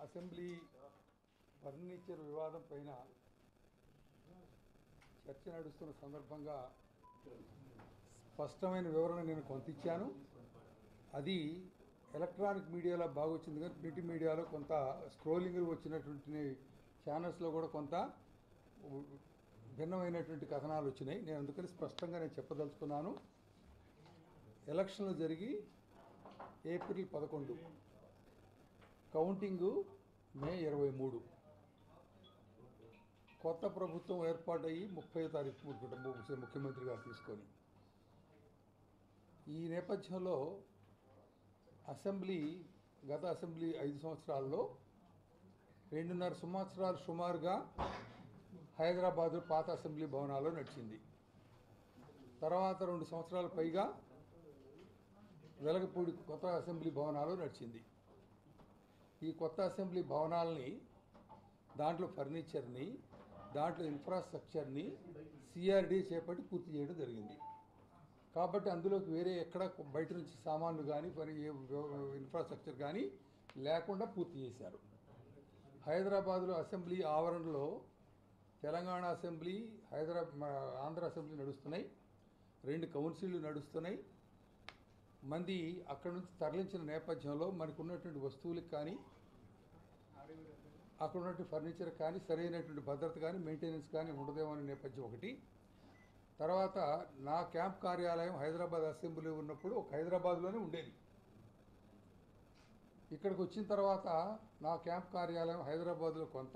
Assembly furniture వివాదం పైన చర్చ నడుస్తున్న సందర్భంగా స్పష్టమైన వివరణ నేను కొంత ఇచ్చాను. అది ఎలక్ట్రానిక్ మీడియాలో బాగా వచ్చింది, కానీ ప్రింట్ మీడియాలో కొంత స్క్రోలింగ్ వచ్చినటువంటి ఛానల్స్లో కూడా కొంత భిన్నమైనటువంటి కథనాలు వచ్చినాయి. నేను అందుకని స్పష్టంగా నేను చెప్పదలుచుకున్నాను. ఎలక్షన్లు జరిగి ఏప్రిల్ 11, కౌంటింగు మే 23, కొత్త ప్రభుత్వం ఏర్పాటయ్యి 30వ తారీఖు ముఖ్యమంత్రి గారు తీసుకొని, ఈ నేపథ్యంలో గత అసెంబ్లీ 5 సంవత్సరాల్లో 2.5 సంవత్సరాలు సుమారుగా హైదరాబాద్ పాత అసెంబ్లీ భవనాల్లో నడిచింది. తర్వాత 2 సంవత్సరాల పైగా వెలగపూడి కొత్త అసెంబ్లీ భవనాలు నడిచింది. ఈ కొత్త అసెంబ్లీ భవనాలని, దాంట్లో ఫర్నిచర్ని, దాంట్లో ఇన్ఫ్రాస్ట్రక్చర్ని సిఆర్డీ చేపట్టి పూర్తి చేయడం జరిగింది. కాబట్టి అందులోకి వేరే ఎక్కడ బయట నుంచి సామాన్లు కానీ ఇన్ఫ్రాస్ట్రక్చర్ కానీ లేకుండా పూర్తి చేశారు. హైదరాబాద్లో అసెంబ్లీ ఆవరణలో తెలంగాణ అసెంబ్లీ, ఆంధ్ర అసెంబ్లీ నడుస్తున్నాయి, 2 కౌన్సిళ్ళు నడుస్తున్నాయి. మంది అక్కడ నుంచి తరలించిన నేపథ్యంలో మనకు ఉన్నటువంటి వస్తువులకు కానీ, అక్కడ ఉన్నటువంటి ఫర్నిచర్ కానీ, సరైనటువంటి భద్రత కానీ, మెయింటెనెన్స్ కానీ ఉండదేమో అనే నేపథ్యం ఒకటి. తర్వాత నా క్యాంప్ కార్యాలయం హైదరాబాద్ అసెంబ్లీ ఉన్నప్పుడు ఒక హైదరాబాద్లోనే ఉండేది. ఇక్కడికి వచ్చిన తర్వాత నా క్యాంప్ కార్యాలయం హైదరాబాద్లో కొంత,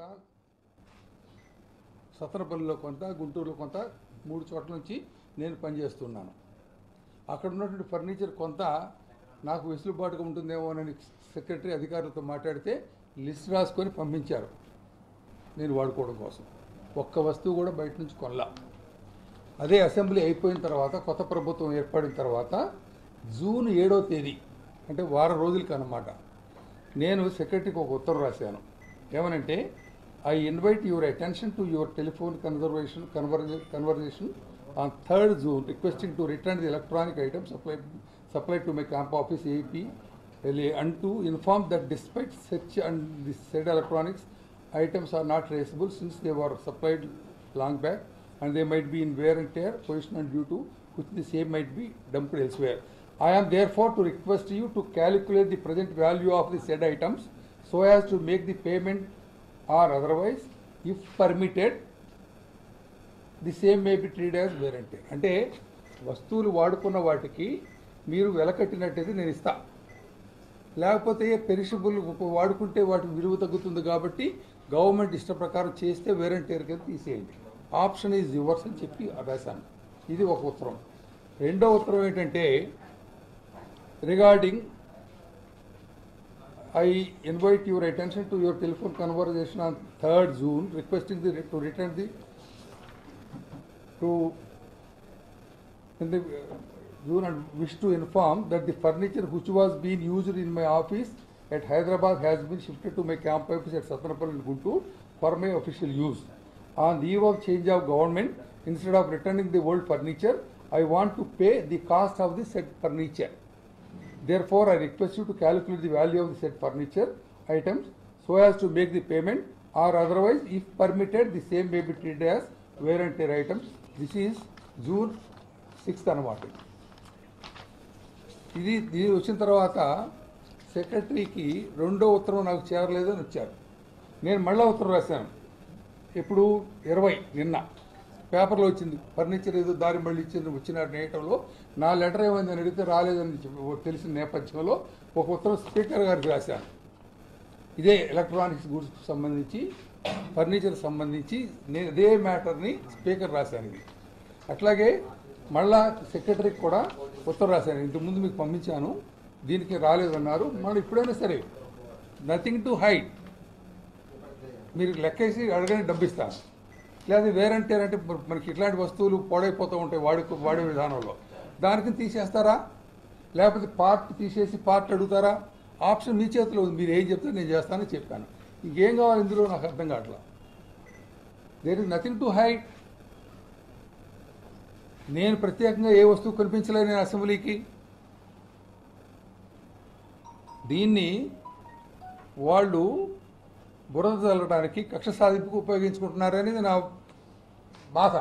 సత్తనపల్లిలో కొంత, గుంటూరులో కొంత, 3 చోట్ల నుంచి నేను పనిచేస్తున్నాను. అక్కడ ఉన్నటువంటి ఫర్నిచర్ కొంత నాకు వెసులుబాటుగా ఉంటుందేమోనని సెక్రటరీ అధికారులతో మాట్లాడితే లిస్ట్ రాసుకొని పంపించారు నేను వాడుకోవడం కోసం. ఒక్క వస్తువు కూడా బయట నుంచి కొనలా. అదే అసెంబ్లీ అయిపోయిన తర్వాత, కొత్త ప్రభుత్వం ఏర్పడిన తర్వాత జూన్ 7వ తేదీ, అంటే వారం రోజులకి అన్నమాట, నేను సెక్రటరీకి ఒక ఉత్తరం రాశాను. ఏమనంటే, I invite your attention to your telephone conversation on 3rd June requesting to return the electronic items supplied to my camp office AEP LA, and to inform that despite search and the said electronics items are not traceable since they were supplied long back and they might be in wear and tear position and due to which the same might be dumped elsewhere. I am therefore to request you to calculate the present value of the said items so as to make the payment or otherwise, if permitted, the same may be treated as wear and tear. అంటే వస్తువులు వాడుకున్న వాటికి మీరు వెలకట్టినట్టయితే నేను ఇస్తా, లేకపోతే perishable వాడుకుంటే వాటి విలువ తగ్గుతుంది కాబట్టి గవర్నమెంట్ ఇష్ట ప్రకారం చేస్తే వేర్ అండ్ టేర్ కింద తీసేయండి, ఆప్షన్ ఈజ్ యువర్స్ అని చెప్పి రాశాను. ఇది ఒక ఉత్తరం. రెండో ఉత్తరం ఏంటంటే, regarding I invite your attention to your telephone conversation on 3rd June requesting to return the June and wish to inform that the furniture which was being used in my office at Hyderabad has been shifted to my camp office at Sattanapalli and Guntur for my official use. On the eve of change of government, instead of returning the old furniture, I want to pay the cost of the said furniture. Therefore, I request you to calculate the value of the said furniture items so as to make the payment, or otherwise, if permitted, the same may be treated as wear and tear items. This is June 6th అన్నమాట. ఇది వచ్చిన తర్వాత సెక్రటరీకి రెండో ఉత్తరం నాకు చేరలేదు అని వచ్చారు. నేను మళ్ళీ ఉత్తరం రాశాను. ఇప్పుడు 20 నిన్న పేపర్లో వచ్చింది, ఫర్నిచర్ ఏదో దారి మళ్ళీ వచ్చిన నేటంలో నా లెటర్ ఏమైందని అడిగితే రాలేదని తెలిసిన నేపథ్యంలో ఒక ఉత్తరం స్పీకర్ గారికి రాశాను. ఇదే ఎలక్ట్రానిక్స్ గూడ్స్కి సంబంధించి, ఫర్నిచర్ సంబంధించి నేను ఇదే మ్యాటర్ని స్పీకర్ రాశాను. ఇది అట్లాగే మళ్ళా సెక్రటరీకి కూడా ఉత్తరం రాశాను. ఇంతకుముందు మీకు పంపించాను, దీనికి రాలేదన్నారు. మళ్ళీ ఇప్పుడైనా సరే నథింగ్ టు హైడ్, మీరు లెక్కేసి అడగని డబ్బిస్తాను. లేదా వేర్ అండ్ టేర్ అంటే మనకి ఇట్లాంటి వస్తువులు పాడైపోతూ ఉంటాయి వాడే విధానంలో, దానికి తీసేస్తారా, లేకపోతే పార్ట్ తీసేసి పార్ట్ అడుగుతారా, ఆప్షన్ మీ చేతిలో ఉంది. మీరు ఏం చెప్తే నేను చేస్తానని చెప్పాను. ఇంకేం కావాలి ఇందులో నాకు అర్థం కావట్లా. There is nothing to hide. నేను ప్రత్యేకంగా ఏ వస్తువు కనిపించలేదు నేను అసెంబ్లీకి. దీన్ని వాళ్ళు బురద చల్లడానికి కక్ష సాధింపుకు ఉపయోగించుకుంటున్నారనేది నా బాధ.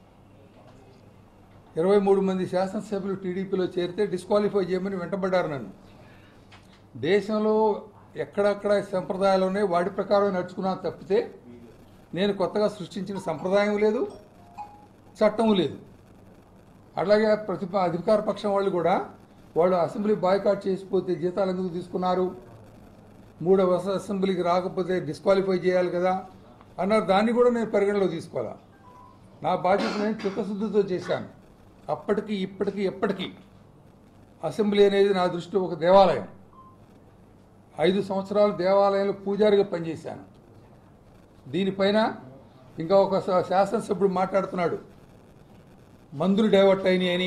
23 మంది శాసనసభ్యులు టీడీపీలో చేరితే డిస్క్వాలిఫై చేయమని వెంటబడ్డారు నన్ను. దేశంలో ఎక్కడక్కడ సంప్రదాయాలు ఉన్నాయి, వాటి ప్రకారం నడుచుకున్నాను తప్పితే నేను కొత్తగా సృష్టించిన సంప్రదాయం లేదు, చట్టం లేదు. అలాగే అధికార పక్షం వాళ్ళు అసెంబ్లీ బాయ్కాట్ చేసిపోతే జీతాలు ఎందుకు తీసుకున్నారు, 3వ అసెంబ్లీకి రాకపోతే డిస్క్వాలిఫై చేయాలి కదా అన్నారు. దాన్ని కూడా నేను పరిగణలో తీసుకోవాలా. నా బాధ్యత నేను చిత్తశుద్ధితో చేశాను. అప్పటికి ఇప్పటికీ ఎప్పటికీ అసెంబ్లీ అనేది నా దృష్టిలో ఒక దేవాలయం. 5 సంవత్సరాలు దేవాలయంలో పూజారిగా పనిచేశాను. దీనిపైన ఇంకా ఒక శాసనసభ్యుడు మాట్లాడుతున్నాడు, మందులు డైవర్ట్ అయినాయి అని,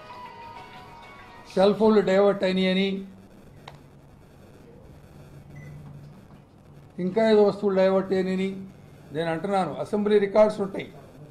సెల్ ఫోన్లు డైవర్ట్ అయినాయి అని, ఇంకా ఏదో వస్తువులు డైవర్ట్ అయినాయని నేను అంటున్నాను. అసెంబ్లీ రికార్డ్స్ ఉంటాయి,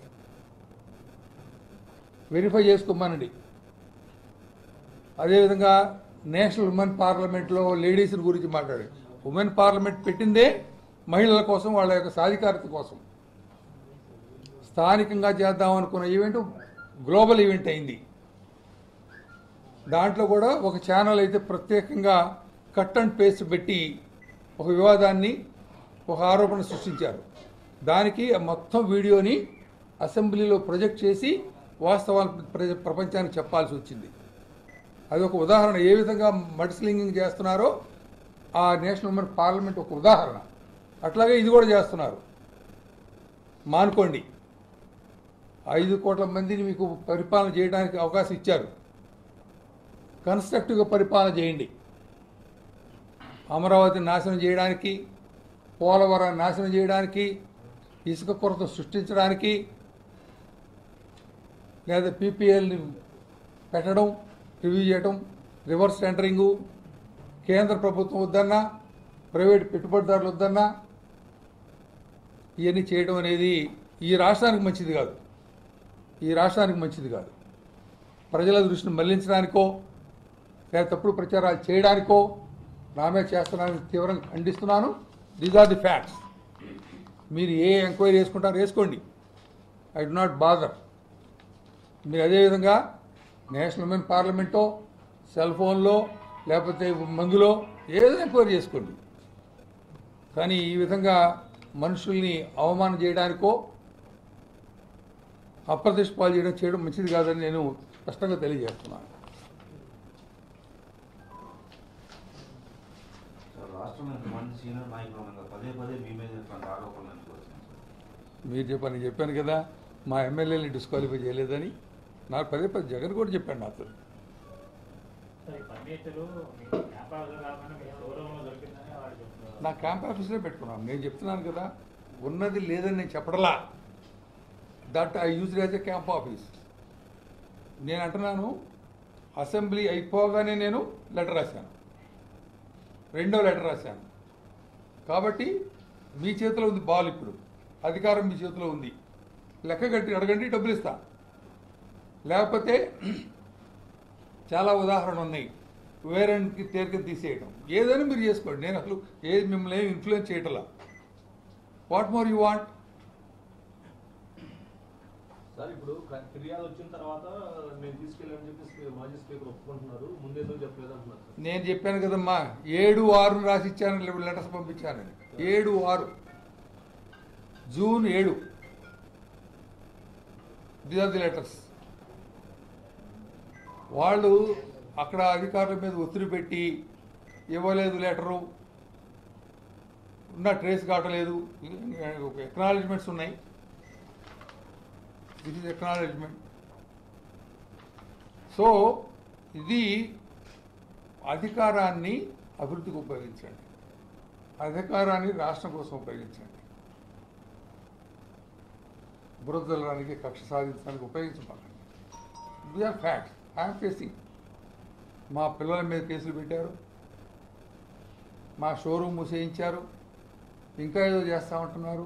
వెరిఫై చేసుకోమనండి. అదేవిధంగా నేషనల్ ఉమెన్ పార్లమెంట్లో లేడీస్ గురించి మాట్లాడారు. ఉమెన్ పార్లమెంట్ పెట్టిందే మహిళల కోసం, వాళ్ళ యొక్క సాధికారత కోసం. స్థానికంగా చేద్దాం అనుకున్న ఈవెంట్ గ్లోబల్ ఈవెంట్ అయింది. దాంట్లో కూడా ఒక ఛానల్ అయితే ప్రత్యేకంగా కట్ అండ్ పేస్ట్ పెట్టి ఒక వివాదాన్ని, ఒక ఆరోపణ సృష్టించారు. దానికి మొత్తం వీడియోని అసెంబ్లీలో ప్రొజెక్ట్ చేసి వాస్తవాలు ప్రపంచానికి చెప్పాల్సి వచ్చింది. అది ఒక ఉదాహరణ, ఏ విధంగా మడ్స్లింగింగ్ చేస్తున్నారో ఆ నేషనల్ ఉమెన్ పార్లమెంట్ ఒక ఉదాహరణ. అట్లాగే ఇది కూడా చేస్తున్నారు. మానుకోండి. 5 కోట్ల మందిని మీకు పరిపాలన చేయడానికి అవకాశం ఇచ్చారు. కన్స్ట్రక్టివ్గా పరిపాలన చేయండి. అమరావతిని నాశనం చేయడానికి, పోలవరాన్ని నాశనం చేయడానికి, ఇసుక కొరత సృష్టించడానికి, లేదా పీపీఎల్ని పెట్టడం, రివ్యూ చేయడం, రివర్స్ టెండరింగు, కేంద్ర ప్రభుత్వం వద్దన్నా, ప్రైవేట్ పెట్టుబడిదారులు వద్దన్నా, ఇవన్నీ చేయడం అనేది ఈ రాష్ట్రానికి మంచిది కాదు. ఈ రాష్ట్రానికి మంచిది కాదు. ప్రజల దృష్టిని మళ్లించడానికో లేదా తప్పుడు ప్రచారాలు చేయడానికో నామే చేస్తున్నానని తీవ్రంగా ఖండిస్తున్నాను. These are the facts. మీరు ఏ ఎంక్వైరీ చేసుకుంటారో వేసుకోండి, ఐ డు నాట్ బాదర్. మీరు అదేవిధంగా నేషనల్ ఉమెన్ పార్లమెంటో, సెల్ ఫోన్లో, లేకపోతే మందులో ఏదైనా ఎంక్వైరీ చేసుకోండి. కానీ ఈ విధంగా మనుషుల్ని అవమానం చేయడానికో, అప్రతిష్ట పాలు చేయడం మంచిది కాదని నేను స్పష్టంగా తెలియజేస్తున్నాను. మీరు చెప్పాను కదా, మా ఎమ్మెల్యేని డిస్క్వాలిఫై చేయలేదని. నాకు పదే జగన్ కూడా చెప్పాడు నాతో. నా క్యాంప్ ఆఫీస్లో పెట్టుకున్నాను. నేను చెప్తున్నాను కదా, ఉన్నది లేదని నేను చెప్పడలా. That I use as a camp office. నేను అంటున్నాను, అసెంబ్లీ అయిపోగానే నేను లెటర్ రాశాను, 2వ లెటర్ రాశాను. కాబట్టి మీ చేతిలో ఉంది బాల్. ఇప్పుడు అధికారం మీ చేతిలో ఉంది. లెక్క కట్టి అడగండి, డబ్బులు ఇస్తా. లేకపోతే చాలా ఉదాహరణలు ఉన్నాయి, వేరేకి తేలికని తీసేయడం. ఏదైనా మీరు చేసుకోండి. నేను అసలు ఏది మిమ్మల్ని ఏమి ఇన్ఫ్లుయెన్స్ చేయటలా. What more you want? Sir, ఇప్పుడు ఫిర్యాదు వచ్చిన తర్వాత నేను తీసుకెళ్ళాలని చెప్పి మాజీ స్పీకర్ ఒప్పుకుంటున్నారు, ముందేదో చెప్పలేదు అంటున్నారు. నేను చెప్పాను కదమ్మా, 7/6 రాసి ఇచ్చాను, లెటర్స్ పంపించాను. 7/6 June 7. The are the letters. వాళ్ళు అక్కడ అధికారుల మీద ఒత్తిడి పెట్టి ఇవ్వలేదు లెటరు, ఉన్న ట్రేస్ కావట్లేదు. ఎక్నాలజ్మెంట్స్ ఉన్నాయి. This is acknowledgement. సో ఇది అధికారాన్ని అభివృద్ధికి ఉపయోగించండి, అధికారాన్ని రాష్ట్రం కోసం ఉపయోగించండి. బురద చల్లడానికి, కక్ష సాధించడానికి ఉపయోగించకండి. The are facts. I'm facing. మా పిల్లల మీద కేసులు పెట్టారు, మా షోరూమ్ మూసేయించారు, ఇంకా ఏదో చేస్తామంటున్నారు.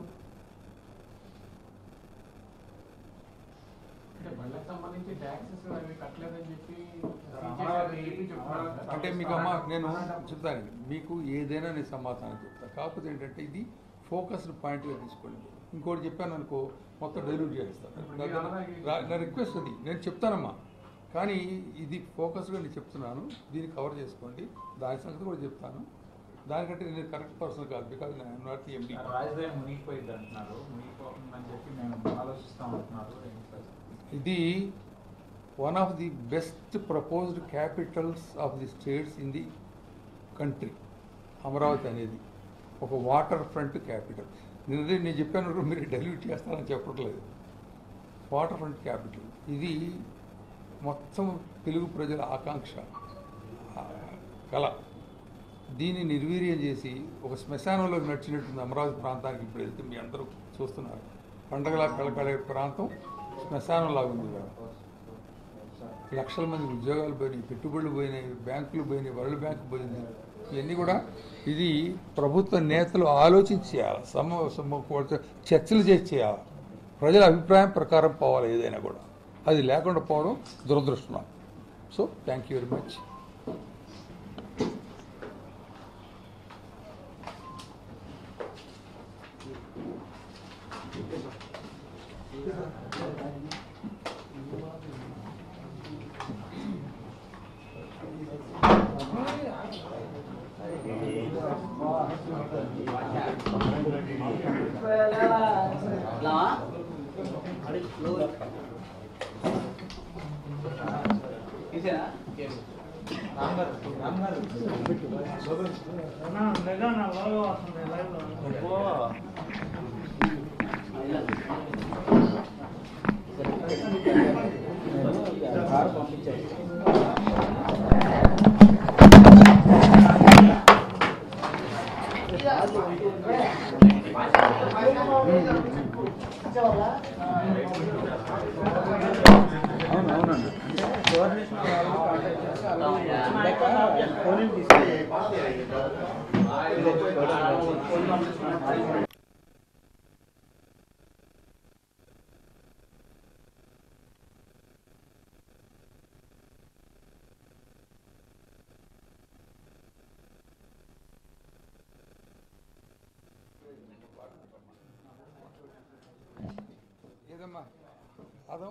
అంటే మీకు అమ్మా నేను చెప్తాను, మీకు ఏదైనా నేను సమాధానం చెప్తాను. కాకపోతే ఏంటంటే ఇది ఫోకస్డ్ పాయింట్గా తీసుకోండి. ఇంకోటి చెప్పాను అనుకో మొత్తం డైల్యూట్ చేస్తాను. నా రిక్వెస్ట్ అది, నేను చెప్తానమ్మా, కానీ ఇది ఫోకస్గా నేను చెప్తున్నాను, దీన్ని కవర్ చేసుకోండి. దాని సంగతి కూడా చెప్తాను. దానికంటే నేను కరెక్ట్ పర్సన్ కాదు, బికాజ్ నేను నాట్ ది ఎండి. రాజధాని మునిగిపోయింది అంటున్నారు, మునిగిపోతుందని చెప్పి మేము ఆలోచిస్తాం అంటున్నారు. ఇది one of the best proposed capitals of the states in the country. Amaravati అనేది ఒక వాటర్ ఫ్రంట్ క్యాపిటల్. నేను చెప్పాను, మీరు డైల్యూట్ చేస్తారని చెప్పట్లేదు. వాటర్ ఫ్రంట్ క్యాపిటల్ ఇది మొత్తం తెలుగు ప్రజల ఆకాంక్ష, కళ. దీన్ని నిర్వీర్యం చేసి ఒక శ్మశానంలోకి నడిచినట్టుంది అమరావతి ప్రాంతానికి. ఇప్పుడు వెళ్తే మీ అందరూ చూస్తున్నారు, పండగలా కళకళే ప్రాంతం శ్మశానంలాగా ఉంది కదా. లక్షల మంది ఉద్యోగాలు పోయినాయి, పెట్టుబడులు పోయినాయి, బ్యాంకులు పోయినాయి, వరల్డ్ బ్యాంకు పోయింది. ఇవన్నీ కూడా ఇది ప్రభుత్వ నేతలు ఆలోచించి చేయాలి, చర్చలు చేసి చేయాలి. ప్రజల అభిప్రాయం ప్రకారం పోవాలి ఏదైనా కూడా. అది లేకుండా పోవడం దురదృష్టం. So thank you very much. ఏదమ్మా అదం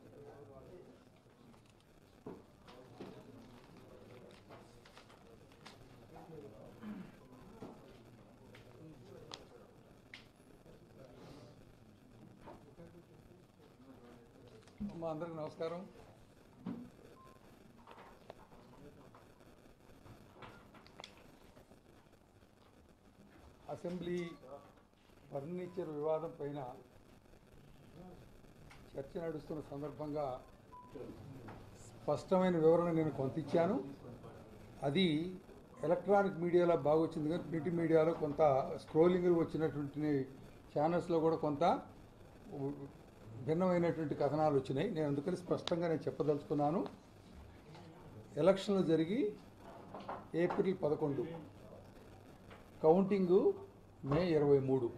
అమ్మా, అందరికి నమస్కారం. అసెంబ్లీ ఫర్నిచర్ వివాదం పైన చర్చ నడుస్తున్న సందర్భంగా స్పష్టమైన వివరణ నేను కొంత ఇచ్చాను. అది ఎలక్ట్రానిక్ మీడియాలో బాగా వచ్చింది, కానీ ప్రింట్ మీడియాలో కొంత స్క్రోలింగ్ వచ్చినటువంటి ఛానల్స్లో కూడా కొంత భిన్నమైనటువంటి కథనాలు వచ్చినాయి. నేను అందుకని స్పష్టంగా నేను చెప్పదలుచుకున్నాను. ఎలక్షన్లు జరిగి ఏప్రిల్ 11, కౌంటింగు మే 23,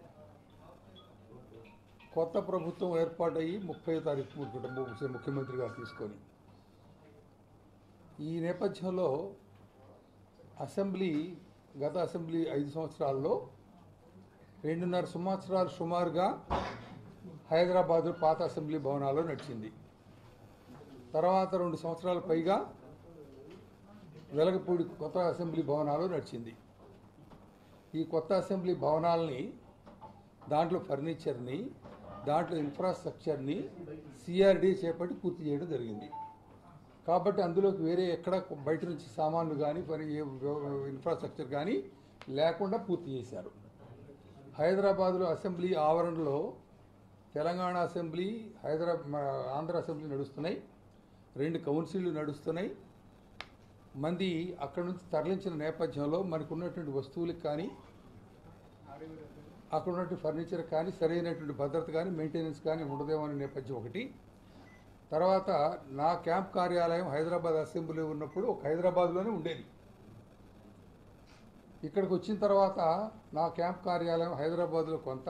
కొత్త ప్రభుత్వం ఏర్పాటయ్యి 30వ తారీఖు ముఖ్యమంత్రి గారు తీసుకొని. ఈ నేపథ్యంలో గత అసెంబ్లీ 5 సంవత్సరాల్లో 2.5 సంవత్సరాలు సుమారుగా హైదరాబాదు పాత అసెంబ్లీ భవనాల్లో నడిచింది. తర్వాత 2 సంవత్సరాల పైగా వెలగపూడి కొత్త అసెంబ్లీ భవనాలు నడిచింది. ఈ కొత్త అసెంబ్లీ భవనాలని, దాంట్లో ఫర్నిచర్ని, దాంట్లో ఇన్ఫ్రాస్ట్రక్చర్ని సిఆర్డీ చేపట్టి పూర్తి చేయడం జరిగింది. కాబట్టి అందులోకి వేరే ఎక్కడ బయట నుంచి సామాన్లు కానీ ఇన్ఫ్రాస్ట్రక్చర్ కానీ లేకుండా పూర్తి చేశారు. హైదరాబాదులో అసెంబ్లీ ఆవరణలో తెలంగాణ అసెంబ్లీ, ఆంధ్ర అసెంబ్లీ నడుస్తున్నాయి, 2 కౌన్సిళ్ళు నడుస్తున్నాయి. మంది అక్కడ నుంచి తరలించిన నేపథ్యంలో మనకు ఉన్నటువంటి వస్తువులకు కానీ, అక్కడ ఉన్నటువంటి ఫర్నిచర్ కానీ, సరైనటువంటి భద్రత కానీ, మెయింటెనెన్స్ కానీ ఉండదేమో అనే నేపథ్యం ఒకటి. తర్వాత నా క్యాంప్ కార్యాలయం హైదరాబాద్ అసెంబ్లీ ఉన్నప్పుడు ఒక హైదరాబాద్లోనే ఉండేది. ఇక్కడికి వచ్చిన తర్వాత నా క్యాంప్ కార్యాలయం హైదరాబాద్లో కొంత,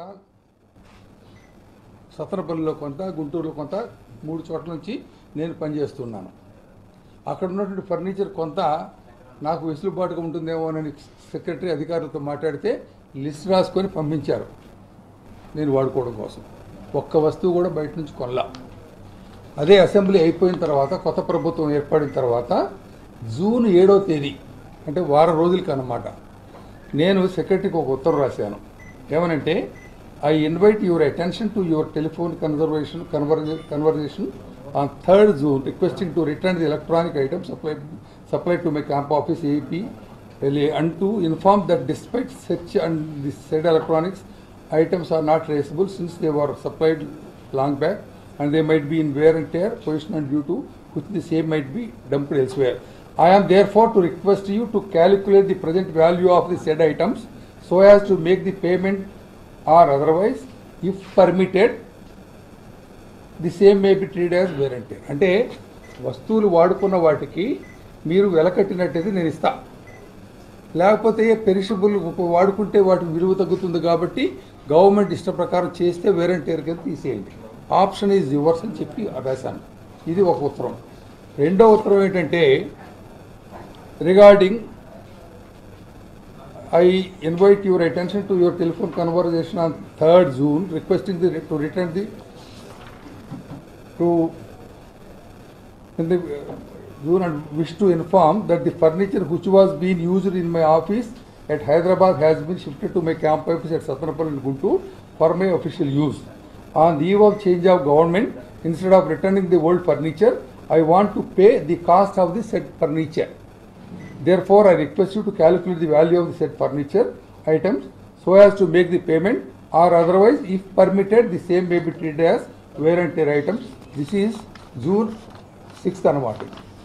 సత్తనపల్లిలో కొంత, గుంటూరులో కొంత, 3 చోట్ల నుంచి నేను పనిచేస్తున్నాను. అక్కడ ఉన్నటువంటి ఫర్నిచర్ కొంత నాకు వెసులుబాటుగా ఉంటుందేమో అని సెక్రటరీ అధికారులతో మాట్లాడితే లిస్ట్ రాసుకొని పంపించారు నేను వాడుకోవడం కోసం. ఒక్క వస్తువు కూడా బయట నుంచి కొనలా. అదే అసెంబ్లీ అయిపోయిన తర్వాత, కొత్త ప్రభుత్వం ఏర్పడిన తర్వాత జూన్ 7వ తేదీ అంటే వారం రోజులకి అన్నమాట, నేను సెక్రటరీకి ఒక ఉత్తరం రాశాను. ఏమనంటే, I invite your attention to your telephone conversation on 3rd June requesting to return the electronic items supplied to my camp office AEP and to inform that despite search and the said electronics items are not traceable since they were supplied long back and they might be in wear and tear position and due to which the same might be dumped elsewhere. I am therefore to request you to calculate the present value of the said items so as to make the payment or otherwise, if permitted, the same may be treated as wear and tear. అంటే వస్తువులు వాడుకున్న వాటికి మీరు వెలకట్టినట్టయితే నేను ఇస్తా, లేకపోతే perishable వాడుకుంటే వాటికి విలువ తగ్గుతుంది కాబట్టి గవర్నమెంట్ ఇష్ట ప్రకారం చేస్తే వేర్ అండ్ టేర్ కింద తీసేయండి, ఆప్షన్ ఈజ్ యువర్స్ అని చెప్పి రాశాను. ఇది ఒక ఉత్తరం. రెండో ఉత్తరం ఏంటంటే, regarding I invite your attention to your telephone conversation on 3rd June requesting to return the in the June and wish to inform that the furniture which was being used in my office at Hyderabad has been shifted to my camp office at Satnapalli in Guntur for my official use. On the eve of change of government, instead of returning the old furniture, I want to pay the cost of the said furniture. Therefore, I request you to calculate the value of the said furniture items so as to make the payment, or otherwise, if permitted, the same may be treated as wear and tear items. This is June 6th అన్నమాట.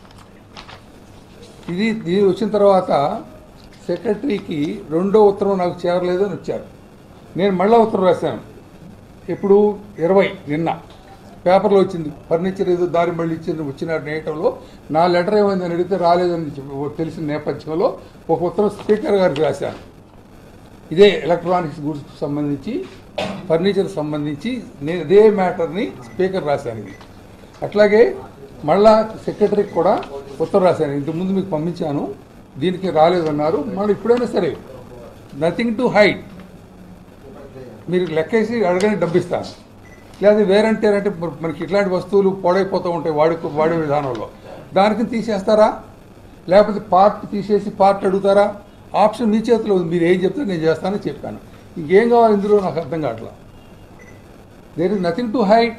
ఇది వచ్చిన తర్వాత సెక్రటరీకి రెండో ఉత్తరం నాకు చేరలేదు అని వచ్చారు. నేను మళ్ళీ ఉత్తరం రాశాను. ఇప్పుడు 20 నిన్న పేపర్లో వచ్చింది, ఫర్నిచర్ ఏదో దారి మళ్ళీ వచ్చిన నేటంలో నా లెటర్ ఏమైందని అడిగితే రాలేదని తెలిసిన నేపథ్యంలో ఒక ఉత్తరం స్పీకర్ గారికి రాశాను. ఇదే ఎలక్ట్రానిక్స్ గూడ్స్కి సంబంధించి, ఫర్నిచర్ సంబంధించి నేను ఇదే మ్యాటర్ని స్పీకర్ రాశాను. ఇది అట్లాగే మళ్ళా సెక్రటరీకి కూడా ఉత్తరం రాశాను. ఇంతకుముందు మీకు పంపించాను, దీనికి రాలేదన్నారు. మళ్ళీ ఇప్పుడైనా సరే నథింగ్ టు హైడ్, మీరు లెక్కేసి అడగని డబ్బిస్తాను. లేదా వేరంటే అంటే మనకి ఇట్లాంటి వస్తువులు పాడైపోతూ ఉంటాయి వాడే విధానంలో, దానికి తీసేస్తారా లేకపోతే పార్ట్ తీసేసి పార్ట్ అడుగుతారా? ఆప్షన్ మీ చేతిలో ఉంది, మీరు ఏం చెప్తే నేను చేస్తానని చెప్పాను. ఇంకేం కావాలి ఇందులో నాకు అర్థం కావట్లా. There is nothing to hide.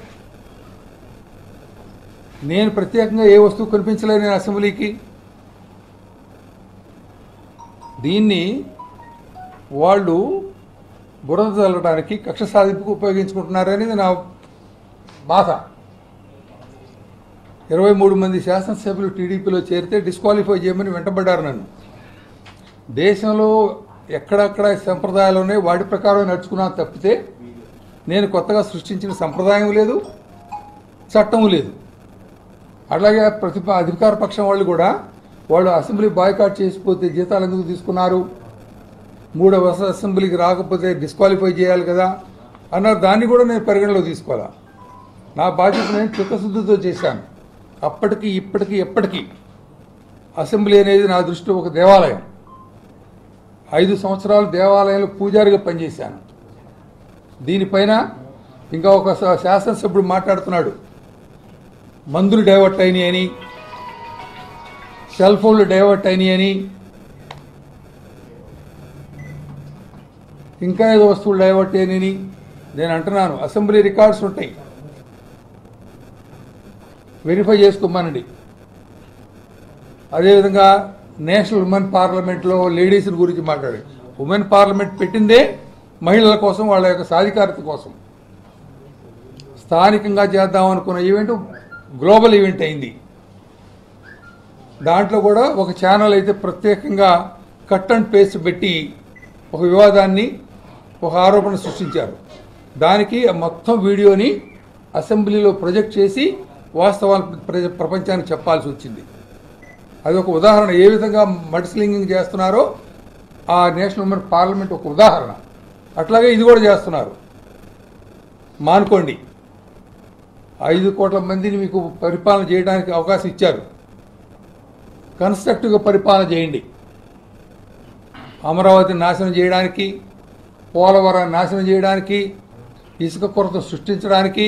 నేను ప్రత్యేకంగా ఏ వస్తువు కనిపించలేదు నేను అసెంబ్లీకి. దీన్ని వాళ్ళు బురద చల్లడానికి, కక్ష సాధింపుకు ఉపయోగించుకుంటున్నారనేది నా బాధ. 23 మంది శాసనసభ్యులు టీడీపీలో చేరితే డిస్క్వాలిఫై చేయమని వెంటబడ్డారు నన్ను. దేశంలో ఎక్కడక్కడ సంప్రదాయాలునే వాటి ప్రకారం నడుచుకున్నాను తప్పితే నేను కొత్తగా సృష్టించిన సంప్రదాయం లేదు, చట్టం లేదు. అట్లాగే అధికార పక్షం వాళ్ళు కూడా వాళ్ళు అసెంబ్లీ బాయ్కాట్ చేసిపోతే జీతాలు ఎందుకు తీసుకున్నారు, 3వ అసెంబ్లీకి రాకపోతే డిస్క్వాలిఫై చేయాలి కదా అన్నారు. దాన్ని కూడా నేను పరిగణలో తీసుకోవాలా. నా బాధ్యత నేను చిత్తశుద్ధితో చేశాను. అప్పటికి ఇప్పటికీ ఎప్పటికీ అసెంబ్లీ అనేది నా దృష్టిలో ఒక దేవాలయం. 5 సంవత్సరాలు దేవాలయంలో పూజారిగా పనిచేశాను. దీనిపైన ఇంకా ఒక శాసనసభ్యుడు మాట్లాడుతున్నాడు, మందులు డైవర్ట్ అయినాయి అని, సెల్ ఫోన్లు డైవర్ట్ అయినాయి అని, ఇంకా ఏదో వస్తువులు డైవర్ట్ అయినాయని. నేను అంటున్నాను, అసెంబ్లీ రికార్డ్స్ ఉంటాయి, వెరిఫై చేసుకోమనండి. అదేవిధంగా నేషనల్ ఉమెన్ పార్లమెంట్లో లేడీస్ గురించి మాట్లాడారు. ఉమెన్ పార్లమెంట్ పెట్టిందే మహిళల కోసం, వాళ్ళ యొక్క సాధికారత కోసం. స్థానికంగా చేద్దాం అనుకున్న ఈవెంట్ గ్లోబల్ ఈవెంట్ అయింది. దాంట్లో కూడా ఒక ఛానల్ అయితే ప్రత్యేకంగా కట్ అండ్ పేస్ట్ పెట్టి ఒక వివాదాన్ని, ఒక ఆరోపణ సృష్టించారు. దానికి మొత్తం వీడియోని అసెంబ్లీలో ప్రొజెక్ట్ చేసి వాస్తవాలు ప్రపంచానికి చెప్పాల్సి వచ్చింది. అది ఒక ఉదాహరణ, ఏ విధంగా మడ్స్లింగింగ్ చేస్తున్నారో ఆ నేషనల్ ఉమెన్ పార్లమెంట్ ఒక ఉదాహరణ. అట్లాగే ఇది కూడా చేస్తున్నారు. మానుకోండి. 5 కోట్ల మందిని మీకు పరిపాలన చేయడానికి అవకాశం ఇచ్చారు. కన్స్ట్రక్టివ్గా పరిపాలన చేయండి. అమరావతిని నాశనం చేయడానికి, పోలవరాన్ని నాశనం చేయడానికి, ఇసుక కొరత సృష్టించడానికి,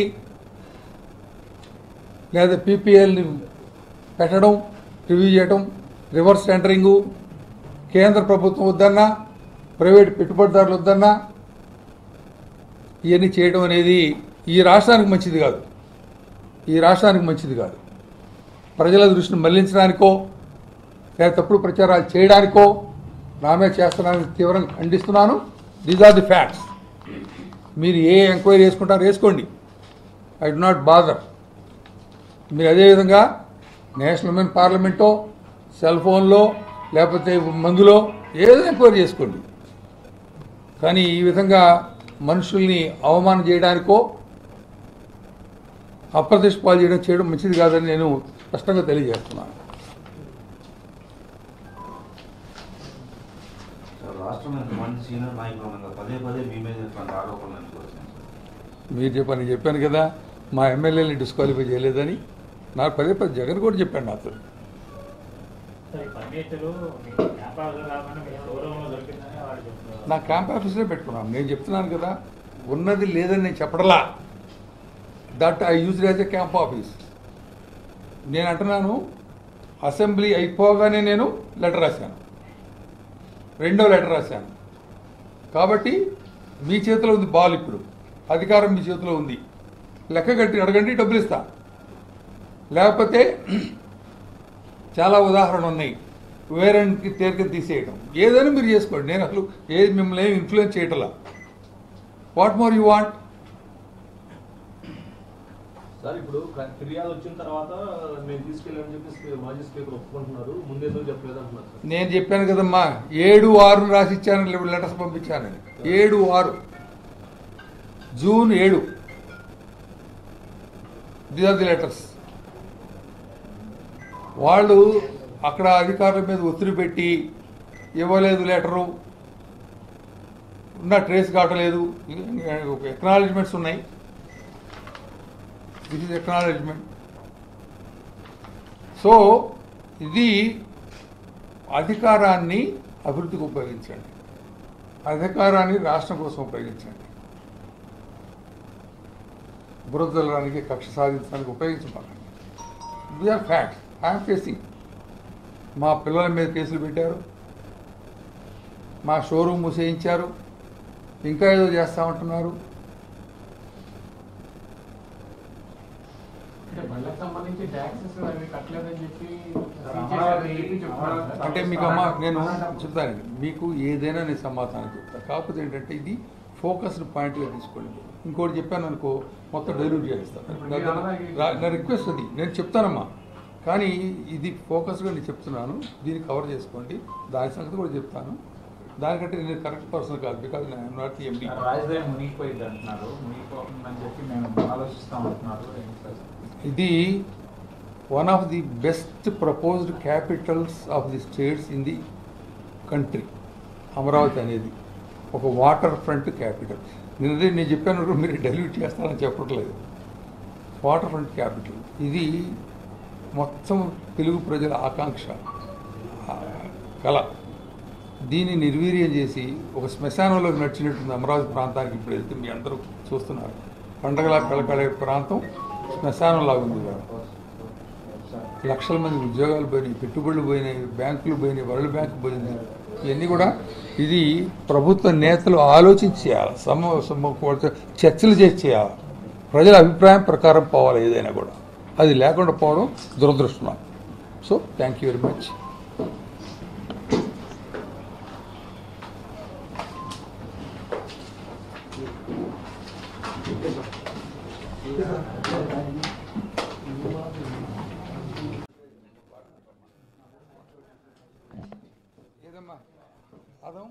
లేదా పీపీఎల్ని పెట్టడం, రివ్యూ చేయడం, రివర్స్ టెండరింగు, కేంద్ర ప్రభుత్వం వద్దన్నా ప్రైవేట్ పెట్టుబడిదారులు వద్దన్నా ఇవన్నీ చేయడం అనేది ఈ రాష్ట్రానికి మంచిది కాదు. ఈ రాష్ట్రానికి మంచిది కాదు. ప్రజల దృష్టిని మళ్లించడానికో లేదా తప్పుడు ప్రచారాలు చేయడానికో నామే చేస్తున్నానని తీవ్రంగా ఖండిస్తున్నాను. These are the facts. మీరు ఏ ఎంక్వైరీ చేసుకుంటారో వేసుకోండి. I do not bother. మీరు అదేవిధంగా నేషనల్ ఉమెన్ పార్లమెంటో, సెల్ ఫోన్లో, లేకపోతే మందులో ఏదో ఎంక్వైరీ చేసుకోండి. కానీ ఈ విధంగా మనుషుల్ని అవమానం చేయడానికో అప్రతిష్ట పాలు చేయడం మంచిది కాదని నేను స్పష్టంగా తెలియజేస్తున్నాను. మీరు చెప్పాను కదా, మా ఎమ్మెల్యేని డిస్క్వాలిఫై చేయలేదని. నాకు పదే జగన్ కూడా చెప్పాడు నాతో. నా క్యాంప్ ఆఫీస్లో పెట్టుకున్నాను. నేను చెప్తున్నాను కదా, ఉన్నది లేదని నేను చెప్పడలా. That I use as a camp office. నేను అంటున్నాను, అసెంబ్లీ అయిపోగానే నేను లెటర్ రాశాను, రెండో లెటర్ రాశాను. కాబట్టి మీ చేతిలో ఉంది బాల్. ఇప్పుడు అధికారం మీ చేతిలో ఉంది. లెక్క కట్టి అడగండి, డబ్బులు ఇస్తా. లేకపోతే చాలా ఉదాహరణలు ఉన్నాయి. వేరేకి తేలిక తీసేయడం, ఏదైనా మీరు చేసుకోండి. నేను అసలు ఏది మిమ్మల్ని ఏమి ఇన్ఫ్లుయెన్స్ చేయటలా. What more you want? Sir, ఇప్పుడు ఫిర్యాదు వచ్చిన తర్వాత నేను తీసుకెళ్ళానని చెప్పి మాజీ స్పీకర్ ఒప్పుకుంటున్నారు. ముందేదో చెప్పలేదు అంటున్నారు సార్. నేను చెప్పాను కదమ్మా, 7/6 రాసి ఇచ్చాను, లెటర్స్ పంపించాను. 7/6 June 7. These are the letters. వాళ్ళు అక్కడ అధికారుల మీద ఒత్తిడి పెట్టి ఇవ్వలేదు లెటరు, ఉన్న ట్రేస్ కావట్లేదు. ఎక్నాలజ్మెంట్స్ ఉన్నాయి. This is acknowledgement. సో ఇది అధికారాన్ని అభివృద్ధికి ఉపయోగించండి, అధికారాన్ని రాష్ట్రం కోసం ఉపయోగించండి. బురదలడానికి, కక్ష సాధించడానికి ఉపయోగించబడండి. The are facts. I'm facing. మా పిల్లల మీద కేసులు పెట్టారు, మా షోరూమ్ మూసేయించారు, ఇంకా ఏదో చేస్తామంటున్నారు. అంటే మీకు అమ్మా నేను చెప్తానండి, మీకు ఏదైనా నేను సమాధానం చెప్తాను. కాకపోతే ఏంటంటే ఇది ఫోకస్డ్ పాయింట్గా తీసుకోండి. ఇంకోటి చెప్పాను అనుకో, మొత్తం డైల్యూట్ చేస్తాను. నా రిక్వెస్ట్ అది. నేను చెప్తానమ్మా, కానీ ఇది ఫోకస్గా నేను చెప్తున్నాను. దీన్ని కవర్ చేసుకోండి. దాని సంగతి కూడా చెప్తాను. దానికంటే నేను కరెక్ట్ పర్సన్ కాదు, because I'm not the MD. రాజధాని మునిగిపోయింది అంటున్నారు, మునిగిపోతుందని చెప్పి మేము ఆలోచిస్తాం అంటున్నారు. ఇది one of the best proposed capitals of the states in the country. Amaravati అనేది ఒక వాటర్ ఫ్రంట్ క్యాపిటల్. నేను చెప్పాను, మీరు డైల్యూట్ చేస్తారని చెప్పట్లేదు. వాటర్ ఫ్రంట్ క్యాపిటల్ ఇది మొత్తం తెలుగు ప్రజల ఆకాంక్ష, కళ. దీన్ని నిర్వీర్యం చేసి ఒక శ్మశానంలోకి నడిచినట్టుంది అమరావతి ప్రాంతానికి. ఇప్పుడు వెళ్తే మీ అందరూ చూస్తున్నారు, పండగలా కళకళే ప్రాంతం శ్మశానంలాగా ఉంది. లక్షల మంది ఉద్యోగాలు పోయినాయి, పెట్టుబడులు పోయినాయి, బ్యాంకులు పోయినాయి, వరల్డ్ బ్యాంక్ పోయింది. ఇవన్నీ కూడా ఇది ప్రభుత్వ నేతలు ఆలోచించి చేయాలి, చర్చలు చేసి చేయాలి. ప్రజల అభిప్రాయం ప్రకారం పోవాలి ఏదైనా కూడా. అది లేకుండా పోవడం దురదృష్టం. So thank you very much. ఏదమ్మా అదం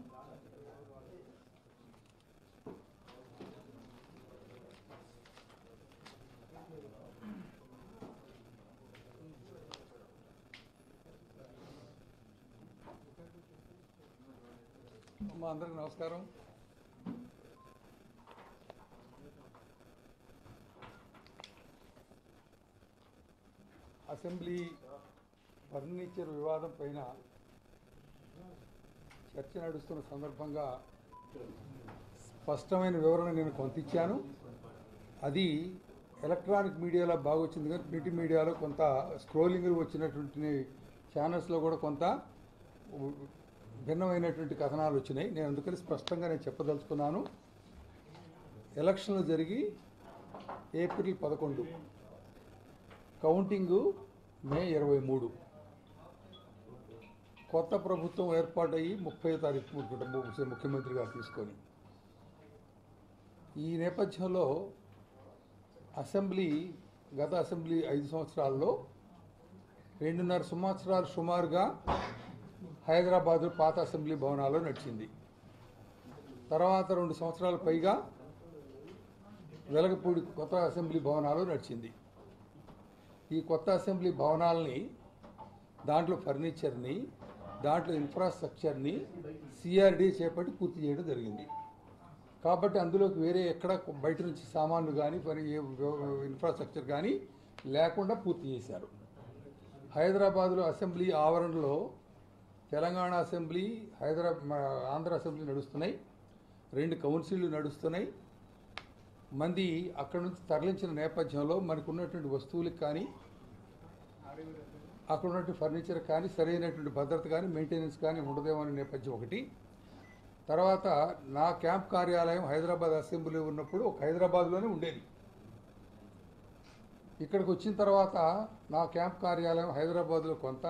అమ్మా, అందరికి నమస్కారం. అసెంబ్లీ ఫర్నిచర్ వివాదం పైన చర్చ నడుస్తున్న సందర్భంగా స్పష్టమైన వివరణ నేను కొంత ఇచ్చాను. అది ఎలక్ట్రానిక్ మీడియాలో బాగా వచ్చింది, కానీ ప్రింట్ మీడియాలో కొంత స్క్రోలింగ్ వచ్చినటువంటి ఛానల్స్లో కూడా కొంత భిన్నమైనటువంటి కథనాలు వచ్చినాయి. నేను అందుకని స్పష్టంగా నేను చెప్పదలుచుకున్నాను. ఎలక్షన్లు జరిగి ఏప్రిల్ 11, కౌంటింగు మే 23, కొత్త ప్రభుత్వం ఏర్పాటయ్యి 30వ తారీఖు ముఖ్యమంత్రి గారు తీసుకొని, ఈ నేపథ్యంలో గత అసెంబ్లీ 5 సంవత్సరాల్లో 2.5 సంవత్సరాలు సుమారుగా హైదరాబాదు పాత అసెంబ్లీ భవనాల్లో నడిచింది. తర్వాత 2 సంవత్సరాల పైగా వెలగపూడి కొత్త అసెంబ్లీ భవనాలు నడిచింది. ఈ కొత్త అసెంబ్లీ భవనాలని, దాంట్లో ఫర్నిచర్ని, దాంట్లో ఇన్ఫ్రాస్ట్రక్చర్ని సిఆర్డీ చేపట్టి పూర్తి చేయడం జరిగింది. కాబట్టి అందులోకి వేరే ఎక్కడ బయట నుంచి సామాన్లు కానీ ఇన్ఫ్రాస్ట్రక్చర్ కానీ లేకుండా పూర్తి చేశారు. హైదరాబాదులో అసెంబ్లీ ఆవరణలో తెలంగాణ అసెంబ్లీ, ఆంధ్ర అసెంబ్లీ నడుస్తున్నాయి, 2 కౌన్సిళ్ళు నడుస్తున్నాయి. మంది అక్కడ నుంచి తరలించిన నేపథ్యంలో మనకు ఉన్నటువంటి వస్తువులకు కానీ, అక్కడ ఉన్నటువంటి ఫర్నిచర్ కానీ, సరైనటువంటి భద్రత కానీ, మెయింటెనెన్స్ కానీ ఉండదేమో అనే నేపథ్యం ఒకటి. తర్వాత నా క్యాంప్ కార్యాలయం హైదరాబాద్ అసెంబ్లీ ఉన్నప్పుడు ఒక హైదరాబాద్లోనే ఉండేది. ఇక్కడికి వచ్చిన తర్వాత నా క్యాంప్ కార్యాలయం హైదరాబాద్లో కొంత,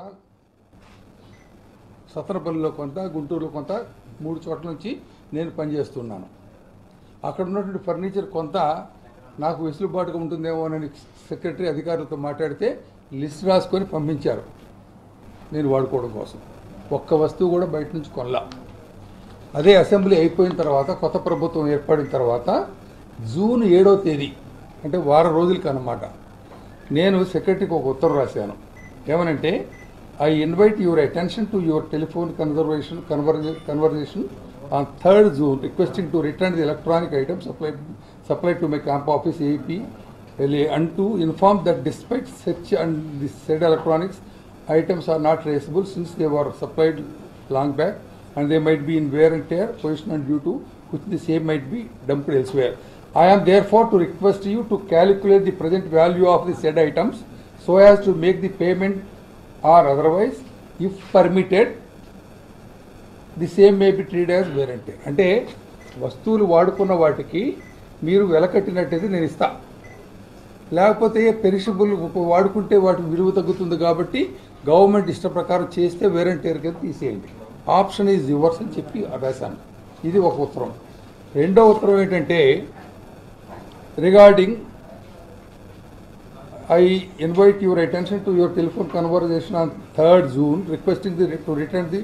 సత్తనపల్లిలో కొంత, గుంటూరులో కొంత, 3 చోట్ల నుంచి నేను పనిచేస్తున్నాను. అక్కడ ఉన్నటువంటి ఫర్నిచర్ కొంత నాకు వెసులుబాటుగా ఉంటుందేమో అని సెక్రటరీ అధికారులతో మాట్లాడితే లిస్ట్ రాసుకొని పంపించారు నేను వాడుకోవడం కోసం. ఒక్క వస్తువు కూడా బయట నుంచి కొనలా. అదే అసెంబ్లీ అయిపోయిన తర్వాత, కొత్త ప్రభుత్వం ఏర్పడిన తర్వాత జూన్ 7వ తేదీ, అంటే వారం రోజులకి అన్నమాట, నేను సెక్రటరీకి ఒక ఉత్తరం రాశాను. ఏమనంటే, I invite your attention to your telephone conversation on 3rd June requesting to return the electronic items supplied to my camp office AEP LA, and to inform that despite search and the said electronics items are not traceable since they were supplied long back and they might be in wear and tear position and due to which the same might be dumped elsewhere. I am therefore to request you to calculate the present value of the said items so as to make the payment, or otherwise if permitted the same may be treated as wear and tear. అంటే వస్తువులు వాడుకున్న వాటికి మీరు వెలకట్టినట్టయితే నేను ఇస్తా, లేకపోతే perishable వాడుకుంటే వాటి విలువ తగ్గుతుంది కాబట్టి గవర్నమెంట్ ఇష్ట ప్రకారం చేస్తే వేర్ అండ్ టేర్ కింద తీసేయండి, ఆప్షన్ ఈజ్ యువర్స్ అని చెప్పి రాశాను. ఇది ఒక ఉత్తరం. రెండో ఉత్తరం ఏంటంటే, regarding I invite your attention to your telephone conversation on 3rd June requesting to return the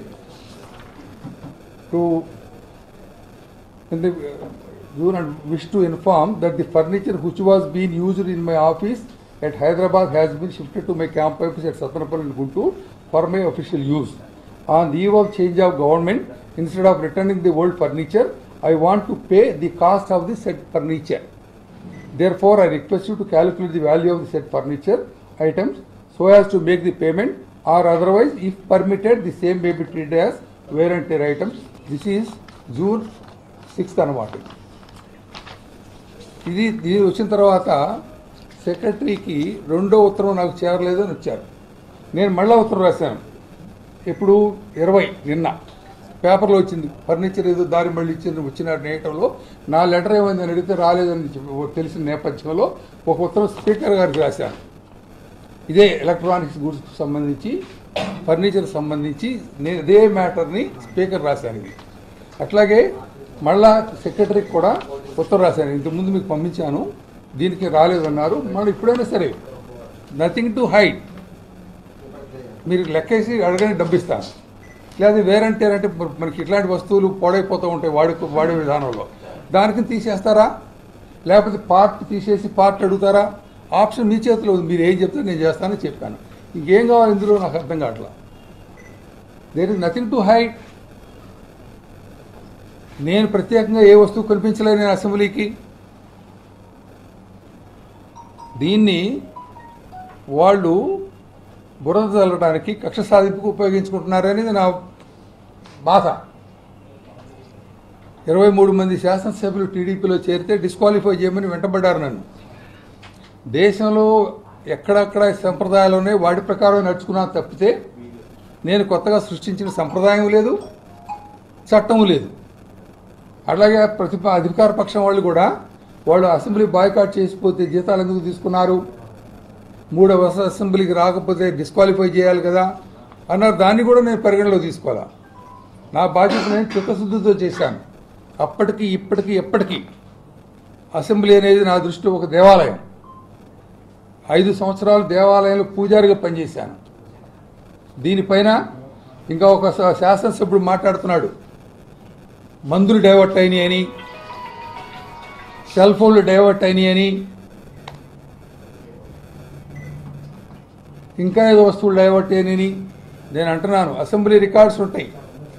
June and wish to inform that the furniture which was being used in my office at Hyderabad has been shifted to my camp office at Sattanapalli and Guntur for my official use. On the eve of change of government, instead of returning the old furniture, I want to pay the cost of the said furniture. Therefore, I request you to calculate the value of the said furniture items so as to make the payment, or otherwise, if permitted, the same may be treated as wear and tear items. This is June 6th అన్నమాట. ఇది వచ్చిన తర్వాత సెక్రటరీకి రెండో ఉత్తరం నాకు చేరలేదు అని వచ్చారు. నేను మళ్ళా ఉత్తరం రాశాను. ఇప్పుడు 20 నిన్న పేపర్లో వచ్చింది, ఫర్నిచర్ ఏదో దారి మళ్ళీ వచ్చిన నేటంలో నా లెటర్ ఏమైందని అడిగితే రాలేదని తెలిసిన నేపథ్యంలో ఒక ఉత్తరం స్పీకర్ గారికి రాశాను. ఇదే ఎలక్ట్రానిక్స్ గూడ్స్కి సంబంధించి, ఫర్నిచర్ సంబంధించి నేను ఇదే మ్యాటర్ని స్పీకర్ రాశాను. ఇది అట్లాగే మళ్ళా సెక్రటరీకి కూడా ఉత్తరం రాశాను. ఇంతకుముందు మీకు పంపించాను, దీనికి రాలేదన్నారు. మళ్ళీ ఇప్పుడైనా సరే నథింగ్ టు హైడ్, మీరు లెక్కేసి అడగని డబ్బిస్తాను. లేదా వేరంటే అంటే మనకి ఇట్లాంటి వస్తువులు పాడైపోతూ ఉంటాయి వాడే విధానంలో, దానికి తీసేస్తారా, లేకపోతే పార్ట్ తీసేసి పార్ట్ అడుగుతారా, ఆప్షన్ మీ చేతిలో ఉంది. మీరు ఏం చెప్తే నేను చేస్తానని చెప్పాను. ఇంకేం కావాలి ఇందులో నాకు అర్థం కావట్లా. There is nothing to hide. నేను ప్రత్యేకంగా ఏ వస్తువు కనిపించలేదు నేను అసెంబ్లీకి. దీన్ని వాళ్ళు బురద చల్లడానికి, కక్ష సాధింపుకు ఉపయోగించుకుంటున్నారనేది నా బాధ. 23 మంది శాసనసభ్యులు టీడీపీలో చేరితే డిస్క్వాలిఫై చేయమని వెంటబడ్డారు నన్ను. దేశంలో ఎక్కడక్కడ సంప్రదాయాలు ఉన్నాయి, వాటి ప్రకారం నడుచుకున్నాను తప్పితే నేను కొత్తగా సృష్టించిన సంప్రదాయం లేదు, చట్టం లేదు. అలాగే అధికార పక్షం వాళ్ళు కూడా వాళ్ళు అసెంబ్లీ బాయ్కాట్ చేసిపోతే జీతాలు ఎందుకు తీసుకున్నారు, 3వ అసెంబ్లీకి రాకపోతే డిస్క్వాలిఫై చేయాలి కదా అన్నారు. దాన్ని కూడా నేను పరిగణలో తీసుకోవాలా. నా బాధ్యత నేను చిత్తశుద్ధితో చేశాను. అప్పటికి ఇప్పటికీ ఎప్పటికీ అసెంబ్లీ అనేది నా దృష్టిలో ఒక దేవాలయం. 5 సంవత్సరాలు దేవాలయంలో పూజారిగా పనిచేశాను. దీనిపైన ఇంకా ఒక శాసనసభ్యుడు మాట్లాడుతున్నాడు, మందులు డైవర్ట్ అయినాయి అని, సెల్ ఫోన్లు డైవర్ట్ అయినాయి అని, ఇంకా ఏదో వస్తువులు డైవర్ట్ అయినాయని. నేను అంటున్నాను, అసెంబ్లీ రికార్డ్స్ ఉంటాయి,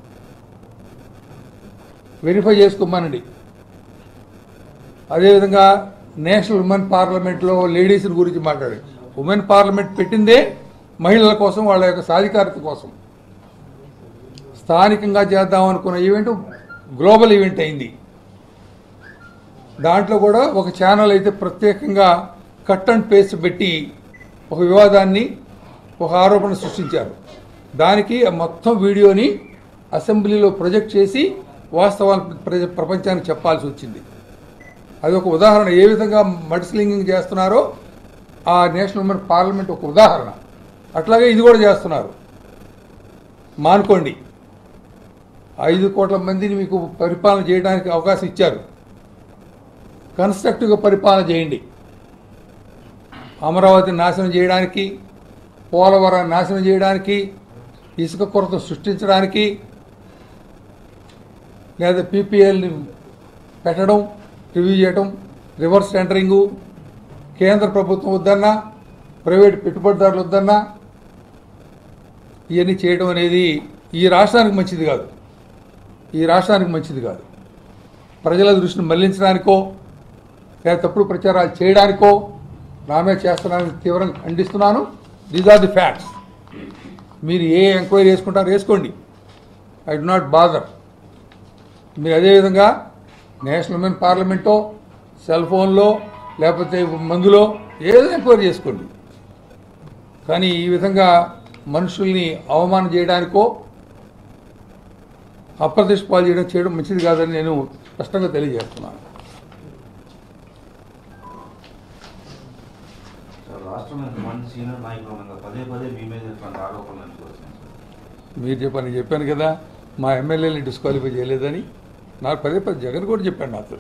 వెరిఫై చేసుకోమనండి. అదేవిధంగా నేషనల్ ఉమెన్ పార్లమెంట్లో లేడీస్ గురించి మాట్లాడారు. ఉమెన్ పార్లమెంట్ పెట్టిందే మహిళల కోసం, వాళ్ళ యొక్క సాధికారత కోసం. స్థానికంగా చేద్దాం అనుకున్న ఈవెంట్ గ్లోబల్ ఈవెంట్ అయింది. దాంట్లో కూడా ఒక ఛానల్ అయితే ప్రత్యేకంగా కట్ అండ్ పేస్ట్ పెట్టి ఒక వివాదాన్ని, ఒక ఆరోపణ సృష్టించారు. దానికి మొత్తం వీడియోని అసెంబ్లీలో ప్రొజెక్ట్ చేసి వాస్తవాలు ప్రపంచానికి చెప్పాల్సి వచ్చింది. అది ఒక ఉదాహరణ, ఏ విధంగా మడ్స్లింగింగ్ చేస్తున్నారో ఆ నేషనల్ ఉమెన్ పార్లమెంట్ ఒక ఉదాహరణ. అట్లాగే ఇది కూడా చేస్తున్నారు. మానుకోండి. 5 కోట్ల మందిని మీకు పరిపాలన చేయడానికి అవకాశం ఇచ్చారు. కన్స్ట్రక్టివ్గా పరిపాలన చేయండి. అమరావతిని నాశనం చేయడానికి, పోలవరాన్ని నాశనం చేయడానికి, ఇసుక కొరత సృష్టించడానికి, లేదా పీపీఎల్ని పెట్టడం, రివ్యూ చేయడం, రివర్స్ టెండరింగు, కేంద్ర ప్రభుత్వం వద్దన్నా, ప్రైవేట్ పెట్టుబడిదారులు వద్దన్నా ఇవన్నీ చేయడం అనేది ఈ రాష్ట్రానికి మంచిది కాదు. ఈ రాష్ట్రానికి మంచిది కాదు. ప్రజల దృష్టిని మళ్లించడానికో లేదా తప్పుడు ప్రచారాలు చేయడానికో నామే చేస్తున్నానని తీవ్రంగా ఖండిస్తున్నాను. These are the facts. మీరు ఏ ఎంక్వైరీ చేసుకుంటారో వేసుకోండి, ఐ డు నాట్ బాదర్. మీరు అదేవిధంగా నేషనల్ ఉమెన్ పార్లమెంటో, సెల్ ఫోన్లో, లేకపోతే మందులో ఏదో ఎంక్వైరీ చేసుకోండి. కానీ ఈ విధంగా మనుషుల్ని అవమానం చేయడానికో, అప్రతిష్ట పాలు చేయడం మంచిది కాదని నేను స్పష్టంగా తెలియజేస్తున్నాను. మీరు చెప్పాను కదా, మా ఎమ్మెల్యేని డిస్క్వాలిఫై చేయలేదని. నాకు పదే జగన్ కూడా చెప్పాడు నాతో.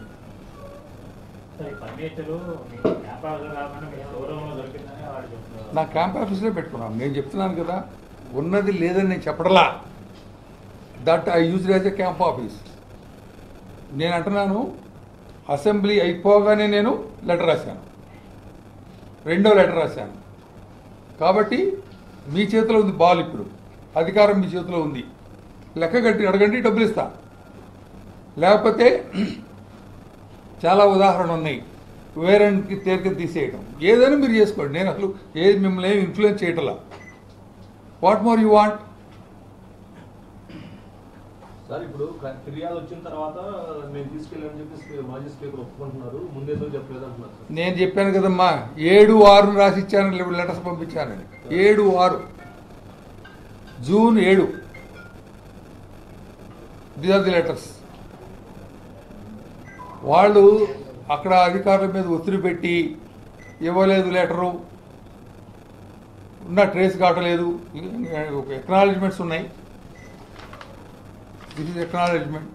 నా క్యాంప్ ఆఫీస్లో పెట్టుకున్నాను. నేను చెప్తున్నాను కదా, ఉన్నది లేదని నేను చెప్పడలా. That I use as a camp office. నేను అంటున్నాను, అసెంబ్లీ అయిపోగానే నేను లెటర్ రాశాను, 2వ లెటర్ రాశాను. కాబట్టి మీ చేతిలో ఉంది బాల్. ఇప్పుడు అధికారం మీ చేతిలో ఉంది. లెక్క కట్టి అడగండి, డబ్బులు ఇస్తా. లేకపోతే చాలా ఉదాహరణలు ఉన్నాయి, వేరేకి తేలిక తీసేయడం. ఏదైనా మీరు చేసుకోండి. నేను అసలు ఏది మిమ్మల్ని ఏమి ఇన్ఫ్లుయెన్స్ చేయటలా. What more you want? Sir, ఇప్పుడు ఫిర్యాదు వచ్చిన తర్వాత నేను తీసుకెళ్ళానని చెప్పి మాజీ స్పీకర్ ఒప్పుకుంటున్నారు. ముందేదో చెప్పలేదు అంటున్నారు. నేను చెప్పాను కదమ్మా, 7/6 రాసి ఇచ్చాను, లెటర్స్ పంపించానని. 7/6 June 7 these are the letters. వాళ్ళు అక్కడ అధికారుల మీద ఒత్తిడి పెట్టి ఇవ్వలేదు లెటరు, ఉన్న ట్రేస్ కావట్లేదు. ఎక్నాలజ్మెంట్స్ ఉన్నాయి. This is acknowledgement.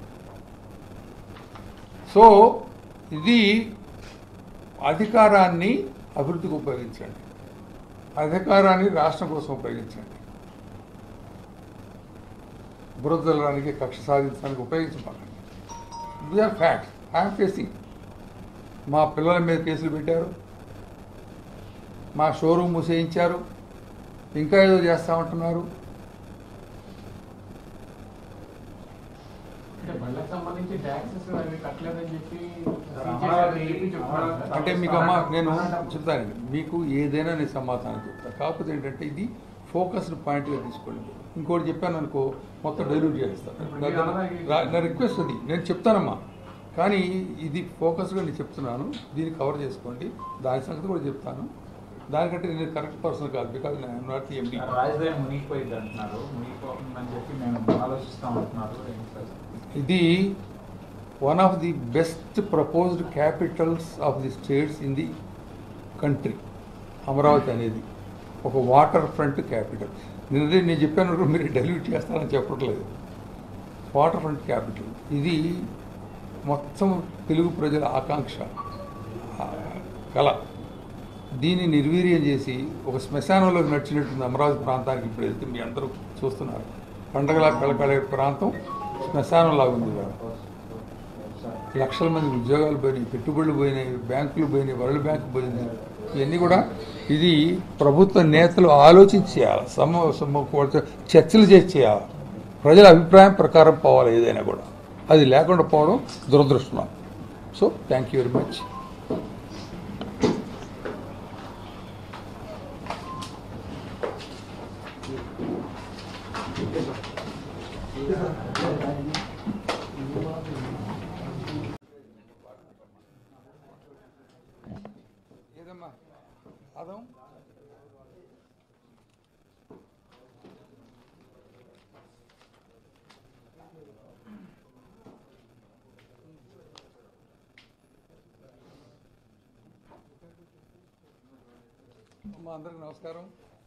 సో ఇది అధికారాన్ని అభివృద్ధికి ఉపయోగించండి, అధికారాన్ని రాష్ట్రం కోసం ఉపయోగించండి. బురదలడానికి, కక్ష సాధించడానికి ఉపయోగించకండి. These are facts. I'm facing. మా పిల్లల మీద కేసులు పెట్టారు, మా షోరూమ్ మూసేయించారు, ఇంకా ఏదో చేస్తా ఉంటున్నారు. అంటే మీకు అమ్మా నేను చెప్తాను, మీకు ఏదైనా నేను సమాధానం చెప్తాను. కాకపోతే ఏంటంటే ఇది ఫోకస్ని పాయింట్గా తీసుకోండి. ఇంకోటి చెప్పాను అనుకో మొత్తం డైల్యూట్ చేస్తాను. నా రిక్వెస్ట్ అది, నేను చెప్తానమ్మా, కానీ ఇది ఫోకస్గా నేను చెప్తున్నాను, దీన్ని కవర్ చేసుకోండి. దాని సంగతి కూడా చెప్తాను. దానికంటే నేను కరెక్ట్ పర్సన్ కాదు, because I'm not the MD. రాజధాని మునిగిపోయింది అంటున్నారు, మునిగిపోతుందని చెప్పి మేము ఆలోచిస్తాం అంటున్నారు. ఇది one of the best proposed capitals of the states in the country. Amaravati అనేది ఒక వాటర్ ఫ్రంట్ క్యాపిటల్. నేను చెప్పాను, మీరు డైల్యూట్ చేస్తారని చెప్పట్లేదు. వాటర్ ఫ్రంట్ క్యాపిటల్ ఇది మొత్తం తెలుగు ప్రజల ఆకాంక్ష, కళ. దీన్ని నిర్వీర్యం చేసి ఒక శ్మశానంలోకి నడిచినట్టుంది అమరావతి ప్రాంతానికి. ఇప్పుడు వెళ్తే మీ అందరూ చూస్తున్నారు, పండగలా కళకళే ప్రాంతం శ్మశానంలాగా ఉంది. లక్షల మంది ఉద్యోగాలు పోయినాయి, పెట్టుబడులు పోయినాయి, బ్యాంకులు పోయినాయి, వరల్డ్ బ్యాంకు పోయింది. ఇవన్నీ కూడా ఇది ప్రభుత్వ నేతలు ఆలోచించి చేయాలి, చర్చలు చేసి చేయాలి. ప్రజల అభిప్రాయం ప్రకారం పోవాలి ఏదైనా కూడా. అది లేకుండా పోవడం దురదృష్టం. So thank you very much. ఏదమ్మా అదం అమ్మా, అందరికి నమస్కారం.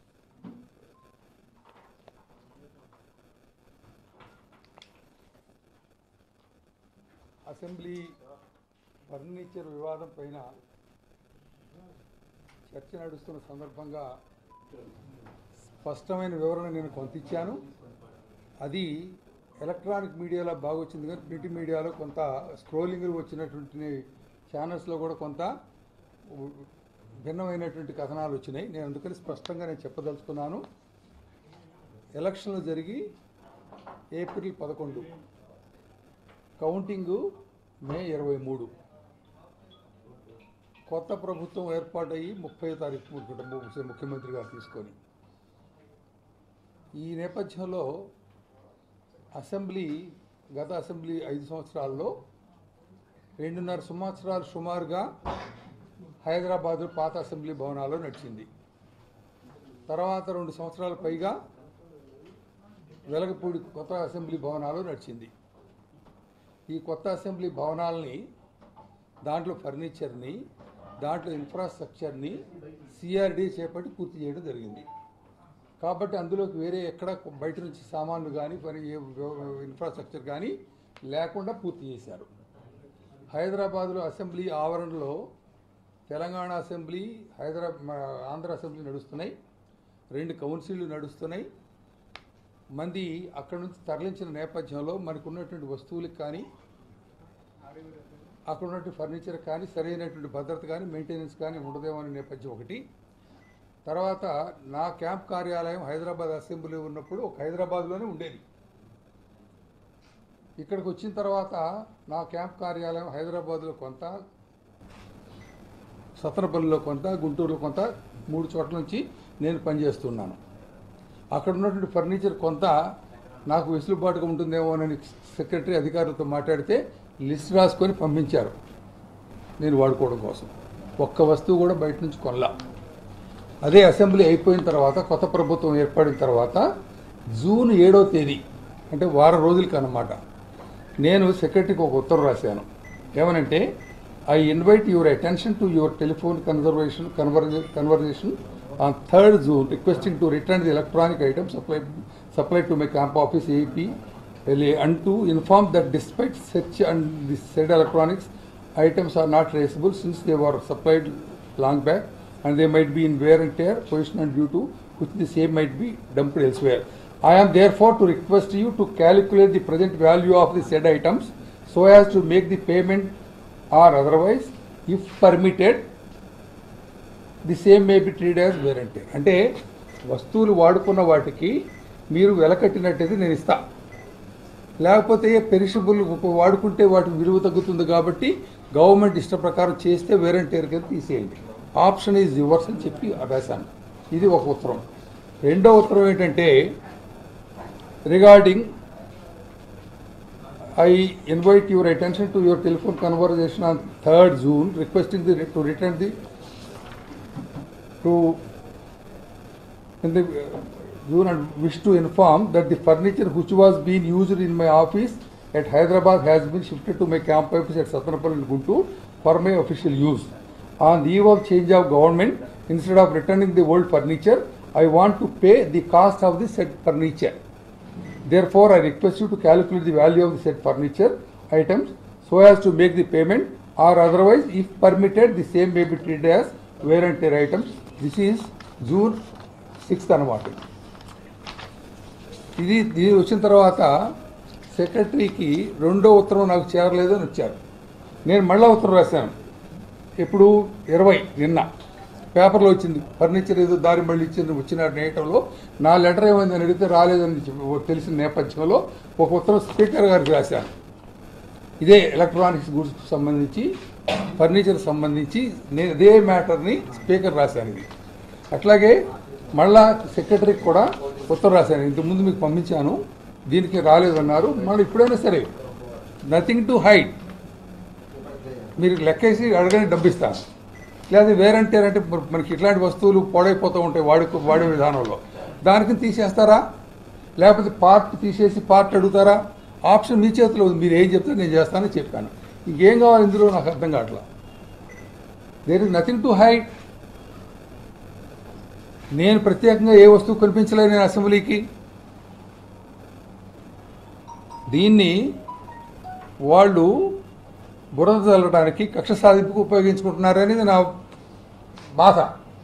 అసెంబ్లీ ఫర్నిచర్ వివాదం పైన చర్చ నడుస్తున్న సందర్భంగా స్పష్టమైన వివరణ నేను కొంత ఇచ్చాను. అది ఎలక్ట్రానిక్ మీడియాలో బాగా వచ్చింది, కానీ ప్రింట్ మీడియాలో కొంత స్క్రోలింగ్ వచ్చినటువంటి ఛానల్స్లో కూడా కొంత భిన్నమైనటువంటి కథనాలు వచ్చినాయి. నేను అందుకని స్పష్టంగా నేను చెప్పదలుచుకున్నాను. ఎలక్షన్లు జరిగి ఏప్రిల్ 11, కౌంటింగు మే 23, కొత్త ప్రభుత్వం ఏర్పాటయ్యి 30వ తారీఖు ముఖ్యమంత్రి గారు తీసుకొని. ఈ నేపథ్యంలో గత అసెంబ్లీ 5 సంవత్సరాల్లో 2.5 సంవత్సరాలు సుమారుగా హైదరాబాద్ పాత అసెంబ్లీ భవనాల్లో నడిచింది. తర్వాత 2 సంవత్సరాల పైగా వెలగపూడి కొత్త అసెంబ్లీ భవనాలు నడిచింది. ఈ కొత్త అసెంబ్లీ భవనాలని, దాంట్లో ఫర్నిచర్ని, దాంట్లో ఇన్ఫ్రాస్ట్రక్చర్ని సిఆర్డీ చేపట్టి పూర్తి చేయడం జరిగింది. కాబట్టి అందులోకి వేరే ఎక్కడ బయట నుంచి సామాన్లు కానీ ఇన్ఫ్రాస్ట్రక్చర్ కానీ లేకుండా పూర్తి చేశారు. హైదరాబాద్లో అసెంబ్లీ ఆవరణలో తెలంగాణ అసెంబ్లీ, ఆంధ్ర అసెంబ్లీ నడుస్తున్నాయి, 2 కౌన్సిళ్ళు నడుస్తున్నాయి. మంది అక్కడ నుంచి తరలించిన నేపథ్యంలో మనకు ఉన్నటువంటి వస్తువులకు కానీ, అక్కడ ఉన్నటువంటి ఫర్నిచర్ కానీ, సరైనటువంటి భద్రత కానీ, మెయింటెనెన్స్ కానీ ఉండదేమో అనే నేపథ్యం ఒకటి. తర్వాత నా క్యాంప్ కార్యాలయం హైదరాబాద్ అసెంబ్లీ ఉన్నప్పుడు ఒక హైదరాబాద్లోనే ఉండేది. ఇక్కడికి వచ్చిన తర్వాత నా క్యాంప్ కార్యాలయం హైదరాబాద్లో కొంత, సత్తనపల్లిలో కొంత, గుంటూరులో కొంత, 3 చోట్ల నుంచి నేను పనిచేస్తున్నాను. అక్కడ ఉన్నటువంటి ఫర్నిచర్ కొంత నాకు వెసులుబాటుగా ఉంటుందేమో అని సెక్రటరీ అధికారులతో మాట్లాడితే లిస్ట్ రాసుకొని పంపించారు నేను వాడుకోవడం కోసం. ఒక్క వస్తువు కూడా బయట నుంచి కొనలా. అదే అసెంబ్లీ అయిపోయిన తర్వాత, కొత్త ప్రభుత్వం ఏర్పడిన తర్వాత జూన్ 7వ తేదీ, అంటే వారం రోజులకి అన్నమాట, నేను సెక్రటరీకి ఒక ఉత్తరం రాశాను. ఏమనంటే, I invite your attention to your telephone conversation on 3rd June requesting to return the electronic items supplied to my camp office AEP LA, and to inform that despite such and the said electronics items are not traceable since they were supplied long back and they might be in wear and tear position and due to which the same might be dumped elsewhere. I am therefore to request you to calculate the present value of the said items so as to make the payment or otherwise, if permitted, the same may be treated as wear and tear. అంటే వస్తువులు వాడుకున్న వాటికి మీరు వెలకట్టినట్టయితే నేను ఇస్తా, లేకపోతే perishable వాడుకుంటే వాటి విలువ తగ్గుతుంది కాబట్టి గవర్నమెంట్ ఇష్ట ప్రకారం చేస్తే వేర్ అండ్ టేర్ కింద తీసేయండి, ఆప్షన్ ఈజ్ యువర్స్ అని చెప్పి రాశాను. ఇది ఒక ఉత్తరం. రెండో ఉత్తరం ఏంటంటే regarding I invite your attention to your telephone conversation on 3rd June requesting to return the June and wish to inform that the furniture which was being used in my office at Hyderabad has been shifted to my camp office at Satnapalli in Guntur for my official use. On the eve of change of government, instead of returning the old furniture, I want to pay the cost of the said furniture. Therefore, I request you to calculate the value of the said furniture items so as to make the payment, or otherwise, if permitted, the same may be treated as wear and tear items. This is June 6th అనమాట. ఇది వచ్చిన తర్వాత సెక్రటరీకి రెండో ఉత్తరం నాకు చేరలేదు అని వచ్చారు. నేను మళ్ళా ఉత్తరం రాశాను. ఎప్పుడు 20 నిన్న పేపర్లో వచ్చింది. ఫర్నిచర్ ఏదో దారి మళ్ళీ వచ్చిన నేటంలో నా లెటర్ ఏమైందని అడిగితే రాలేదని తెలిసిన నేపథ్యంలో ఒక ఉత్తరం స్పీకర్ గారికి రాశాను. ఇదే ఎలక్ట్రానిక్స్ గూడ్స్కి సంబంధించి ఫర్నిచర్ సంబంధించి నేను ఇదే మ్యాటర్ని స్పీకర్ రాశాను. ఇది అట్లాగే మళ్ళా సెక్రటరీకి కూడా ఉత్తరం రాశాను. ఇంతకుముందు మీకు పంపించాను, దీనికి రాలేదన్నారు. మళ్ళీ ఇప్పుడైనా సరే నథింగ్ టు హైడ్, మీరు లెక్కేసి అడగని డబ్బిస్తాను. లేదా వేరంటే అంటే మనకి ఇట్లాంటి వస్తువులు పాడైపోతూ ఉంటాయి వాడే విధానంలో, దానికి తీసేస్తారా లేకపోతే పార్ట్ తీసేసి పార్ట్ అడుగుతారా? ఆప్షన్ మీ చేతిలో ఉంది, మీరు ఏం చెప్తే నేను చేస్తానని చెప్పాను. ఇంకేం కావాలి ఇందులో నాకు అర్థం కావట్లా. There is nothing to hide. నేను ప్రత్యేకంగా ఏ వస్తువు కనిపించలేదు నేను అసెంబ్లీకి. దీన్ని వాళ్ళు బురద చల్లడానికి కక్ష సాధింపుకు ఉపయోగించుకుంటున్నారనేది నా బాధ.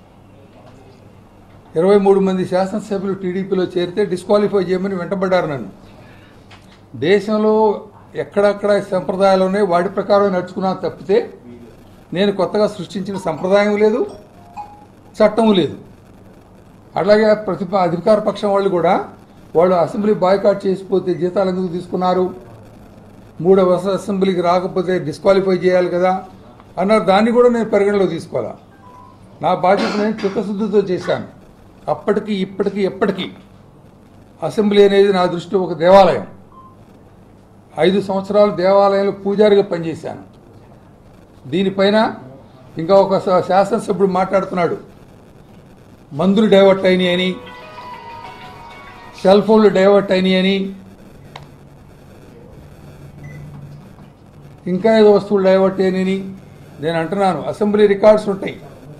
23 మంది శాసనసభ్యులు టీడీపీలో చేరితే డిస్క్వాలిఫై చేయమని వెంటబడ్డారు నన్ను. దేశంలో ఎక్కడక్కడ సంప్రదాయాలు ఉన్నాయి, వాటి ప్రకారం నడుచుకున్నా తప్పితే నేను కొత్తగా సృష్టించిన సంప్రదాయం లేదు, చట్టం లేదు. అలాగే అధికార పక్షం వాళ్ళు అసెంబ్లీ బాయ్కాట్ చేసిపోతే జీతాలు ఎందుకు తీసుకున్నారు, 3వ అసెంబ్లీకి రాకపోతే డిస్క్వాలిఫై చేయాలి కదా అన్నారు. దాన్ని కూడా నేను పరిగణలో తీసుకోవాలా. నా బాధ్యత నేను చిత్తశుద్ధితో చేశాను. అప్పటికి ఇప్పటికీ ఎప్పటికీ అసెంబ్లీ అనేది నా దృష్టిలో ఒక దేవాలయం. 5 సంవత్సరాలు దేవాలయంలో పూజారిగా పనిచేశాను. దీనిపైన ఇంకా ఒక శాసనసభ్యుడు మాట్లాడుతున్నాడు, మందులు డైవర్ట్ అయినాయి అని, సెల్ ఫోన్లు డైవర్ట్ అయినాయి అని, ఇంకా ఏదో వస్తువులు డైవర్ట్ అయినాయని. నేను అంటున్నాను, అసెంబ్లీ రికార్డ్స్ ఉంటాయి,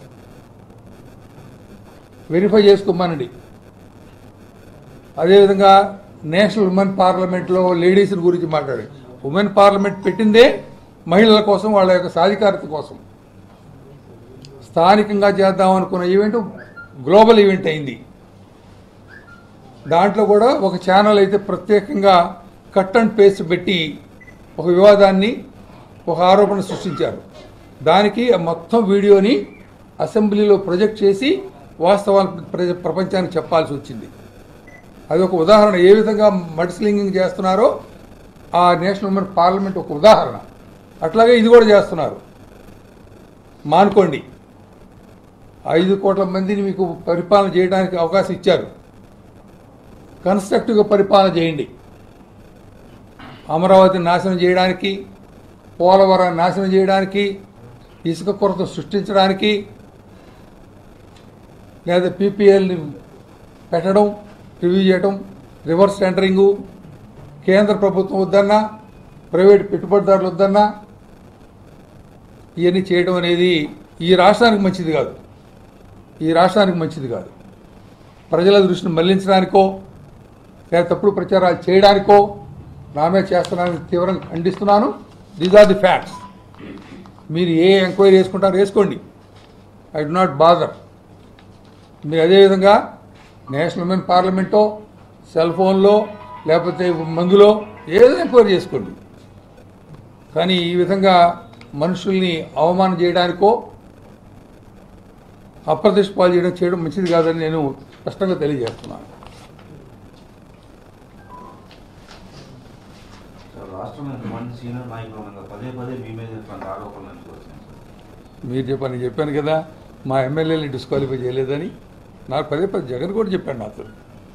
వెరిఫై చేసుకోమనండి. అదేవిధంగా నేషనల్ ఉమెన్ పార్లమెంట్లో లేడీస్ గురించి మాట్లాడి, ఉమెన్ పార్లమెంట్ పెట్టిందే మహిళల కోసం, వాళ్ళ యొక్క సాధికారత కోసం. స్థానికంగా చేద్దాం అనుకున్న ఈవెంట్ గ్లోబల్ ఈవెంట్ అయింది. దాంట్లో కూడా ఒక ఛానల్ అయితే ప్రత్యేకంగా కట్ అండ్ పేస్ట్ పెట్టి ఒక వివాదాన్ని, ఒక ఆరోపణ సృష్టించారు. దానికి మొత్తం వీడియోని అసెంబ్లీలో ప్రొజెక్ట్ చేసి వాస్తవాలు ప్రపంచానికి చెప్పాల్సి వచ్చింది. అది ఒక ఉదాహరణ, ఏ విధంగా మడ్స్లింగింగ్ చేస్తున్నారో ఆ నేషనల్ ఉమెన్ పార్లమెంట్ ఒక ఉదాహరణ. అట్లాగే ఇది కూడా చేస్తున్నారు. మానుకోండి. 5 కోట్ల మందిని మీకు పరిపాలన చేయడానికి అవకాశం ఇచ్చారు. కన్స్ట్రక్టివ్గా పరిపాలన చేయండి. అమరావతిని నాశనం చేయడానికి, పోలవరాన్ని నాశనం చేయడానికి, ఇసుక కొరత సృష్టించడానికి, లేదా పీపీఎల్ని పెట్టడం, రివ్యూ చేయడం, రివర్స్ టెండరింగు, కేంద్ర ప్రభుత్వం వద్దన్నా ప్రైవేట్ పెట్టుబడిదారులు వద్దన్నా ఇవన్నీ చేయడం అనేది ఈ రాష్ట్రానికి మంచిది కాదు. ఈ రాష్ట్రానికి మంచిది కాదు. ప్రజల దృష్టిని మళ్లించడానికో లేదా తప్పుడు ప్రచారాలు చేయడానికో నామే చేస్తున్నానని తీవ్రంగా ఖండిస్తున్నాను. These are the facts. మీరు ఏ ఎంక్వైరీ చేసుకుంటారో వేసుకోండి, ఐ డు నాట్ బాదర్. మీరు అదేవిధంగా నేషనల్ ఉమెన్ పార్లమెంటో, సెల్ ఫోన్లో, లేకపోతే మందులో ఏదో ఎంక్వైరీ చేసుకోండి. కానీ ఈ విధంగా మనుషుల్ని అవమానం చేయడానికో, అప్రతిష్ట పాలు చేయడం మంచిది కాదని నేను స్పష్టంగా తెలియజేస్తున్నాను. మీరు చెప్పాను కదా, మా ఎమ్మెల్యేని డిస్క్వాలిఫై చేయలేదని. నాకు పదే పదే జగన్ కూడా చెప్పాడు నాతో.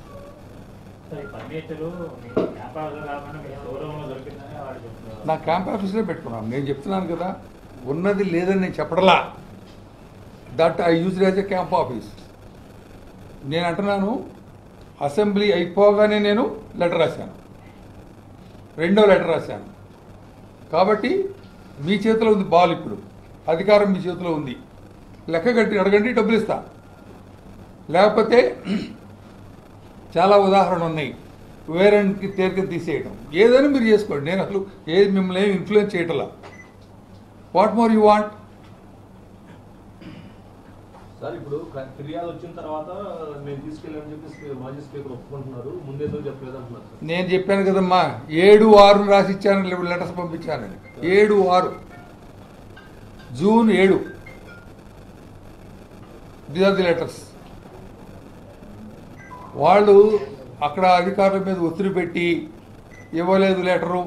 నా క్యాంప్ ఆఫీస్లో పెట్టుకున్నాను. నేను చెప్తున్నాను కదా, ఉన్నది లేదని నేను చెప్పడలా. That I use as a camp office. నేను అంటున్నాను, అసెంబ్లీ అయిపోగానే నేను లెటర్ రాశాను, రెండో లెటర్ రాశాను. కాబట్టి మీ చేతిలో ఉంది బాల్, ఇప్పుడు అధికారం మీ చేతిలో ఉంది. లెక్క కట్టి అడగండి, డబ్బులు ఇస్తా. లేకపోతే చాలా ఉదాహరణలు ఉన్నాయి, వేరేకి తేలిక తీసేయడం. ఏదైనా మీరు చేసుకోండి, నేను అసలు ఏది మిమ్మల్ని ఏమి ఇన్ఫ్లుయెన్స్ చేయటలా. What more you want? Sir ఇప్పుడు ఫిర్యాదు వచ్చిన తర్వాత నేను తీసుకెళ్ళాలని చెప్పి మాజీ స్పీకర్ ఒప్పుకుంటున్నారు, ముందేదో చెప్పలేదు అంటున్నారు. నేను చెప్పాను కదమ్మా, 7/6 రాసి ఇచ్చాను, లెటర్స్ పంపించానని. 7/6 June 7 the are the letters. వాళ్ళు అక్కడ అధికారుల మీద ఒత్తిడి పెట్టి ఇవ్వలేదు లెటరు,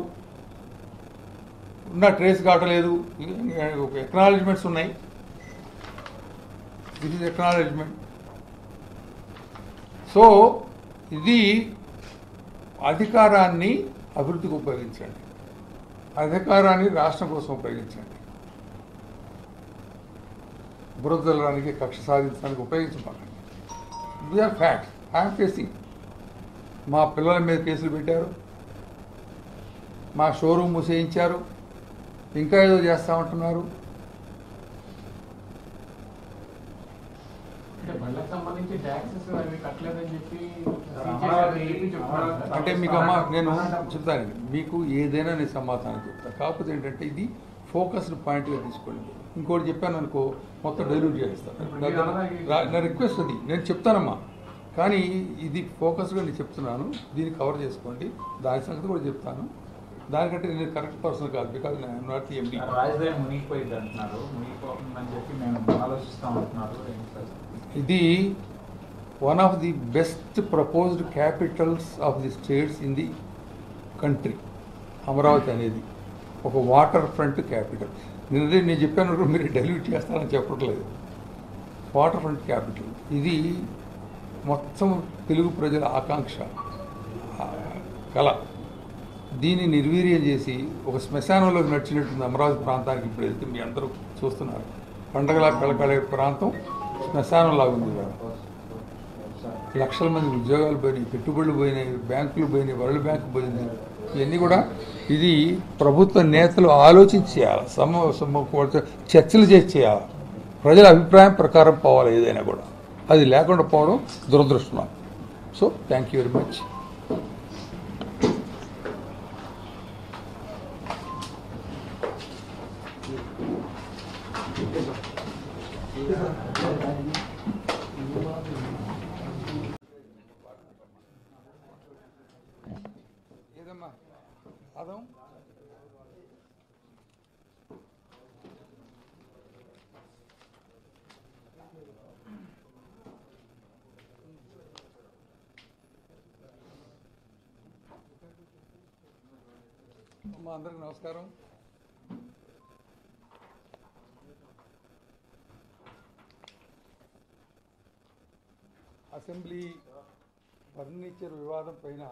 ఉన్న ట్రేస్ కావట్లేదు. ఎక్నాలజ్మెంట్స్ ఉన్నాయి. This is acknowledgement. సో ఇది అధికారాన్ని అభివృద్ధికి ఉపయోగించండి, అధికారాన్ని రాష్ట్రం కోసం ఉపయోగించండి. బురదలడానికి, కక్ష సాధించడానికి ఉపయోగించకండి. The are facts. I'm facing. మా పిల్లల మీద కేసులు పెట్టారు, మా షోరూమ్ మూసేయించారు, ఇంకా ఏదో చేస్తామంటున్నారు. అంటే మీకు అమ్మా నేను చెప్తాను, మీకు ఏదైనా నేను సమాధానం చెప్తాను. కాకపోతే ఏంటంటే ఇది ఫోకస్డ్ పాయింట్గా తీసుకోండి. ఇంకోటి చెప్పాను అనుకో, మొత్తం డైల్యూట్ చేస్తాను. నా రిక్వెస్ట్ అది, నేను చెప్తానమ్మా, కానీ ఇది ఫోకస్గా నేను చెప్తున్నాను. దీన్ని కవర్ చేసుకోండి. దాని సంగతి కూడా చెప్తాను. దానికంటే నేను కరెక్ట్ పర్సన్ కాదు, బికాజ్ నేను నాట్ ది ఎండి. రాజధాని మునిగిపోయింది అంటున్నారు, మునిగిపోతుందని చెప్పి మేము ఆలోచిస్తాం అంటున్నారు. ఇది one of the best proposed capitals of the states in the country. Amaravati అనేది ఒక వాటర్ ఫ్రంట్ క్యాపిటల్. నేను చెప్పాను, మీరు డైల్యూట్ చేస్తారని చెప్పట్లేదు. వాటర్ ఫ్రంట్ క్యాపిటల్ ఇది మొత్తం తెలుగు ప్రజల ఆకాంక్ష, కళ. దీన్ని నిర్వీర్యం చేసి ఒక శ్మశానంలోకి నడిచినట్టుంది అమరావతి ప్రాంతానికి. ఇప్పుడు వెళ్తే మీ అందరూ చూస్తున్నారు, పండగలా కళకళే ప్రాంతం శ్మశానంలాగా ఉంది. లక్షల మంది ఉద్యోగాలు పోయినాయి, పెట్టుబడులు పోయినాయి, బ్యాంకులు పోయినాయి, వరల్డ్ బ్యాంకు పోయింది. ఇవన్నీ కూడా ఇది ప్రభుత్వ నేతలు ఆలోచించి చేయాలి, చర్చలు చేసి చేయాలి. ప్రజల అభిప్రాయం ప్రకారం పోవాలి ఏదైనా కూడా. అది లేకుండా పోవడం దురదృష్టం. So thank you very much. ఏదమ్మా అదం అమ్మా, అందరికి నమస్కారం. అసెంబ్లీ ఫర్నిచర్ వివాదం పైన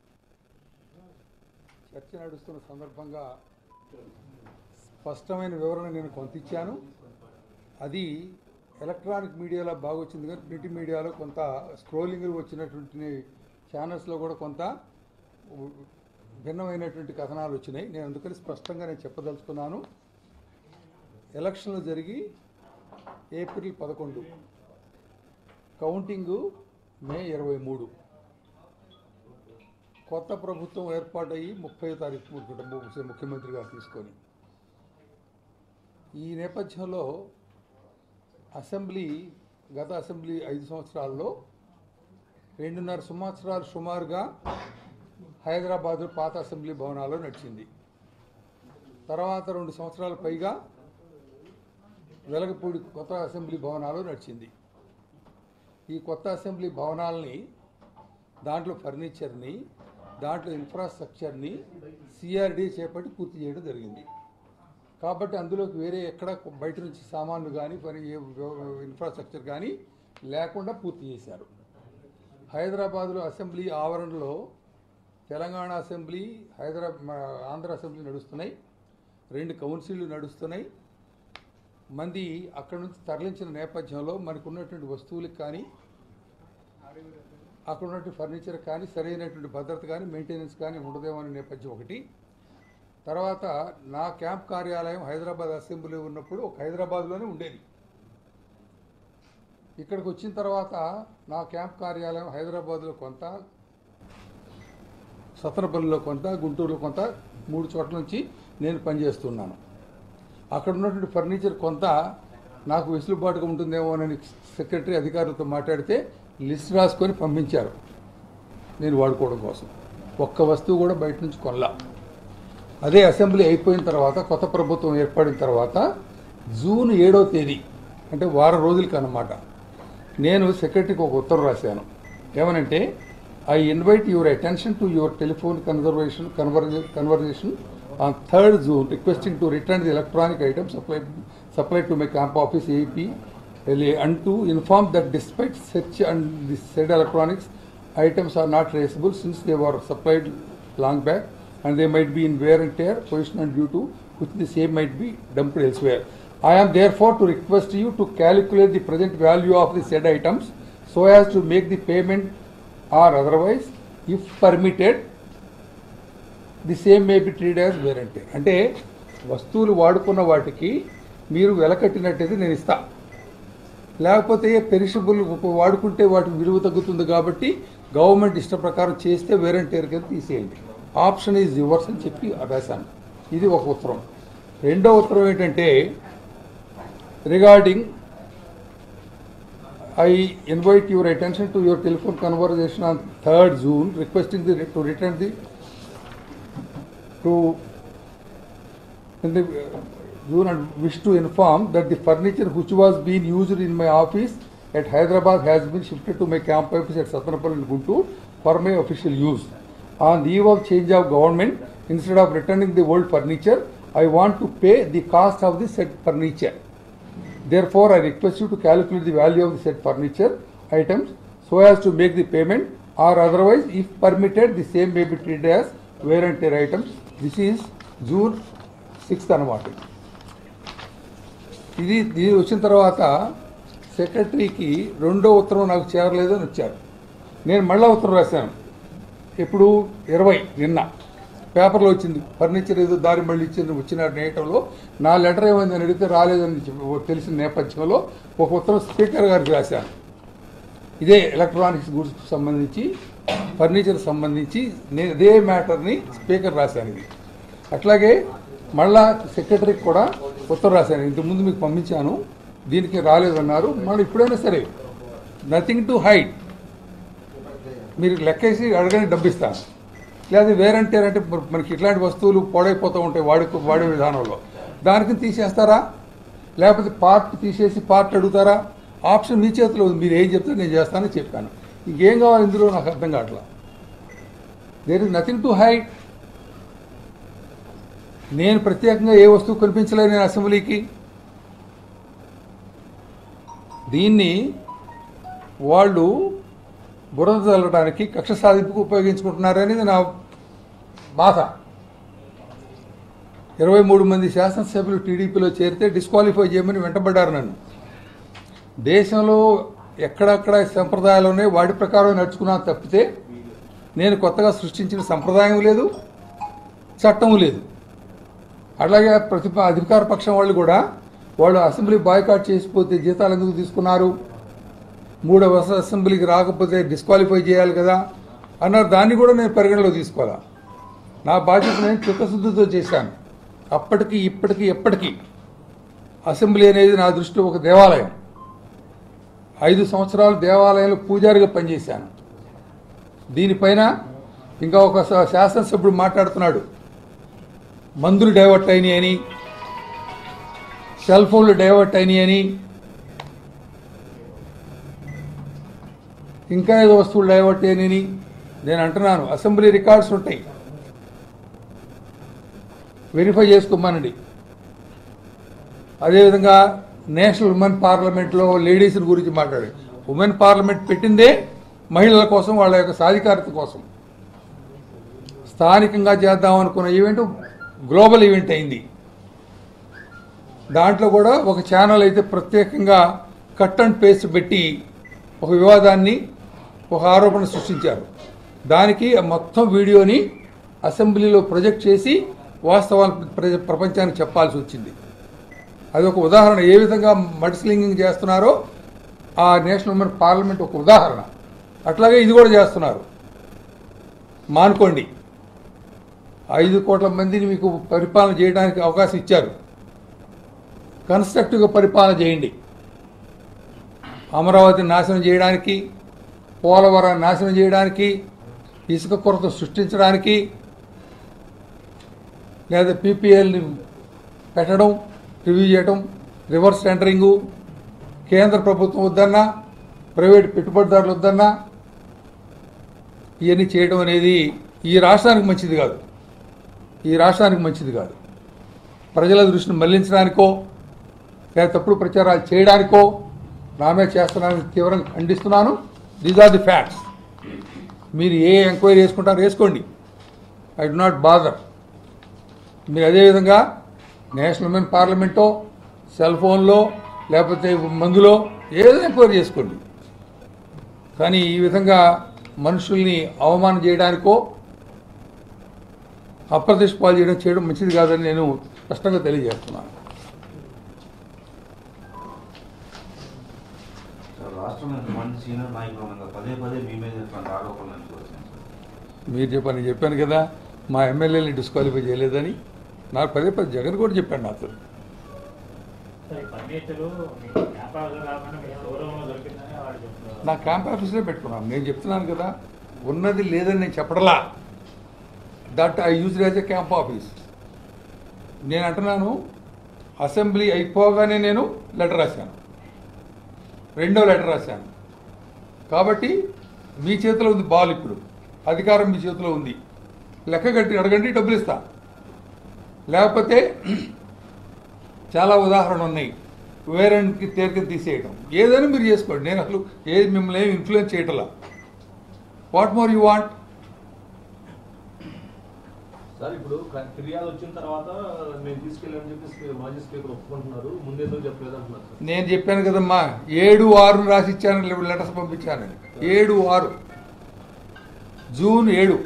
చర్చ నడుస్తున్న సందర్భంగా స్పష్టమైన వివరణ నేను కొంత ఇచ్చాను. అది ఎలక్ట్రానిక్ మీడియాలో బాగా వచ్చింది, కానీ ప్రింట్ మీడియాలో కొంత స్క్రోలింగ్ వచ్చినటువంటి ఛానల్స్లో కూడా కొంత భిన్నమైనటువంటి కథనాలు వచ్చినాయి. నేను అందుకని స్పష్టంగా నేను చెప్పదలుచుకున్నాను. ఎలక్షన్లు జరిగి ఏప్రిల్ 11, కౌంటింగు మే 23, కొత్త ప్రభుత్వం ఏర్పాటయ్యి 30వ తారీఖు ముఖ్యమంత్రి గారు తీసుకొని. ఈ నేపథ్యంలో గత అసెంబ్లీ 5 సంవత్సరాల్లో 2.5 సంవత్సరాలు సుమారుగా హైదరాబాద్ పాత అసెంబ్లీ భవనాల్లో నడిచింది. తర్వాత 2 సంవత్సరాల పైగా వెలగపూడి కొత్త అసెంబ్లీ భవనాలు నడిచింది. ఈ కొత్త అసెంబ్లీ భవనాలని, దాంట్లో ఫర్నిచర్ని, దాంట్లో ఇన్ఫ్రాస్ట్రక్చర్ని సిఆర్డీ చేపట్టి పూర్తి చేయడం జరిగింది. కాబట్టి అందులోకి వేరే ఎక్కడ బయట నుంచి సామాన్లు కానీ ఇన్ఫ్రాస్ట్రక్చర్ కానీ లేకుండా పూర్తి చేశారు. హైదరాబాద్లో అసెంబ్లీ ఆవరణలో తెలంగాణ అసెంబ్లీ, ఆంధ్ర అసెంబ్లీ నడుస్తున్నాయి, 2 కౌన్సిళ్ళు నడుస్తున్నాయి. మంది అక్కడ నుంచి తరలించిన నేపథ్యంలో మనకు ఉన్నటువంటి వస్తువులకు కానీ అక్కడ ఉన్నటువంటి ఫర్నిచర్ కానీ సరైనటువంటి భద్రత కానీ మెయింటెనెన్స్ కానీ ఉండదేమో అనే నేపథ్యం ఒకటి. తర్వాత నా క్యాంప్ కార్యాలయం హైదరాబాద్ అసెంబ్లీ ఉన్నప్పుడు ఒక హైదరాబాద్లోనే ఉండేది. ఇక్కడికి వచ్చిన తర్వాత నా క్యాంప్ కార్యాలయం హైదరాబాద్లో కొంత, సత్తనపల్లిలో కొంత, గుంటూరులో కొంత, 3 చోట్ల నుంచి నేను పనిచేస్తున్నాను. అక్కడ ఉన్నటువంటి ఫర్నిచర్ కొంత నాకు వెసులుబాటుగా ఉంటుందేమోనని సెక్రటరీ అధికారులతో మాట్లాడితే లిస్ట్ రాసుకొని పంపించారు నేను వాడుకోవడం కోసం. ఒక్క వస్తువు కూడా బయట నుంచి కొనలా. అదే అసెంబ్లీ అయిపోయిన తర్వాత, కొత్త ప్రభుత్వం ఏర్పడిన తర్వాత జూన్ 7వ తేదీ అంటే వారం రోజులకి అన్నమాట, నేను సెక్రటరీకి ఒక ఉత్తరం రాశాను. ఏమనంటే, I invite your attention to your telephone conversation on 3rd June requesting to return the electronic items supplied to my camp office AEP and to inform that despite search and the said electronics items are not traceable since they were supplied long back and they might be in wear and tear position and due to which the same might be dumped elsewhere. I am therefore to request you to calculate the present value of the said items so as to make the payment or otherwise, if permitted, the same may be treated as wear and tear. అంటే వస్తువులు వాడుకున్న వాటికి మీరు వెలకట్టినట్టయితే నేను ఇస్తా, లేకపోతే perishable వాడుకుంటే వాటి విలువ తగ్గుతుంది కాబట్టి గవర్నమెంట్ ఇష్ట ప్రకారం చేస్తే వేర్ అండ్ టేర్ కింద తీసేయండి, ఆప్షన్ ఈజ్ యువర్స్ అని చెప్పి రాశాను. ఇది ఒక ఉత్తరం. రెండో ఉత్తరం ఏంటంటే, regarding I invite your attention to your telephone conversation on 3rd June requesting to return the in the June and wish to inform that the furniture which was being used in my office at Hyderabad has been shifted to my camp office at Sattanapalli in Guntur for my official use. On the eve of change of government, instead of returning the old furniture, I want to pay the cost of the said furniture. Therefore, I request you to calculate the value of the said furniture items so as to make the payment, or otherwise, if permitted, the same may be treated as wear and tear items. This is June 6th అన్నమాట. ఇది వచ్చిన తర్వాత సెక్రటరీకి రెండో ఉత్తరం నాకు చేరలేదు అని వచ్చారు. నేను మళ్ళీ ఉత్తరం రాశాను. ఎప్పుడు 20 నిన్న పేపర్లో వచ్చింది, ఫర్నిచర్ ఏదో దారి మళ్ళీ వచ్చిన నేటంలో నా లెటర్ ఏమైందని అడిగితే రాలేదని తెలిసిన నేపథ్యంలో ఒక ఉత్తరం స్పీకర్ గారికి రాశాను. ఇదే ఎలక్ట్రానిక్స్ గూడ్స్కి సంబంధించి, ఫర్నిచర్ సంబంధించి నేను ఇదే మ్యాటర్ని స్పీకర్ రాశాను. ఇది అట్లాగే మళ్ళా సెక్రటరీకి కూడా ఉత్తరం రాశాను. ఇంతకుముందు మీకు పంపించాను, దీనికి రాలేదన్నారు. మళ్ళీ ఇప్పుడైనా సరే నథింగ్ టు హైడ్, మీరు లెక్కేసి అడగని డబ్బిస్తాను. లేదా వేరంటే అంటే మనకి ఇట్లాంటి వస్తువులు పాడైపోతూ ఉంటాయి వాడే విధానంలో, దానికి తీసేస్తారా లేకపోతే పార్ట్ తీసేసి పార్ట్ అడుగుతారా? ఆప్షన్ మీ చేతిలో ఉంది, మీరు ఏం చెప్తే నేను చేస్తానని చెప్పాను. ఇంకేం కావాలి ఇందులో నాకు అర్థం కావట్లా. There is nothing to hide. నేను ప్రత్యేకంగా ఏ వస్తువు కనిపించలేదు నేను అసెంబ్లీకి. దీన్ని వాళ్ళు బురద చల్లడానికి, కక్ష సాధింపుకు ఉపయోగించుకుంటున్నారనేది నా బాధ. 23 మంది శాసనసభ్యులు టీడీపీలో చేరితే డిస్క్వాలిఫై చేయమని వెంటబడ్డారు నన్ను. దేశంలో ఎక్కడక్కడ సంప్రదాయాలు ఉన్నాయి, వాటి ప్రకారం నడుచుకున్నా తప్పితే నేను కొత్తగా సృష్టించిన సంప్రదాయం లేదు, చట్టం లేదు. అలాగే అధికార పక్షం వాళ్ళు కూడా వాళ్ళు అసెంబ్లీ బాయ్కాట్ చేసిపోతే జీతాలు ఎందుకు తీసుకున్నారు, 3వ అసెంబ్లీకి రాకపోతే డిస్క్వాలిఫై చేయాలి కదా అన్నారు. దాన్ని కూడా నేను పరిగణలో తీసుకోవాలా. నా బాధ్యత నేను చిత్తశుద్ధితో చేశాను. అప్పటికి ఇప్పటికీ ఎప్పటికీ అసెంబ్లీ అనేది నా దృష్టిలో ఒక దేవాలయం. 5 సంవత్సరాలు దేవాలయంలో పూజారిగా పనిచేశాను. దీనిపైన ఇంకా ఒక శాసనసభ్యుడు మాట్లాడుతున్నాడు, మందులు డైవర్ట్ అయినాయి అని, సెల్ ఫోన్లు డైవర్ట్ అయినాయి అని, ఇంకా ఏదో వస్తువులు డైవర్ట్ అయినాయని నేను అంటున్నాను. అసెంబ్లీ రికార్డ్స్ ఉంటాయి, వెరిఫై చేసుకోమనండి. అదేవిధంగా నేషనల్ ఉమెన్ పార్లమెంట్లో లేడీస్ గురించి మాట్లాడారు, ఉమెన్ పార్లమెంట్ పెట్టిందే మహిళల కోసం, వాళ్ళ యొక్క సాధికారత కోసం. స్థానికంగా చేద్దాం అనుకున్న ఈవెంట్ గ్లోబల్ ఈవెంట్ అయింది. దాంట్లో కూడా ఒక ఛానల్ అయితే ప్రత్యేకంగా కట్ అండ్ పేస్ట్ పెట్టి ఒక వివాదాన్ని, ఒక ఆరోపణ సృష్టించారు. దానికి ఆ మొత్తం వీడియోని అసెంబ్లీలో ప్రొజెక్ట్ చేసి వాస్తవాలు ప్రపంచానికి చెప్పాల్సి వచ్చింది. అది ఒక ఉదాహరణ, ఏ విధంగా మడ్స్లింగింగ్ చేస్తున్నారో ఆ నేషనల్ ఉమెన్ పార్లమెంట్ ఒక ఉదాహరణ. అట్లాగే ఇది కూడా చేస్తున్నారు. మానుకోండి. 5 కోట్ల మందిని మీకు పరిపాలన చేయడానికి అవకాశం ఇచ్చారు. కన్స్ట్రక్టివ్గా పరిపాలన చేయండి. అమరావతిని నాశనం చేయడానికి, పోలవరాన్ని నాశనం చేయడానికి, ఇసుక కొరత సృష్టించడానికి, లేదా పీపీఎల్ని పెట్టడం, రివ్యూ చేయడం, రివర్స్ టెండరింగు, కేంద్ర ప్రభుత్వం వద్దన్నా, ప్రైవేట్ పెట్టుబడిదారులు వద్దన్నా, ఇవన్నీ చేయడం అనేది ఈ రాష్ట్రానికి మంచిది కాదు. ఈ రాష్ట్రానికి మంచిది కాదు. ప్రజల దృష్టిని మళ్లించడానికో లేదా తప్పుడు ప్రచారాలు చేయడానికో నామే చేస్తున్నానని తీవ్రంగా ఖండిస్తున్నాను. These are the facts. మీరు ఏ ఎంక్వైరీ చేసుకుంటారో వేసుకోండి. I do not bother. మీరు అదేవిధంగా నేషనల్ ఉమెన్ పార్లమెంటో, సెల్ ఫోన్లో, లేకపోతే మందులో ఏదో ఎంక్వైరీ చేసుకోండి. కానీ ఈ విధంగా మనుషుల్ని అవమానం చేయడానికో, అప్రతిష్ట పాలు చేయడం మంచిది కాదని నేను స్పష్టంగా తెలియజేస్తున్నాను. మీరు చెప్పని చెప్పాను కదా, మా ఎమ్మెల్యేని డిస్క్వాలిఫై చేయలేదని. నాకు పదే జగన్ కూడా చెప్పాడు నాతో. నా క్యాంప్ ఆఫీస్లో పెట్టుకున్నాను. నేను చెప్తున్నాను కదా, ఉన్నది లేదని నేను చెప్పడలా. That I use as a camp office. నేను అంటున్నాను, అసెంబ్లీ అయిపోగానే నేను లెటర్ రాశాను, 2వ లెటర్ రాశాను. కాబట్టి మీ చేతిలో ఉంది బాల్. ఇప్పుడు అధికారం మీ చేతిలో ఉంది. లెక్క కట్టి అడగండి, డబ్బులు ఇస్తా. లేకపోతే చాలా ఉదాహరణలు ఉన్నాయి. వేరేకి తేలిక తీసేయడం, ఏదైనా మీరు చేసుకోండి. నేను అసలు ఏది మిమ్మల్ని ఏమి ఇన్ఫ్లుయెన్స్ చేయటలా. What more you want? Sir, ఇప్పుడు ఫిర్యాదు వచ్చిన తర్వాత నేను తీసుకెళ్ళాలని చెప్పి మాజీ స్పీకర్ ఒప్పుకుంటున్నారు. ముందేదో చెప్పలేదు అంటున్నారు. నేను చెప్పాను కదమ్మా, 7/6 రాసి ఇచ్చాను, లెటర్స్ పంపించాను. 7/6 June 7.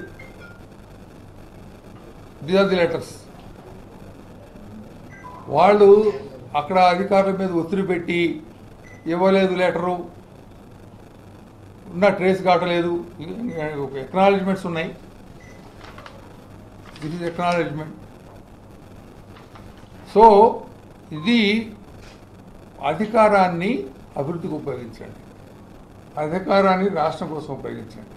These are the letters. వాళ్ళు అక్కడ అధికారుల మీద ఒత్తిడి పెట్టి ఇవ్వలేదు లెటరు, ఉన్న ట్రేస్ కావట్లేదు. ఎక్నాలజ్మెంట్స్ ఉన్నాయి. This is acknowledgement. సో ఇది అధికారాన్ని అభివృద్ధికి ఉపయోగించండి, అధికారాన్ని రాష్ట్రం కోసం ఉపయోగించండి.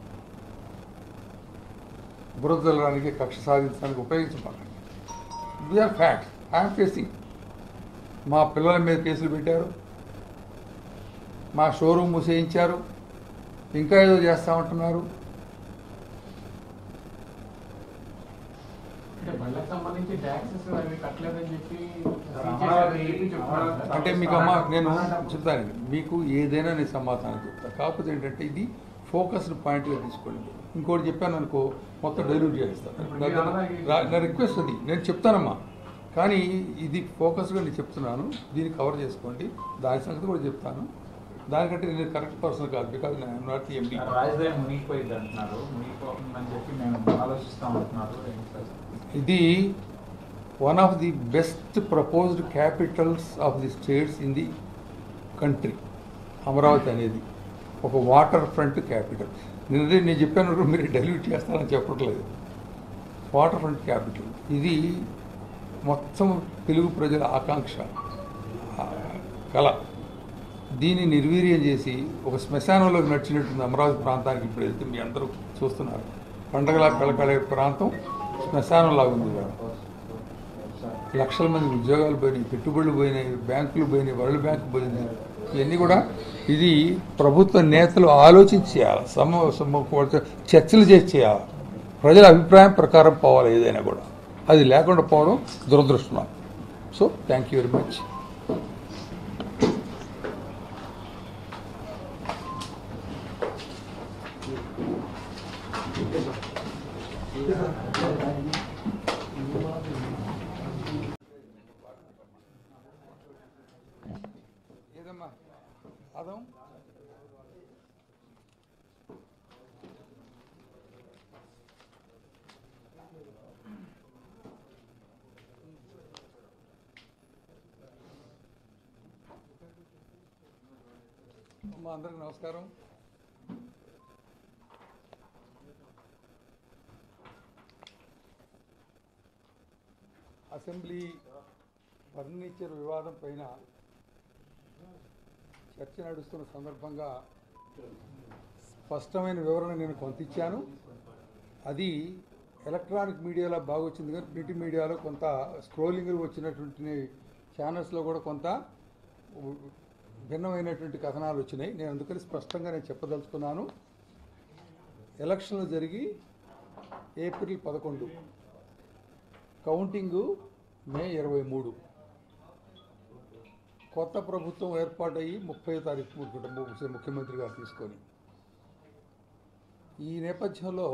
బురదలడానికి, కక్ష సాధించడానికి ఉపయోగించకండి. These are facts. I'm facing. మా పిల్లల మీద కేసులు పెట్టారు, మా షోరూమ్ మూసేయించారు, ఇంకా ఏదో చేస్తామంటున్నారు. అంటే మీకు అమ్మ నేను చెప్తాను, మీకు ఏదైనా నేను సమాధానం చెప్తాను. కాకపోతే ఏంటంటే ఇది ఫోకస్డ్ పాయింట్గా తీసుకోండి. ఇంకోటి చెప్పాను అనుకో, మొత్తం డైల్యూట్ చేస్తాను. నా రిక్వెస్ట్ అది. నేను చెప్తానమ్మా, కానీ ఇది ఫోకస్గా నేను చెప్తున్నాను. దీన్ని కవర్ చేసుకోండి. దాని సంగతి కూడా చెప్తాను. దానికంటే నేను కరెక్ట్ పర్సన్ కాదు, బికాజ్ నేను నాట్ ఎంపీ. రాజధాని మునిగిపోయింది అంటున్నారు, మునిగిపోతుందని చెప్పి మేము ఆలోచిస్తాం అంటున్నారు. ఇది one of the best proposed capitals of the states in the country. Amaravati అనేది ఒక వాటర్ ఫ్రంట్ క్యాపిటల్. నేను చెప్పాను, మీరు డైల్యూట్ చేస్తారని చెప్పట్లేదు. వాటర్ ఫ్రంట్ క్యాపిటల్ ఇది మొత్తం తెలుగు ప్రజల ఆకాంక్ష, కళ. దీన్ని నిర్వీర్యం చేసి ఒక శ్మశానంలోకి నడిచినట్టుంది అమరావతి ప్రాంతానికి. ఇప్పుడు వెళ్తే మీ అందరూ చూస్తున్నారు, పండగలా కళకళే ప్రాంతం శ్మశానంలాగా ఉంది. లక్షల మంది ఉద్యోగాలు పోయినాయి, పెట్టుబడులు పోయినాయి, బ్యాంకులు పోయినాయి, వరల్డ్ బ్యాంకు పోయినాయి. ఇవన్నీ కూడా ఇది ప్రభుత్వ నేతలు ఆలోచించి చేయాలి, చర్చలు చేసి చేయాలి. ప్రజల అభిప్రాయం ప్రకారం పోవాలి ఏదైనా కూడా. అది లేకుండా పోవడం దురదృష్టం. So thank you very much. అమ్మా అందరికి నమస్కారం. అసెంబ్లీ ఫర్నిచర్ వివాదం పైన చర్చ నడుస్తున్న సందర్భంగా స్పష్టమైన వివరణ నేను కొంత ఇచ్చాను. అది ఎలక్ట్రానిక్ మీడియాలో బాగా వచ్చింది, కానీ ప్రింట్ మీడియాలో కొంత స్క్రోలింగ్ వచ్చినటువంటి ఛానల్స్లో కూడా కొంత భిన్నమైనటువంటి కథనాలు వచ్చినాయి. నేను అందుకని స్పష్టంగా నేను చెప్పదలుచుకున్నాను. ఎలక్షన్లు జరిగి ఏప్రిల్ 11, కౌంటింగు మే 23, కొత్త ప్రభుత్వం ఏర్పాటయ్యి 30వ తారీఖు ముఖ్యమంత్రి గారు తీసుకొని, ఈ నేపథ్యంలో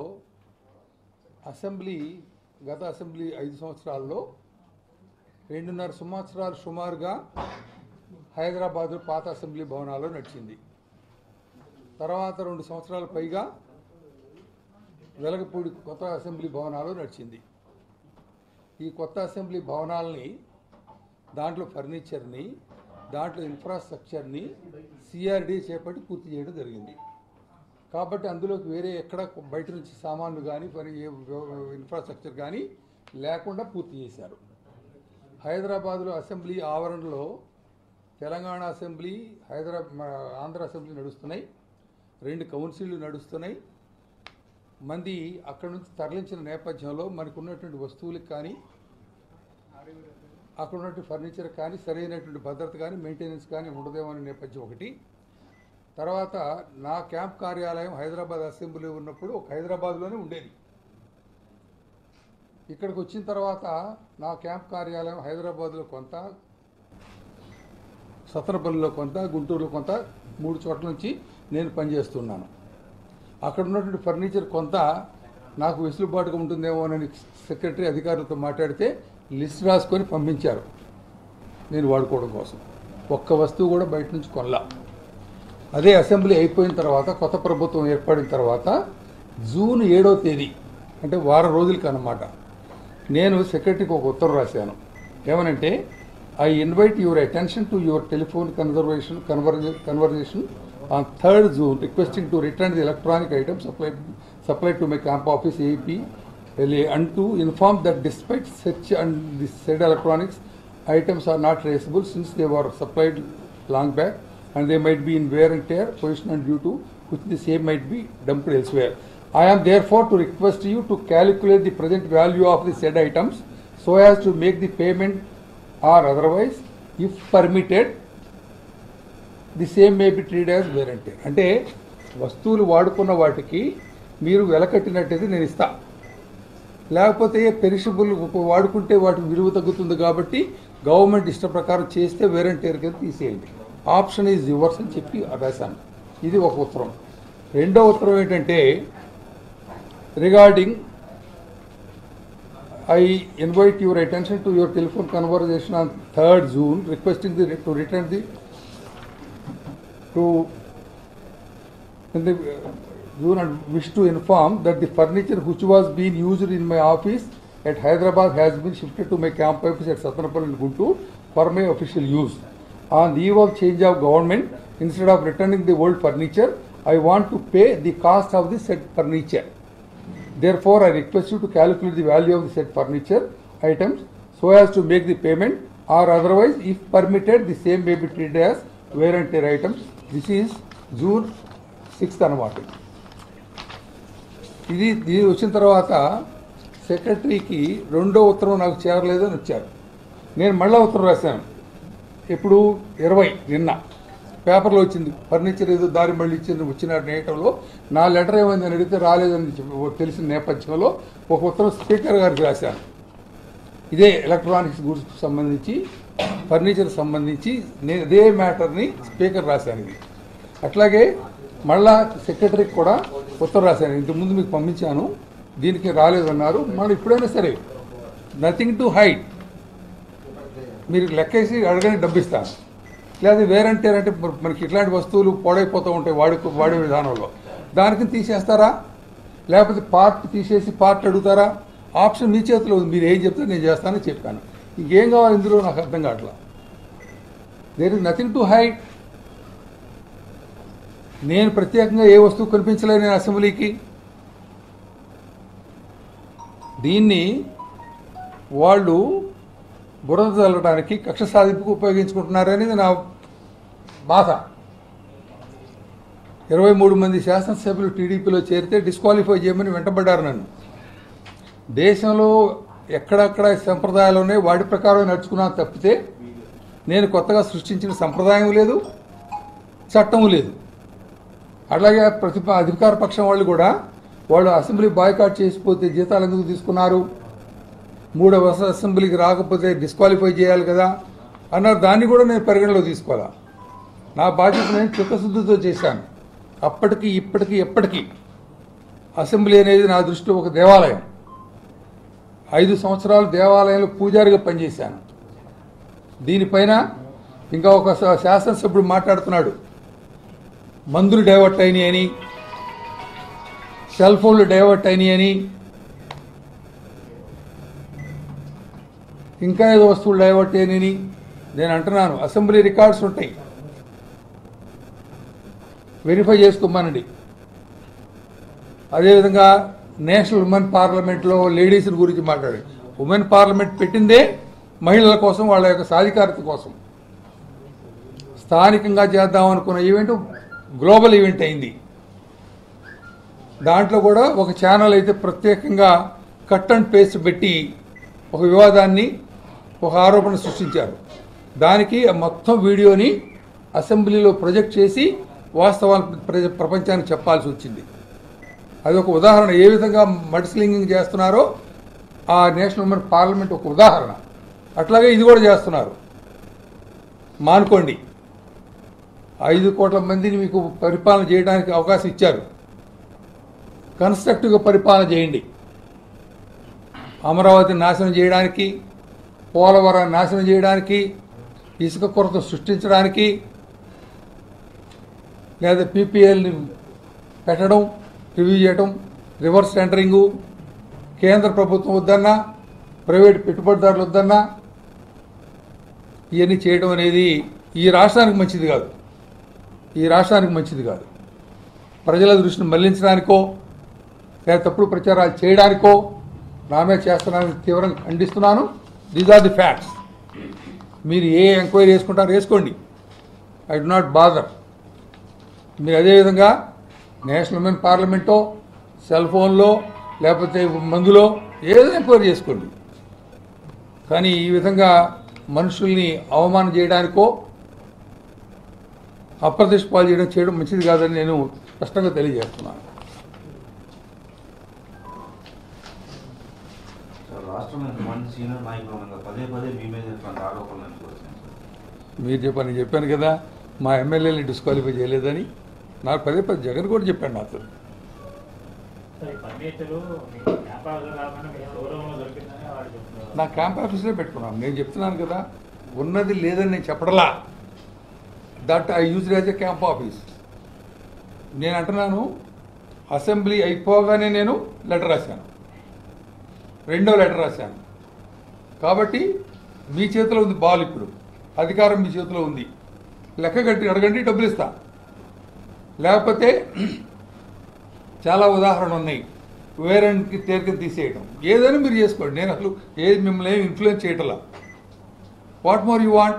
గత అసెంబ్లీ 5 సంవత్సరాల్లో 2.5 సంవత్సరాలు సుమారుగా హైదరాబాద్ పాత అసెంబ్లీ భవనాల్లో నడిచింది. తర్వాత 2 సంవత్సరాల పైగా వెలగపూడి కొత్త అసెంబ్లీ భవనాల్లో నడిచింది. ఈ కొత్త అసెంబ్లీ భవనాలని, దాంట్లో ఫర్నిచర్ని, దాంట్లో ఇన్ఫ్రాస్ట్రక్చర్ని సిఆర్డీ చేపట్టి పూర్తి చేయడం జరిగింది. కాబట్టి అందులోకి వేరే ఎక్కడ బయట నుంచి సామాన్లు కానీ ఇన్ఫ్రాస్ట్రక్చర్ కానీ లేకుండా పూర్తి చేశారు. హైదరాబాద్లో అసెంబ్లీ ఆవరణలో తెలంగాణ అసెంబ్లీ, ఆంధ్ర అసెంబ్లీ నడుస్తున్నాయి, 2 కౌన్సిళ్ళు నడుస్తున్నాయి. మంది అక్కడ నుంచి తరలించిన నేపథ్యంలో మనకు ఉన్నటువంటి వస్తువులకు కానీ, అక్కడ ఉన్నటువంటి ఫర్నిచర్ కానీ, సరైనటువంటి భద్రత కానీ, మెయింటెనెన్స్ కానీ ఉండదేమో అనే నేపథ్యం ఒకటి. తర్వాత నా క్యాంప్ కార్యాలయం హైదరాబాద్ అసెంబ్లీ ఉన్నప్పుడు ఒక హైదరాబాద్లోనే ఉండేది. ఇక్కడికి వచ్చిన తర్వాత నా క్యాంప్ కార్యాలయం హైదరాబాద్లో కొంత, సత్తనపల్లిలో కొంత, గుంటూరులో కొంత, 3 చోట్ల నుంచి నేను పనిచేస్తున్నాను. అక్కడ ఉన్నటువంటి ఫర్నిచర్ కొంత నాకు వెసులుబాటుగా ఉంటుందేమోనని సెక్రటరీ అధికారులతో మాట్లాడితే లిస్ట్ రాసుకొని పంపించారు నేను వాడుకోవడం కోసం. ఒక్క వస్తువు కూడా బయట నుంచి కొనలా. అదే అసెంబ్లీ అయిపోయిన తర్వాత, కొత్త ప్రభుత్వం ఏర్పడిన తర్వాత జూన్ 7వ తేదీ, అంటే వారం రోజులకి అన్నమాట, నేను సెక్రటరీకి ఒక ఉత్తరం రాశాను. ఏమనంటే, I invite your attention to your telephone conversation on 3rd June requesting to return the electronic items supplied to my camp office AEP LA, and to inform that despite search and the said electronics items are not traceable since they were supplied long back and they might be in wear and tear position and due to which the same might be dumped elsewhere. I am therefore to request you to calculate the present value of the said items so as to make the payment, or otherwise if permitted the same may be treated as wear and tear. అంటే వస్తువులు వాడుకున్న వాటికి మీరు వెలకట్టినట్టయితే నేను ఇస్తా, లేకపోతే perishable వాడుకుంటే వాటి విలువ తగ్గుతుంది కాబట్టి గవర్నమెంట్ ఇష్ట ప్రకారం చేస్తే వేర్ అండ్ టేర్ కింద తీసేయండి, ఆప్షన్ ఈజ్ యువర్స్ అని చెప్పి రాశాను. ఇది ఒక ఉత్తరం. రెండో ఉత్తరం ఏంటంటే, regarding I invite your attention to your telephone conversation on 3rd June requesting to return the June and wish to inform that the furniture which was being used in my office at Hyderabad has been shifted to my camp office at Sattanapalli and Guntur for my official use. On the eve of change of government, instead of returning the old furniture, I want to pay the cost of the said furniture. Therefore, I request you to calculate the value of the said furniture items so as to make the payment, or otherwise, if permitted, the same may be treated as wear and tear items. This is June 6th అన్నమాట. ఇది వచ్చిన తర్వాత సెక్రటరీకి రెండో ఉత్తరం నాకు చేరలేదు అని వచ్చారు. నేను మళ్ళా ఉత్తరం రాశాను. ఇప్పుడు 20 నిన్న పేపర్లో వచ్చింది, ఫర్నిచర్ ఏదో దారి మళ్ళీ వచ్చిన నేటంలో నా లెటర్ ఏమైందని అడిగితే రాలేదని తెలిసిన నేపథ్యంలో ఒక ఉత్తరం స్పీకర్ గారికి రాశాను. ఇదే ఎలక్ట్రానిక్స్ గూడ్స్కి సంబంధించి, ఫర్నిచర్ సంబంధించి నేను ఇదే మ్యాటర్ని స్పీకర్ రాశాను. ఇది అట్లాగే మళ్ళా సెక్రటరీకి కూడా ఉత్తరం రాశాను. ఇంతకుముందు మీకు పంపించాను, దీనికి రాలేదన్నారు. మళ్ళీ ఇప్పుడైనా సరే నథింగ్ టు హైడ్, మీరు లెక్కేసి అడగని డబ్బిస్తాను. లేదా వేరంటే అంటే మనకి ఇట్లాంటి వస్తువులు పాడైపోతూ ఉంటాయి వాడే విధానంలో, దానికి తీసేస్తారా, లేకపోతే పార్ట్ తీసేసి పార్ట్ అడుగుతారా? ఆప్షన్ మీ చేతిలో ఉంది, మీరు ఏం చెప్తే నేను చేస్తానని చెప్పాను. ఇంకేం కావాలి ఇందులో నాకు అర్థం కావట్లా. There is nothing to hide. నేను ప్రత్యేకంగా ఏ వస్తువు కనిపించలేదు నేను అసెంబ్లీకి. దీన్ని వాళ్ళు బురద చల్లడానికి కక్ష సాధింపుకు ఉపయోగించుకుంటున్నారనేది నా బాధ. 23 మంది శాసనసభ్యులు టీడీపీలో చేరితే డిస్క్వాలిఫై చేయమని వెంటబడ్డారు నన్ను. దేశంలో ఎక్కడెక్కడ సంప్రదాయాలు ఉన్నాయి వాటి ప్రకారం నడుచుకున్నాను తప్పితే నేను కొత్తగా సృష్టించిన సంప్రదాయం లేదు, చట్టం లేదు. అలాగే అధికార పక్షం వాళ్ళు కూడా వాళ్ళు అసెంబ్లీ బాయ్కాట్ చేసిపోతే జీతాలు ఎందుకు తీసుకున్నారు, 3వ అసెంబ్లీకి రాకపోతే డిస్క్వాలిఫై చేయాలి కదా అన్నారు. దాన్ని కూడా నేను పరిగణలో తీసుకోవాలా. నా బాధ్యత నేను చిత్తశుద్ధితో చేశాను. అప్పటికి ఇప్పటికీ ఎప్పటికీ అసెంబ్లీ అనేది నా దృష్టిలో ఒక దేవాలయం. 5 సంవత్సరాలు దేవాలయంలో పూజారిగా పనిచేశాను. దీనిపైన ఇంకా ఒక శాసనసభ్యుడు మాట్లాడుతున్నాడు, మందులు డైవర్ట్ అయినాయి అని, సెల్ ఫోన్లు డైవర్ట్ అయినాయి అని, ఇంకా ఏదో వస్తువులు డైవర్ట్ అయినాయని. నేను అంటున్నాను, అసెంబ్లీ రికార్డ్స్ ఉంటాయి, వెరిఫై చేసుకోమనండి. అదేవిధంగా నేషనల్ ఉమెన్ పార్లమెంట్లో లేడీస్ గురించి మాట్లాడి, ఉమెన్ పార్లమెంట్ పెట్టిందే మహిళల కోసం, వాళ్ళ యొక్క సాధికారత కోసం. స్థానికంగా చేద్దాం అనుకున్న ఈవెంట్ గ్లోబల్ ఈవెంట్ అయింది. దాంట్లో కూడా ఒక ఛానల్ అయితే ప్రత్యేకంగా కట్ అండ్ పేస్ట్ పెట్టి ఒక వివాదాన్ని, ఒక ఆరోపణ సృష్టించారు. దానికి మొత్తం వీడియోని అసెంబ్లీలో ప్రొజెక్ట్ చేసి వాస్తవాలు ప్రపంచానికి చెప్పాల్సి వచ్చింది. అది ఒక ఉదాహరణ. ఏ విధంగా మడ్స్లింగింగ్ చేస్తున్నారో ఆ నేషనల్ ఉమెన్ పార్లమెంట్ ఒక ఉదాహరణ. అట్లాగే ఇది కూడా చేస్తున్నారు. మానుకోండి. 5 కోట్ల మందిని మీకు పరిపాలన చేయడానికి అవకాశం ఇచ్చారు. కన్స్ట్రక్టివ్గా పరిపాలన చేయండి. అమరావతిని నాశనం చేయడానికి, పోలవరాన్ని నాశనం చేయడానికి, ఇసుక కొరత సృష్టించడానికి, లేదా పీపీఎల్ని పెట్టడం, రివ్యూ చేయడం, రివర్స్ టెండరింగు, కేంద్ర ప్రభుత్వం వద్దన్నా, ప్రైవేట్ పెట్టుబడిదారులు వద్దన్నా ఇవన్నీ చేయడం అనేది ఈ రాష్ట్రానికి మంచిది కాదు. ఈ రాష్ట్రానికి మంచిది కాదు. ప్రజల దృష్టిని మళ్లించడానికో లేదా తప్పుడు ప్రచారాలు చేయడానికో నా మీద చేస్తున్నానని తీవ్రంగా ఖండిస్తున్నాను. These are the facts. మీరు ఏ ఎంక్వైరీ చేసుకుంటారో వేసుకోండి, ఐ డు నాట్ బాదర్. మీరు అదేవిధంగా నేషనల్ ఉమెన్ పార్లమెంటో, సెల్ ఫోన్లో, లేకపోతే మందులో ఏదైనా ఎంక్వైరీ చేసుకోండి. కానీ ఈ విధంగా మనుషుల్ని అవమానం చేయడానికో, అప్రతిష్ట పాలు చేయడం మంచిది కాదని నేను స్పష్టంగా తెలియజేస్తున్నాను. మీరు చెప్పాను, చెప్పాను కదా మా ఎమ్మెల్యేని డిస్క్వాలిఫై చేయలేదని. నాకు పదే జగన్ కూడా చెప్పాను నాతో. నా క్యాంప్ ఆఫీస్లో పెట్టుకున్నాను. నేను చెప్తున్నాను కదా, ఉన్నది లేదని నేను చెప్పడలా. That I use as a camp office. నేను అంటున్నాను, అసెంబ్లీ అయిపోగానే నేను లెటర్ రాశాను, 2వ లెటర్ రాశాను. కాబట్టి మీ చేతిలో ఉంది బాల్. ఇప్పుడు అధికారం మీ చేతిలో ఉంది. లెక్క కట్టి అడగండి, డబ్బులు ఇస్తా. లేకపోతే చాలా ఉదాహరణలు ఉన్నాయి, వేరేకి తేలిక తీసేయడం. ఏదైనా మీరు చేసుకోండి. నేను అసలు ఏది మిమ్మల్ని ఏమి ఇన్ఫ్లుయెన్స్ చేయటలా. What more you want?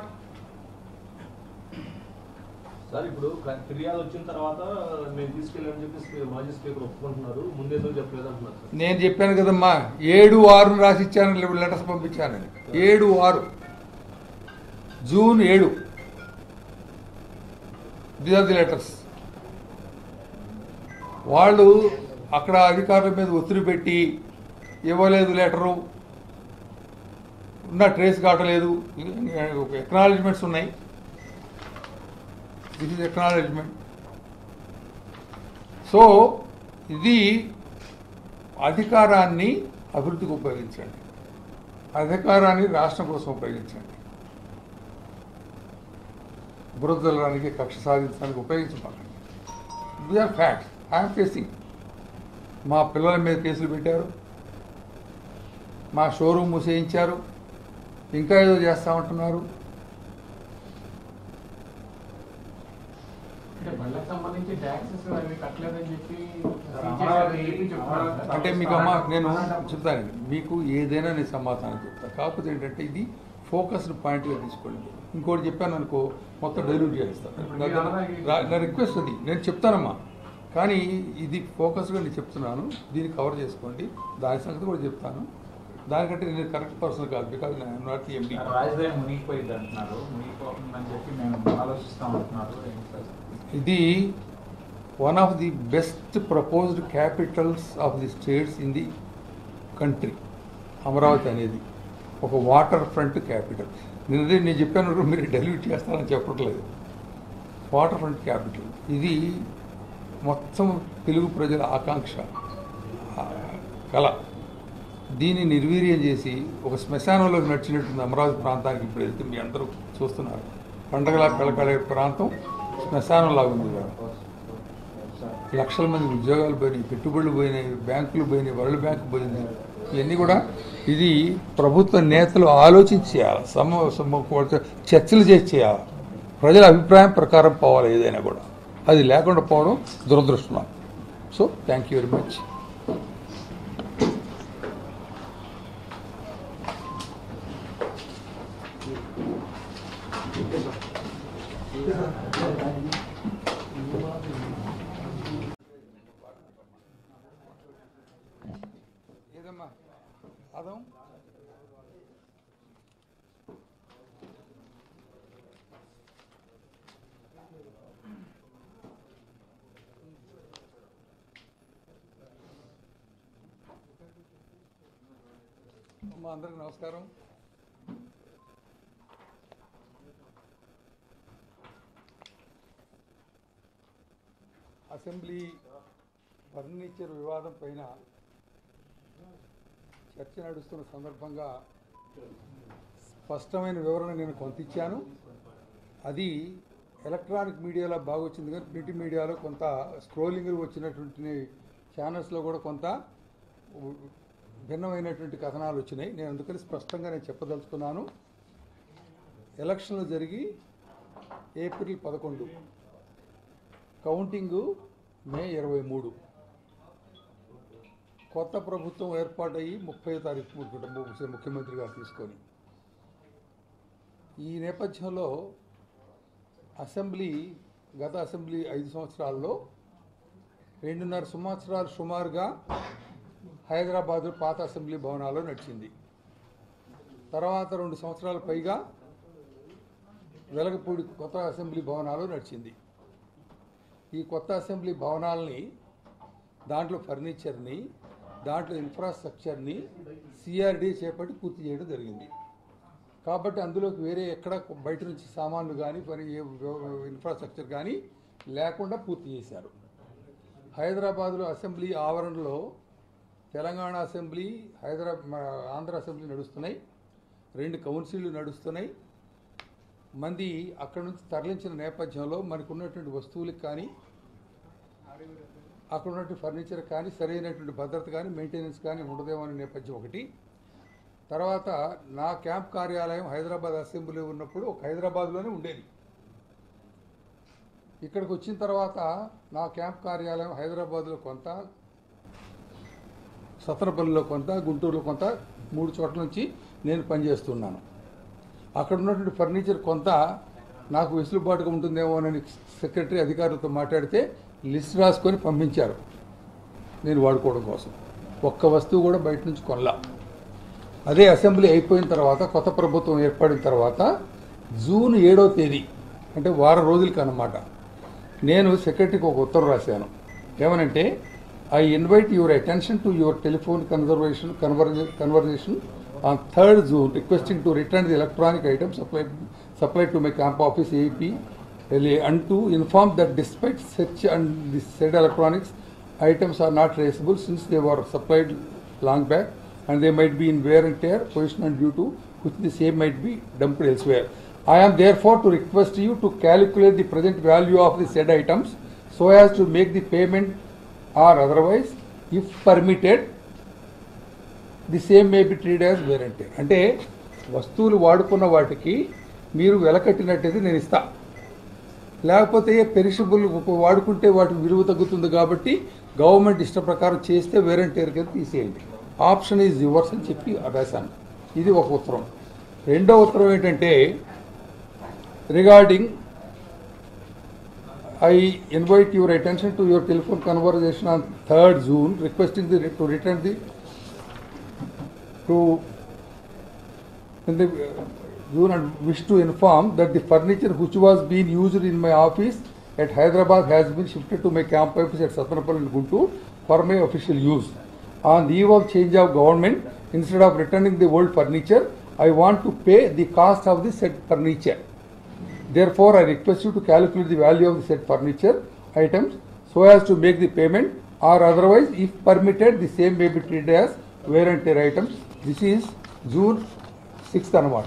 Sir, ఇప్పుడు ఫిర్యాదు వచ్చిన తర్వాత నేను తీసుకెళ్ళాలని చెప్పి మాజీ స్పీకర్ ఒప్పుకుంటున్నారు, ముందేదో చెప్పలేదు అంటున్నారు. నేను చెప్పాను కదమ్మా, 7/6 రాసి ఇచ్చాను, లెటర్స్ పంపించానని. 7/6 June 7 these are the letters. వాళ్ళు అక్కడ అధికారుల మీద ఒత్తిడి పెట్టి ఇవ్వలేదు లెటరు, ఉన్న ట్రేస్ కావట్లేదు. ఎక్నాలజ్మెంట్స్ ఉన్నాయి. This is acknowledgement. సో ఇది అధికారాన్ని అభివృద్ధికి ఉపయోగించండి, అధికారాన్ని రాష్ట్రం కోసం ఉపయోగించండి. బురదలడానికి, కక్ష సాధించడానికి ఉపయోగించబడండి. These are facts. I'm facing. మా పిల్లల మీద కేసులు పెట్టారు, మా షోరూమ్ మూసేయించారు, ఇంకా ఏదో చేస్తామంటున్నారు. అంటే బళ్ళకి సంబంధించి నుంచి ట్యాక్సెస్ అవి కట్టలేదని చెప్పి అంటే మీకు అమ్మ నేను చెప్తానండి, మీకు ఏదైనా నేను సమాధానం చెప్తాను. కాకపోతే ఏంటంటే ఇది ఫోకస్డ్ పాయింట్గా తీసుకోండి. ఇంకోటి చెప్పాను అనుకో మొత్తం డైల్యూట్ చేస్తాను. నా రిక్వెస్ట్ అది నేను చెప్తానమ్మా, కానీ ఇది ఫోకస్గా నేను చెప్తున్నాను. దీన్ని కవర్ చేసుకోండి. దాని సంగతి కూడా చెప్తాను. దానికంటే నేను కరెక్ట్ పర్సన్ కాదు, because I'm not the MD. రాజధాని మునిగిపోయింది అంటున్నారు, మునిగిపోతుందని చెప్పి మేము ఆలోచిస్తాం అంటున్నారు. ఇది one of the best proposed capitals of the states in the country. Amaravati అనేది ఒక వాటర్ ఫ్రంట్ క్యాపిటల్. నేను చెప్పాను, మీరు డైల్యూట్ చేస్తారని చెప్పట్లేదు. వాటర్ ఫ్రంట్ క్యాపిటల్ ఇది మొత్తం తెలుగు ప్రజల ఆకాంక్ష, కళ. దీన్ని నిర్వీర్యం చేసి ఒక శ్మశానంలో నడిచినట్టుంది అమరావతి ప్రాంతానికి. ఇప్పుడు వెళ్తే మీ అందరూ చూస్తున్నారు, పండగలా కళకళే ప్రాంతం శ్మశానంలాగా ఉంది. లక్షల మంది ఉద్యోగాలు పోయినాయి, పెట్టుబడులు పోయినాయి, బ్యాంకులు పోయినాయి, వరల్డ్ బ్యాంకు పోయింది. ఇవన్నీ కూడా ఇది ప్రభుత్వ నేతలు ఆలోచించి చేయాలి, చర్చలు చేసి చేయాలి. ప్రజల అభిప్రాయం ప్రకారం పోవాలి ఏదైనా కూడా. అది లేకుండా పోవడం దురదృష్టం. So thank you very much. ఏదమ్మా అదం అమ్మా, అందరికి నమస్కారం. అసెంబ్లీ ఫర్నిచర్ వివాదం పైన చర్చ నడుస్తున్న సందర్భంగా స్పష్టమైన వివరణ నేను కొంత ఇచ్చాను. అది ఎలక్ట్రానిక్ మీడియాలో బాగా వచ్చింది, కానీ ప్రింట్ మీడియాలో కొంత స్క్రోలింగ్లు వచ్చినటువంటి ఛానల్స్లో కూడా కొంత భిన్నమైనటువంటి కథనాలు వచ్చినాయి. నేను అందుకని స్పష్టంగా నేను చెప్పదలుచుకున్నాను. ఎలక్షన్లు జరిగి ఏప్రిల్ 11, కౌంటింగు మే 23, కొత్త ప్రభుత్వం ఏర్పాటయ్యి 30వ తారీఖు ముఖ్యమంత్రి గారు తీసుకొని. ఈ నేపథ్యంలో గత అసెంబ్లీ 5 సంవత్సరాల్లో 2.5 సంవత్సరాలు సుమారుగా హైదరాబాదు పాత అసెంబ్లీ భవనాల్లో నడిచింది. తర్వాత 2 సంవత్సరాల పైగా వెలగపూడి కొత్త అసెంబ్లీ భవనాలు నడిచింది. ఈ కొత్త అసెంబ్లీ భవనాలని, దాంట్లో ఫర్నిచర్ని, దాంట్లో ఇన్ఫ్రాస్ట్రక్చర్ని సిఆర్డీ చేపట్టి పూర్తి చేయడం జరిగింది. కాబట్టి అందులోకి వేరే ఎక్కడ బయట నుంచి సామాన్లు కానీ ఇన్ఫ్రాస్ట్రక్చర్ కానీ లేకుండా పూర్తి చేశారు. హైదరాబాద్లో అసెంబ్లీ ఆవరణలో తెలంగాణ అసెంబ్లీ, ఆంధ్ర అసెంబ్లీ నడుస్తున్నాయి. 2 కౌన్సిళ్ళు నడుస్తున్నాయి. మంది అక్కడి నుంచి తరలించిన నేపథ్యంలో మనకు ఉన్నటువంటి వస్తువులకు కానీ, అక్కడ ఉన్నటువంటి ఫర్నిచర్ కానీ, సరైనటువంటి భద్రత కానీ, మెయింటెనెన్స్ కానీ ఉండదేమో అనే నేపథ్యం ఒకటి. తర్వాత నా క్యాంప్ కార్యాలయం హైదరాబాద్ అసెంబ్లీ ఉన్నప్పుడు ఒక హైదరాబాద్లోనే ఉండేది. ఇక్కడికి వచ్చిన తర్వాత నా క్యాంప్ కార్యాలయం హైదరాబాద్లో కొంత, సత్తనపల్లిలో కొంత, గుంటూరులో కొంత, 3 చోట్ల నుంచి నేను పనిచేస్తున్నాను. అక్కడ ఉన్నటువంటి ఫర్నిచర్ కొంత నాకు వెసులుబాటుగా ఉంటుందేమో అని సెక్రటరీ అధికారులతో మాట్లాడితే లిస్ట్ రాసుకొని పంపించారు నేను వాడుకోవడం కోసం. ఒక్క వస్తువు కూడా బయట నుంచి కొనలా. అదే అసెంబ్లీ అయిపోయిన తర్వాత, కొత్త ప్రభుత్వం ఏర్పడిన తర్వాత జూన్ 7వ తేదీ, అంటే వారం రోజులకి అన్నమాట, నేను సెక్రటరీకి ఒక ఉత్తరం రాశాను. ఏమనంటే, I invite your attention to your telephone conversation on 3rd June requesting to return the electronic items supplied to my camp office AEP LA, and to inform that despite search and the said electronics items are not traceable since they were supplied long back and they might be in wear and tear position and due to which the same might be dumped elsewhere. I am therefore to request you to calculate the present value of the said items so as to make the payment, or otherwise if permitted the same may be treated as wear and tear. అంటే వస్తువులు వాడుకున్న వాటికి మీరు వెలకట్టినట్టయితే నేను ఇస్తా, లేకపోతే perishable వాడుకుంటే వాటి విలువ తగ్గుతుంది కాబట్టి గవర్నమెంట్ ఇష్ట ప్రకారం చేస్తే వేర్ అండ్ టేర్ కింద తీసేయండి, ఆప్షన్ ఈజ్ యువర్స్ అని చెప్పి రాశాను. ఇది ఒక ఉత్తరం. రెండో ఉత్తరం ఏంటంటే regarding I invite your attention to your telephone conversation on 3rd June requesting to return the June and wish to inform that the furniture which was being used in my office at Hyderabad has been shifted to my camp office at Satnapalli in Guntur for my official use. On the eve of change of government, instead of returning the old furniture, I want to pay the cost of the said furniture. Therefore, I request you to calculate the value of the said furniture items so as to make the payment, or otherwise, if permitted, the same may be treated as wear and tear items. This is June 6th అన్నమాట.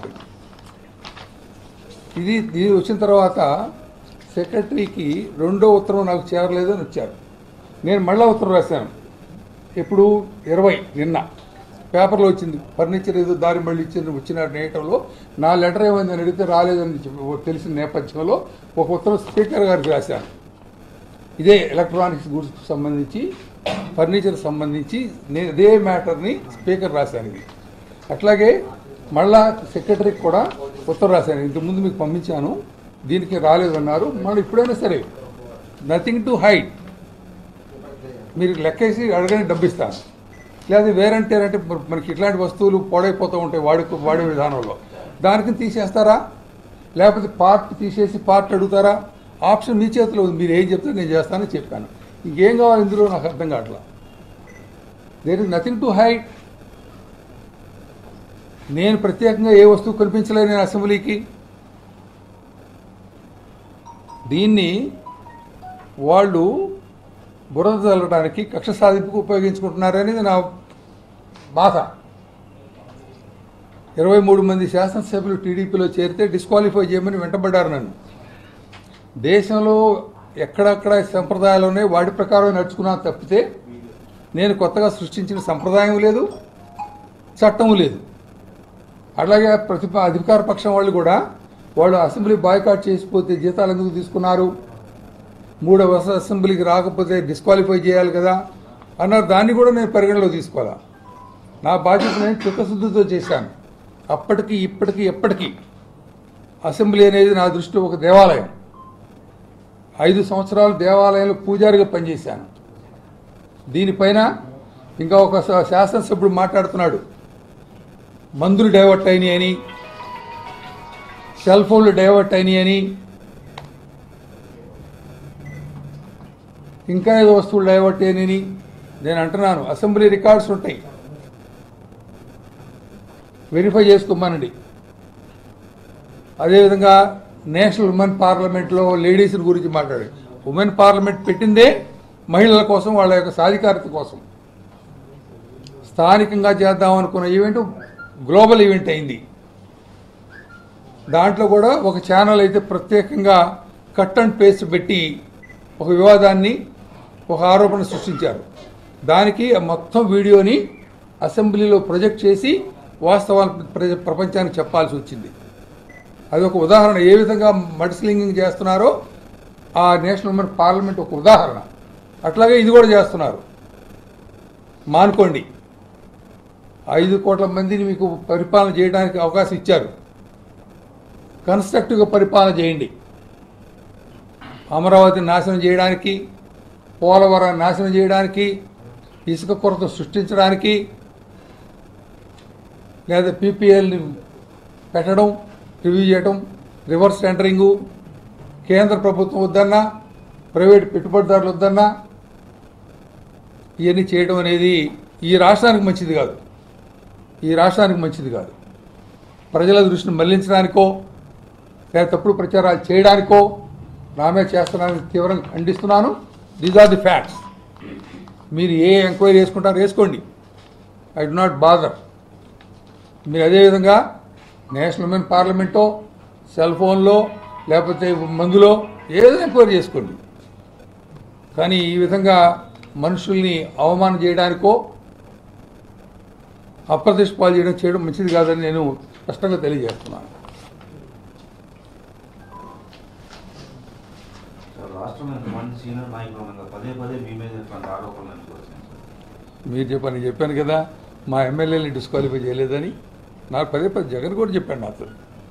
ఇది వచ్చిన తర్వాత సెక్రటరీకి రెండో ఉత్తరం నాకు చేరలేదు అని వచ్చారు. నేను మళ్ళా ఉత్తరం రాశాను. ఇప్పుడు 20 నిన్న పేపర్లో వచ్చింది, ఫర్నిచర్ ఏదో దారి మళ్ళీ వచ్చిన నేటంలో నా లెటర్ ఏమైందని అడిగితే రాలేదని తెలిసిన నేపథ్యంలో ఒక ఉత్తరం స్పీకర్ గారికి రాశాను. ఇదే ఎలక్ట్రానిక్స్ గుడ్స్కి సంబంధించి ఫర్నిచర్ సంబంధించి నేను ఇదే మ్యాటర్ని స్పీకర్ రాశాను. ఇది అట్లాగే మళ్ళా సెక్రటరీకి కూడా ఉత్తరం రాశాను. ఇంతకుముందు మీకు పంపించాను, దీనికి రాలేదన్నారు. మళ్ళీ ఇప్పుడైనా సరే నథింగ్ టు హైడ్, మీరు లెక్కేసి అడగని డబ్బిస్తాను. లేదా వేరంటే అంటే మనకి ఇట్లాంటి వస్తువులు పాడైపోతూ ఉంటాయి వాడే విధానంలో, దానికి తీసేస్తారా లేకపోతే పార్ట్ తీసేసి పార్ట్ అడుగుతారా? ఆప్షన్ మీ చేతిలో ఉంది, మీరు ఏం చెప్తే నేను చేస్తానని చెప్పాను. ఇంకేం కావాలి ఇందులో నాకు అర్థం కావట్లా. There is nothing to hide. నేను ప్రత్యేకంగా ఏ వస్తువు కనిపించలేదు నేను అసెంబ్లీకి. దీన్ని వాళ్ళు బురద చల్లడానికి కక్ష సాధింపుకు ఉపయోగించుకుంటున్నారనేది నా బాధ. 23 మంది శాసనసభ్యులు టీడీపీలో చేరితే డిస్క్వాలిఫై చేయమని వెంటబడ్డారు నన్ను. దేశంలో ఎక్కడక్కడ సంప్రదాయాలు ఉన్నాయి, వాటి ప్రకారం నడుచుకున్నాను తప్పితే నేను కొత్తగా సృష్టించిన సంప్రదాయం లేదు, చట్టం లేదు. అలాగే అధికార పక్షం వాళ్ళు కూడా వాళ్ళు అసెంబ్లీ బాయ్కాట్ చేసిపోతే జీతాలు ఎందుకు తీసుకున్నారు, 3వ అసెంబ్లీకి రాకపోతే డిస్క్వాలిఫై చేయాలి కదా అన్నారు. దాన్ని కూడా నేను పరిగణలో తీసుకోవాలా. నా బాధ్యత నేను చిత్తశుద్ధితో చేశాను. అప్పటికి ఇప్పటికీ ఎప్పటికీ అసెంబ్లీ అనేది నా దృష్టిలో ఒక దేవాలయం. 5 సంవత్సరాలు దేవాలయంలో పూజారిగా పనిచేశాను. దీనిపైన ఇంకా ఒక శాసనసభ్యుడు మాట్లాడుతున్నాడు, మందులు డైవర్ట్ అయినాయి అని, సెల్ ఫోన్లు డైవర్ట్ అయినాయి అని, ఇంకా ఏదో వస్తువులు డైవర్ట్ అయినాయని. నేను అంటున్నాను, అసెంబ్లీ రికార్డ్స్ ఉంటాయి, వెరిఫై చేసుకోమనండి. అదేవిధంగా నేషనల్ ఉమెన్ పార్లమెంట్లో లేడీస్ గురించి మాట్లాడారు. ఉమెన్ పార్లమెంట్ పెట్టిందే మహిళల కోసం, వాళ్ళ యొక్క సాధికారత కోసం. స్థానికంగా చేద్దాం అనుకున్న ఈవెంట్ గ్లోబల్ ఈవెంట్ అయింది. దాంట్లో కూడా ఒక ఛానల్ అయితే ప్రత్యేకంగా కట్ అండ్ పేస్ట్ పెట్టి ఒక వివాదాన్ని, ఒక ఆరోపణ సృష్టించారు. దానికి మొత్తం వీడియోని అసెంబ్లీలో ప్రొజెక్ట్ చేసి వాస్తవాలు ప్రపంచానికి చెప్పాల్సి వచ్చింది. అది ఒక ఉదాహరణ, ఏ విధంగా మడ్స్లింగింగ్ చేస్తున్నారో ఆ నేషనల్ ఉమెన్ పార్లమెంట్ ఒక ఉదాహరణ. అట్లాగే ఇది కూడా చేస్తున్నారు. మానుకోండి. 5 కోట్ల మందిని మీకు పరిపాలన చేయడానికి అవకాశం ఇచ్చారు. కన్స్ట్రక్టివ్గా పరిపాలన చేయండి. అమరావతిని నాశనం చేయడానికి, పోలవరాన్ని నాశనం చేయడానికి, ఇసుక కొరత సృష్టించడానికి, లేదా పీపీఎల్ని పెట్టడం, రివ్యూ చేయడం, రివర్స్ టెండరింగు, కేంద్ర ప్రభుత్వం వద్దన్నా, ప్రైవేట్ పెట్టుబడిదారులు వద్దన్నా ఇవన్నీ చేయడం అనేది ఈ రాష్ట్రానికి మంచిది కాదు. ఈ రాష్ట్రానికి మంచిది కాదు. ప్రజల దృష్టిని మళ్లించడానికో లేదా తప్పుడు ప్రచారాలు చేయడానికో నామే చేస్తున్నానని తీవ్రంగా ఖండిస్తున్నాను. These are the facts. మీరు ఏ ఎంక్వైరీ చేసుకుంటారో వేసుకోండి, ఐ డు నాట్ బాదర్. మీరు అదేవిధంగా నేషనల్ ఉమెన్ పార్లమెంటో, సెల్ ఫోన్లో, లేకపోతే మందులో ఏదో ఎంక్వైరీ చేసుకోండి. కానీ ఈ విధంగా మనుషుల్ని అవమానం చేయడానికో, అప్రతిష్ట పాలు చేయడం మంచిది కాదని నేను స్పష్టంగా తెలియజేస్తున్నాను. రాష్ట్రంలో ఇంతమంది సీనియర్ నాయకులు ఉన్నారు కదా, పదే పదే మీ మీద ఇట్లాంటి ఆరోపణలు ఎందుకు వచ్చినాయి సార్? మీరు నేను చెప్పాను కదా మా ఎమ్మెల్యేని డిస్క్వాలిఫై చేయలేదని. నాకు పదే పదే జగన్ కూడా చెప్పాడు నాతో.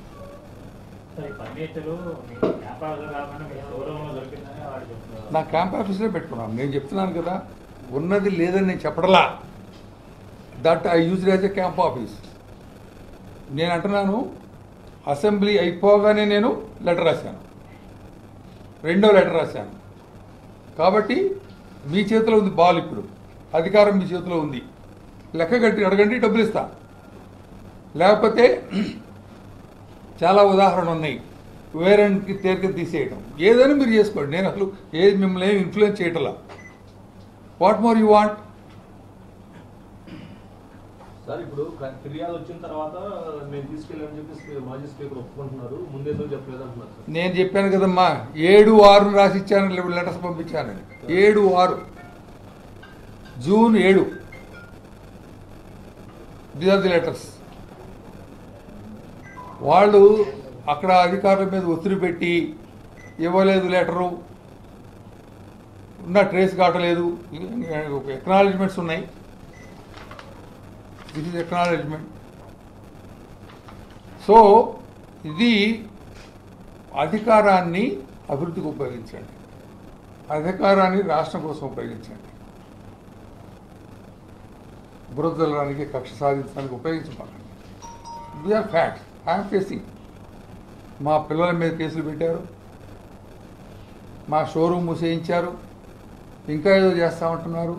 నా క్యాంప్ ఆఫీస్లో పెట్టుకున్నాను. నేను చెప్తున్నాను కదా, ఉన్నది లేదని నేను చెప్పడలా. That I use as a camp office. నేను అంటున్నాను, అసెంబ్లీ అయిపోగానే నేను లెటర్ రాశాను, రెండో లెటర్ రాశాను. కాబట్టి మీ చేతిలో ఉంది బాల్. ఇప్పుడు అధికారం మీ చేతిలో ఉంది. లెక్క కట్టి అడగండి, డబ్బులు ఇస్తా. లేకపోతే చాలా ఉదాహరణలు ఉన్నాయి, వేరేకి తేలిక తీసేయడం. ఏదైనా మీరు చేసుకోండి, నేను అసలు ఏది మిమ్మల్ని ఏమి ఇన్ఫ్లుయెన్స్ చేయటలా. What more you want? Sir ఇప్పుడు ఫిర్యాదు వచ్చిన తర్వాత నేను తీసుకెళ్ళాలని చెప్పి మాజీ స్పీకర్ ఒప్పుకుంటున్నారు, ముందేదో చెప్పలేదు అంటున్నారు సార్. నేను చెప్పాను కదమ్మా, 7/6 రాసి ఇచ్చాను, లెటర్స్ పంపించానని. 7/6 June 7 these are the letters. వాళ్ళు అక్కడ అధికారుల మీద ఒత్తిడి పెట్టి ఇవ్వలేదు లెటరు, ఉన్న ట్రేస్ కావట్లేదు, ఎక్నాలజ్మెంట్స్ ఉన్నాయి. This is acknowledgement. సో ఇది అధికారాన్ని అభివృద్ధికి ఉపయోగించండి, అధికారాన్ని రాష్ట్రం కోసం ఉపయోగించండి. బురదలడానికి, కక్ష సాధించడానికి ఉపయోగించబడండి. We are facts. I'm facing. మా పిల్లల మీద కేసులు పెట్టారు, మా షోరూమ్ మూసేయించారు, ఇంకా ఏదో చేస్తామంటున్నారు.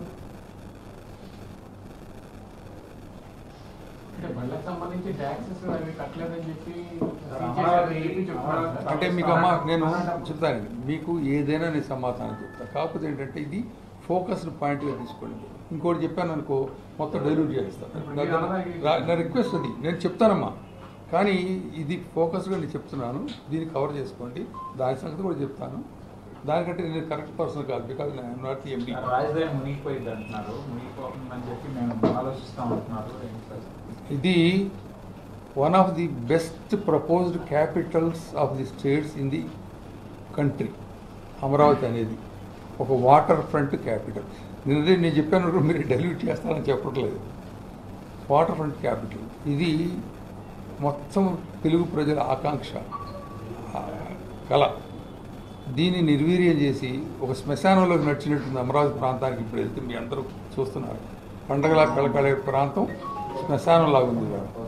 అంటే మీకు అమ్మ నేను చెప్తాను, మీకు ఏదైనా నేను సమాధానం చెప్తాను. కాకపోతే ఏంటంటే ఇది ఫోకస్డ్ పాయింట్గా తీసుకోండి. ఇంకోటి చెప్పాను అనుకో, మొత్తం డైల్యూట్ చేస్తాను. నా రిక్వెస్ట్ అది, నేను చెప్తానమ్మా, కానీ ఇది ఫోకస్గా నేను చెప్తున్నాను. దీన్ని కవర్ చేసుకోండి. దాని సంగతి కూడా చెప్తాను. దానికంటే నేను కరెక్ట్ పర్సన్ కాదు, because I'm not the MD. రాజధాని మునిగిపోయింది అంటున్నారు, మునిగిపోతుందని చెప్పి మేము ఆలోచిస్తాం అంటున్నారు. ఇది one of the best proposed capitals of the states in the country. Amaravati అనేది ఒక వాటర్ ఫ్రంట్ క్యాపిటల్. నేను చెప్పాను, మీరు డైల్యూట్ చేస్తారని చెప్పట్లేదు. వాటర్ ఫ్రంట్ క్యాపిటల్ ఇది మొత్తం తెలుగు ప్రజల ఆకాంక్ష, కళ. దీన్ని నిర్వీర్యం చేసి ఒక శ్మశానంలోకి నడిచినట్టుంది అమరావతి ప్రాంతానికి. ఇప్పుడు వెళ్తే మీ అందరూ చూస్తున్నారు, పండగలా కళకళే ప్రాంతం శ్మశానంలాగా ఉంది.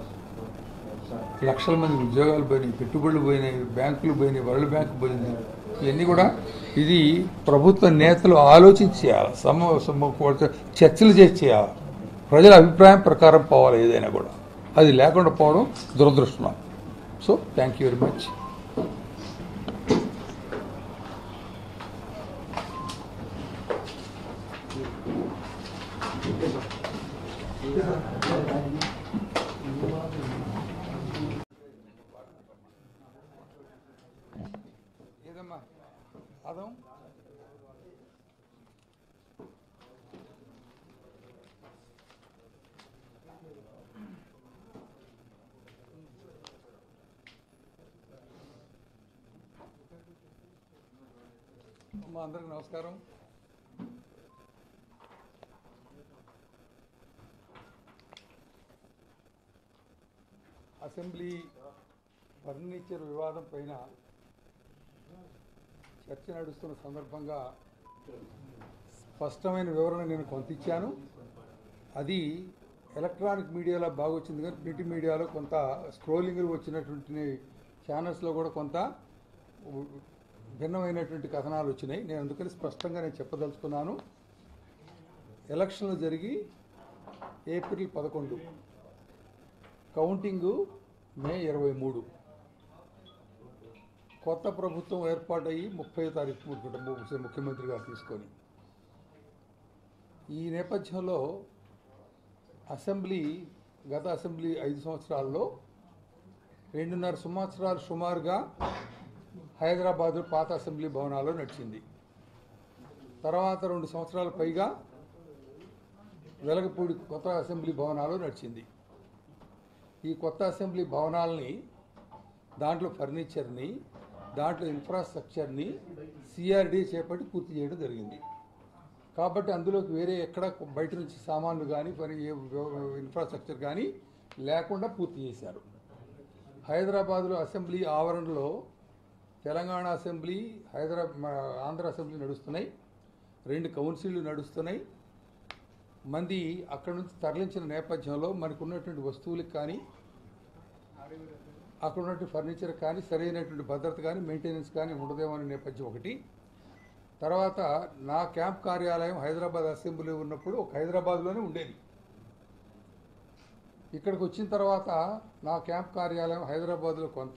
లక్షల మంది ఉద్యోగాలు పోయినాయి, పెట్టుబడులు పోయినాయి, బ్యాంకులు పోయినాయి, వరల్డ్ బ్యాంకు పోయింది. ఇవన్నీ కూడా ఇది ప్రభుత్వ నేతలు ఆలోచించి చేయాలి, చర్చలు చేసి చేయాలి. ప్రజల అభిప్రాయం ప్రకారం పోవాలి ఏదైనా కూడా. అది లేకుండా పోవడం దురదృష్టం. So thank you very much. ఏదమ్మా అదం అమ్మా, అందరికి నమస్కారం. అసెంబ్లీ ఫర్నిచర్ వివాదం పైన చర్చ నడుస్తున్న సందర్భంగా స్పష్టమైన వివరణ నేను కొంత ఇచ్చాను. అది ఎలక్ట్రానిక్ మీడియాలో బాగా వచ్చింది, కానీ ప్రింట్ మీడియాలో కొంత స్క్రోలింగ్ వచ్చినటువంటి ఛానల్స్లో కూడా కొంత భిన్నమైనటువంటి కథనాలు వచ్చినాయి. నేను అందుకని స్పష్టంగా నేను చెప్పదలుచుకున్నాను. ఎలక్షన్లు జరిగి ఏప్రిల్ 11, కౌంటింగు మే 23, కొత్త ప్రభుత్వం ఏర్పాటయ్యి 30వ తారీఖు ముఖ్యమంత్రి గారు తీసుకొని. ఈ నేపథ్యంలో గత అసెంబ్లీ 5 సంవత్సరాల్లో 2.5 సంవత్సరాలు సుమారుగా హైదరాబాద్ పాత అసెంబ్లీ భవనాల్లో నడిచింది. తర్వాత 2 సంవత్సరాల పైగా వెలగపూడి కొత్త అసెంబ్లీ భవనాలు నడిచింది. ఈ కొత్త అసెంబ్లీ భవనాలని, దాంట్లో ఫర్నిచర్ని దాంట్లో ఇన్ఫ్రాస్ట్రక్చర్ని సిఆర్డీ చేపట్టి పూర్తి చేయడం జరిగింది. కాబట్టి అందులోకి వేరే ఎక్కడ బయట నుంచి సామాన్లు కానీ ఇన్ఫ్రాస్ట్రక్చర్ కానీ లేకుండా పూర్తి చేశారు. హైదరాబాద్లో అసెంబ్లీ ఆవరణలో తెలంగాణ అసెంబ్లీ, ఆంధ్ర అసెంబ్లీ నడుస్తున్నాయి, 2 కౌన్సిళ్ళు నడుస్తున్నాయి. మంది అక్కడ నుంచి తరలించిన నేపథ్యంలో మనకు ఉన్నటువంటి వస్తువులకు కానీ అక్కడ ఉన్నటువంటి ఫర్నిచర్ కానీ సరైనటువంటి భద్రత కానీ మెయింటెనెన్స్ కానీ ఉండదేమో అనే నేపథ్యం ఒకటి. తర్వాత నా క్యాంప్ కార్యాలయం హైదరాబాద్ అసెంబ్లీ ఉన్నప్పుడు ఒక హైదరాబాద్లోనే ఉండేది. ఇక్కడికి వచ్చిన తర్వాత నా క్యాంప్ కార్యాలయం హైదరాబాద్లో కొంత,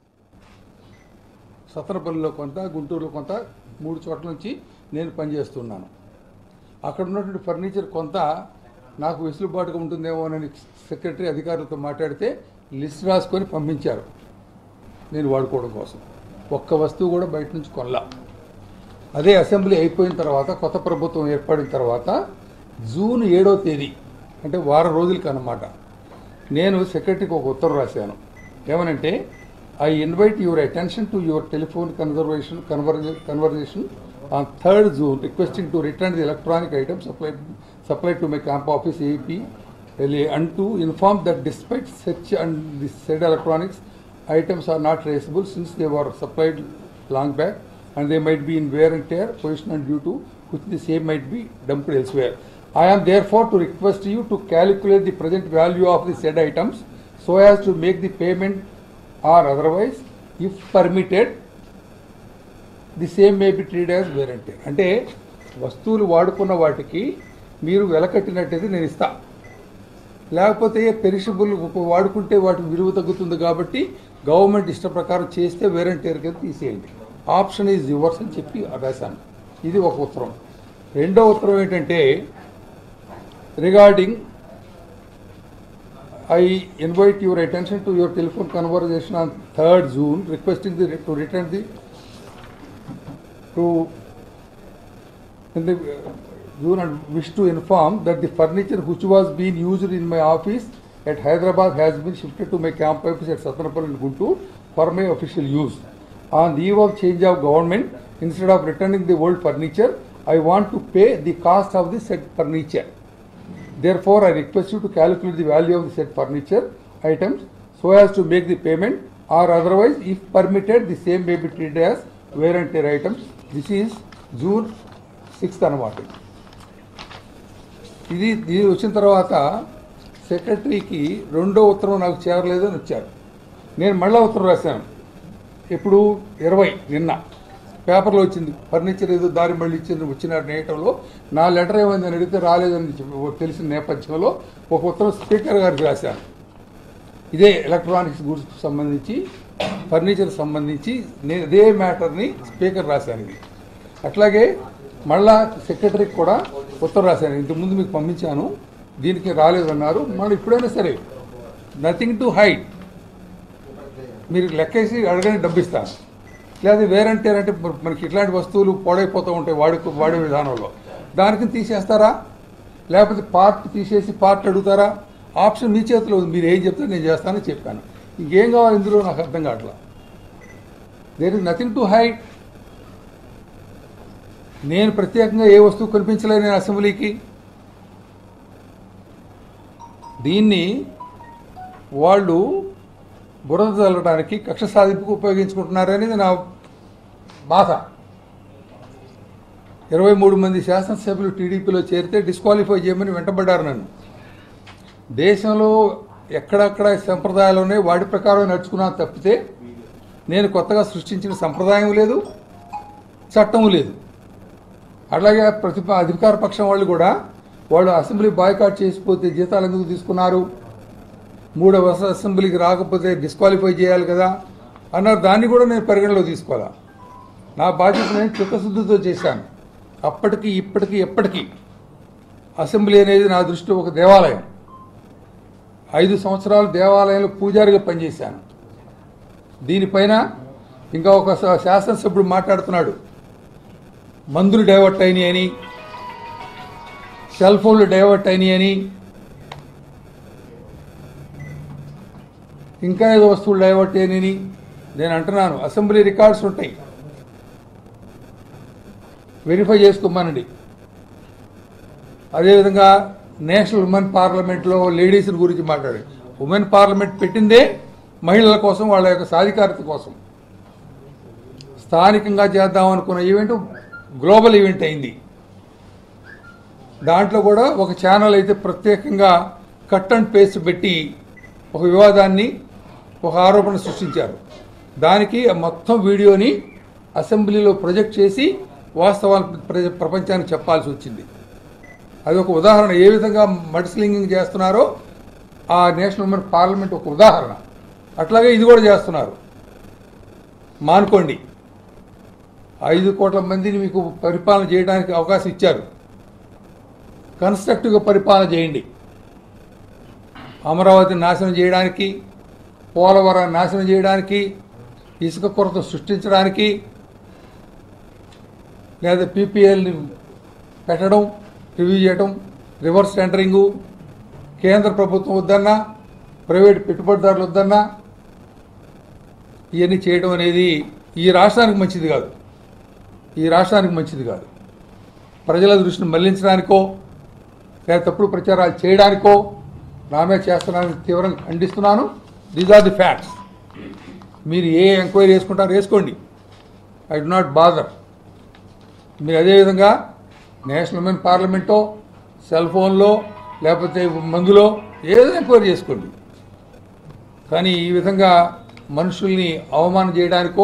సత్తనపల్లిలో కొంత, గుంటూరులో కొంత, 3 చోట్ల నుంచి నేను పనిచేస్తున్నాను. అక్కడ ఉన్నటువంటి ఫర్నిచర్ కొంత నాకు వెసులుబాటుగా ఉంటుందేమో అని సెక్రటరీ అధికారులతో మాట్లాడితే లిస్ట్ రాసుకొని పంపించారు నేను వాడుకోవడం కోసం. ఒక్క వస్తువు కూడా బయట నుంచి కొనలా. అదే అసెంబ్లీ అయిపోయిన తర్వాత, కొత్త ప్రభుత్వం ఏర్పడిన తర్వాత జూన్ 7వ తేదీ అంటే వారం రోజులకి అన్నమాట, నేను సెక్రటరీకి ఒక ఉత్తరం రాశాను. ఏమనంటే, I invite your attention to your telephone conversation on 3rd June requesting to return the electronic items supplied to my camp office AEP and to inform that despite such and the said electronics items are not traceable since they were supplied long back and they might be in wear and tear position and due to which the same might be dumped elsewhere. I am therefore to request you to calculate the present value of the said items so as to make the payment or otherwise, if permitted, the same may be treated as wear and tear. అంటే వస్తువులు వాడుకున్న వాటికి మీరు వెలకట్టినట్టయితే నేను ఇస్తా, లేకపోతే perishable వాడుకుంటే వాటి విలువ తగ్గుతుంది కాబట్టి గవర్నమెంట్ ఇష్ట ప్రకారం చేస్తే వేర్ అండ్ టేర్ కింద తీసేయండి, ఆప్షన్ ఈజ్ యువర్స్ అని చెప్పి రాశాను. ఇది ఒక ఉత్తరం. రెండో ఉత్తరం ఏంటంటే, regarding I invite your attention to your telephone conversation on 3rd June requesting to return the June and wish to inform that the furniture which was being used in my office at Hyderabad has been shifted to my camp office at Sattanapalli and Guntur for my official use. On the eve of change of government, instead of returning the old furniture, I want to pay the cost of the said furniture. Therefore, I request you to calculate the value of the said furniture items so as to make the payment, or otherwise, if permitted, the same may be treated as wear and tear items. This is June 6th అన్నమాట. ఇది వచ్చిన తర్వాత సెక్రటరీకి రెండో ఉత్తరం నాకు చేరలేదు అని వచ్చారు. నేను మళ్ళీ ఉత్తరం రాశాను. ఎప్పుడు 20 నిన్న పేపర్లో వచ్చింది, ఫర్నిచర్ ఏదో దారి మళ్ళీ వచ్చిన నేటంలో నా లెటర్ ఏమైందని అడిగితే రాలేదని తెలిసిన నేపథ్యంలో ఒక ఉత్తరం స్పీకర్ గారికి రాశాను. ఇదే ఎలక్ట్రానిక్స్ గూడ్స్కి సంబంధించి, ఫర్నిచర్ సంబంధించి నేను ఇదే మ్యాటర్ని స్పీకర్ రాశాను. ఇది అట్లాగే మళ్ళా సెక్రటరీకి కూడా ఉత్తరం రాశాను. ఇంతకుముందు మీకు పంపించాను, దీనికి రాలేదన్నారు. మళ్ళీ ఇప్పుడైనా సరే నథింగ్ టు హైడ్, మీరు లెక్కేసి అడగని డబ్బిస్తాను. లేదా వేరంటే అంటే మనకి ఇట్లాంటి వస్తువులు పాడైపోతూ ఉంటాయి వాడే విధానంలో, దానికి తీసేస్తారా లేకపోతే పార్ట్ తీసేసి పార్ట్ అడుగుతారా? ఆప్షన్ మీ చేతిలో ఉంది, మీరు ఏం చెప్తే నేను చేస్తానని చెప్పాను. ఇంకేం కావాలి ఇందులో నాకు అర్థం కావట్లా. There is nothing to hide. నేను ప్రత్యేకంగా ఏ వస్తువు కనిపించలేదు నేను అసెంబ్లీకి. దీన్ని వాళ్ళు బురద చల్లడానికి, కక్ష సాధింపుకు ఉపయోగించుకుంటున్నారనేది నా బాధ. 23 మంది శాసనసభ్యులు టీడీపీలో చేరితే డిస్క్వాలిఫై చేయమని వెంటబడ్డారు నన్ను. దేశంలో ఎక్కడక్కడ సంప్రదాయాలు ఉన్నాయి, వాటి ప్రకారం నడుచుకున్నాను తప్పితే నేను కొత్తగా సృష్టించిన సంప్రదాయం లేదు, చట్టం లేదు. అలాగే అధికార పక్షం వాళ్ళు కూడా వాళ్ళు అసెంబ్లీ బాయ్కాట్ చేసిపోతే జీతాలు ఎందుకు తీసుకున్నారు, 3వ అసెంబ్లీకి రాకపోతే డిస్క్వాలిఫై చేయాలి కదా అన్నారు. దాన్ని కూడా నేను పరిగణలో తీసుకోవాలా. నా బాధ్యత నేను చిత్తశుద్ధితో చేశాను. అప్పటికి ఇప్పటికీ ఎప్పటికీ అసెంబ్లీ అనేది నా దృష్టిలో ఒక దేవాలయం. 5 సంవత్సరాలు దేవాలయంలో పూజారిగా పనిచేశాను. దీనిపైన ఇంకా ఒక శాసనసభ్యుడు మాట్లాడుతున్నాడు, మందులు డైవర్ట్ అయినాయి అని, సెల్ ఫోన్లు డైవర్ట్ అయినాయి అని, ఇంకా ఏదో వస్తువులు డైవర్ట్ అయినాయని. నేను అంటున్నాను, అసెంబ్లీ రికార్డ్స్ ఉంటాయి, వెరిఫై చేసుకోమనండి. అదేవిధంగా నేషనల్ ఉమెన్ పార్లమెంట్లో లేడీస్ గురించి మాట్లాడి, ఉమెన్ పార్లమెంట్ పెట్టిందే మహిళల కోసం, వాళ్ళ యొక్క సాధికారత కోసం. స్థానికంగా చేద్దాం అనుకున్న ఈవెంట్ గ్లోబల్ ఈవెంట్ అయింది. దాంట్లో కూడా ఒక ఛానల్ అయితే ప్రత్యేకంగా కట్ అండ్ పేస్ట్ పెట్టి ఒక వివాదాన్ని, ఒక ఆరోపణ సృష్టించారు. దానికి మొత్తం వీడియోని అసెంబ్లీలో ప్రొజెక్ట్ చేసి వాస్తవాలు ప్రపంచానికి చెప్పాల్సి వచ్చింది. అది ఒక ఉదాహరణ, ఏ విధంగా మడ్స్లింగింగ్ చేస్తున్నారో ఆ నేషనల్ ఉమెన్ పార్లమెంట్ ఒక ఉదాహరణ. అట్లాగే ఇది కూడా చేస్తున్నారు. మానుకోండి. 5 కోట్ల మందిని మీకు పరిపాలన చేయడానికి అవకాశం ఇచ్చారు. కన్స్ట్రక్టివ్గా పరిపాలన చేయండి. అమరావతిని నాశనం చేయడానికి, పోలవరాన్ని నాశనం చేయడానికి, ఇసుక కొరత సృష్టించడానికి, లేదా పీపీఎల్ని పెట్టడం, రివ్యూ చేయడం, రివర్స్ టెండరింగు, కేంద్ర ప్రభుత్వం వద్దన్నా, ప్రైవేట్ పెట్టుబడిదారులు వద్దన్నా, ఇవన్నీ చేయడం అనేది ఈ రాష్ట్రానికి మంచిది కాదు. ఈ రాష్ట్రానికి మంచిది కాదు. ప్రజల దృష్టిని మళ్లించడానికో లేదా తప్పుడు ప్రచారాలు చేయడానికో నామే చేస్తున్నానని తీవ్రంగా ఖండిస్తున్నాను. These are the facts. మీరు ఏ ఎంక్వైరీ చేసుకుంటారో వేసుకోండి, ఐ డు నాట్ బాదర్. మీరు అదేవిధంగా నేషనల్ ఉమెన్ పార్లమెంటో, సెల్ ఫోన్లో, లేకపోతే మందులో ఏదైనా ఎంక్వైరీ చేసుకోండి. కానీ ఈ విధంగా మనుషుల్ని అవమానం చేయడానికో,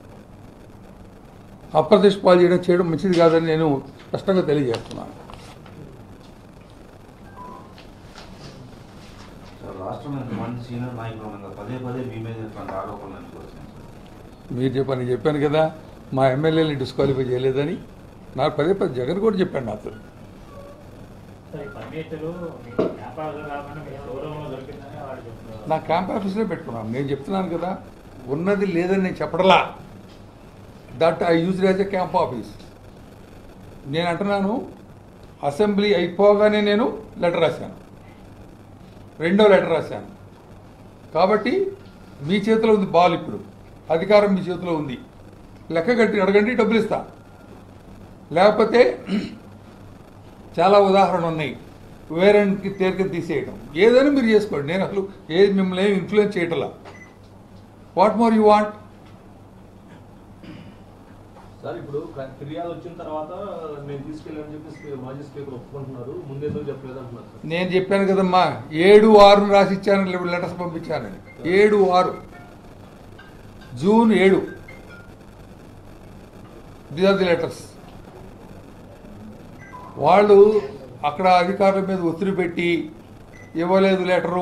అప్రతిష్ట పాలు చేయడం మంచిది కాదని నేను స్పష్టంగా తెలియజేస్తున్నాను. రాష్ట్రంలో మంది సీనియర్ నాయకులు ఉండగా పదే పదే మీ మీద ఇట్లాంటి ఆరోపణలు ఎందుకు వస్తున్నాయి సార్? మీరు చెప్పని చెప్పాను కదా, మా ఎమ్మెల్యేని డిస్క్వాలిఫై చేయలేదని. నాకు పదే పదే జగన్ కూడా చెప్పాను నాతో. నా క్యాంప్ ఆఫీస్లో పెట్టుకున్నాను. నేను చెప్తున్నాను కదా, ఉన్నది లేదని నేను చెప్పడలా. That I use as a camp office. నేను అంటున్నాను, అసెంబ్లీ అయిపోగానే నేను లెటర్ రాశాను, 2వ లెటర్ రాశాను. కాబట్టి మీ చేతిలో ఉంది బాల్. ఇప్పుడు అధికారం మీ చేతిలో ఉంది. లెక్క కట్టి అడగండి, డబ్బులు ఇస్తా. లేకపోతే చాలా ఉదాహరణలు ఉన్నాయి, వేరేకి తేలిక తీసేయడం. ఏదైనా మీరు చేసుకోండి, నేను అసలు ఏది మిమ్మల్ని ఏమి ఇన్ఫ్లుయెన్స్ చేయటలా. What more you want? Sir ఇప్పుడు ఫిర్యాదు వచ్చిన తర్వాత నేను తీసుకెళ్ళాలని చెప్పి మాజీ స్పీకర్ ఒప్పుకుంటున్నారు, ముందేదో చెప్పలేదు అంటున్నారు సార్. నేను చెప్పాను కదమ్మా, 7/6 రాసి ఇచ్చాను, లెటర్స్ పంపించానని. 7/6 June 7 these are the letters. వాళ్ళు అక్కడ అధికారుల మీద ఒత్తిడి పెట్టి ఇవ్వలేదు లెటరు,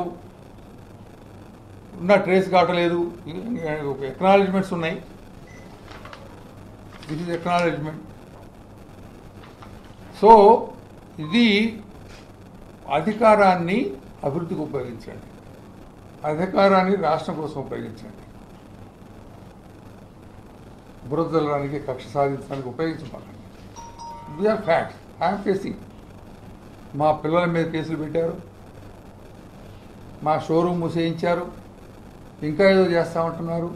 ఉన్న ట్రేస్ కావట్లేదు, ఎక్నాలజ్మెంట్స్ ఉన్నాయి. This is acknowledgement. సో ఇది అధికారాన్ని అభివృద్ధికి ఉపయోగించండి, అధికారాన్ని రాష్ట్రం కోసం ఉపయోగించండి. బురదలడానికి, కక్ష సాధించడానికి ఉపయోగించకండి. The are facts. I'm facing. మా పిల్లల మీద కేసులు పెట్టారు, మా షోరూమ్ మూసేయించారు, ఇంకా ఏదో చేస్తామంటున్నారు.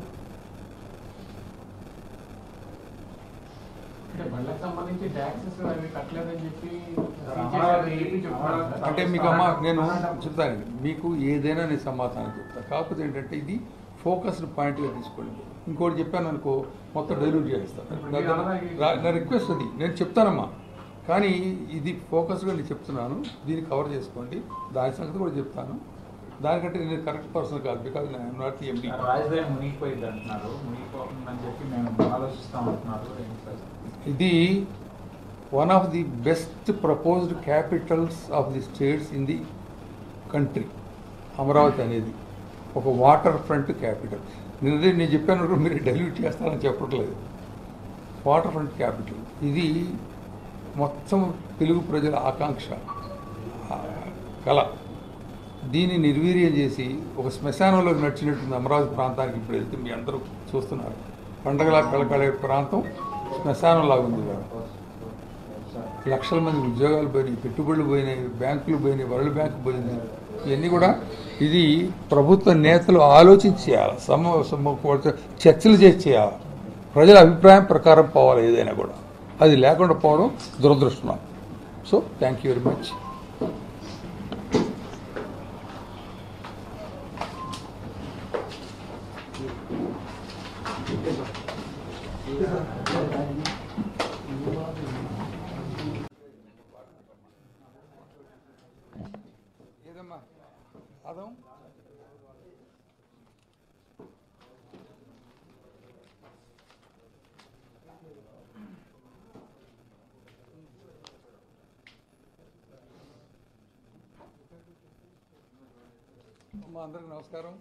అంటే మీకు అమ్మా నేను చెప్తానండి, మీకు ఏదైనా నేను సమాధానం చెప్తాను. కాకపోతే ఏంటంటే ఇది ఫోకస్డ్ పాయింట్గా తీసుకోండి. ఇంకోటి చెప్పాను అనుకో, మొత్తం డైల్యూట్ చేస్తాను. నా రిక్వెస్ట్ అది, నేను చెప్తానమ్మా. కానీ ఇది ఫోకస్గా నేను చెప్తున్నాను, దీన్ని కవర్ చేసుకోండి. దాని సంగతి కూడా చెప్తాను. దానికంటే నేను కరెక్ట్ పర్సన్ కాదు, because I'm not the MD. రాజధాని మునిగిపోయింది అంటున్నారు, మునిగిపోతుందని చెప్పి మేము ఆలోచిస్తాం అంటున్నారు. ఇది one of the best proposed capitals of the states in the country. Amaravati అనేది ఒక వాటర్ ఫ్రంట్ క్యాపిటల్. నేను చెప్పాను, మీరు డైల్యూట్ చేస్తారని చెప్పట్లేదు. వాటర్ ఫ్రంట్ క్యాపిటల్ ఇది మొత్తం తెలుగు ప్రజల ఆకాంక్ష, కళ. దీన్ని నిర్వీర్యం చేసి ఒక శ్మశానంలో నడిచినట్టుంది అమరావతి ప్రాంతానికి. ఇప్పుడు వెళ్తే మీ అందరూ చూస్తున్నారు, పండగలా కళకళే ప్రాంతం శ్మశానంలాగా ఉంది. లక్షల మంది ఉద్యోగాలు పోయినాయి, పెట్టుబడులు పోయినాయి, బ్యాంకులు పోయినాయి, వరల్డ్ బ్యాంకు పోయింది, ఇవన్నీ కూడా ఇది ప్రభుత్వ నేతలు ఆలోచించి చేయాలి, చర్చలు చేసి చేయాలి, ప్రజల అభిప్రాయం ప్రకారం పోవాలి. ఏదైనా కూడా అది లేకుండా పోవడం దురదృష్టం. So thank you very much. ఏదమ్మా అదం అమ్మా అందరికి నమస్కారం.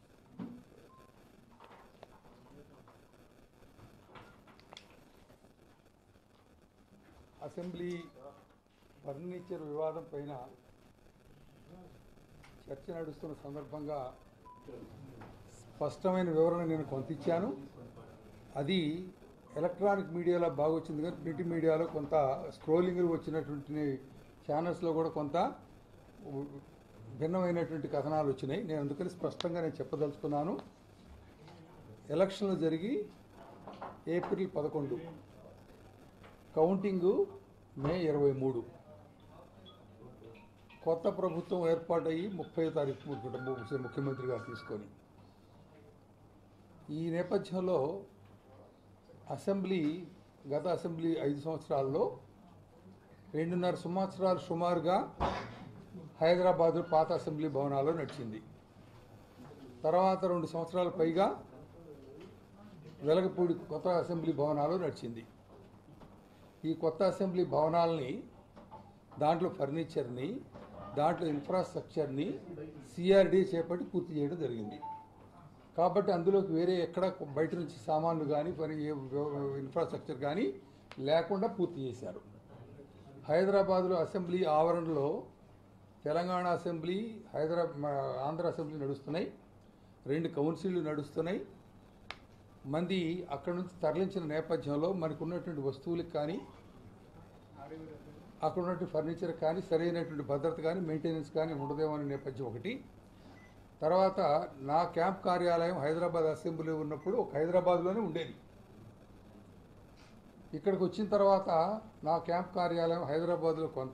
అసెంబ్లీ ఫర్నిచర్ వివాదం పైన చర్చ నడుస్తున్న సందర్భంగా స్పష్టమైన వివరణ నేను కొంత ఇచ్చాను. అది ఎలక్ట్రానిక్ మీడియాలో బాగా వచ్చింది, కానీ ప్రింట్ మీడియాలో కొంత స్క్రోలింగ్ వచ్చినటువంటి ఛానల్స్లో కూడా కొంత భిన్నమైనటువంటి కథనాలు వచ్చినాయి. నేను అందుకని స్పష్టంగా నేను చెప్పదలుచుకున్నాను. ఎలక్షన్లు జరిగి ఏప్రిల్ 11, కౌంటింగు మే 23, కొత్త ప్రభుత్వం ఏర్పాటయ్యి 30వ తారీఖు ముఖ్యమంత్రి గారు తీసుకొని, ఈ నేపథ్యంలో గత అసెంబ్లీ 5 సంవత్సరాల్లో 2.5 సంవత్సరాలు సుమారుగా హైదరాబాద్ పాత అసెంబ్లీ భవనాల్లో నడిచింది. తర్వాత 2 సంవత్సరాల పైగా వెలగపూడి కొత్త అసెంబ్లీ భవనాలు నడిచింది. ఈ కొత్త అసెంబ్లీ భవనాలని, దాంట్లో ఫర్నిచర్ని, దాంట్లో ఇన్ఫ్రాస్ట్రక్చర్ని సిఆర్డీ చేపట్టి పూర్తి చేయడం జరిగింది. కాబట్టి అందులోకి వేరే ఎక్కడ బయట నుంచి సామాన్లు కానీ ఇన్ఫ్రాస్ట్రక్చర్ కానీ లేకుండా పూర్తి చేశారు. హైదరాబాద్లో అసెంబ్లీ ఆవరణలో తెలంగాణ అసెంబ్లీ, ఆంధ్ర అసెంబ్లీ నడుస్తున్నాయి, 2 కౌన్సిళ్ళు నడుస్తున్నాయి. మంది అక్కడ నుంచి తరలించిన నేపథ్యంలో మనకు ఉన్నటువంటి వస్తువులకు కానీ, అక్కడ ఉన్నటువంటి ఫర్నిచర్ కానీ, సరైనటువంటి భద్రత కానీ, మెయింటెనెన్స్ కానీ ఉండదేమో అనే నేపథ్యం ఒకటి. తర్వాత నా క్యాంప్ కార్యాలయం హైదరాబాద్ అసెంబ్లీ ఉన్నప్పుడు హైదరాబాద్లోనే ఉండేది. ఇక్కడికి వచ్చిన తర్వాత నా క్యాంప్ కార్యాలయం హైదరాబాద్లో కొంత,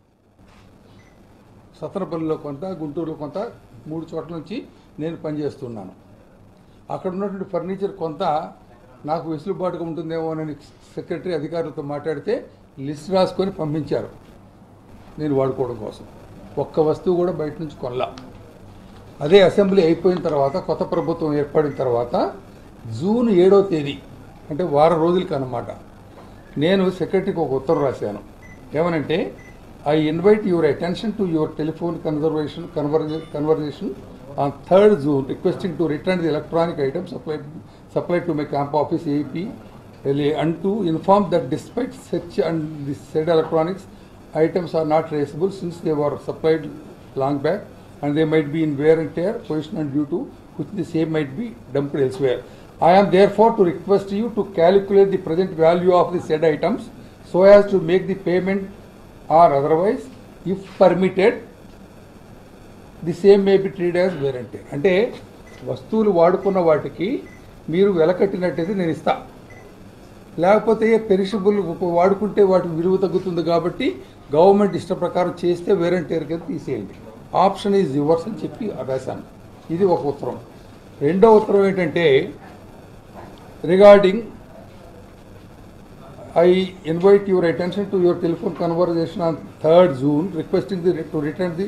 సత్తనపల్లిలో కొంత, గుంటూరులో కొంత, 3 చోట్ల నుంచి నేను పనిచేస్తున్నాను. అక్కడ ఉన్నటువంటి ఫర్నిచర్ కొంత నాకు వెసులుబాటుగా ఉంటుందేమో అని సెక్రటరీ అధికారులతో మాట్లాడితే లిస్ట్ రాసుకొని పంపించారు నేను వాడుకోవడం కోసం. ఒక్క వస్తువు కూడా బయట నుంచి కొనలా. అదే అసెంబ్లీ అయిపోయిన తర్వాత, కొత్త ప్రభుత్వం ఏర్పడిన తర్వాత జూన్ 7వ తేదీ, అంటే వారం రోజులకి అన్నమాట, నేను సెక్రటరీకి ఒక ఉత్తరం రాశాను. ఏమనంటే, I invite your attention to your telephone conversation on 3rd June requesting to return the electronic items supplied to my camp office AEP LA, and to inform that despite such and the said electronics items are not traceable since they were supplied long back and they might be in wear and tear position and due to which the same might be dumped elsewhere. I am therefore to request you to calculate the present value of the said items so as to make the payment or otherwise, if permitted, the same may be treated as wear and tear. అంటే వస్తువులు వాడుకున్న వాటికి మీరు వెలకట్టినట్టయితే నేను ఇస్తా, లేకపోతే perishable వాడుకుంటే వాటి విలువ తగ్గుతుంది కాబట్టి గవర్నమెంట్ ఇష్ట ప్రకారం చేస్తే వేర్ అండ్ టేర్ కింద తీసేయండి, ఆప్షన్ ఈజ్ యువర్స్ అని చెప్పి రాశాను. ఇది ఒక ఉత్తరం. రెండో ఉత్తరం ఏంటంటే, regarding I invite your attention to your telephone conversation on 3rd June requesting to return the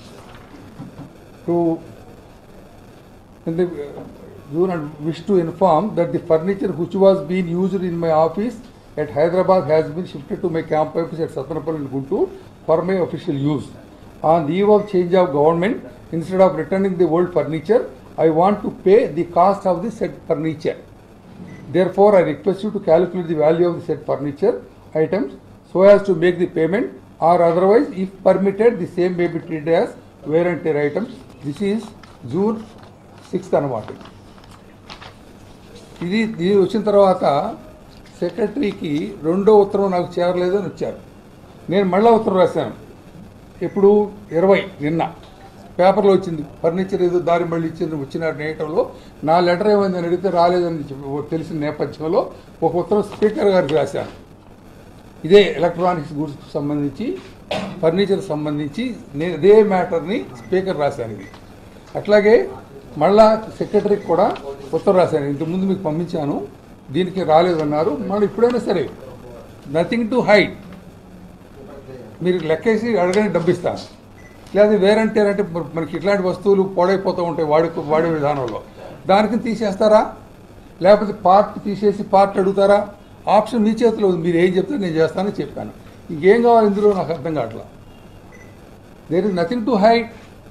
June and wish to inform that the furniture which was being used in my office at Hyderabad has been shifted to my camp office at Sattanapalli in Guntur for my official use. On the eve of change of government, instead of returning the old furniture, I want to pay the cost of the said furniture. Therefore, I request you to calculate the value of the said furniture items so as to make the payment, or otherwise, if permitted, the same may be treated as wear and tear items. This is June 6th అన్నమాట. ఇది వచ్చిన తర్వాత సెక్రటరీకి రెండో ఉత్తరం నాకు చేరలేదు అని వచ్చారు. నేను మళ్ళీ ఉత్తరం రాశాను. ఇప్పుడు 20 నిన్న పేపర్లో వచ్చింది, ఫర్నిచర్ ఏదో దారి మళ్ళీ ఇచ్చింది వచ్చిన నేయటంలో నా లెటర్ ఏమైందని అడిగితే రాలేదని తెలిసిన నేపథ్యంలో ఒక ఉత్తరం స్పీకర్ గారికి రాశాను. ఇదే ఎలక్ట్రానిక్స్ గూడ్స్కి సంబంధించి ఫర్నిచర్ సంబంధించి నేను ఇదే మ్యాటర్ని స్పీకర్ రాశాను. ఇది అట్లాగే మళ్ళా సెక్రటరీకి కూడా ఉత్తరం రాశాను. ఇంతకుముందు మీకు పంపించాను, దీనికి రాలేదన్నారు. మళ్ళీ ఇప్పుడైనా సరే నథింగ్ టు హైడ్, మీరు లెక్కేసి అడగని డబ్బిస్తాను. లేదా వేరంటే అంటే మనకి ఇట్లాంటి వస్తువులు పాడైపోతూ ఉంటాయి వాడే విధానంలో, దానికి తీసేస్తారా లేకపోతే పార్ట్ తీసేసి పార్ట్ అడుగుతారా? ఆప్షన్ మీ చేతిలో ఉంది, మీరు ఏం చెప్తే నేను చేస్తానని చెప్పాను. ఇంకేం కావాలి ఇందులో నాకు అర్థం కావట్లా. There is nothing to hide.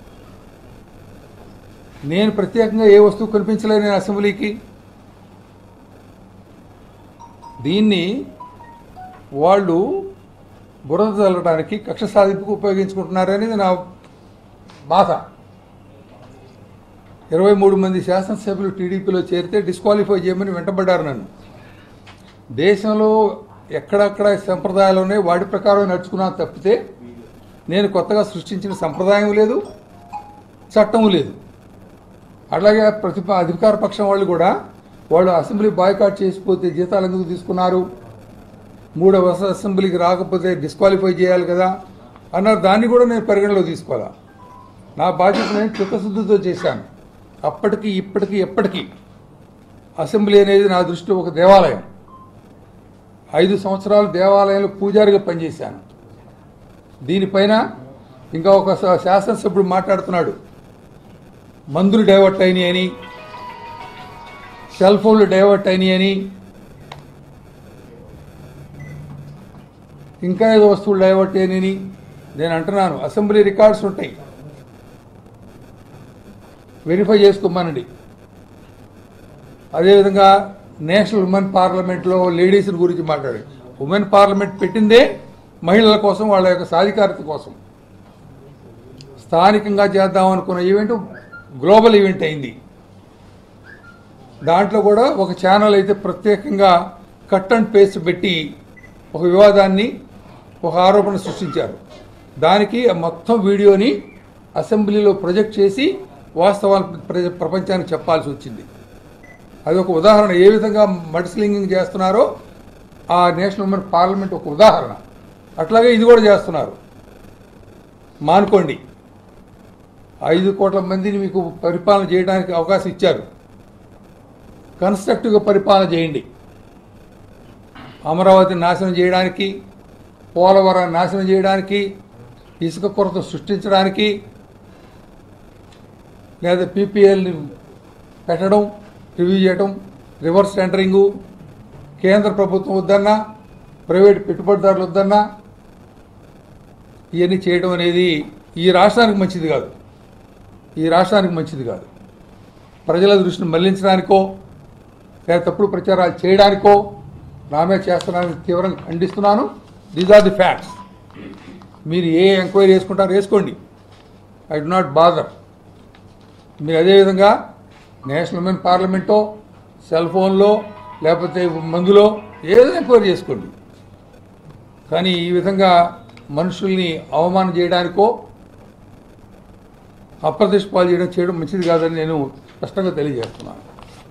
నేను ప్రత్యేకంగా ఏ వస్తువు కనిపించలేదు నేను అసెంబ్లీకి. దీన్ని వాళ్ళు బురద చల్లడానికి కక్ష సాధింపుకు ఉపయోగించుకుంటున్నారనేది నా బాధ. 23 మంది శాసనసభ్యులు టీడీపీలో చేరితే డిస్క్వాలిఫై చేయమని వెంటబడ్డారు నన్ను. దేశంలో ఎక్కడక్కడ సంప్రదాయాలునే వాటి ప్రకారం నడుచుకున్నా తప్పితే నేను కొత్తగా సృష్టించిన సంప్రదాయం లేదు, చట్టం లేదు. అట్లాగే అధికార పక్షం వాళ్ళు కూడా వాళ్ళు అసెంబ్లీ బాయ్కాట్ చేసిపోతే జీతాలు ఎందుకు తీసుకున్నారు, 3వ అసెంబ్లీకి రాకపోతే డిస్క్వాలిఫై చేయాలి కదా అన్నారు. దాన్ని కూడా నేను పరిగణలో తీసుకోవాలా. నా బాధ్యత నేను చిత్తశుద్ధితో చేశాను. అప్పటికి ఇప్పటికీ ఎప్పటికీ అసెంబ్లీ అనేది నా దృష్టిలో ఒక దేవాలయం. 5 సంవత్సరాలు దేవాలయంలో పూజారిగా పనిచేశాను. దీనిపైన ఇంకా ఒక శాసనసభ్యుడు మాట్లాడుతున్నాడు, మందులు డైవర్ట్ అయినాయి అని, సెల్ ఫోన్లు డైవర్ట్ అయినాయి అని, ఇంకా ఏదో వస్తువులు డైవర్ట్ అయినాయని నేను అంటున్నాను. అసెంబ్లీ రికార్డ్స్ ఉంటాయి, వెరిఫై చేసుకోమనండి. అదేవిధంగా నేషనల్ ఉమెన్ పార్లమెంట్లో లేడీస్ గురించి మాట్లాడి, ఉమెన్ పార్లమెంట్ పెట్టిందే మహిళల కోసం, వాళ్ళ యొక్క సాధికారత కోసం. స్థానికంగా చేద్దాం అనుకున్న ఈవెంట్ గ్లోబల్ ఈవెంట్ అయింది. దాంట్లో కూడా ఒక ఛానల్ అయితే ప్రత్యేకంగా కట్ అండ్ పేస్ట్ పెట్టి ఒక వివాదాన్ని, ఒక ఆరోపణ సృష్టించారు. దానికి మొత్తం వీడియోని అసెంబ్లీలో ప్రొజెక్ట్ చేసి వాస్తవాలు ప్రపంచానికి చెప్పాల్సి వచ్చింది. అది ఒక ఉదాహరణ, ఏ విధంగా మడ్స్లింగింగ్ చేస్తున్నారో ఆ నేషనల్ ఉమెన్ పార్లమెంట్ ఒక ఉదాహరణ. అట్లాగే ఇది కూడా చేస్తున్నారు. మానుకోండి. 5 కోట్ల మందిని మీకు పరిపాలన చేయడానికి అవకాశం ఇచ్చారు. కన్స్ట్రక్టివ్గా పరిపాలన చేయండి. అమరావతిని నాశనం చేయడానికి, పోలవరాన్ని నాశనం చేయడానికి, ఇసుక కొరత సృష్టించడానికి, లేదా పీపీఎల్ని పెట్టడం, రివ్యూ చేయడం, రివర్స్ టెండరింగు, కేంద్ర ప్రభుత్వం వద్దన్నా ప్రైవేట్ పెట్టుబడిదారులు వద్దన్నా ఇవన్నీ చేయడం అనేది ఈ రాష్ట్రానికి మంచిది కాదు. ఈ రాష్ట్రానికి మంచిది కాదు. ప్రజల దృష్టిని మళ్లించడానికో లేదా తప్పుడు ప్రచారాలు చేయడానికో నామే చేస్తున్నానని తీవ్రంగా ఖండిస్తున్నాను. These are the facts. మీరు ఏ ఎంక్వైరీ చేసుకుంటారో వేసుకోండి, ఐ డు నాట్ బాదర్. మీరు అదేవిధంగా నేషనల్ ఉమెన్ పార్లమెంటో, సెల్ ఫోన్లో, లేకపోతే మందులో ఏదైనా ఎంక్వైరీ చేసుకోండి. కానీ ఈ విధంగా మనుషుల్ని అవమానం చేయడానికో అప్రతిష్ట పాలు చేయడం మంచిది కాదని నేను స్పష్టంగా తెలియజేస్తున్నాను.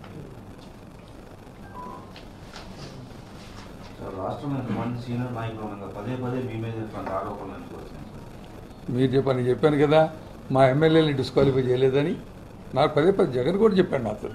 రాష్ట్రంలో మంచి సీనియర్ నాయకులు ఉండగా పదే పదే మీ మీద ఇటువంటి ఆరోపణలు ఎందుకు వచ్చినాయి సార్? మీరు చెప్పాను కదా, మా ఎమ్మెల్యేని డిస్క్వాలిఫై చేయలేదని. నాకు పదే జగన్ కూడా చెప్పాడు నాతో.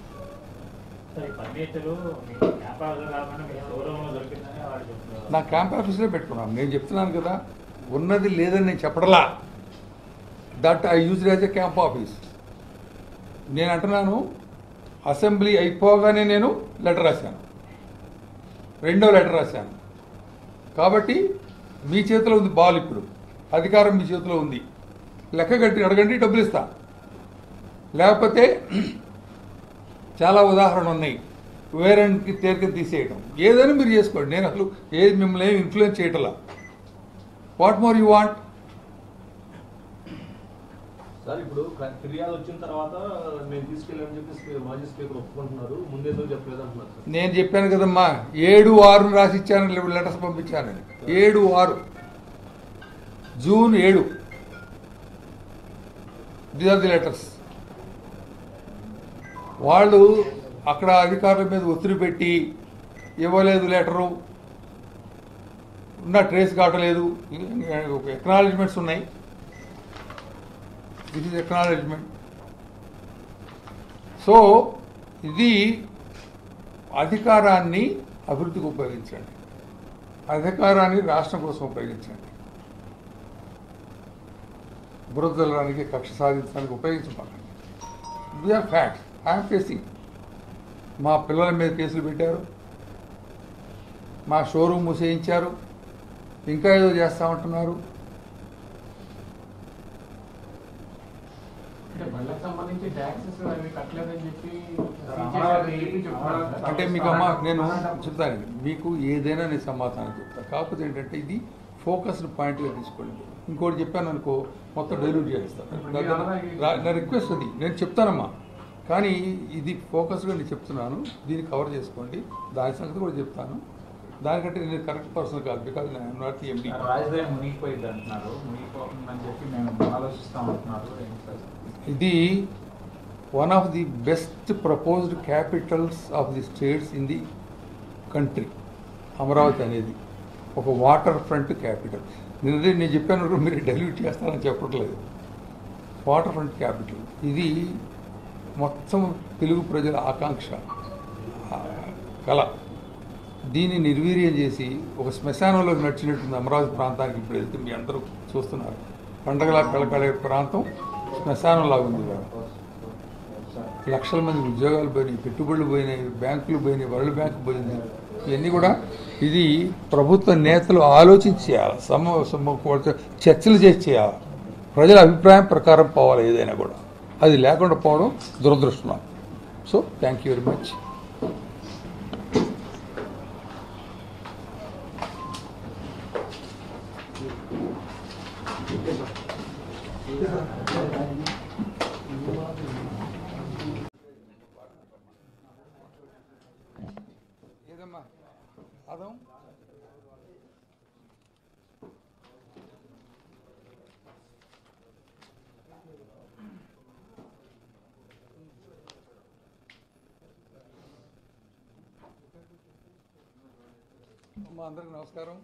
నా క్యాంప్ ఆఫీస్లో పెట్టుకున్నాను. నేను చెప్తున్నాను కదా, ఉన్నది లేదని నేను చెప్పడలా. That I use as a camp office. నేను అంటున్నాను, అసెంబ్లీ అయిపోగానే నేను లెటర్ రాశాను, 2వ లెటర్ రాశాను. కాబట్టి మీ చేతిలో ఉంది బాల్. ఇప్పుడు అధికారం మీ చేతిలో ఉంది. లెక్క కట్టి అడగండి, డబ్బులు ఇస్తా. లేకపోతే చాలా ఉదాహరణలు ఉన్నాయి, వేరేకి తేలిక తీసేయడం. ఏదైనా మీరు చేసుకోండి, నేను అసలు ఏది మిమ్మల్ని ఏమి ఇన్ఫ్లుయెన్స్ చేయటలా. What more you want? Sir ఇప్పుడు ఫిర్యాదు వచ్చిన తర్వాత నేను తీసుకెళ్ళానని చెప్పి మాజీ స్పీకర్ ఒప్పుకుంటున్నారు, ముందేదో చెప్పలేదు అంటున్నారు సార్. నేను చెప్పాను కదమ్మా, 7/6 రాసి ఇచ్చాను, లెటర్స్ పంపించానని. 7/6 June 7 these are the letters. వాళ్ళు అక్కడ అధికారుల మీద ఒత్తిడి పెట్టి ఇవ్వలేదు లెటరు, ఉన్న ట్రేస్ కావట్లేదు, ఎక్నాలజ్మెంట్స్ ఉన్నాయి. This is acknowledgement. సో ఇది అధికారాన్ని అభివృద్ధికి ఉపయోగించండి, అధికారాన్ని రాష్ట్రం కోసం ఉపయోగించండి. బురదలడానికి కక్ష సాధించడానికి ఉపయోగించకండి. We are facts. I'm facing. మా పిల్లల మీద కేసులు పెట్టారు, మా షోరూమ్ మూసేయించారు, ఇంకా ఏదో చేస్తామంటున్నారు. అంటే మీకు అమ్మా నేను చెప్తాను, మీకు ఏదైనా నేను సమాధానం చెప్తాను. కాకపోతే ఏంటంటే ఇది ఫోకస్డ్ పాయింట్గా తీసుకోండి. ఇంకోటి చెప్పాను అనుకో మొత్తం డైల్యూట్ చేస్తాను. నా రిక్వెస్ట్ అది, నేను చెప్తానమ్మా, కానీ ఇది ఫోకస్గా నేను చెప్తున్నాను. దీన్ని కవర్ చేసుకోండి. దాని సంగతి కూడా చెప్తాను. దానికంటే నేను కరెక్ట్ పర్సన్ కాదు, బికాజ్ నేను నాట్ ది ఎండి. రాజధాని మునిగిపోయింది అంటున్నారు, మునిగిపోతుందని చెప్పి మేము ఆలోచిస్తాం అంటున్నారు. ఇది one of the best proposed capitals of the states in the country. Amaravati అనేది ఒక వాటర్ ఫ్రంట్ క్యాపిటల్. నేను చెప్పాను, మీరు డైల్యూట్ చేస్తారని చెప్పట్లేదు. వాటర్ ఫ్రంట్ క్యాపిటల్ ఇది మొత్తం తెలుగు ప్రజల ఆకాంక్ష, కళ. దీన్ని నిర్వీర్యం చేసి ఒక శ్మశానంలోకి నడిచినట్టుంది అమరావతి ప్రాంతానికి. ఇప్పుడు వెళ్తే మీ అందరూ చూస్తున్నారు, పండగలా కళకళే ప్రాంతం శ్మశానంలాగా ఉంది. లక్షల మంది ఉద్యోగాలు పోయినాయి, పెట్టుబడులు పోయినాయి, బ్యాంకులు పోయినాయి, వరల్డ్ బ్యాంకు పోయింది. ఇవన్నీ కూడా ఇది ప్రభుత్వ నేతలు ఆలోచించి చేయాలి, చర్చలు చేసి చేయాలి. ప్రజల అభిప్రాయం ప్రకారం పోవాలి ఏదైనా కూడా. అది లేకుండా పోవడం దురదృష్టం. So thank you very much. ఏదమ్మా అదం అమ్మా, అందరికి నమస్కారం.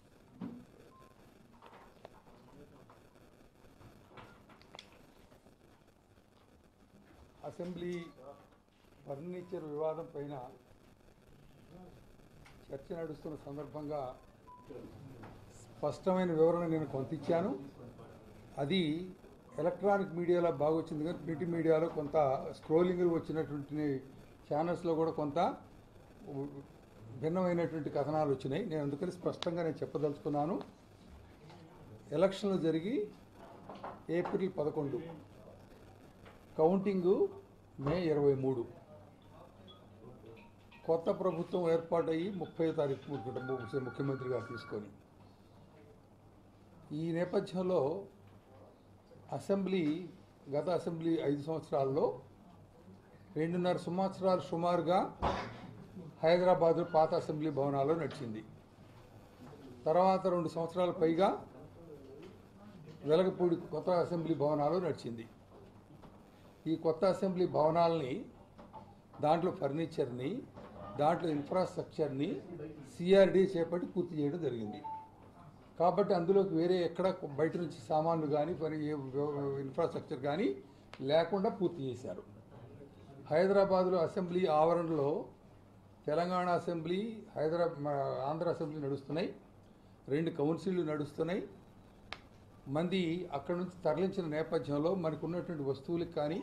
అసెంబ్లీ ఫర్నిచర్ వివాదం పైన చర్చ నడుస్తున్న సందర్భంగా స్పష్టమైన వివరణ నేను కొంత ఇచ్చాను. అది ఎలక్ట్రానిక్ మీడియాలో బాగా వచ్చింది, కానీ ప్రింట్ మీడియాలో కొంత స్క్రోలింగ్లు వచ్చినటువంటి ఛానల్స్లో కూడా కొంత భిన్నమైనటువంటి కథనాలు వచ్చినాయి. నేను అందుకని స్పష్టంగా నేను చెప్పదలుచుకున్నాను. ఎలక్షన్లు జరిగి ఏప్రిల్ 11, కౌంటింగు మే 23, కొత్త ప్రభుత్వం ఏర్పాటయ్యి 30వ తారీఖు ముఖ్యమంత్రి గారు తీసుకొని. ఈ నేపథ్యంలో గత అసెంబ్లీ 5 సంవత్సరాల్లో 2.5 సంవత్సరాలు సుమారుగా హైదరాబాద్ పాత అసెంబ్లీ భవనాల్లో నడిచింది. తర్వాత 2 సంవత్సరాల పైగా వెలగపూడి కొత్త అసెంబ్లీ భవనాల్లో నడిచింది. ఈ కొత్త అసెంబ్లీ భవనాలని, దాంట్లో ఫర్నిచర్ని, దాంట్లో ఇన్ఫ్రాస్ట్రక్చర్ని సిఆర్డీ చేపట్టి పూర్తి చేయడం జరిగింది. కాబట్టి అందులోకి వేరే ఎక్కడ బయట నుంచి సామాన్లు కానీ ఇన్ఫ్రాస్ట్రక్చర్ కానీ లేకుండా పూర్తి చేశారు. హైదరాబాద్లో అసెంబ్లీ ఆవరణలో తెలంగాణ అసెంబ్లీ, ఆంధ్ర అసెంబ్లీ నడుస్తున్నాయి, 2 కౌన్సిళ్ళు నడుస్తున్నాయి. మంది అక్కడ నుంచి తరలించిన నేపథ్యంలో మనకు ఉన్నటువంటి వస్తువులకు కానీ,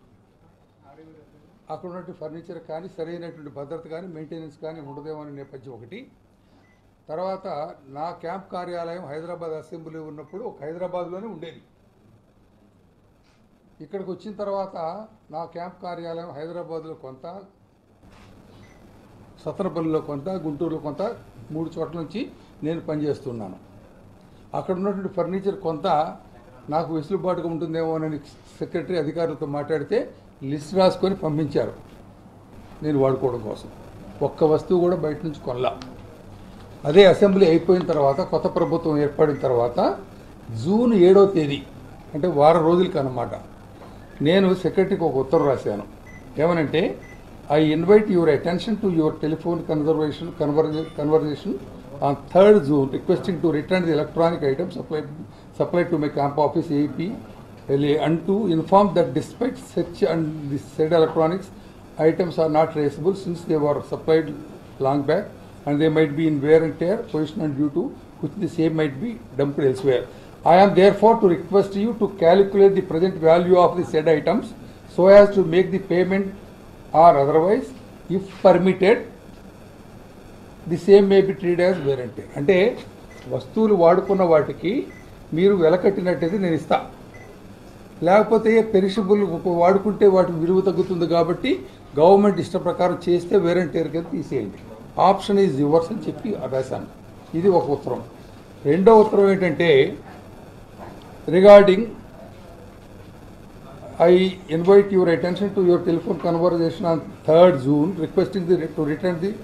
అక్కడ ఉన్నటువంటి ఫర్నిచర్ కానీ, సరైనటువంటి భద్రత కానీ, మెయింటెనెన్స్ కానీ ఉండదేమో అనే నేపథ్యం ఒకటి. తర్వాత నా క్యాంప్ కార్యాలయం హైదరాబాద్ అసెంబ్లీ ఉన్నప్పుడు ఒక హైదరాబాద్లోనే ఉండేది. ఇక్కడికి వచ్చిన తర్వాత నా క్యాంప్ కార్యాలయం హైదరాబాద్లో కొంత, సత్తనపల్లిలో కొంత, గుంటూరులో కొంత, 3 చోట్ల నుంచి నేను పనిచేస్తున్నాను. అక్కడ ఉన్నటువంటి ఫర్నిచర్ కొంత నాకు వెసులుబాటుగా ఉంటుందేమోనని సెక్రటరీ అధికారులతో మాట్లాడితే లిస్ట్ రాసుకొని పంపించారు నేను వాడుకోవడం కోసం. ఒక్క వస్తువు కూడా బయట నుంచి కొనలా. అదే అసెంబ్లీ అయిపోయిన తర్వాత, కొత్త ప్రభుత్వం ఏర్పడిన తర్వాత జూన్ 7వ తేదీ, అంటే వారం రోజులకి అన్నమాట, నేను సెక్రటరీకి ఒక ఉత్తరం రాశాను. ఏమనంటే, I invite your attention to your telephone conversation on 3rd June requesting to return the electronic item supplied to my camp office AP and to inform that despite such and the said electronics items are not traceable since they were supplied long back and they might be in wear and tear position and due to which the same might be dumped elsewhere. I am therefore to request you to calculate the present value of the said items so as to make the payment or otherwise, if permitted, the same may be treated as wear and tear. అంటే వస్తువులు వాడుకున్న వాటికి మీరు వెలకట్టినట్టయితే నేను ఇస్తా, లేకపోతే perishable వాడుకుంటే వాటి విలువ తగ్గుతుంది కాబట్టి గవర్నమెంట్ ఇష్ట ప్రకారం చేస్తే వేరే టేర్ కింద తీసేయండి, ఆప్షన్ ఈజ్ యువర్స్ అని చెప్పి రాశాను. ఇది ఒక ఉత్తరం. రెండో ఉత్తరం ఏంటంటే, regarding I invite your attention to your telephone conversation on 3rd June requesting to return the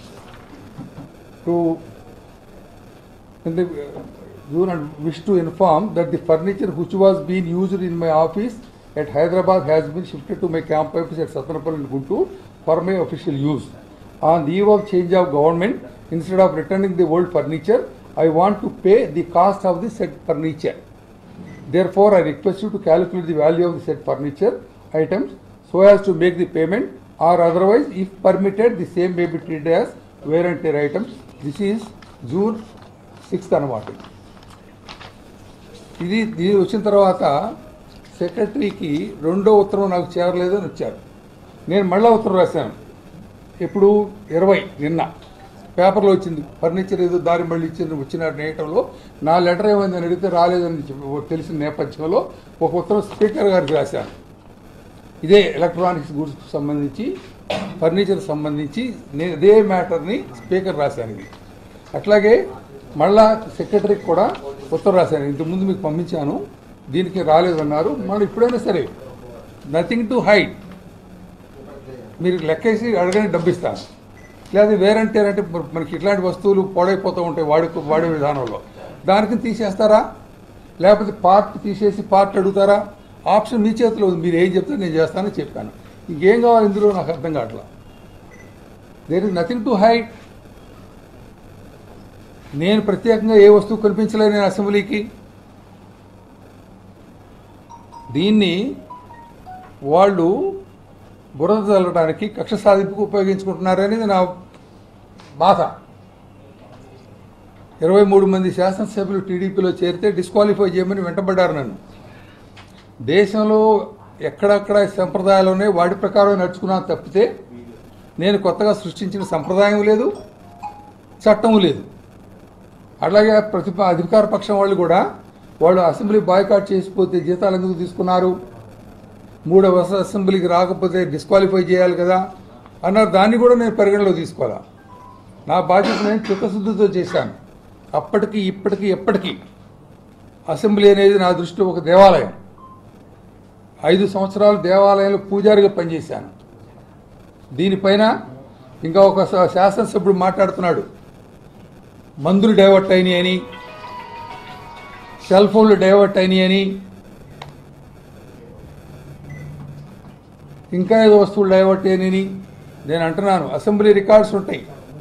June and wish to inform that the furniture which was being used in my office at Hyderabad has been shifted to my camp office at Satnapalli in Guntur for my official use. On the eve of change of government, instead of returning the old furniture, I want to pay the cost of the said furniture. Therefore, I request you to calculate the value of the said furniture items so as to make the payment, or otherwise, if permitted, the same may be treated as wear and tear items. This is June 6th అన్నమాట. ఇది వచ్చిన తర్వాత సెక్రటరీకి రెండో ఉత్తరం నాకు చేరలేదు అని వచ్చారు. నేను మళ్ళీ ఉత్తరం రాశాను. ఎప్పుడు 20 నిన్న పేపర్లో వచ్చింది, ఫర్నిచర్ ఏదో దారి మళ్ళీ వచ్చిన నేటంలో నా లెటర్ ఏమైందని అడిగితే రాలేదని తెలిసిన నేపథ్యంలో ఒక ఉత్తరం స్పీకర్ గారికి రాశాను. ఇదే ఎలక్ట్రానిక్స్ గూడ్స్కి సంబంధించి, ఫర్నిచర్ సంబంధించి నేను ఇదే మ్యాటర్ని స్పీకర్ రాశాను. ఇది అట్లాగే మళ్ళా సెక్రటరీకి కూడా ఉత్తరం రాశాను. ఇంతకుముందు మీకు పంపించాను, దీనికి రాలేదన్నారు. మళ్ళీ ఇప్పుడైనా సరే నథింగ్ టు హైడ్, మీరు లెక్కేసి అడగని డబ్బిస్తాను. లేదా వేరంటే అంటే మనకి ఇట్లాంటి వస్తువులు పాడైపోతూ ఉంటాయి వాడే విధానంలో, దానికి తీసేస్తారా లేకపోతే పార్ట్ తీసేసి పార్ట్ అడుగుతారా? ఆప్షన్ మీ చేతిలో ఉంది, మీరు ఏం చెప్తే నేను చేస్తానని చెప్పాను. ఇంకేం కావాలి ఇందులో నాకు అర్థం కావట్లా. There is nothing to hide. నేను ప్రత్యేకంగా ఏ వస్తువు కనిపించలేదు నేను అసెంబ్లీకి. దీన్ని వాళ్ళు బురద చల్లడానికి, కక్ష సాధింపుకు ఉపయోగించుకుంటున్నారనేది నా బాధ. 23 మంది శాసనసభ్యులు టీడీపీలో చేరితే డిస్క్వాలిఫై చేయమని వెంటబడ్డారు నన్ను. దేశంలో ఎక్కడక్కడ సంప్రదాయాలునే వాటి ప్రకారం నడుచుకున్నాను తప్పితే నేను కొత్తగా సృష్టించిన సంప్రదాయం లేదు, చట్టం లేదు. అట్లాగే అధికార పక్షం వాళ్ళు కూడా వాళ్ళు అసెంబ్లీ బాయ్కాట్ చేసిపోతే జీతాలు ఎందుకు తీసుకున్నారు, 3వ అసెంబ్లీకి రాకపోతే డిస్క్వాలిఫై చేయాలి కదా అన్నారు. దాన్ని కూడా నేను పరిగణలో తీసుకోవాలా. నా బాధ్యత నేను చిత్తశుద్ధితో చేశాను. అప్పటికి ఇప్పటికీ ఎప్పటికీ అసెంబ్లీ అనేది నా దృష్టిలో ఒక దేవాలయం. 5 సంవత్సరాలు దేవాలయంలో పూజారిగా పనిచేశాను. దీనిపైన ఇంకా ఒక శాసనసభ్యుడు మాట్లాడుతున్నాడు, మందులు డైవర్ట్ అయినాయి అని, సెల్ ఫోన్లు డైవర్ట్ అయినాయి అని, ఇంకా ఏదో వస్తువులు డైవర్ట్ అయినాయని నేను అంటున్నాను. అసెంబ్లీ రికార్డ్స్ ఉంటాయి,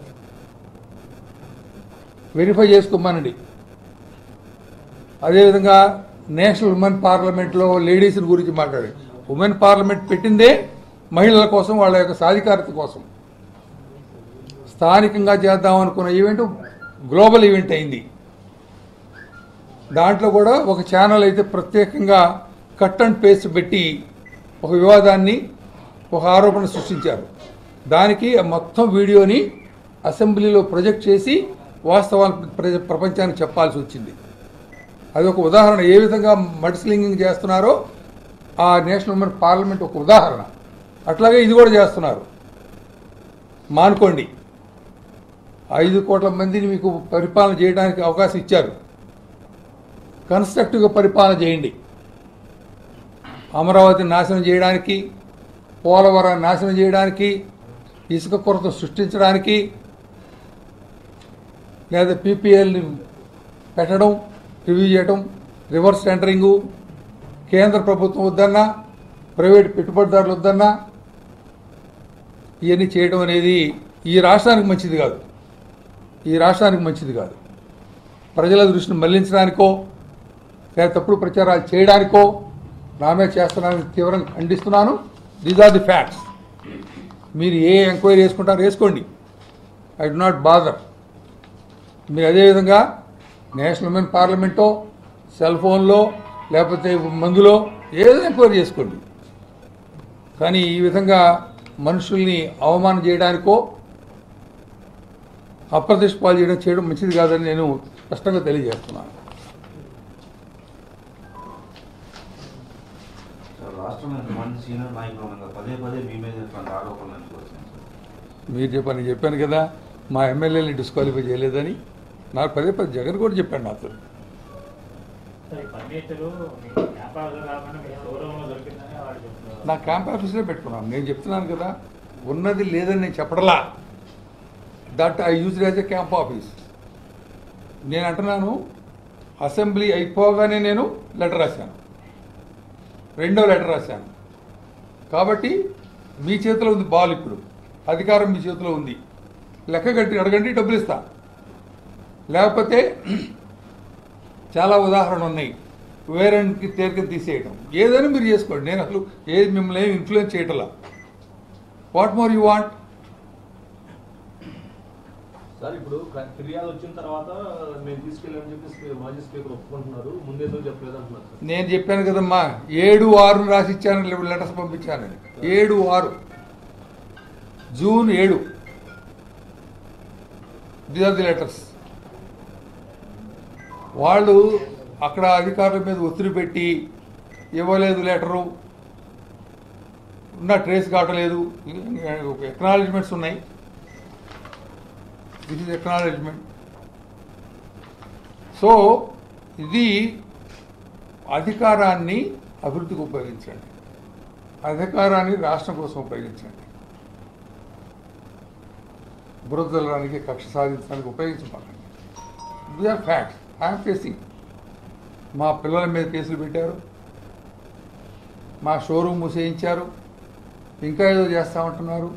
వెరిఫై చేసుకోమనండి. అదేవిధంగా నేషనల్ ఉమెన్ పార్లమెంట్లో లేడీస్ గురించి మాట్లాడి, ఉమెన్ పార్లమెంట్ పెట్టిందే మహిళల కోసం, వాళ్ళ యొక్క సాధికారత కోసం. స్థానికంగా చేద్దాం అనుకున్న ఈవెంట్ గ్లోబల్ ఈవెంట్ అయింది. దాంట్లో కూడా ఒక ఛానల్ అయితే ప్రత్యేకంగా కట్ అండ్ పేస్ట్ పెట్టి ఒక వివాదాన్ని, ఒక ఆరోపణ సృష్టించారు. దానికి మొత్తం వీడియోని అసెంబ్లీలో ప్రొజెక్ట్ చేసి వాస్తవాలు ప్రపంచానికి చెప్పాల్సి వచ్చింది. అది ఒక ఉదాహరణ, ఏ విధంగా మడ్స్లింగింగ్ చేస్తున్నారో ఆ నేషనల్ ఉమెన్ పార్లమెంట్ ఒక ఉదాహరణ. అట్లాగే ఇది కూడా చేస్తున్నారు. మానుకోండి. 5 కోట్ల మందిని మీకు పరిపాలన చేయడానికి అవకాశం ఇచ్చారు. కన్స్ట్రక్టివ్గా పరిపాలన చేయండి. అమరావతిని నాశనం చేయడానికి, పోలవరాన్ని నాశనం చేయడానికి, ఇసుక కొరత సృష్టించడానికి, లేదా పీపీఎల్ని పెట్టడం, రివ్యూ చేయడం, రివర్స్ టెండరింగు, కేంద్ర ప్రభుత్వం వద్దన్నా ప్రైవేట్ పెట్టుబడిదారులు వద్దన్నా ఇవన్నీ చేయడం అనేది ఈ రాష్ట్రానికి మంచిది కాదు. ఈ రాష్ట్రానికి మంచిది కాదు. ప్రజల దృష్టిని మళ్లించడానికో లేదా తప్పుడు ప్రచారాలు చేయడానికో నామే చేస్తున్నానని తీవ్రంగా ఖండిస్తున్నాను. These are the facts. మీరు ఏ ఎంక్వైరీ చేసుకుంటారో వేసుకోండి. I do not bother. మీరు అదేవిధంగా నేషనల్ ఉమెన్ పార్లమెంటో సెల్ ఫోన్లో లేకపోతే మందులో ఏదో ఎంక్వైరీ చేసుకోండి. కానీ ఈ విధంగా మనుషుల్ని అవమానం చేయడానికో అప్రతిష్ట పాలు చేయడం మంచిది కాదని నేను స్పష్టంగా తెలియజేస్తున్నాను. రాష్ట్రంలో ఎంతమంది సీనియర్ నాయకులు ఉన్నారు, పదే పదే మీ మీద ఇట్లాంటి ఆరోపణలు ఎందుకు వస్తున్నాయి సార్? నేను చెప్పాను కదా, మా ఎమ్మెల్యేని డిస్క్వాలిఫై చేయలేదని. నాకు పదే పదే జగన్ కూడా చెప్పాడు నాతో. నా క్యాంప్ ఆఫీస్లో పెట్టుకున్నాను. నేను చెప్తున్నాను కదా, ఉన్నది లేదని నేను చెప్పడలా. That I use as a camp office. నేను అంటున్నాను, అసెంబ్లీ అయిపోగానే నేను లెటర్ రాశాను, రెండో లెటర్ రాశాను. కాబట్టి మీ చేతిలో ఉంది బాల్. ఇప్పుడు అధికారం మీ చేతిలో ఉంది. లెక్క కట్టి అడగండి, డబ్బులు ఇస్తా. లేకపోతే చాలా ఉదాహరణలు ఉన్నాయి, వేరేకి తేలిక తీసేయడం. ఏదైనా మీరు చేసుకోండి. నేను అసలు ఏది మిమ్మల్ని ఏమి ఇన్ఫ్లుయెన్స్ చేయటలా. What more you want? Sir ఇప్పుడు ఫిర్యాదు వచ్చిన తర్వాత మేము తీసుకెళ్ళామని చెప్పి మాజీ స్పీకర్ ఒప్పుకుంటున్నారు, ముందేదో చెప్పలేదు అంటున్నారు సార్. నేను చెప్పాను కదమ్మా, 7/6 రాసి ఇచ్చాను, లెటర్స్ పంపించానని. 7/6 June 7 these are the letters. వాళ్ళు అక్కడ అధికారుల మీద ఒత్తిడి పెట్టి ఇవ్వలేదు లెటరు, ఉన్న ట్రేస్ కావట్లేదు. ఎక్నాలజ్మెంట్స్ ఉన్నాయి. This is acknowledgement. సో ఇది అధికారాన్ని అభివృద్ధికి ఉపయోగించండి, అధికారాన్ని రాష్ట్రం కోసం ఉపయోగించండి. బురదలడానికి, కక్ష సాధించడానికి ఉపయోగించబడండి. These are facts. I'm facing. మా పిల్లల మీద కేసులు పెట్టారు, మా షోరూమ్ మూసేయించారు, ఇంకా ఏదో చేస్తా ఉంటున్నారు.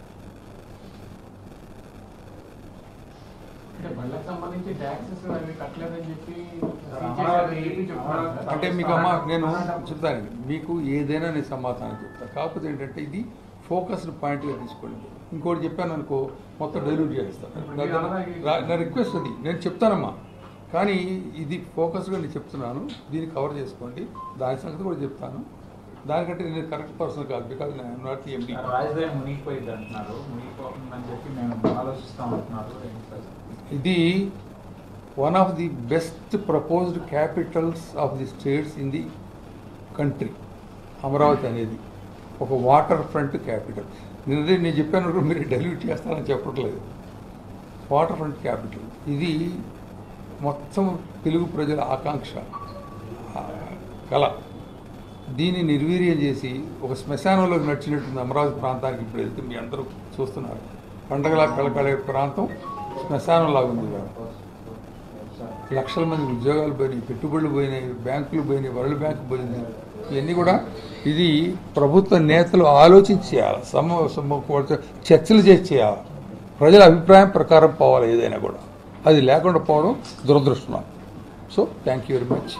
అంటే మీకు అమ్మ నేను చెప్తాను, మీకు ఏదైనా నేను సమాధానం చెప్తాను. కాకపోతే ఏంటంటే ఇది ఫోకస్డ్ పాయింట్గా తీసుకోండి. ఇంకోటి చెప్పాను అనుకో, మొత్తం డైల్యూట్ చేస్తాను. నా రిక్వెస్ట్ అది. నేను చెప్తానమ్మా, కానీ ఇది ఫోకస్గా నేను చెప్తున్నాను. దీన్ని కవర్ చేసుకోండి. దాని సంగతి కూడా చెప్తాను. దానికంటే నేను కరెక్ట్ పర్సన్ కాదు, బికాజ్ నేను నాట్ ఎండి. రాజధాని మునిగిపోయింది అంటున్నారు, మునిగిపోతుందని చెప్పి మేము ఆలోచిస్తాం అంటున్నారు. ఇది one of the best proposed capitals of the states in the country. Amaravati అనేది ఒక వాటర్ ఫ్రంట్ క్యాపిటల్. నేను చెప్పాను, మీరు డైల్యూట్ చేస్తారని చెప్పట్లేదు. వాటర్ ఫ్రంట్ క్యాపిటల్ ఇది మొత్తం తెలుగు ప్రజల ఆకాంక్ష, కళ. దీన్ని నిర్వీర్యం చేసి ఒక శ్మశానంలోకి నడిచినట్టుంది అమరావతి ప్రాంతానికి. ఇప్పుడు వెళ్తే మీ అందరూ చూస్తున్నారు, పండగలా కళకళే ప్రాంతం శ్మశానంలాగా ఉంది. లక్షల మంది ఉద్యోగాలు పోయినాయి, పెట్టుబడులు పోయినాయి, బ్యాంకులు పోయినాయి, వరల్డ్ బ్యాంక్ పోయింది. ఇవన్నీ కూడా ఇది ప్రభుత్వ నేతలు ఆలోచించి చేయాలి, చర్చలు చేసి చేయాలి. ప్రజల అభిప్రాయం ప్రకారం పోవాలి ఏదైనా కూడా. అది లేకుండా పోవడం దురదృష్టం. So thank you very much.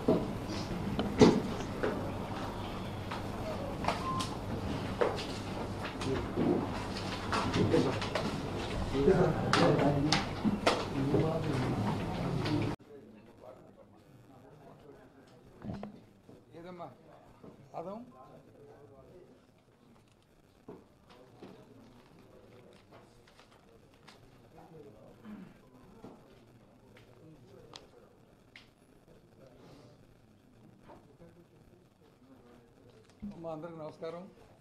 ఏదమ్మా అదం అమ్మా, అందరికి నమస్కారం.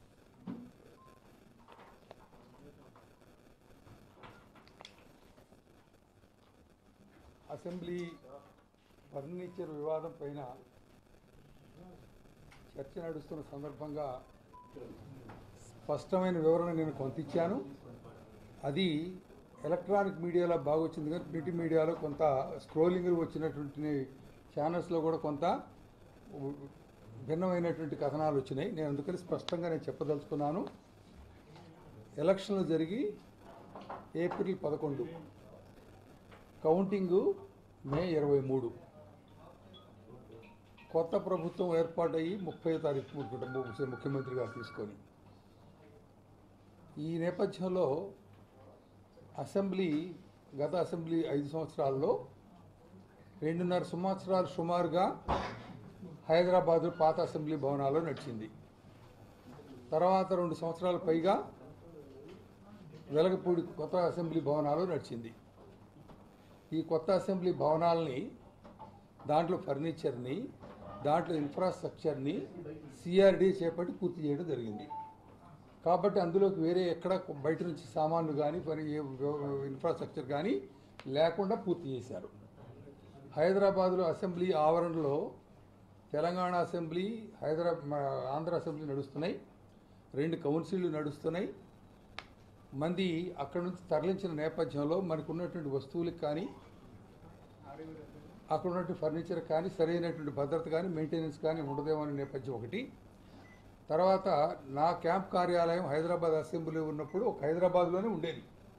అసెంబ్లీ ఫర్నిచర్ వివాదం పైన చర్చ నడుస్తున్న సందర్భంగా స్పష్టమైన వివరణ నేను కొంత ఇచ్చాను. అది ఎలక్ట్రానిక్ మీడియాలో బాగా వచ్చింది, కానీ ప్రింట్ మీడియాలో కొంత స్క్రోలింగ్ వచ్చినటువంటి ఛానల్స్లో కూడా కొంత భిన్నమైనటువంటి కథనాలు వచ్చినాయి. నేను అందుకని స్పష్టంగా చెప్పదలుచుకున్నాను. ఎలక్షన్లు జరిగి ఏప్రిల్ 11, కౌంటింగు మే 23, కొత్త ప్రభుత్వం ఏర్పాటయ్యి 30వ తారీఖు ముఖ్యమంత్రి గారు తీసుకొని, ఈ నేపథ్యంలో గత అసెంబ్లీ 5 సంవత్సరాల్లో 2.5 సంవత్సరాలు సుమారుగా హైదరాబాదు పాత అసెంబ్లీ భవనాల్లో నడిచింది. తర్వాత 2 సంవత్సరాల పైగా వెలగపూడి కొత్త అసెంబ్లీ భవనాలు నడిచింది. ఈ కొత్త అసెంబ్లీ భవనాలని, దాంట్లో ఫర్నిచర్ని, దాంట్లో ఇన్ఫ్రాస్ట్రక్చర్ని సిఆర్డీ చేపట్టి పూర్తి చేయడం జరిగింది. కాబట్టి అందులోకి వేరే ఎక్కడ బయట నుంచి సామాన్లు కానీ ఇన్ఫ్రాస్ట్రక్చర్ కానీ లేకుండా పూర్తి చేశారు. హైదరాబాదులో అసెంబ్లీ ఆవరణలో తెలంగాణ అసెంబ్లీ, ఆంధ్ర అసెంబ్లీ నడుస్తున్నాయి. 2 కౌన్సిళ్ళు నడుస్తున్నాయి. మంది అక్కడ నుంచి తరలించిన నేపథ్యంలో మనకు ఉన్నటువంటి వస్తువులకు కానీ, అక్కడ ఉన్నటువంటి ఫర్నిచర్ కానీ, సరైనటువంటి భద్రత కానీ, మెయింటెనెన్స్ కానీ ఉండదేమో అనే నేపథ్యం ఒకటి. తర్వాత నా క్యాంప్ కార్యాలయం హైదరాబాద్ అసెంబ్లీ ఉన్నప్పుడు ఒక హైదరాబాద్లోనే ఉండేది.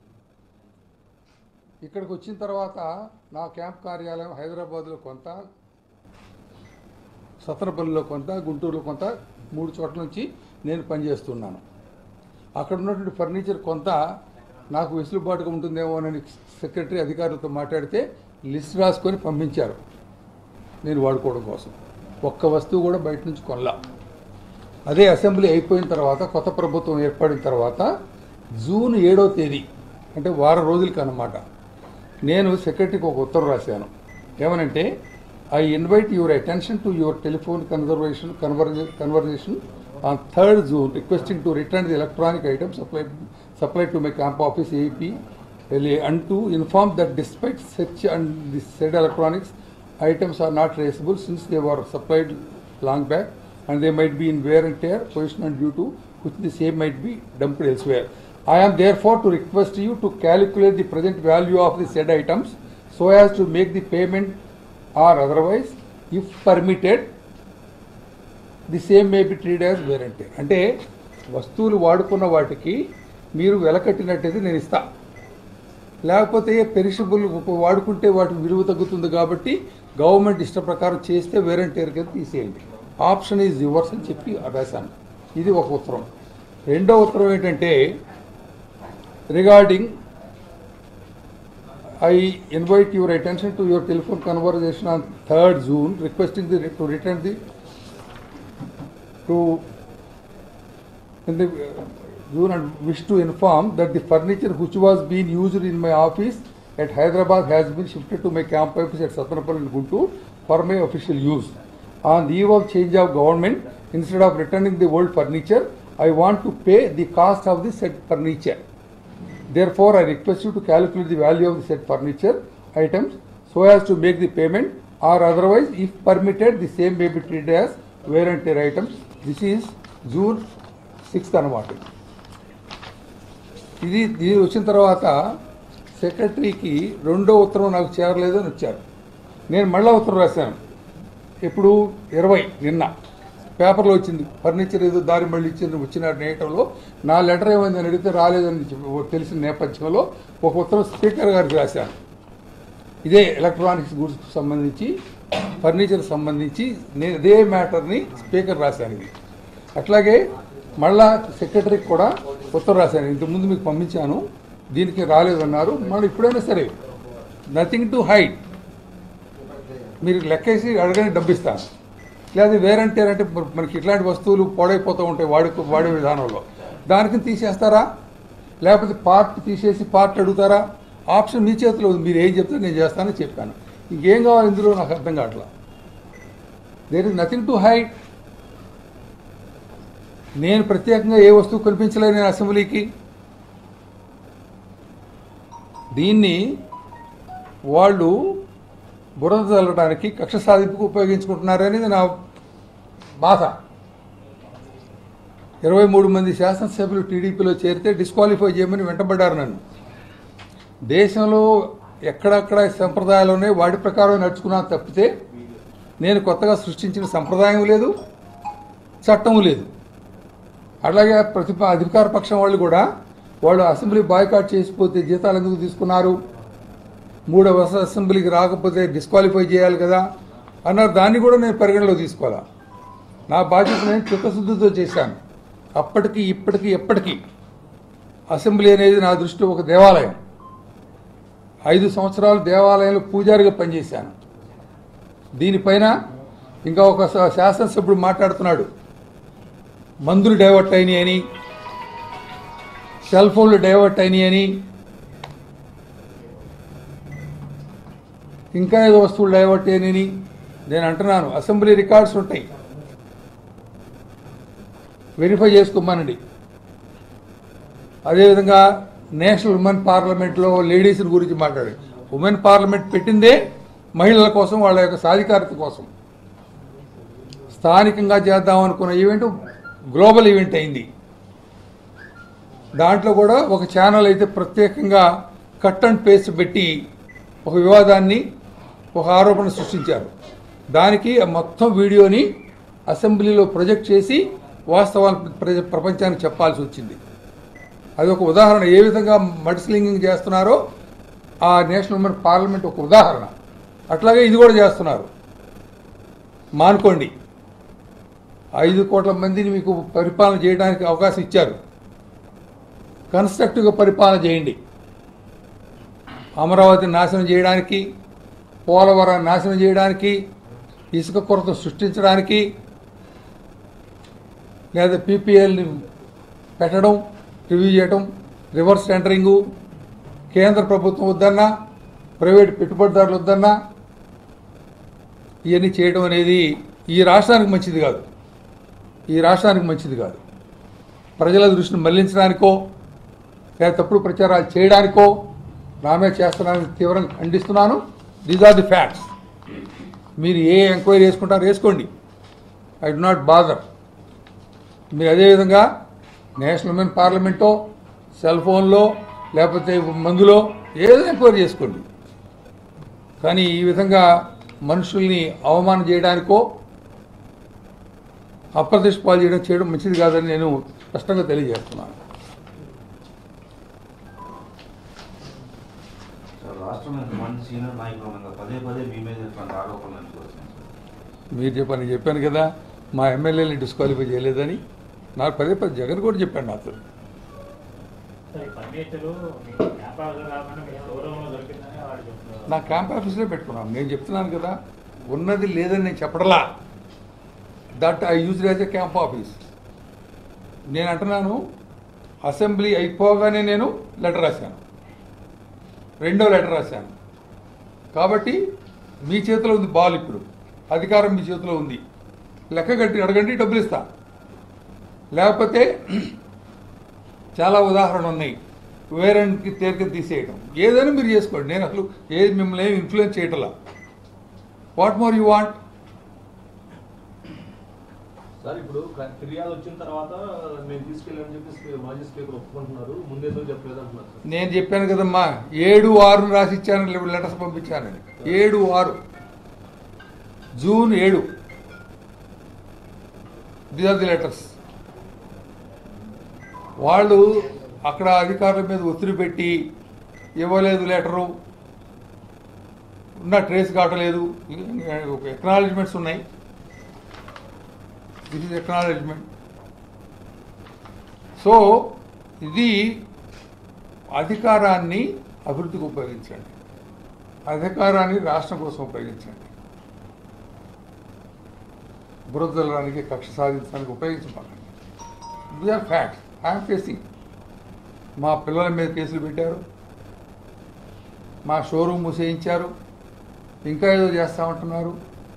ఇక్కడికి వచ్చిన తర్వాత నా క్యాంప్ కార్యాలయం హైదరాబాద్లో కొంత, సత్తనపల్లిలో కొంత, గుంటూరులో కొంత, 3 చోట్ల నుంచి నేను పనిచేస్తున్నాను. అక్కడ ఉన్నటువంటి ఫర్నిచర్ కొంత నాకు వెసులుబాటుగా ఉంటుందేమోనని సెక్రటరీ అధికారులతో మాట్లాడితే లిస్ట్ రాసుకొని పంపించారు నేను వాడుకోవడం కోసం. ఒక్క వస్తువు కూడా బయట నుంచి కొనలా. అదే అసెంబ్లీ అయిపోయిన తర్వాత, కొత్త ప్రభుత్వం ఏర్పడిన తర్వాత జూన్ 7వ తేదీ, అంటే వారం రోజులకి అన్నమాట, నేను సెక్రటరీకి ఒక ఉత్తరం రాశాను. ఏమనంటే, I invite your attention to your telephone conversation on 3rd June, requesting to return the electronic items supplied to my camp office AEP LA, and to inform that despite search and the said electronics items are not traceable since they were supplied long back and they might be in wear and tear position and due to which the same might be dumped elsewhere. I am therefore to request you to calculate the present value of the said items so as to make the payment or otherwise, if permitted, the same may be treated as wear and tear. అంటే వస్తువులు వాడుకున్న వాటికి మీరు వెలకట్టినట్టయితే నేను ఇస్తా, లేకపోతే perishable వాడుకుంటే వాటి విలువ తగ్గుతుంది కాబట్టి గవర్నమెంట్ ఇష్ట ప్రకారం చేస్తే వేర్ అండ్ టేర్ కింద తీసేయండి, ఆప్షన్ ఈజ్ యువర్స్ అని చెప్పి రాశాను. ఇది ఒక ఉత్తరం. రెండో ఉత్తరం ఏంటంటే, regarding I invite your attention to your telephone conversation on 3rd June, requesting to return the June and wish to inform that the furniture which was being used in my office at Hyderabad has been shifted to my camp office at Sattanapalli in Guntur for my official use. On the eve of change of government, instead of returning the old furniture, I want to pay the cost of the said furniture. Therefore, I request you to calculate the value of the said furniture items so as to make the payment, or otherwise, if permitted, the same may be treated as wear and tear items. This is June 6th అన్నమాట. ఇది వచ్చిన తర్వాత సెక్రటరీకి రెండో ఉత్తరం నాకు చేరలేదు అని వచ్చారు. నేను మళ్ళీ ఉత్తరం రాశాను. ఇప్పుడు 20 నిన్న పేపర్లో వచ్చింది, ఫర్నిచర్ ఏదో దారి మళ్ళీ వచ్చిన నేటంలో నా లెటర్ ఏమైందని అడిగితే రాలేదని తెలిసిన నేపథ్యంలో ఒక ఉత్తరం స్పీకర్ గారికి రాశాను. ఇదే ఎలక్ట్రానిక్స్ గూడ్స్కి సంబంధించి, ఫర్నిచర్ సంబంధించి నేను ఇదే మ్యాటర్ని స్పీకర్ రాశాను. ఇది అట్లాగే మళ్ళా సెక్రటరీకి కూడా ఉత్తరం రాశాను. ఇంతకుముందు మీకు పంపించాను, దీనికి రాలేదన్నారు. మళ్ళీ ఇప్పుడైనా సరే నథింగ్ టు హైడ్, మీరు లెక్కేసి అడగని డబ్బిస్తాను. లేదా వేరంటే అంటే మనకి ఇట్లాంటి వస్తువులు పాడైపోతూ ఉంటాయి వాడే విధానంలో, దానికి తీసేస్తారా లేకపోతే పార్ట్ తీసేసి పార్ట్ అడుగుతారా? ఆప్షన్ మీ చేతిలో ఉంది, మీరు ఏం చెప్తే నేను చేస్తానని చెప్పాను. ఇంకేం కావాలి ఇందులో నాకు అర్థం కావట్లా. There is nothing to hide. నేను ప్రత్యేకంగా ఏ వస్తువు కనిపించలేదు నేను అసెంబ్లీకి. దీన్ని వాళ్ళు బురద చల్లడానికి, కక్ష సాధింపుకు ఉపయోగించుకుంటున్నారనేది నా బాధ. 23 మంది శాసనసభ్యులు టీడీపీలో చేరితే డిస్క్వాలిఫై చేయమని వెంటబడ్డారు నన్ను. దేశంలో ఎక్కడక్కడ సంప్రదాయాలు ఉన్నాయి, వాటి ప్రకారం నడుచుకున్నా తప్పితే నేను కొత్తగా సృష్టించిన సంప్రదాయం లేదు, చట్టం లేదు. అట్లాగే అధికార పక్షం వాళ్ళు కూడా వాళ్ళు అసెంబ్లీ బాయ్కాట్ చేసిపోతే జీతాలు ఎందుకు తీసుకున్నారు, 3వ అసెంబ్లీకి రాకపోతే డిస్క్వాలిఫై చేయాలి కదా అన్నారు. దాన్ని కూడా నేను పరిగణలో తీసుకోవాలా. నా బాధ్యత నేను చిత్తశుద్ధితో చేశాను. అప్పటికి ఇప్పటికీ ఎప్పటికీ అసెంబ్లీ అనేది నా దృష్టిలో ఒక దేవాలయం. 5 సంవత్సరాలు దేవాలయంలో పూజారిగా పనిచేశాను. దీనిపైన ఇంకా ఒక శాసనసభ్యుడు మాట్లాడుతున్నాడు, మందులు డైవర్ట్ అయినాయి అని, సెల్ ఫోన్లు డైవర్ట్ అయినాయి అని, ఇంకా ఏదో వస్తువులు డైవర్ట్ అయినాయని. నేను అంటున్నాను, అసెంబ్లీ రికార్డ్స్ ఉంటాయి, వెరిఫై చేసుకోమనండి. అదేవిధంగా నేషనల్ ఉమెన్ పార్లమెంట్లో లేడీస్ గురించి మాట్లాడి, ఉమెన్ పార్లమెంట్ పెట్టిందే మహిళల కోసం, వాళ్ళ యొక్క సాధికారత కోసం. స్థానికంగా చేద్దాం అనుకున్న ఈవెంట్ గ్లోబల్ ఈవెంట్ అయింది. దాంట్లో కూడా ఒక ఛానల్ అయితే ప్రత్యేకంగా కట్ అండ్ పేస్ట్ పెట్టి ఒక వివాదాన్ని, ఒక ఆరోపణ సృష్టించారు. దానికి మొత్తం వీడియోని అసెంబ్లీలో ప్రొజెక్ట్ చేసి వాస్తవాలు ప్రపంచానికి చెప్పాల్సి వచ్చింది. అది ఒక ఉదాహరణ, ఏ విధంగా మడ్స్లింగింగ్ చేస్తున్నారో ఆ నేషనల్ ఉమెన్ పార్లమెంట్ ఒక ఉదాహరణ. అట్లాగే ఇది కూడా చేస్తున్నారు. మానుకోండి. 5 కోట్ల మందిని మీకు పరిపాలన చేయడానికి అవకాశం ఇచ్చారు. కన్స్ట్రక్టివ్గా పరిపాలన చేయండి. అమరావతిని నాశనం చేయడానికి, పోలవరాన్ని నాశనం చేయడానికి, ఇసుక కొరత సృష్టించడానికి, లేదా పీపీఎల్ని పెట్టడం, రివ్యూ చేయడం, రివర్స్ టెండరింగు, కేంద్ర ప్రభుత్వం వద్దన్నా, ప్రైవేట్ పెట్టుబడిదారులు వద్దన్నా, ఇవన్నీ చేయడం అనేది ఈ రాష్ట్రానికి మంచిది కాదు. ఈ రాష్ట్రానికి మంచిది కాదు. ప్రజల దృష్టిని మళ్లించడానికో లేదా తప్పుడు ప్రచారాలు చేయడానికో నా మీద చేస్తున్నానని తీవ్రంగా ఖండిస్తున్నాను. These are the facts. మీరు ఏ ఎంక్వైరీ చేసుకుంటారో వేసుకోండి, ఐ డు నాట్ బాదర్. మీరు అదేవిధంగా నేషనల్ ఉమెన్ పార్లమెంటో, సెల్ ఫోన్లో, లేకపోతే మందులో ఏదో ఎంక్వైరీ చేసుకోండి. కానీ ఈ విధంగా మనుషుల్ని అవమానం చేయడానికో, అప్రతిష్ట పాలు చేయడం మంచిది కాదని నేను స్పష్టంగా తెలియజేస్తున్నాను. రాష్ట్రంలో మంచి సీనియర్ నాయకులు ఉండగా పదే పదే మీ మీద ఇట్లాంటి ఆరోపణలు ఎందుకు వస్తున్నాయి సార్? మీరు చెప్పాను కదా, మా ఎమ్మెల్యేని డిస్క్వాలిఫై చేయలేదని. నాకు పదే జగన్ కూడా చెప్పాడు నాతో. నా క్యాంప్ ఆఫీస్లో పెట్టుకున్నాను. నేను చెప్తున్నాను కదా, ఉన్నది లేదని నేను చెప్పడలా. That I use as a camp office. నేను అంటున్నాను, అసెంబ్లీ అయిపోగానే నేను లెటర్ రాశాను, 2వ లెటర్ రాశాను. కాబట్టి మీ చేతిలో ఉంది బాల్. ఇప్పుడు అధికారం మీ చేతిలో ఉంది. లెక్క కట్టి అడగండి, డబ్బులు ఇస్తా. లేకపోతే చాలా ఉదాహరణలు ఉన్నాయి, వేరేకి తేలిక తీసేయడం. ఏదైనా మీరు చేసుకోండి. నేను అసలు ఏది మిమ్మల్ని ఏమి ఇన్ఫ్లుయెన్స్ చేయటలా. What more you want? Sir, ఇప్పుడు ఫిర్యాదు వచ్చిన తర్వాత నేను తీసుకెళ్ళాలని చెప్పి మాజీ స్పీకర్ ఒప్పుకుంటున్నారు, ముందేదో చెప్పలేదు అంటున్నారు సార్. నేను చెప్పాను కదమ్మా, 7/6 రాసి ఇచ్చాను, లెటర్స్ పంపించానని. 7/6 June 7 these are the letters. వాళ్ళు అక్కడ అధికారుల మీద ఒత్తిడి పెట్టి ఇవ్వలేదు లెటరు, ఉన్న ట్రేస్ కావట్లేదు. ఎక్నాలజ్మెంట్స్ ఉన్నాయి. This is acknowledgement. సో ఇది అధికారాన్ని అభివృద్ధికి ఉపయోగించండి, అధికారాన్ని రాష్ట్రం కోసం ఉపయోగించండి. బురదలడానికి, కక్ష సాధించడానికి ఉపయోగించబడండి. The are facts. I'm facing. మా పిల్లల మీద కేసులు పెట్టారు, మా షోరూమ్ మూసేయించారు, ఇంకా ఏదో చేస్తామంటున్నారు.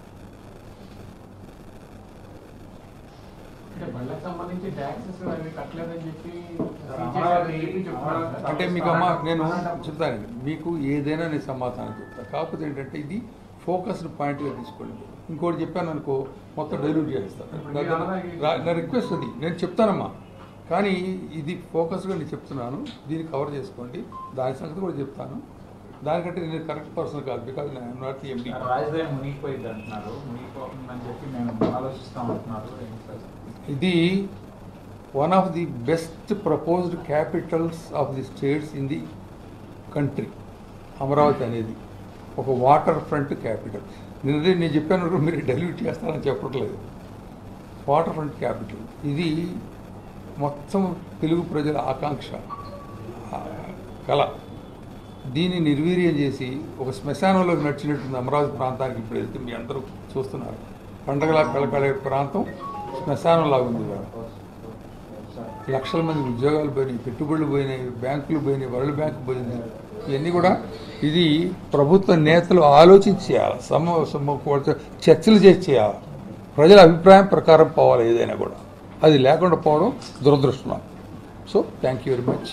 అంటే మీకు అమ్మ నేను చెప్తానండి, మీకు ఏదైనా నేను సమాధానం చెప్తాను. కాకపోతే ఏంటంటే ఇది ఫోకస్డ్ పాయింట్గా తీసుకోండి. ఇంకోటి చెప్పాను అనుకో, మొత్తం డైల్యూట్ చేస్తాను. నా రిక్వెస్ట్ అది. నేను చెప్తానమ్మా, కానీ ఇది ఫోకస్గా నేను చెప్తున్నాను. దీన్ని కవర్ చేసుకోండి. దాని సంగతి కూడా చెప్తాను. దానికంటే నేను కరెక్ట్ పర్సన్ కాదు, బికాజ్ నేను నాట్ ది ఎండి. రాజధాని మునిగిపోయింది అంటున్నారు, మునిగిపోతుందని చెప్పి మేము ఆలోచిస్తాం అంటున్నారు. ఇది one of the best proposed capitals of the states in the country. Amaravati అనేది ఒక వాటర్ ఫ్రంట్ క్యాపిటల్. నేను చెప్పాను, మీరు డైల్యూట్ చేస్తారని చెప్పట్లేదు. వాటర్ ఫ్రంట్ క్యాపిటల్ ఇది మొత్తం తెలుగు ప్రజల ఆకాంక్ష, కళ. దీన్ని నిర్వీర్యం చేసి ఒక శ్మశానంలోకి నడిచినట్టుంది అమరావతి ప్రాంతానికి. ఇప్పుడు వెళ్తే మీ అందరూ చూస్తున్నారు, పండగలా కళకళే ప్రాంతం శ్మశానంలాగా ఉంది. లక్షల మంది ఉద్యోగాలు పోయినాయి, పెట్టుబడులు పోయినాయి, బ్యాంకులు పోయినాయి, వరల్డ్ బ్యాంకు పోయింది. ఇవన్నీ కూడా ఇది ప్రభుత్వ నేతలు ఆలోచించి చేయాలి, చర్చలు చేసి చేయాలి. ప్రజల అభిప్రాయం ప్రకారం పోవాలి ఏదైనా కూడా. అది లేకుండా పోవడం దురదృష్టం. So thank you very much.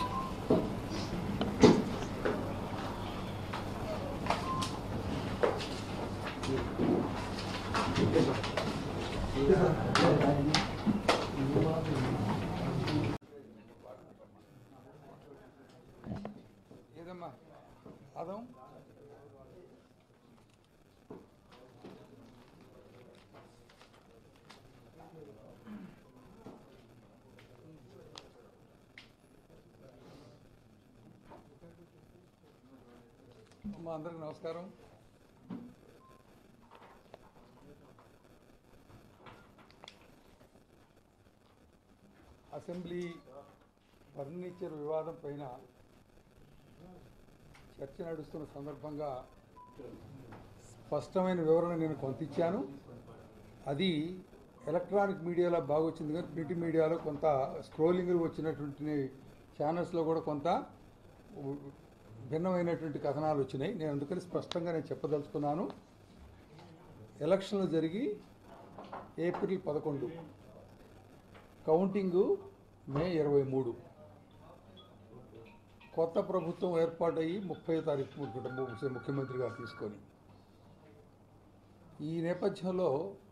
ఏదమ్మా అదం అమ్మా, అందరికి నమస్కారం. అసెంబ్లీ ఫర్నిచర్ వివాదం పైన చర్చ నడుస్తున్న సందర్భంగా స్పష్టమైన వివరణ నేను కొంత ఇచ్చాను. అది ఎలక్ట్రానిక్ మీడియాలో బాగా వచ్చింది, కానీ ప్రింట్ మీడియాలో కొంత స్క్రోలింగ్లు వచ్చినటువంటి ఛానల్స్లో కూడా కొంత భిన్నమైనటువంటి కథనాలు వచ్చినాయి. నేను అందుకని స్పష్టంగా నేను చెప్పదలుచుకున్నాను. ఎలక్షన్లు జరిగి ఏప్రిల్ 11, కౌంటింగు మే 23, కొత్త ప్రభుత్వం ఏర్పాటయ్యి 30వ తారీఖు ముఖ్యమంత్రి గారు తీసుకొని. ఈ నేపథ్యంలో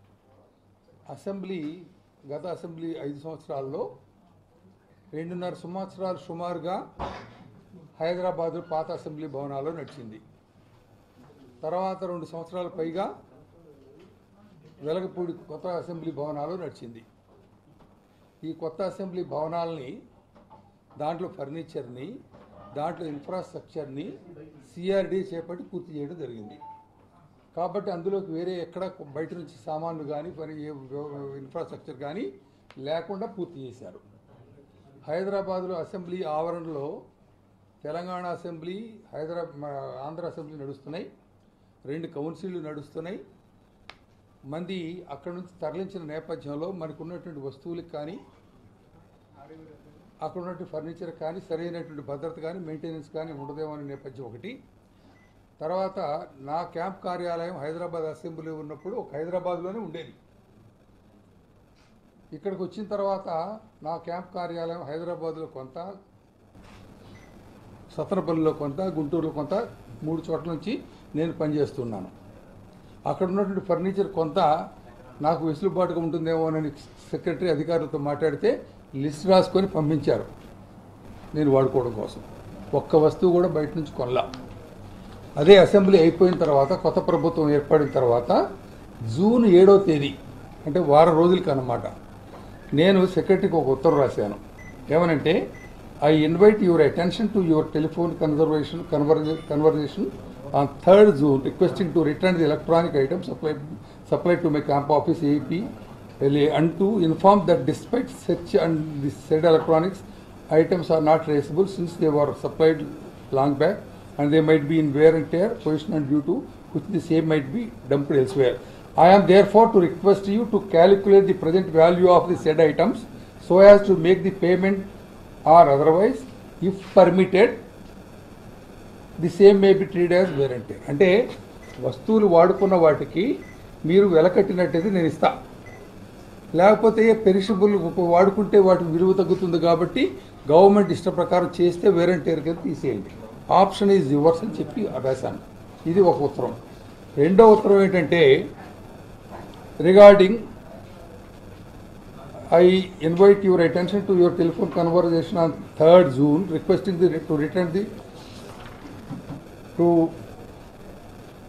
గత అసెంబ్లీ 5 సంవత్సరాల్లో 2.5 సంవత్సరాలు సుమారుగా హైదరాబాదు పాత అసెంబ్లీ భవనాల్లో నడిచింది. తర్వాత 2 సంవత్సరాల పైగా వెలగపూడి కొత్త అసెంబ్లీ భవనాలు నడిచింది. ఈ కొత్త అసెంబ్లీ భవనాలని, దాంట్లో ఫర్నిచర్ని, దాంట్లో ఇన్ఫ్రాస్ట్రక్చర్ని సిఆర్డీ చేపట్టి పూర్తి చేయడం జరిగింది. కాబట్టి అందులోకి వేరే ఎక్కడ బయట నుంచి సామాన్లు కానీ ఇన్ఫ్రాస్ట్రక్చర్ కానీ లేకుండా పూర్తి చేశారు. హైదరాబాద్లో అసెంబ్లీ ఆవరణలో తెలంగాణ అసెంబ్లీ, ఆంధ్ర అసెంబ్లీ నడుస్తున్నాయి, 2 కౌన్సిళ్ళు నడుస్తున్నాయి. మంది అక్కడి నుంచి తరలించిన నేపథ్యంలో మనకు ఉన్నటువంటి వస్తువులకు కానీ, అక్కడ ఉన్నటువంటి ఫర్నిచర్ కానీ, సరైనటువంటి భద్రత కానీ, మెయింటెనెన్స్ కానీ ఉండదేమో అనే నేపథ్యం ఒకటి. తర్వాత నా క్యాంప్ కార్యాలయం హైదరాబాద్ అసెంబ్లీ ఉన్నప్పుడు ఒక హైదరాబాద్లోనే ఉండేది. ఇక్కడికి వచ్చిన తర్వాత నా క్యాంప్ కార్యాలయం హైదరాబాద్లో కొంత, సత్తనపల్లిలో కొంత, గుంటూరులో కొంత, 3 చోట్ల నుంచి నేను పనిచేస్తున్నాను. అక్కడ ఉన్నటువంటి ఫర్నిచర్ కొంత నాకు వెసులుబాటుగా ఉంటుందేమో అని సెక్రటరీ అధికారులతో మాట్లాడితే లిస్ట్ రాసుకొని పంపించారు నేను వాడుకోవడం కోసం. ఒక్క వస్తువు కూడా బయట నుంచి కొనలా. అదే అసెంబ్లీ అయిపోయిన తర్వాత, కొత్త ప్రభుత్వం ఏర్పడిన తర్వాత జూన్ 7వ తేదీ, అంటే వారం రోజులకి అన్నమాట, నేను సెక్రటరీకి ఒక ఉత్తరం రాశాను. ఏమనంటే, I invite your attention to your telephone conversation on 3rd June requesting to return the electronic items supplied to my camp office AEP LA, and to inform that despite search and the said electronics items are not traceable since they were supplied long back and they might be in wear and tear position and due to which the same might be dumped elsewhere. I am therefore to request you to calculate the present value of the said items so as to make the payment, or otherwise if permitted the same may be treated as wear and tear. అంటే వస్తువులు వాడుకున్న వాటికి మీరు వెలకట్టినట్టయితే నేను ఇస్తా, లేకపోతే perishable వాడుకుంటే వాటికి విలువ తగ్గుతుంది కాబట్టి గవర్నమెంట్ ఇష్ట ప్రకారం చేస్తే వేర్ అండ్ టేర్ కింద తీసేయండి, ఆప్షన్ ఈజ్ యువర్స్ అని చెప్పి రాశాను. ఇది ఒక ఉత్తరం. రెండో ఉత్తరం ఏంటంటే, regarding I invite your attention to your telephone conversation on 3rd June requesting to return the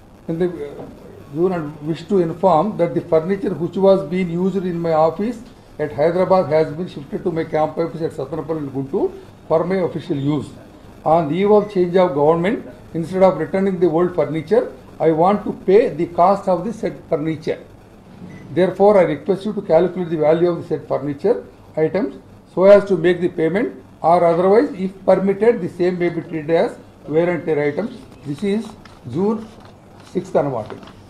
June and wish to inform that the furniture which was being used in my office at Hyderabad has been shifted to my camp office at Satnapalli in Guntur for my official use. On the eve of change of government, instead of returning the old furniture, I want to pay the cost of the said furniture. Therefore, I request you to calculate the value of the said furniture items so as to make the payment, or otherwise, if permitted, the same may be treated as wear and tear items. This is June 6th అన్నమాట.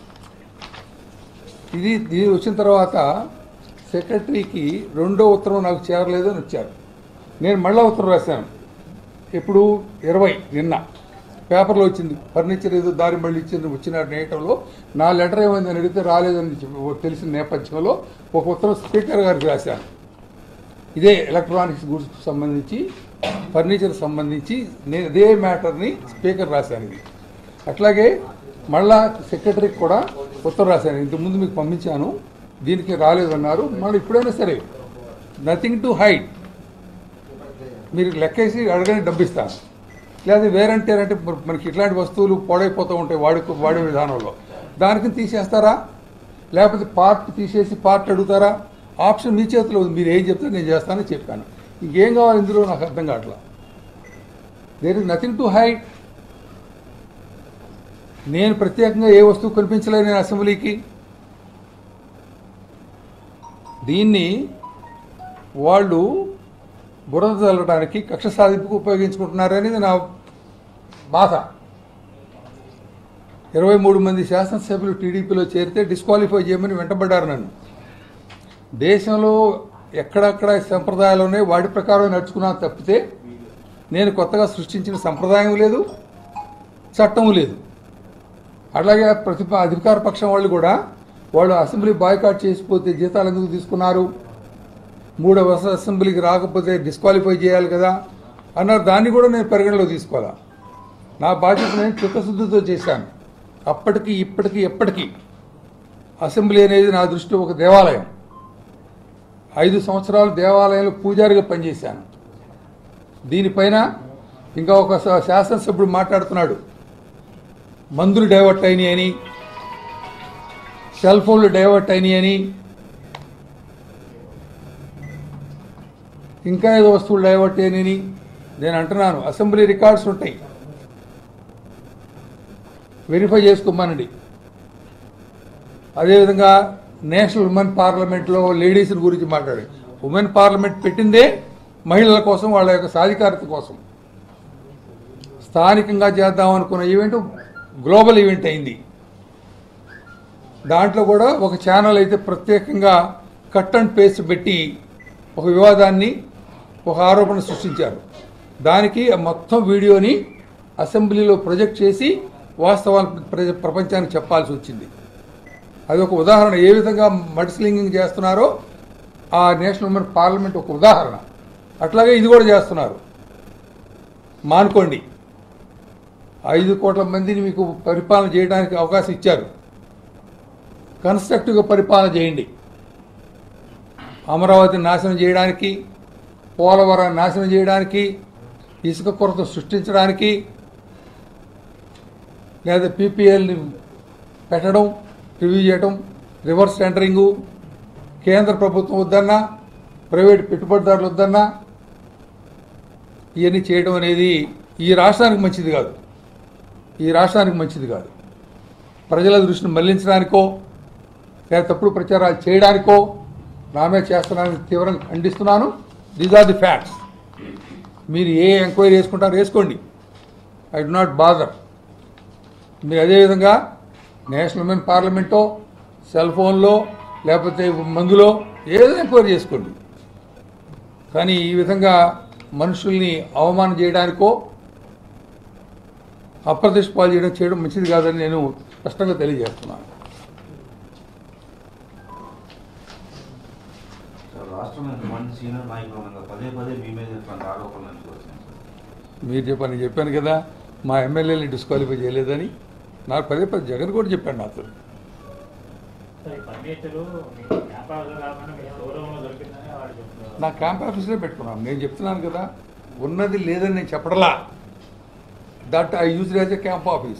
ఇది వచ్చిన తర్వాత సెక్రటరీకి రెండో ఉత్తరం నాకు చేరలేదు అని వచ్చారు. నేను మళ్ళా ఉత్తరం రాశాను. ఇప్పుడు 20 నిన్న పేపర్లో వచ్చింది. ఫర్నిచర్ ఏదో దారి మళ్ళీ ఇచ్చింది వచ్చిన నేటంలో నా లెటర్ ఏమైందని అడిగితే రాలేదని తెలిసిన నేపథ్యంలో ఒక ఉత్తరం స్పీకర్ గారికి రాశాను. ఇదే ఎలక్ట్రానిక్స్ గుడ్స్ సంబంధించి ఫర్నిచర్ సంబంధించి నేను ఇదే మ్యాటర్ని స్పీకర్ రాశాను. ఇది అట్లాగే మళ్ళా సెక్రటరీకి కూడా ఉత్తరం రాశాను. ఇంతకుముందు మీకు పంపించాను, దీనికి రాలేదన్నారు. మళ్ళీ ఇప్పుడైనా సరే నథింగ్ టు హైడ్, మీరు లెక్కేసి అడగని డబ్బిస్తాను. లేదా వేరంటే అంటే మనకి ఇట్లాంటి వస్తువులు పాడైపోతూ ఉంటాయి వాడే విధానంలో, దానికి తీసేస్తారా లేకపోతే పార్ట్ తీసేసి పార్ట్ అడుగుతారా? ఆప్షన్ మీ చేతిలో ఉంది, మీరు ఏం చెప్తే నేను చేస్తానని చెప్పాను. ఇంకేం కావాలి ఇందులో నాకు అర్థం కావట్లా. There is nothing to hide. నేను ప్రత్యేకంగా ఏ వస్తువు కనిపించలేదు నేను అసెంబ్లీకి. దీన్ని వాళ్ళు బురద చల్లడానికి కక్ష సాధింపుకు ఉపయోగించుకుంటున్నారనేది నా బాధ. 23 మంది శాసనసభ్యులు టీడీపీలో చేరితే డిస్క్వాలిఫై చేయమని వెంటబడ్డారు నన్ను. దేశంలో ఎక్కడక్కడ సంప్రదాయాలు ఉన్నాయి, వాటి ప్రకారం నడుచుకున్నాను తప్పితే నేను కొత్తగా సృష్టించిన సంప్రదాయం లేదు, చట్టం లేదు. అట్లాగే అధికార పక్షం వాళ్ళు కూడా వాళ్ళు అసెంబ్లీ బాయ్కాట్ చేసిపోతే జీతాలు ఎందుకు తీసుకున్నారు, 3వ అసెంబ్లీకి రాకపోతే డిస్క్వాలిఫై చేయాలి కదా అన్నారు. దాన్ని కూడా నేను పరిగణలో తీసుకోవాలా. నా బాధ్యత నేను చిత్తశుద్ధితో చేశాను. అప్పటికి ఇప్పటికీ ఎప్పటికీ అసెంబ్లీ అనేది నా దృష్టిలో ఒక దేవాలయం. 5 సంవత్సరాలు దేవాలయంలో పూజారిగా పనిచేశాను. దీనిపైన ఇంకా ఒక శాసనసభ్యుడు మాట్లాడుతున్నాడు, మందులు డైవర్ట్ అయినాయి అని, సెల్ ఫోన్లు డైవర్ట్ అయినాయి అని, ఇంకా ఏదో వస్తువులు డైవర్ట్ అయినాయని. నేను అంటున్నాను, అసెంబ్లీ రికార్డ్స్ ఉంటాయి, వెరిఫై చేసుకోమనండి. అదేవిధంగా నేషనల్ ఉమెన్ పార్లమెంట్లో లేడీస్ గురించి మాట్లాడి, ఉమెన్ పార్లమెంట్ పెట్టిందే మహిళల కోసం, వాళ్ళ యొక్క సాధికారత కోసం. స్థానికంగా చేద్దాం అనుకున్న ఈవెంట్ గ్లోబల్ ఈవెంట్ అయింది. దాంట్లో కూడా ఒక ఛానల్ అయితే ప్రత్యేకంగా కట్ అండ్ పేస్ట్ పెట్టి ఒక వివాదాన్ని, ఒక ఆరోపణ సృష్టించారు. దానికి మొత్తం వీడియోని అసెంబ్లీలో ప్రొజెక్ట్ చేసి వాస్తవాలు ప్రపంచానికి చెప్పాల్సి వచ్చింది. అది ఒక ఉదాహరణ, ఏ విధంగా మడ్స్లింగింగ్ చేస్తున్నారో ఆ నేషనల్ ఉమెన్ పార్లమెంట్ ఒక ఉదాహరణ. అట్లాగే ఇది కూడా చేస్తున్నారు. మానుకోండి. 5 కోట్ల మందిని మీకు పరిపాలన చేయడానికి అవకాశం ఇచ్చారు. కన్స్ట్రక్టివ్గా పరిపాలన చేయండి. అమరావతిని నాశనం చేయడానికి, పోలవరాన్ని నాశనం చేయడానికి, ఇసుక కొరత సృష్టించడానికి, లేదా పీపీఎల్ని పెట్టడం, రివ్యూ చేయడం, రివర్స్ టెండరింగు, కేంద్ర ప్రభుత్వం వద్దన్నా, ప్రైవేట్ పెట్టుబడిదారులు వద్దన్నా ఇవన్నీ చేయడం అనేది ఈ రాష్ట్రానికి మంచిది కాదు. ఈ రాష్ట్రానికి మంచిది కాదు. ప్రజల దృష్టిని మళ్లించడానికో లేదా తప్పుడు ప్రచారాలు చేయడానికో నామే చేస్తున్నానని తీవ్రంగా ఖండిస్తున్నాను. These are the facts. మీరు ఏ ఎంక్వైరీ చేసుకుంటారో వేసుకోండి, ఐ డు నాట్ బాదర్. మీరు అదేవిధంగా నేషనల్ ఉమెన్ పార్లమెంటో, సెల్ ఫోన్లో, లేకపోతే మందులో ఏదో ఎంక్వైరీ చేసుకోండి. కానీ ఈ విధంగా మనుషుల్ని అవమానం చేయడానికో, అప్రతిష్ట పాలు చేయడం మంచిది కాదని నేను స్పష్టంగా తెలియజేస్తున్నాను. రాష్ట్రంలో ఎంతమంది సీనియర్ నాయకులు ఉన్నారు, పదే పదే మీ మీద ఇట్లాంటి ఆరోపణలు ఎందుకు వచ్చినాయి సార్? మీరు చెప్పని చెప్పాను కదా, మా ఎమ్మెల్యేని డిస్క్వాలిఫై చేయలేదని. నాకు పదే పదే జగన్ కూడా చెప్పాను నాతో. నా క్యాంప్ ఆఫీస్లో పెట్టుకున్నాను. నేను చెప్తున్నాను కదా, ఉన్నది లేదని నేను చెప్పడలా. That I use as a camp office.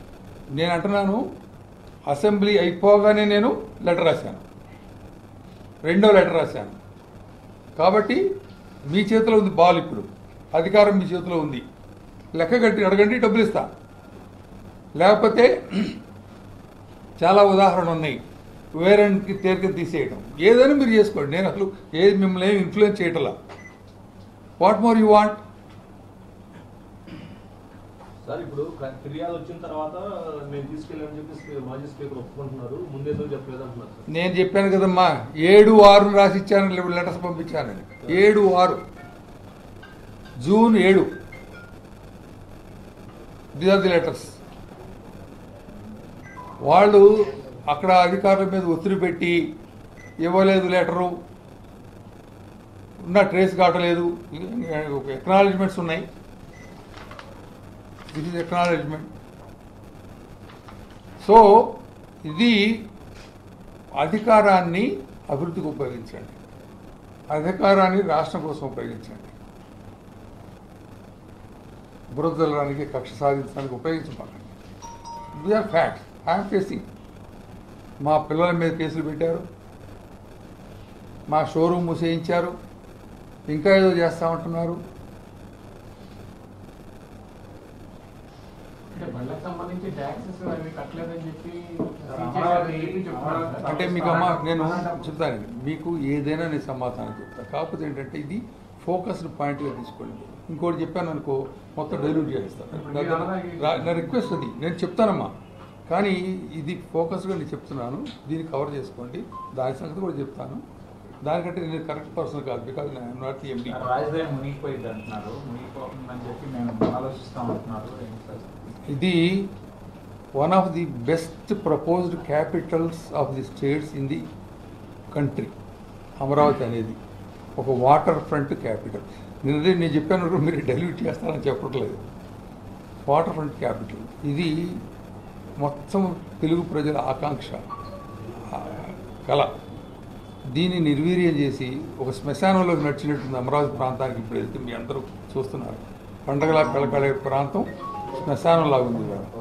నేను అంటున్నాను, అసెంబ్లీ అయిపోగానే నేను లెటర్ రాశాను. రెండో లెటర్ రాశాను. కాబట్టి మీ చేతిలో ఉంది బాల్, ఇప్పుడు అధికారం మీ చేతిలో ఉంది. లెక్క కట్టి అడగండి, డబ్బులు ఇస్తా. లేకపోతే చాలా ఉదాహరణలు ఉన్నాయి, వేరేకి తేలిక తీసేయడం. ఏదైనా మీరు చేసుకోండి, నేను అసలు ఏది మిమ్మల్ని ఏమి ఇన్ఫ్లుయెన్స్ చేయటలా. What more you want? Sir ఇప్పుడు ఫిర్యాదు వచ్చిన తర్వాత నేను తీసుకెళ్ళాలని చెప్పి మాజీ స్పీకర్ ఒప్పుకుంటున్నారు, ముందేదో చెప్పలేదు అంటున్నారు సార్. నేను చెప్పాను కదమ్మా, 7/6 రాసి ఇచ్చాను, లెటర్స్ పంపించాను. 7/6 June 7 these are the letters. వాళ్ళు అక్కడ అధికారుల మీద ఒత్తిడి పెట్టి ఇవ్వలేదు లెటరు, ఉన్న ట్రేస్ కావట్లేదు, ఎక్నాలజ్మెంట్స్ ఉన్నాయి. This is acknowledgement. సో ఇది అధికారాన్ని అభివృద్ధికి ఉపయోగించండి, అధికారాన్ని రాష్ట్రం కోసం ఉపయోగించండి. బురదలడానికి, కక్ష సాధించడానికి ఉపయోగించబాకండి. We are facts. I'm facing. మా పిల్లల మీద కేసులు పెట్టారు, మా షోరూమ్ మూసేయించారు, ఇంకా ఏదో చేస్తామంటున్నారు. అంటే మీకు అమ్మ నేను చెప్తాను, మీకు ఏదైనా నేను సమాధానం చెప్తాను. కాకపోతే ఏంటంటే ఇది ఫోకస్డ్ పాయింట్గా తీసుకోండి. ఇంకోటి చెప్పాను అనుకో, మొత్తం డైల్యూట్ చేస్తాను. నా రిక్వెస్ట్ అది, నేను చెప్తానమ్మా, కానీ ఇది ఫోకస్గా నేను చెప్తున్నాను. దీన్ని కవర్ చేసుకోండి. దాని సంగతి కూడా చెప్తాను. దానికంటే నేను కరెక్ట్ పర్సన్ కాదు, because I'm not the MD. రాజధాని మునిగిపోయింది అంటున్నారు, మునిగిపోతుందని చెప్పి మేము ఆలోచిస్తాం అంటున్నారు. ఇది one of the best proposed capitals of the states in the country. Amaravati అనేది ఒక వాటర్ ఫ్రంట్ క్యాపిటల్. నేను చెప్పాను, మీరు డైల్యూట్ చేస్తారని చెప్పట్లేదు. వాటర్ ఫ్రంట్ క్యాపిటల్ ఇది మొత్తం తెలుగు ప్రజల ఆకాంక్ష, కళ. దీన్ని నిర్వీర్యం చేసి ఒక శ్మశానంలోకి నడిచినట్టుంది అమరావతి ప్రాంతానికి. ఇప్పుడు వెళ్తే మీ అందరూ చూస్తున్నారు, పండగలా కళకళే ప్రాంతం శ్మశానంలాగా ఉంది.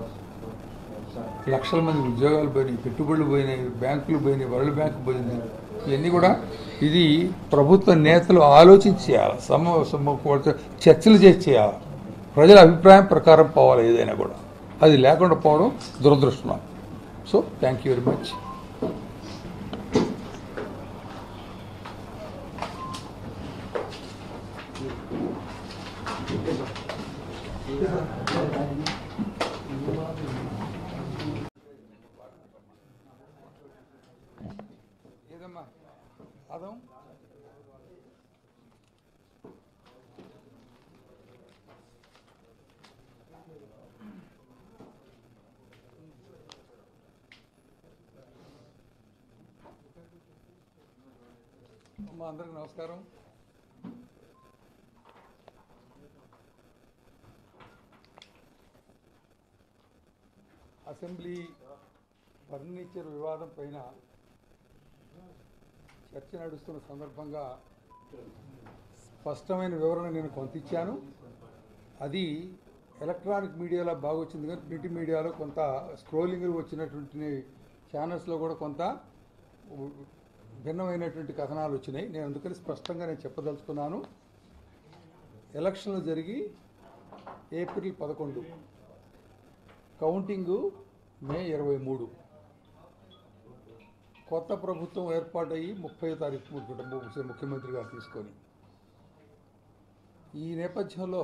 లక్షల మంది ఉద్యోగాలు పోయినాయి, పెట్టుబడులు పోయినాయి, బ్యాంకులు పోయినాయి, వరల్డ్ బ్యాంకు పోయింది. ఇవన్నీ కూడా ఇది ప్రభుత్వ నేతలు ఆలోచించి చేయాలి, చర్చలు చేసి చేయాలి. ప్రజల అభిప్రాయం ప్రకారం పోవాలి ఏదైనా కూడా. అది లేకుండా పోవడం దురదృష్టం. So thank you very much. ఏదమ్మా అదం అమ్మా, అందరికి నమస్కారం. అసెంబ్లీ ఫర్నిచర్ వివాదం పైన చర్చ నడుస్తున్న సందర్భంగా స్పష్టమైన వివరణ నేను కొంత ఇచ్చాను. అది ఎలక్ట్రానిక్ మీడియాలో బాగా వచ్చింది, కానీ ప్రింట్ మీడియాలో కొంత స్క్రోలింగ్ వచ్చినటువంటి ఛానల్స్లో కూడా కొంత భిన్నమైనటువంటి కథనాలు వచ్చినాయి. నేను అందుకని స్పష్టంగా నేను చెప్పదలుచుకున్నాను. ఎలక్షన్లు జరిగి ఏప్రిల్ 11, కౌంటింగు మే 23, కొత్త ప్రభుత్వం ఏర్పాటయ్యి 30వ తారీఖు ముఖ్యమంత్రి గారు తీసుకొని. ఈ నేపథ్యంలో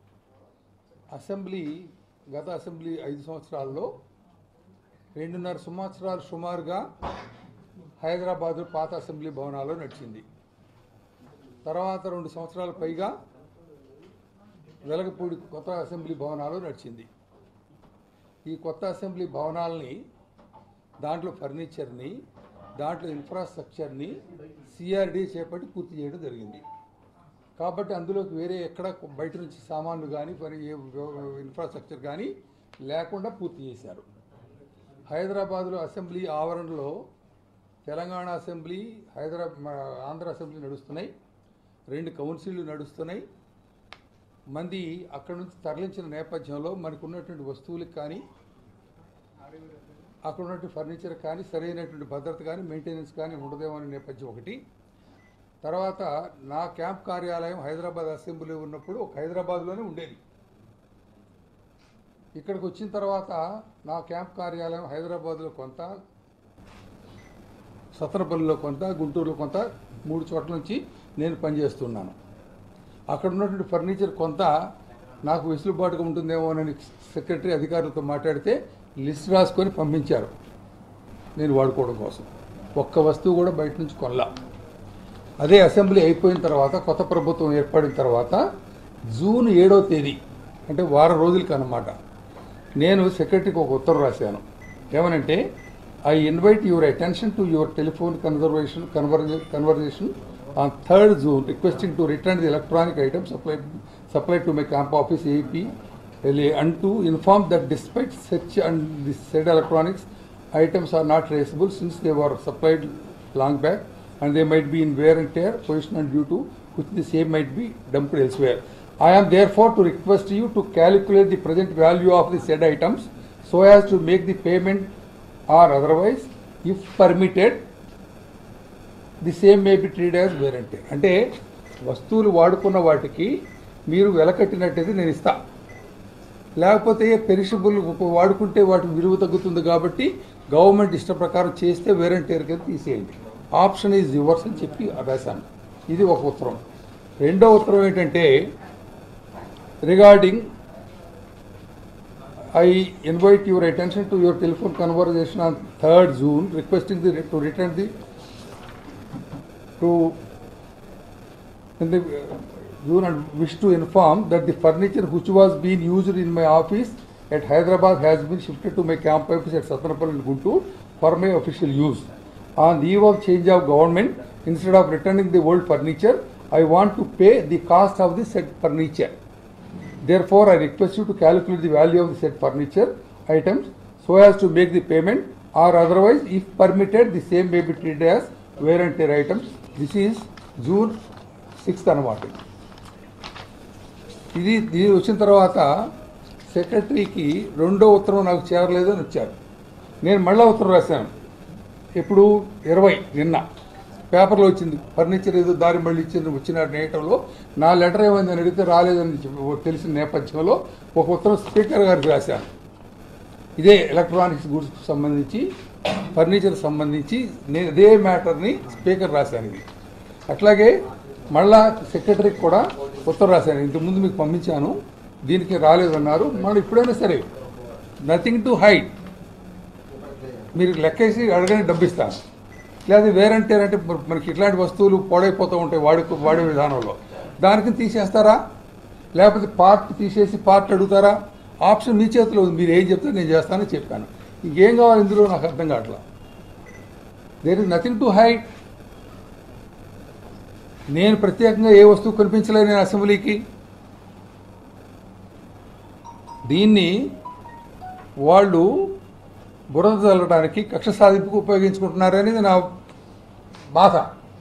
గత అసెంబ్లీ 5 సంవత్సరాల్లో 2.5 సంవత్సరాలు సుమారుగా హైదరాబాద్ పాత అసెంబ్లీ భవనాల్లో నడిచింది. తర్వాత 2 సంవత్సరాల పైగా వెలగపూడి కొత్త అసెంబ్లీ భవనాలు నడిచింది. ఈ కొత్త అసెంబ్లీ భవనాలని, దాంట్లో ఫర్నిచర్ని, దాంట్లో ఇన్ఫ్రాస్ట్రక్చర్ని సిఆర్డీ చేపట్టి పూర్తి చేయడం జరిగింది. కాబట్టి అందులోకి వేరే ఎక్కడ బయట నుంచి సామాన్లు కానీ ఇన్ఫ్రాస్ట్రక్చర్ కానీ లేకుండా పూర్తి చేశారు. హైదరాబాద్లో అసెంబ్లీ ఆవరణలో తెలంగాణ అసెంబ్లీ, ఆంధ్ర అసెంబ్లీ నడుస్తున్నాయి, 2 కౌన్సిళ్ళు నడుస్తున్నాయి. మంది అక్కడి నుంచి తరలించిన నేపథ్యంలో మనకు ఉన్నటువంటి వస్తువులకు కానీ అక్కడ ఉన్నటువంటి ఫర్నిచర్ కానీ సరైనటువంటి భద్రత కానీ మెయింటెనెన్స్ కానీ ఉండదేమో అనే నేపథ్యం ఒకటి. తర్వాత నా క్యాంప్ కార్యాలయం హైదరాబాద్ అసెంబ్లీ ఉన్నప్పుడు ఒక హైదరాబాద్లోనే ఉండేది. ఇక్కడికి వచ్చిన తర్వాత నా క్యాంప్ కార్యాలయం హైదరాబాద్లో కొంత, సత్తనపల్లిలో కొంత, గుంటూరులో కొంత, 3 చోట్ల నుంచి నేను పనిచేస్తున్నాను. అక్కడ ఉన్నటువంటి ఫర్నిచర్ కొంత నాకు వెసులుబాటుగా ఉంటుందేమోనని సెక్రటరీ అధికారులతో మాట్లాడితే లిస్ట్ రాసుకొని పంపించారు నేను వాడుకోవడం కోసం. ఒక్క వస్తువు కూడా బయట నుంచి కొనలా. అదే అసెంబ్లీ అయిపోయిన తర్వాత, కొత్త ప్రభుత్వం ఏర్పడిన తర్వాత జూన్ 7వ తేదీ అంటే వారం రోజులకి అన్నమాట, నేను సెక్రటరీకి ఒక ఉత్తరం రాశాను. ఏమనంటే, I invite your attention to your telephone conversation on 3rd June requesting to return the electronic items supplied to my camp office AEP LA and to inform that despite such and the said electronics items are not traceable since they were supplied long back and they might be in wear and tear position and due to which the same might be dumped elsewhere. I am therefore to request you to calculate the present value of the said items so as to make the payment or otherwise if permitted the same may be treated as wear and tear. అంటే వస్తువులు వాడుకున్న వాటికి మీరు వెలకట్టినట్టయితే నేను ఇస్తా, లేకపోతే perishable వాడుకుంటే వాటి విలువ తగ్గుతుంది కాబట్టి గవర్నమెంట్ ఇష్ట ప్రకారం చేస్తే వేర్ అండ్ టేర్ కింద తీసేయండి, ఆప్షన్ ఈజ్ యువర్స్ అని చెప్పి రాశాను. ఇది ఒక ఉత్తరం. రెండో ఉత్తరం ఏంటంటే, regarding I invite your attention to your telephone conversation on 3rd June requesting to return the in the June and wish to inform that the furniture which was being used in my office at Hyderabad has been shifted to my camp office at Sattanapalli and Guntur for my official use. On the eve of change of government, instead of returning the old furniture, I want to pay the cost of the said furniture. Therefore, I request you to calculate the value of the said furniture items so as to make the payment, or otherwise, if permitted, the same may be treated as wear and tear items. This is June 6th అన్నమాట. ఇది వచ్చిన తర్వాత సెక్రటరీకి రెండో ఉత్తరం నాకు చేరలేదు అని వచ్చారు. నేను మళ్ళీ ఉత్తరం రాశాను. ఎప్పుడు 20 నిన్న పేపర్లో వచ్చింది, ఫర్నిచర్ ఏదో దారి మళ్ళీ వచ్చిన నేటంలో నా లెటర్ ఏమైందని అడిగితే రాలేదని తెలిసిన నేపథ్యంలో ఒక ఉత్తరం స్పీకర్ గారికి రాశాను. ఇదే ఎలక్ట్రానిక్స్ గూడ్స్కి సంబంధించి, ఫర్నిచర్ సంబంధించి నేను ఇదే మ్యాటర్ని స్పీకర్ రాశాను. ఇది అట్లాగే మళ్ళా సెక్రటరీకి కూడా ఉత్తరం రాశాను. ఇంతకుముందు మీకు పంపించాను, దీనికి రాలేదన్నారు. మళ్ళీ ఇప్పుడైనా సరే నథింగ్ టు హైడ్, మీరు లెక్కేసి అడగని డబ్బిస్తాను. లేదా వేరంటే అంటే మనకి ఇట్లాంటి వస్తువులు పాడైపోతూ ఉంటాయి వాడే విధానంలో, దానికి తీసేస్తారా లేకపోతే పార్ట్ తీసేసి పార్ట్ అడుగుతారా? ఆప్షన్ మీ చేతిలో ఉంది, మీరు ఏం చెప్తే నేను చేస్తానని చెప్పాను. ఇంకేం కావాలి ఇందులో నాకు అర్థం కావట్లా. There is nothing to hide. నేను ప్రత్యేకంగా ఏ వస్తువు కనిపించలేదు నేను అసెంబ్లీకి. దీన్ని వాళ్ళు బురద చల్లడానికి, కక్ష సాధింపుకు ఉపయోగించుకుంటున్నారనేది నా బాధ.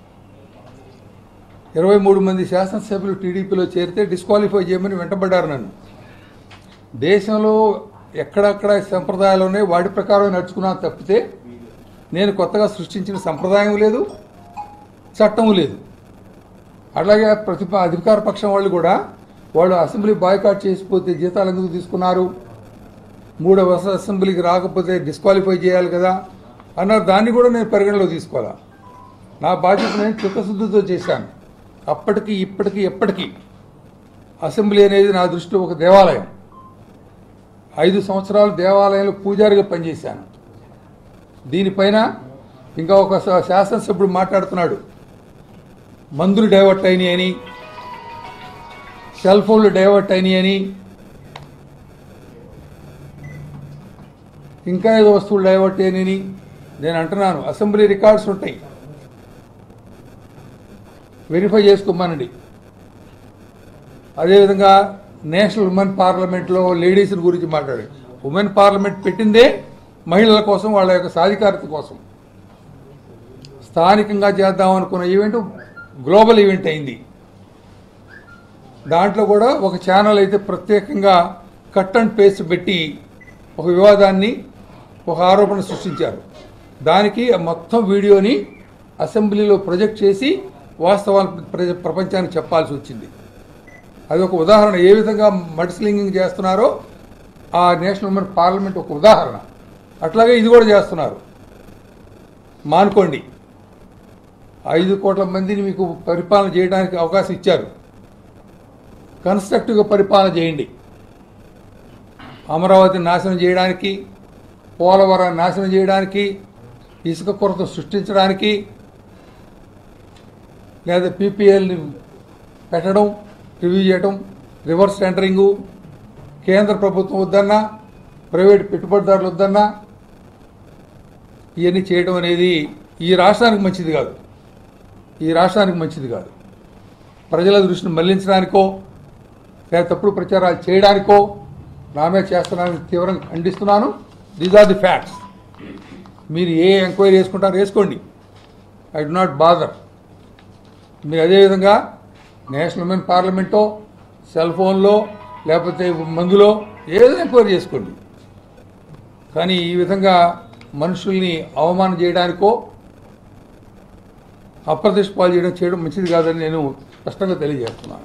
23 మంది శాసనసభ్యులు టీడీపీలో చేరితే డిస్క్వాలిఫై చేయమని వెంటబడ్డారు నన్ను. దేశంలో ఎక్కడక్కడ సంప్రదాయాలు ఉన్నాయి, వాటి ప్రకారం నడుచుకున్నాను తప్పితే నేను కొత్తగా సృష్టించిన సంప్రదాయం లేదు, చట్టం లేదు. అలాగే అధికార పక్షం వాళ్ళు కూడా వాళ్ళు అసెంబ్లీ బాయ్కాట్ చేసిపోతే జీతాలు ఎందుకు తీసుకున్నారు, 3వ అసెంబ్లీకి రాకపోతే డిస్క్వాలిఫై చేయాలి కదా అన్నారు. దాన్ని కూడా నేను పరిగణలో తీసుకోవాలా. నా బాధ్యత నేను చిత్తశుద్ధితో చేశాను. అప్పటికి ఇప్పటికీ ఎప్పటికీ అసెంబ్లీ అనేది నా దృష్టిలో ఒక దేవాలయం. 5 సంవత్సరాలు దేవాలయంలో పూజారిగా పనిచేశాను. దీనిపైన ఇంకా ఒక శాసనసభ్యుడు మాట్లాడుతున్నాడు, మందులు డైవర్ట్ అయినాయి అని, సెల్ ఫోన్లు డైవర్ట్ అయినాయి అని, ఇంకా ఏదో వస్తువులు డైవర్ట్ అయినాయని. నేను అంటున్నాను, అసెంబ్లీ రికార్డ్స్ ఉంటాయి, వెరిఫై చేసుకోమనండి. అదేవిధంగా నేషనల్ ఉమెన్ పార్లమెంట్లో లేడీస్ గురించి మాట్లాడారు. ఉమెన్ పార్లమెంట్ పెట్టిందే మహిళల కోసం, వాళ్ళ యొక్క సాధికారత కోసం. స్థానికంగా చేద్దాం అనుకున్న ఈవెంట్ గ్లోబల్ ఈవెంట్ అయింది. దాంట్లో కూడా ఒక ఛానల్ అయితే ప్రత్యేకంగా కట్ అండ్ పేస్ట్ పెట్టి ఒక వివాదాన్ని ఒక ఆరోపణ సృష్టించారు. దానికి ఆ మొత్తం వీడియోని అసెంబ్లీలో ప్రొజెక్ట్ చేసి వాస్తవాలు ప్రపంచానికి చెప్పాల్సి వచ్చింది. అది ఒక ఉదాహరణ. ఏ విధంగా మడ్స్లింగింగ్ చేస్తున్నారో ఆ నేషనల్ ఉమెన్ పార్లమెంట్ ఒక ఉదాహరణ. అట్లాగే ఇది కూడా చేస్తున్నారు. మానుకోండి. 5 కోట్ల మందిని మీకు పరిపాలన చేయడానికి అవకాశం ఇచ్చారు. కన్స్ట్రక్టివ్గా పరిపాలన చేయండి. అమరావతిని నాశనం చేయడానికి, పోలవరాన్ని నాశనం చేయడానికి, ఇసుక కొరత సృష్టించడానికి, లేదా పీపీఎల్ని పెట్టడం, రివ్యూ చేయడం, రివర్స్ టెండరింగు, కేంద్ర ప్రభుత్వం వద్దన్నా, ప్రైవేట్ పెట్టుబడిదారులు వద్దన్నా ఇవన్నీ చేయడం అనేది ఈ రాష్ట్రానికి మంచిది కాదు. ఈ రాష్ట్రానికి మంచిది కాదు. ప్రజల దృష్టిని మళ్లించడానికో లేదా తప్పుడు ప్రచారాలు చేయడానికో నామే చేస్తున్నానని తీవ్రంగా ఖండిస్తున్నాను. These are the facts. మీరు ఏ ఎంక్వైరీ చేసుకుంటారో వేసుకోండి. I do not bother. మీరు అదేవిధంగా నేషనల్ ఉమెన్ పార్లమెంటో, సెల్ ఫోన్లో, లేకపోతే మందులో ఏదైనా ఎంక్వైరీ చేసుకోండి. కానీ ఈ విధంగా మనుషుల్ని అవమానం చేయడానికో, అప్రతిష్ట పాలు చేయడం మంచిది కాదని నేను స్పష్టంగా తెలియజేస్తున్నాను.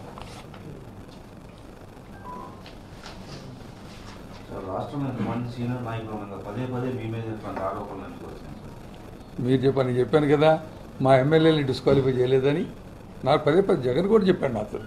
రాష్ట్రంలో మంచి సీనియర్ నాయకులు ఉన్నారు, పదే పదే మీ మీద ఇటువంటి ఆరోపణలు ఎందుకు వచ్చాయి సార్? మీరు చెప్పాను, నేను చెప్పాను కదా మా ఎమ్మెల్యేని డిస్క్వాలిఫై చేయలేదని. నాకు పదే పదే జగన్ కూడా చెప్పాడు నాతో.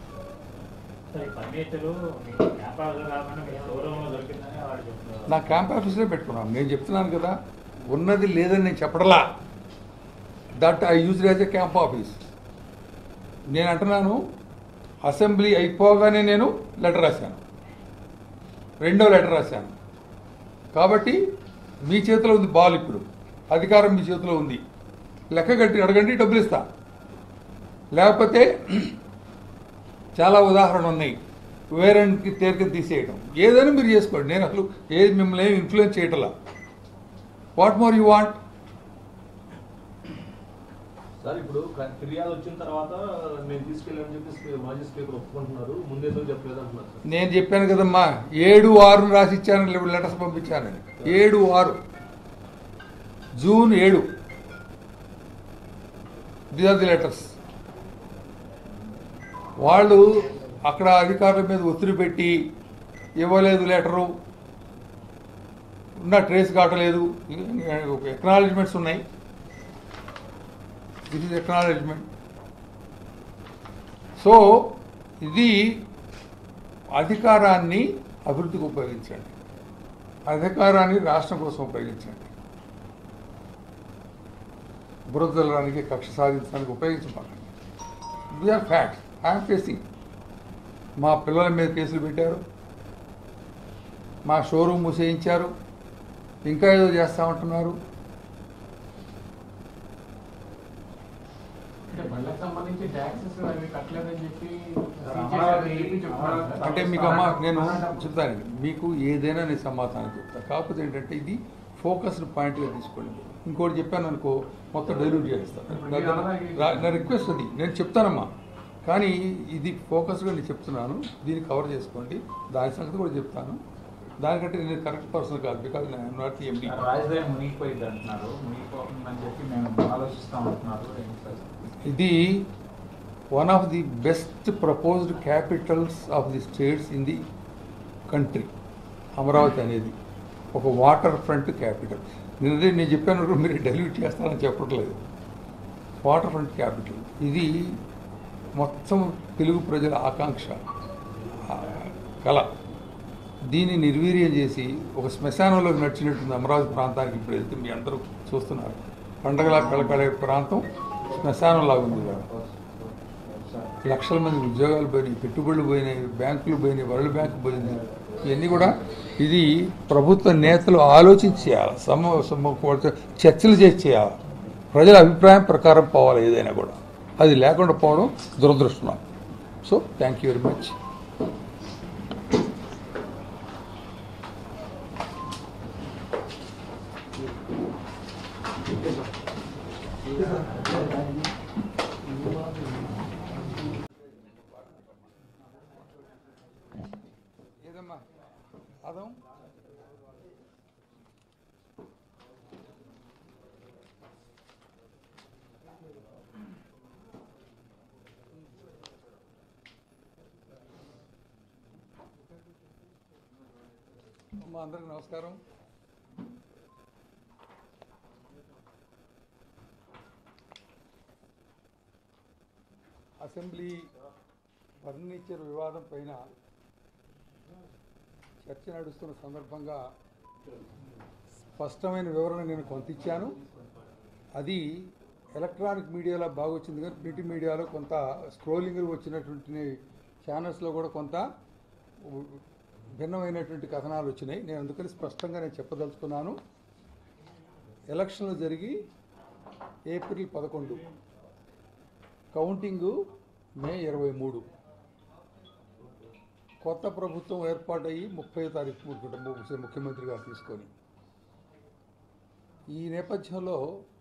నా క్యాంప్ ఆఫీస్లో పెట్టుకున్నాను. నేను చెప్తున్నాను కదా, ఉన్నది లేదని నేను చెప్పడలా. That I use as a camp office. నేను అంటున్నాను, అసెంబ్లీ అయిపోగానే నేను లెటర్ రాశాను, 2వ లెటర్ రాశాను. కాబట్టి మీ చేతిలో ఉంది బాల్. ఇప్పుడు అధికారం మీ చేతిలో ఉంది. లెక్క కట్టి అడగండి, డబ్బులు ఇస్తా. లేకపోతే చాలా ఉదాహరణలు ఉన్నాయి. వేరేకి తేరికని తీసేయడం, ఏదైనా మీరు చేసుకోండి. నేను అసలు ఏది మిమ్మల్ని ఏమి ఇన్ఫ్లుయెన్స్ చేయటలా. What more you want? Sir ఇప్పుడు ఫిర్యాదు వచ్చిన తర్వాత నేను తీసుకెళ్ళాలని చెప్పి మాజీ స్పీకర్ ఒప్పుకుంటున్నారు. ముందే చెప్పలేదు అంటున్నారు సార్. నేను చెప్పాను కదమ్మా, 7/6 రాసి ఇచ్చాను, లెటర్స్ పంపించానని. 7/6 June 7. These are the letters. వాళ్ళు అక్కడ అధికారుల మీద ఒత్తిడి పెట్టి ఇవ్వలేదు లెటరు, ఉన్న ట్రేస్ కావట్లేదు. ఎక్నాలజ్మెంట్స్ ఉన్నాయి. This is acknowledgement. సో ఇది అధికారాన్ని అభివృద్ధికి ఉపయోగించండి, అధికారాన్ని రాష్ట్రం కోసం ఉపయోగించండి. బురదలడానికి, కక్ష సాధించడానికి ఉపయోగించమండి. The are facts. I'm facing. మా పిల్లల మీద కేసులు పెట్టారు, మా షోరూమ్ మూసేయించారు, ఇంకా ఏదో చేస్తామంటున్నారు. అంటే మీకు అమ్మా నేను చెప్తాను, మీకు ఏదైనా నేను సమాధానం చెప్తాను. కాకపోతే ఏంటంటే ఇది ఫోకస్డ్ పాయింట్గా తీసుకోండి. ఇంకోటి చెప్పాను అనుకో, మొత్తం డైల్యూట్ చేస్తాను. నా రిక్వెస్ట్ అది. నేను చెప్తానమ్మా, కానీ ఇది ఫోకస్గా నేను చెప్తున్నాను. దీన్ని కవర్ చేసుకోండి. దాని సంగతి కూడా చెప్తాను. దానికంటే నేను కరెక్ట్ పర్సన్ కాదు, బికాజ్ నేను నాట్ ది ఎండి. రాజధాని మునిగిపోయింది అంటున్నారు, మునిగిపోతుందని చెప్పి మేము ఆలోచిస్తాం అంటున్నారు. ఇది one of the best proposed capitals of the states in the country. Amaravati అనేది ఒక వాటర్ ఫ్రంట్ క్యాపిటల్. నేను చెప్పాను, మీరు డైల్యూట్ చేస్తారని చెప్పట్లేదు. వాటర్ ఫ్రంట్ క్యాపిటల్ ఇది మొత్తం తెలుగు ప్రజల ఆకాంక్ష, కళ. దీన్ని నిర్వీర్యం చేసి ఒక శ్మశానంలోకి నడిచినట్టుంది అమరావతి ప్రాంతానికి. ఇప్పుడు వెళ్తే మీ అందరూ చూస్తున్నారు, పండగలా కళకళే ప్రాంతం శ్మశానంలాగా ఉంది. లక్షల మంది ఉద్యోగాలు పోయినాయి, పెట్టుబడులు పోయినాయి, బ్యాంకులు పోయినాయి, వరల్డ్ బ్యాంకు పోయింది. ఇవన్నీ కూడా ఇది ప్రభుత్వ నేతలు ఆలోచించి చేయాలి, చర్చలు చేసి చేయాలి. ప్రజల అభిప్రాయం ప్రకారం పోవాలి ఏదైనా కూడా. అది లేకుండా పోవడం దురదృష్టం. So thank you very much. ఏదమ్మా అదం మా అందరికి నమస్కారం. అసెంబ్లీ ఫర్నిచర్ వివాదం పైన చర్చ నడుస్తున్న సందర్భంగా స్పష్టమైన వివరణ నేను కొంత ఇచ్చాను. అది ఎలక్ట్రానిక్ మీడియాలో బాగా వచ్చింది, కానీ ప్రింట్ మీడియాలో కొంత స్క్రోలింగ్ వచ్చినటువంటి ఛానల్స్లో కూడా కొంత భిన్నమైనటువంటి కథనాలు వచ్చినాయి. నేను అందుకని స్పష్టంగా నేను చెప్పదలుచుకున్నాను. ఎలక్షన్లు జరిగి ఏప్రిల్ 11, కౌంటింగు మే 23, కొత్త ప్రభుత్వం ఏర్పాటయ్యి 30వ తారీఖు ముఖ్యమంత్రి గారు తీసుకొని, ఈ నేపథ్యంలో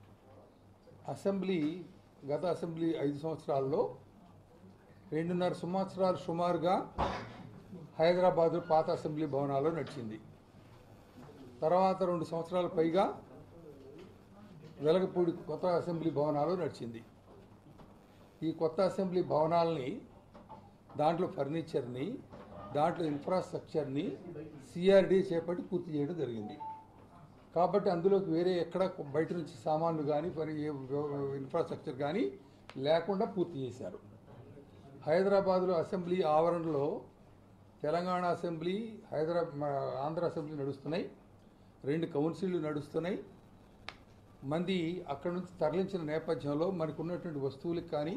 గత అసెంబ్లీ 5 సంవత్సరాల్లో 2.5 సంవత్సరాలు సుమారుగా హైదరాబాదు పాత అసెంబ్లీ భవనాల్లో నడిచింది. తర్వాత 2 సంవత్సరాల పైగా వెలగపూడి కొత్త అసెంబ్లీ భవనాలు నడిచింది. ఈ కొత్త అసెంబ్లీ భవనాలని, దాంట్లో ఫర్నిచర్ని, దాంట్లో ఇన్ఫ్రాస్ట్రక్చర్ని సిఆర్డీ చేపట్టి పూర్తి చేయడం జరిగింది. కాబట్టి అందులోకి వేరే ఎక్కడ బయట నుంచి సామాన్లు కానీ ఇన్ఫ్రాస్ట్రక్చర్ కానీ లేకుండా పూర్తి చేశారు. హైదరాబాదులో అసెంబ్లీ ఆవరణలో తెలంగాణ అసెంబ్లీ, ఆంధ్ర అసెంబ్లీ నడుస్తున్నాయి, 2 కౌన్సిళ్ళు నడుస్తున్నాయి. మంది అక్కడ నుంచి తరలించిన నేపథ్యంలో మనకు ఉన్నటువంటి వస్తువులకు కానీ,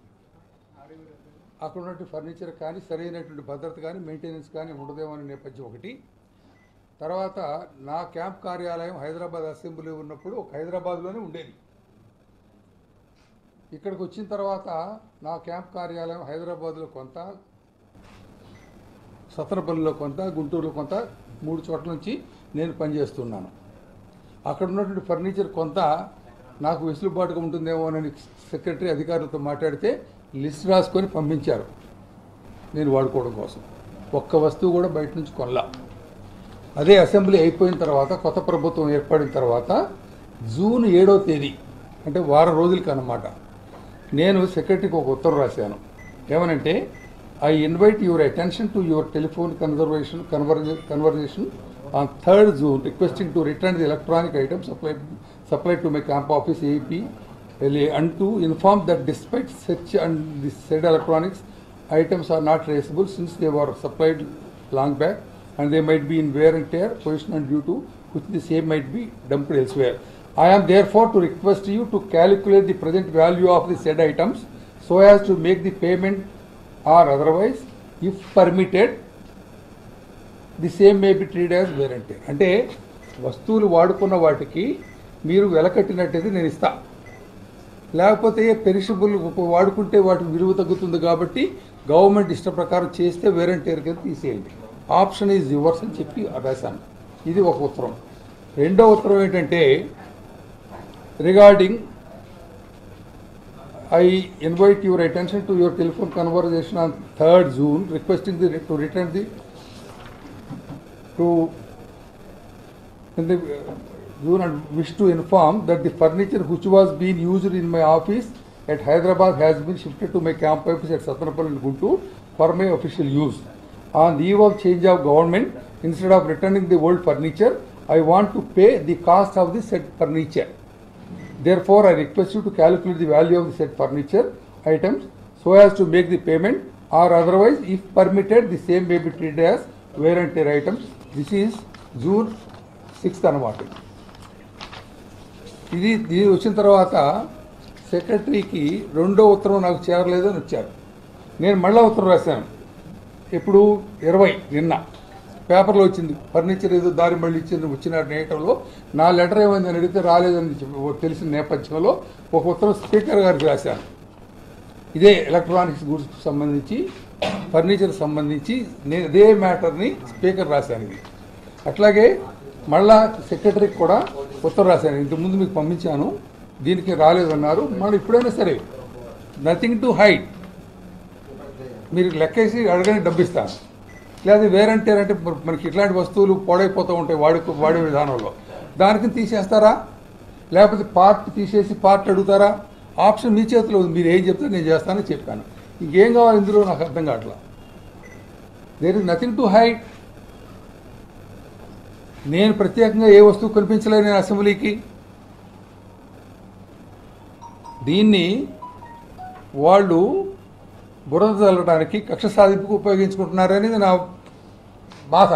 అక్కడ ఉన్నటువంటి ఫర్నిచర్ కానీ, సరైనటువంటి భద్రత కానీ, మెయింటెనెన్స్ కానీ ఉండదేమో అనే నేపథ్యం ఒకటి. తర్వాత నా క్యాంప్ కార్యాలయం హైదరాబాద్ అసెంబ్లీ ఉన్నప్పుడు ఒక హైదరాబాద్లోనే ఉండేది. ఇక్కడికి వచ్చిన తర్వాత నా క్యాంప్ కార్యాలయం హైదరాబాద్లో కొంత, సత్తనపల్లిలో కొంత, గుంటూరులో కొంత, 3 చోట్ల నుంచి నేను పనిచేస్తున్నాను. అక్కడ ఉన్నటువంటి ఫర్నిచర్ కొంత నాకు వెసులుబాటుగా ఉంటుందేమో అని సెక్రటరీ అధికారులతో మాట్లాడితే లిస్ట్ రాసుకొని పంపించారు నేను వాడుకోవడం కోసం. ఒక్క వస్తువు కూడా బయట నుంచి కొనలా. అదే అసెంబ్లీ అయిపోయిన తర్వాత, కొత్త ప్రభుత్వం ఏర్పడిన తర్వాత జూన్ 7వ తేదీ, అంటే వారం రోజులకి అన్నమాట, నేను సెక్రటరీకి ఒక ఉత్తరం రాశాను. ఏమనంటే, I invite your attention to your telephone conversation on 3rd June requesting to return the electronic items supplied to my camp office AEP LA, and to inform that despite such and the said electronics items are not traceable since they were supplied long back and they might be in wear and tear position and due to which the same might be dumped elsewhere. I am therefore to request you to calculate the present value of the said items so as to make the payment, or otherwise if permitted the same may be treated as wear and tear. అంటే వస్తువులు వాడుకున్న వాటికి మీరు వెలకట్టినట్టయితే నేను ఇస్తా, లేకపోతే perishable వాడుకుంటే వాటి విలువ తగ్గుతుంది కాబట్టి గవర్నమెంట్ ఇష్ట ప్రకారం చేస్తే వేర్ అండ్ టేర్ కింద తీసేయండి, ఆప్షన్ ఈజ్ యువర్స్ అని చెప్పి రాశాను. ఇది ఒక ఉత్తరం. రెండో ఉత్తరం ఏంటంటే, regarding I invite your attention to your telephone conversation on 3rd June requesting to return the June and wish to inform that the furniture which was being used in my office at Hyderabad has been shifted to my camp office at Sattanapalli and Guntur for my official use. On the eve of change of government, instead of returning the old furniture, I want to pay the cost of the said furniture. Therefore, I request you to calculate the value of the said furniture items so as to make the payment, or otherwise, if permitted, the same may be treated as wear and tear items. This is June 6th అన్నమాట. ఇది వచ్చిన తర్వాత సెక్రటరీకి రెండో ఉత్తరం నాకు చేరలేదని వచ్చారు. నేను మళ్ళీ ఉత్తరం రాశాను. ఇప్పుడు 20 నిన్న పేపర్లో వచ్చింది, ఫర్నిచర్ ఏదో దారి మళ్ళీ వచ్చిన నేటంలో నా లెటర్ ఏమైందని అడిగితే రాలేదని తెలిసిన నేపథ్యంలో ఒక ఉత్తరం స్పీకర్ గారికి రాశాను. ఇదే ఎలక్ట్రానిక్స్ గూడ్స్కి సంబంధించి, ఫర్నిచర్ సంబంధించి నేను ఇదే మ్యాటర్ని స్పీకర్ రాశాను. ఇది అట్లాగే మళ్ళా సెక్రటరీకి కూడా ఉత్తరం రాశాను. ఇంతకుముందు మీకు పంపించాను, దీనికి రాలేదన్నారు. మళ్ళీ ఇప్పుడైనా సరే నథింగ్ టు హైడ్, మీరు లెక్కేసి అడగని డబ్బిస్తాను. లేదా వేరంటే అంటే మనకి ఇట్లాంటి వస్తువులు పాడైపోతూ ఉంటాయి వాడే విధానంలో, దానికి తీసేస్తారా, లేకపోతే పార్ట్ తీసేసి పార్ట్ అడుగుతారా, ఆప్షన్ మీ చేతిలో ఉంది. మీరు ఏం చెప్తే నేను చేస్తానని చెప్పాను. ఇంకేం కావాలి ఇందులో, నాకు అర్థం కావట్లా. There is nothing to hide. నేను ప్రత్యేకంగా ఏ వస్తువు కనిపించలేదు నేను అసెంబ్లీకి. దీన్ని వాళ్ళు బురద చల్లడానికి కక్ష సాధింపుకు ఉపయోగించుకుంటున్నారనేది నా బాధ.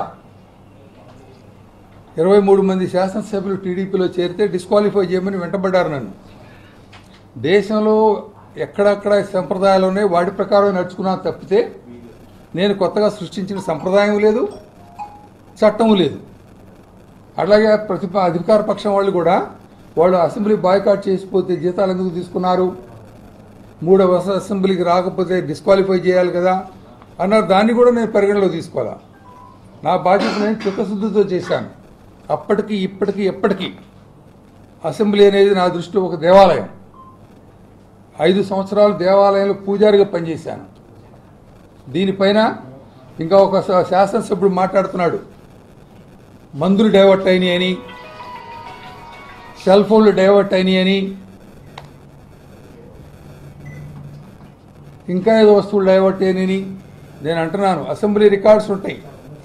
23 మంది శాసనసభ్యులు టీడీపీలో చేరితే డిస్క్వాలిఫై చేయమని వెంటబడ్డారు నన్ను. దేశంలో ఎక్కడక్కడ సంప్రదాయాలు ఉన్నాయి, వాటి ప్రకారం నడుచుకున్నాను తప్పితే నేను కొత్తగా సృష్టించిన సంప్రదాయం లేదు, చట్టం లేదు. అలాగే అధికార పక్షం వాళ్ళు అసెంబ్లీ బాయ్కాట్ చేసిపోతే జీతాలు ఎందుకు తీసుకున్నారు, 3వ అసెంబ్లీకి రాకపోతే డిస్క్వాలిఫై చేయాలి కదా అన్నారు. దాన్ని కూడా నేను పరిగణలో తీసుకోవాలా. నా బాధ్యత నేను చిత్తశుద్ధితో చేశాను. అప్పటికి ఇప్పటికీ ఎప్పటికీ అసెంబ్లీ అనేది నా దృష్టిలో ఒక దేవాలయం. 5 సంవత్సరాలు దేవాలయంలో పూజారిగా పనిచేశాను. దీనిపైన ఇంకా ఒక శాసనసభ్యుడు మాట్లాడుతున్నాడు, మందులు డైవర్ట్ అయినాయి అని, సెల్ ఫోన్లు డైవర్ట్ అయినాయి అని, ఇంకా ఏదో వస్తువులు డైవర్ట్ అయినాయని నేను అంటున్నాను. అసెంబ్లీ రికార్డ్స్ ఉంటాయి,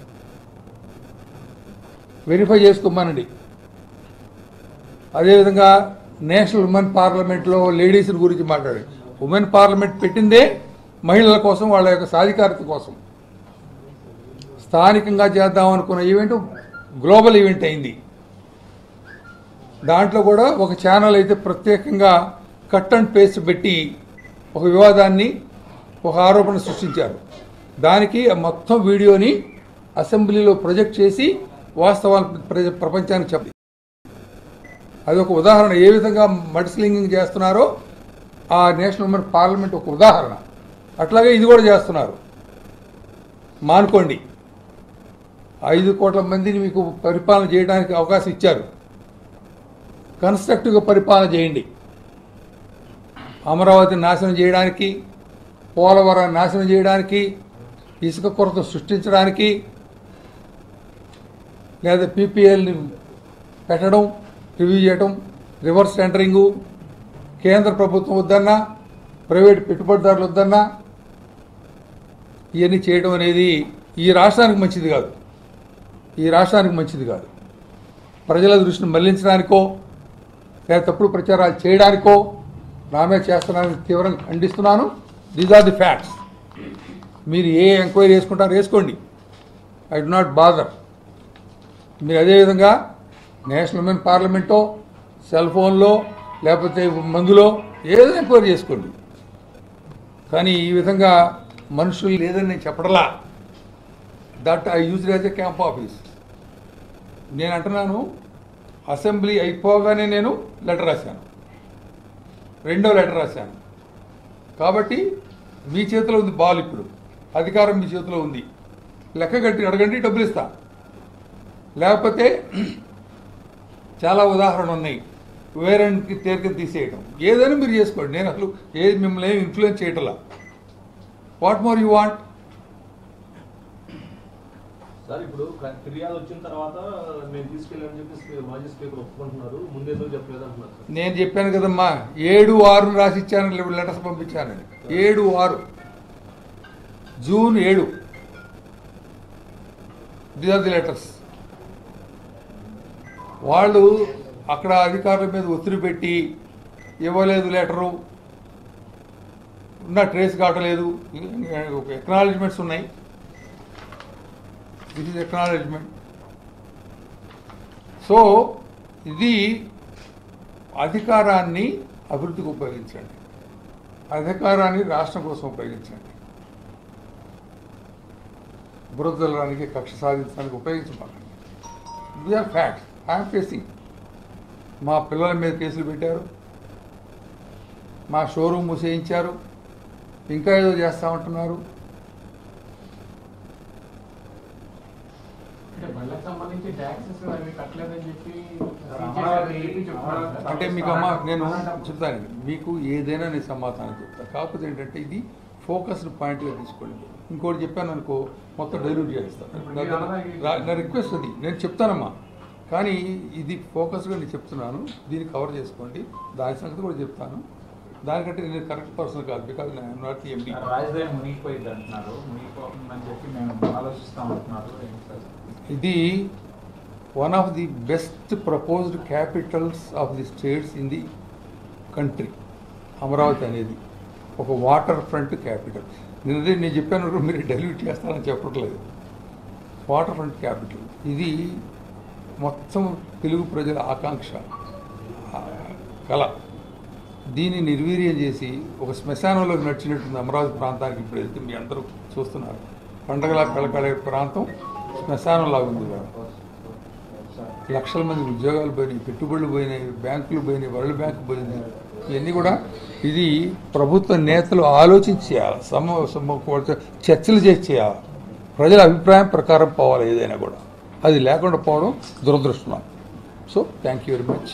వెరిఫై చేసుకోమనండి. అదేవిధంగా నేషనల్ ఉమెన్ పార్లమెంట్లో లేడీస్ గురించి మాట్లాడారు. ఉమెన్ పార్లమెంట్ పెట్టిందే మహిళల కోసం, వాళ్ళ యొక్క సాధికారత కోసం. స్థానికంగా చేద్దాం అనుకున్న ఈవెంట్ గ్లోబల్ ఈవెంట్ అయింది. దాంట్లో కూడా ఒక ఛానల్ అయితే ప్రత్యేకంగా కట్ అండ్ పేస్ట్ పెట్టి ఒక వివాదాన్ని, ఒక ఆరోపణ సృష్టించారు. దానికి మొత్తం వీడియోని అసెంబ్లీలో ప్రొజెక్ట్ చేసి వాస్తవాలు ప్రపంచానికి చెప్పి, అది ఒక ఉదాహరణ. ఏ విధంగా మడ్స్లింగింగ్ చేస్తున్నారో ఆ నేషనల్ ఉమెన్ పార్లమెంట్ ఒక ఉదాహరణ. అట్లాగే ఇది కూడా చేస్తున్నారు. మానుకోండి. 5 కోట్ల మందిని మీకు పరిపాలన చేయడానికి అవకాశం ఇచ్చారు. కన్స్ట్రక్టివ్గా పరిపాలన చేయండి. అమరావతిని నాశనం చేయడానికి, పోలవరాన్ని నాశనం చేయడానికి, ఇసుక కొరత సృష్టించడానికి, లేదా పీపీఎల్ని పెట్టడం, రివ్యూ చేయడం, రివర్స్ టెండరింగు, కేంద్ర ప్రభుత్వం వద్దన్నా, ప్రైవేట్ పెట్టుబడిదారులు వద్దన్నా, ఇవన్నీ చేయడం అనేది ఈ రాష్ట్రానికి మంచిది కాదు. ఈ రాష్ట్రానికి మంచిది కాదు. ప్రజల దృష్టిని మళ్లించడానికో లేదా తప్పుడు ప్రచారాలు చేయడానికో నామే చేస్తున్నానని తీవ్రంగా ఖండిస్తున్నాను. These are the facts. మీరు ఏ ఎంక్వైరీ చేసుకుంటారో వేసుకోండి, ఐ డు నాట్ బాదర్. మీరు అదేవిధంగా నేషనల్ ఉమెన్ పార్లమెంటో, సెల్ ఫోన్లో, లేకపోతే మందులో ఏదైనా ఎంక్వైరీ చేసుకోండి. కానీ ఈ విధంగా మనుషులు లేదని నేను చెప్పడలా. That I used as a camp office. నేను అంటున్నాను, అసెంబ్లీ అయిపోగానే నేను లెటర్ రాశాను, 2వ లెటర్ రాశాను. కాబట్టి మీ చేతిలో ఉంది బాల్. ఇప్పుడు అధికారం మీ చేతిలో ఉంది. లెక్క కట్టి అడగండి, డబ్బులు ఇస్తా. లేకపోతే చాలా ఉదాహరణలు ఉన్నాయి, వేరేకి తేలిక తీసేయడం. ఏదైనా మీరు చేసుకోండి. నేను అసలు ఏది మిమ్మల్ని ఏమి ఇన్ఫ్లుయెన్స్ చేయటంలా. What more you want? Sir, ఇప్పుడు ఫిర్యాదు వచ్చిన తర్వాత నేను తీసుకెళ్ళాలని చెప్పి మాజీ స్పీకర్ ఒప్పుకుంటున్నారు, ముందేదో చెప్పలేదు అంటున్నారు. నేను చెప్పాను కదమ్మా, 7/6 రాసి ఇచ్చాను, లెటర్స్ పంపించానని. 7/6 June 7 these are the letters. వాళ్ళు అక్కడ అధికారుల మీద ఒత్తిడి పెట్టి ఇవ్వలేదు లెటరు, ఉన్న ట్రేస్ కావట్లేదు, ఎక్నాలజ్మెంట్స్ ఉన్నాయి. This is acknowledgement. సో ఇది అధికారాన్ని అభివృద్ధికి ఉపయోగించండి, అధికారాన్ని రాష్ట్రం కోసం ఉపయోగించండి. బురదలడానికి, కక్ష సాధించడానికి ఉపయోగించమండి. The are facts. I'm facing. మా పిల్లల మీద కేసులు పెట్టారు, మా షోరూమ్ మూసేయించారు, ఇంకా ఏదో చేస్తామంటున్నారు. అంటే మీకు అమ్మ నేను చెప్తాను, మీకు ఏదైనా నేను సమాధానం చెప్తాను. కాకపోతే ఏంటంటే ఇది ఫోకస్డ్ పాయింట్గా తీసుకోండి. ఇంకోటి చెప్పాను అనుకో, మొత్తం డైల్యూట్ చేస్తాను. నా రిక్వెస్ట్ అది, నేను చెప్తానమ్మా. కానీ ఇది ఫోకస్గా నేను చెప్తున్నాను, దీన్ని కవర్ చేసుకోండి. దాని సంగతి కూడా చెప్తాను. దానికంటే నేను కరెక్ట్ పర్సన్ కాదు, because I'm not the MD. రాజధాని మునిగిపోయింది అంటున్నారు, మునిగిపోతుందని చెప్పి మేము ఆలోచిస్తాం అంటున్నారు. ఇది one of the best proposed capitals of the states in the country. Amaravati అనేది ఒక వాటర్ ఫ్రంట్ క్యాపిటల్. నేను చెప్పాను, మీరు డైల్యూట్ చేస్తారని చెప్పట్లేదు. వాటర్ ఫ్రంట్ క్యాపిటల్ ఇది మొత్తం తెలుగు ప్రజల ఆకాంక్ష, కళ. దీన్ని నిర్వీర్యం చేసి ఒక శ్మశానంలోకి నడిచినట్టుంది అమరావతి ప్రాంతానికి. ఇప్పుడు వెళ్తే మీ అందరూ చూస్తున్నారు, పండగలా కళకళే ప్రాంతం శ్మశానంలాగా ఉంది. లక్షల మంది ఉద్యోగాలు పోయినాయి, పెట్టుబడులు పోయినాయి, బ్యాంకులు పోయినాయి, వరల్డ్ బ్యాంకు పోయింది. ఇవన్నీ కూడా ఇది ప్రభుత్వ నేతలు ఆలోచించి చేయాలి, చర్చలు చేసి చేయాలి. ప్రజల అభిప్రాయం ప్రకారం పోవాలి ఏదైనా కూడా. అది లేకుండా పోవడం దురదృష్టం. So thank you very much.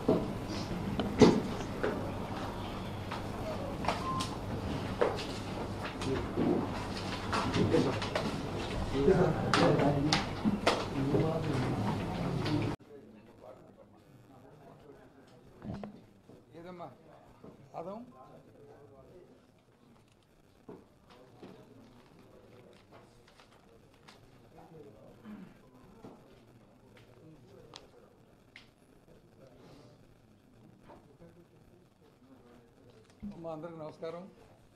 ఏదమ్మా అదం అమ్మా, అందరికి నమస్కారం.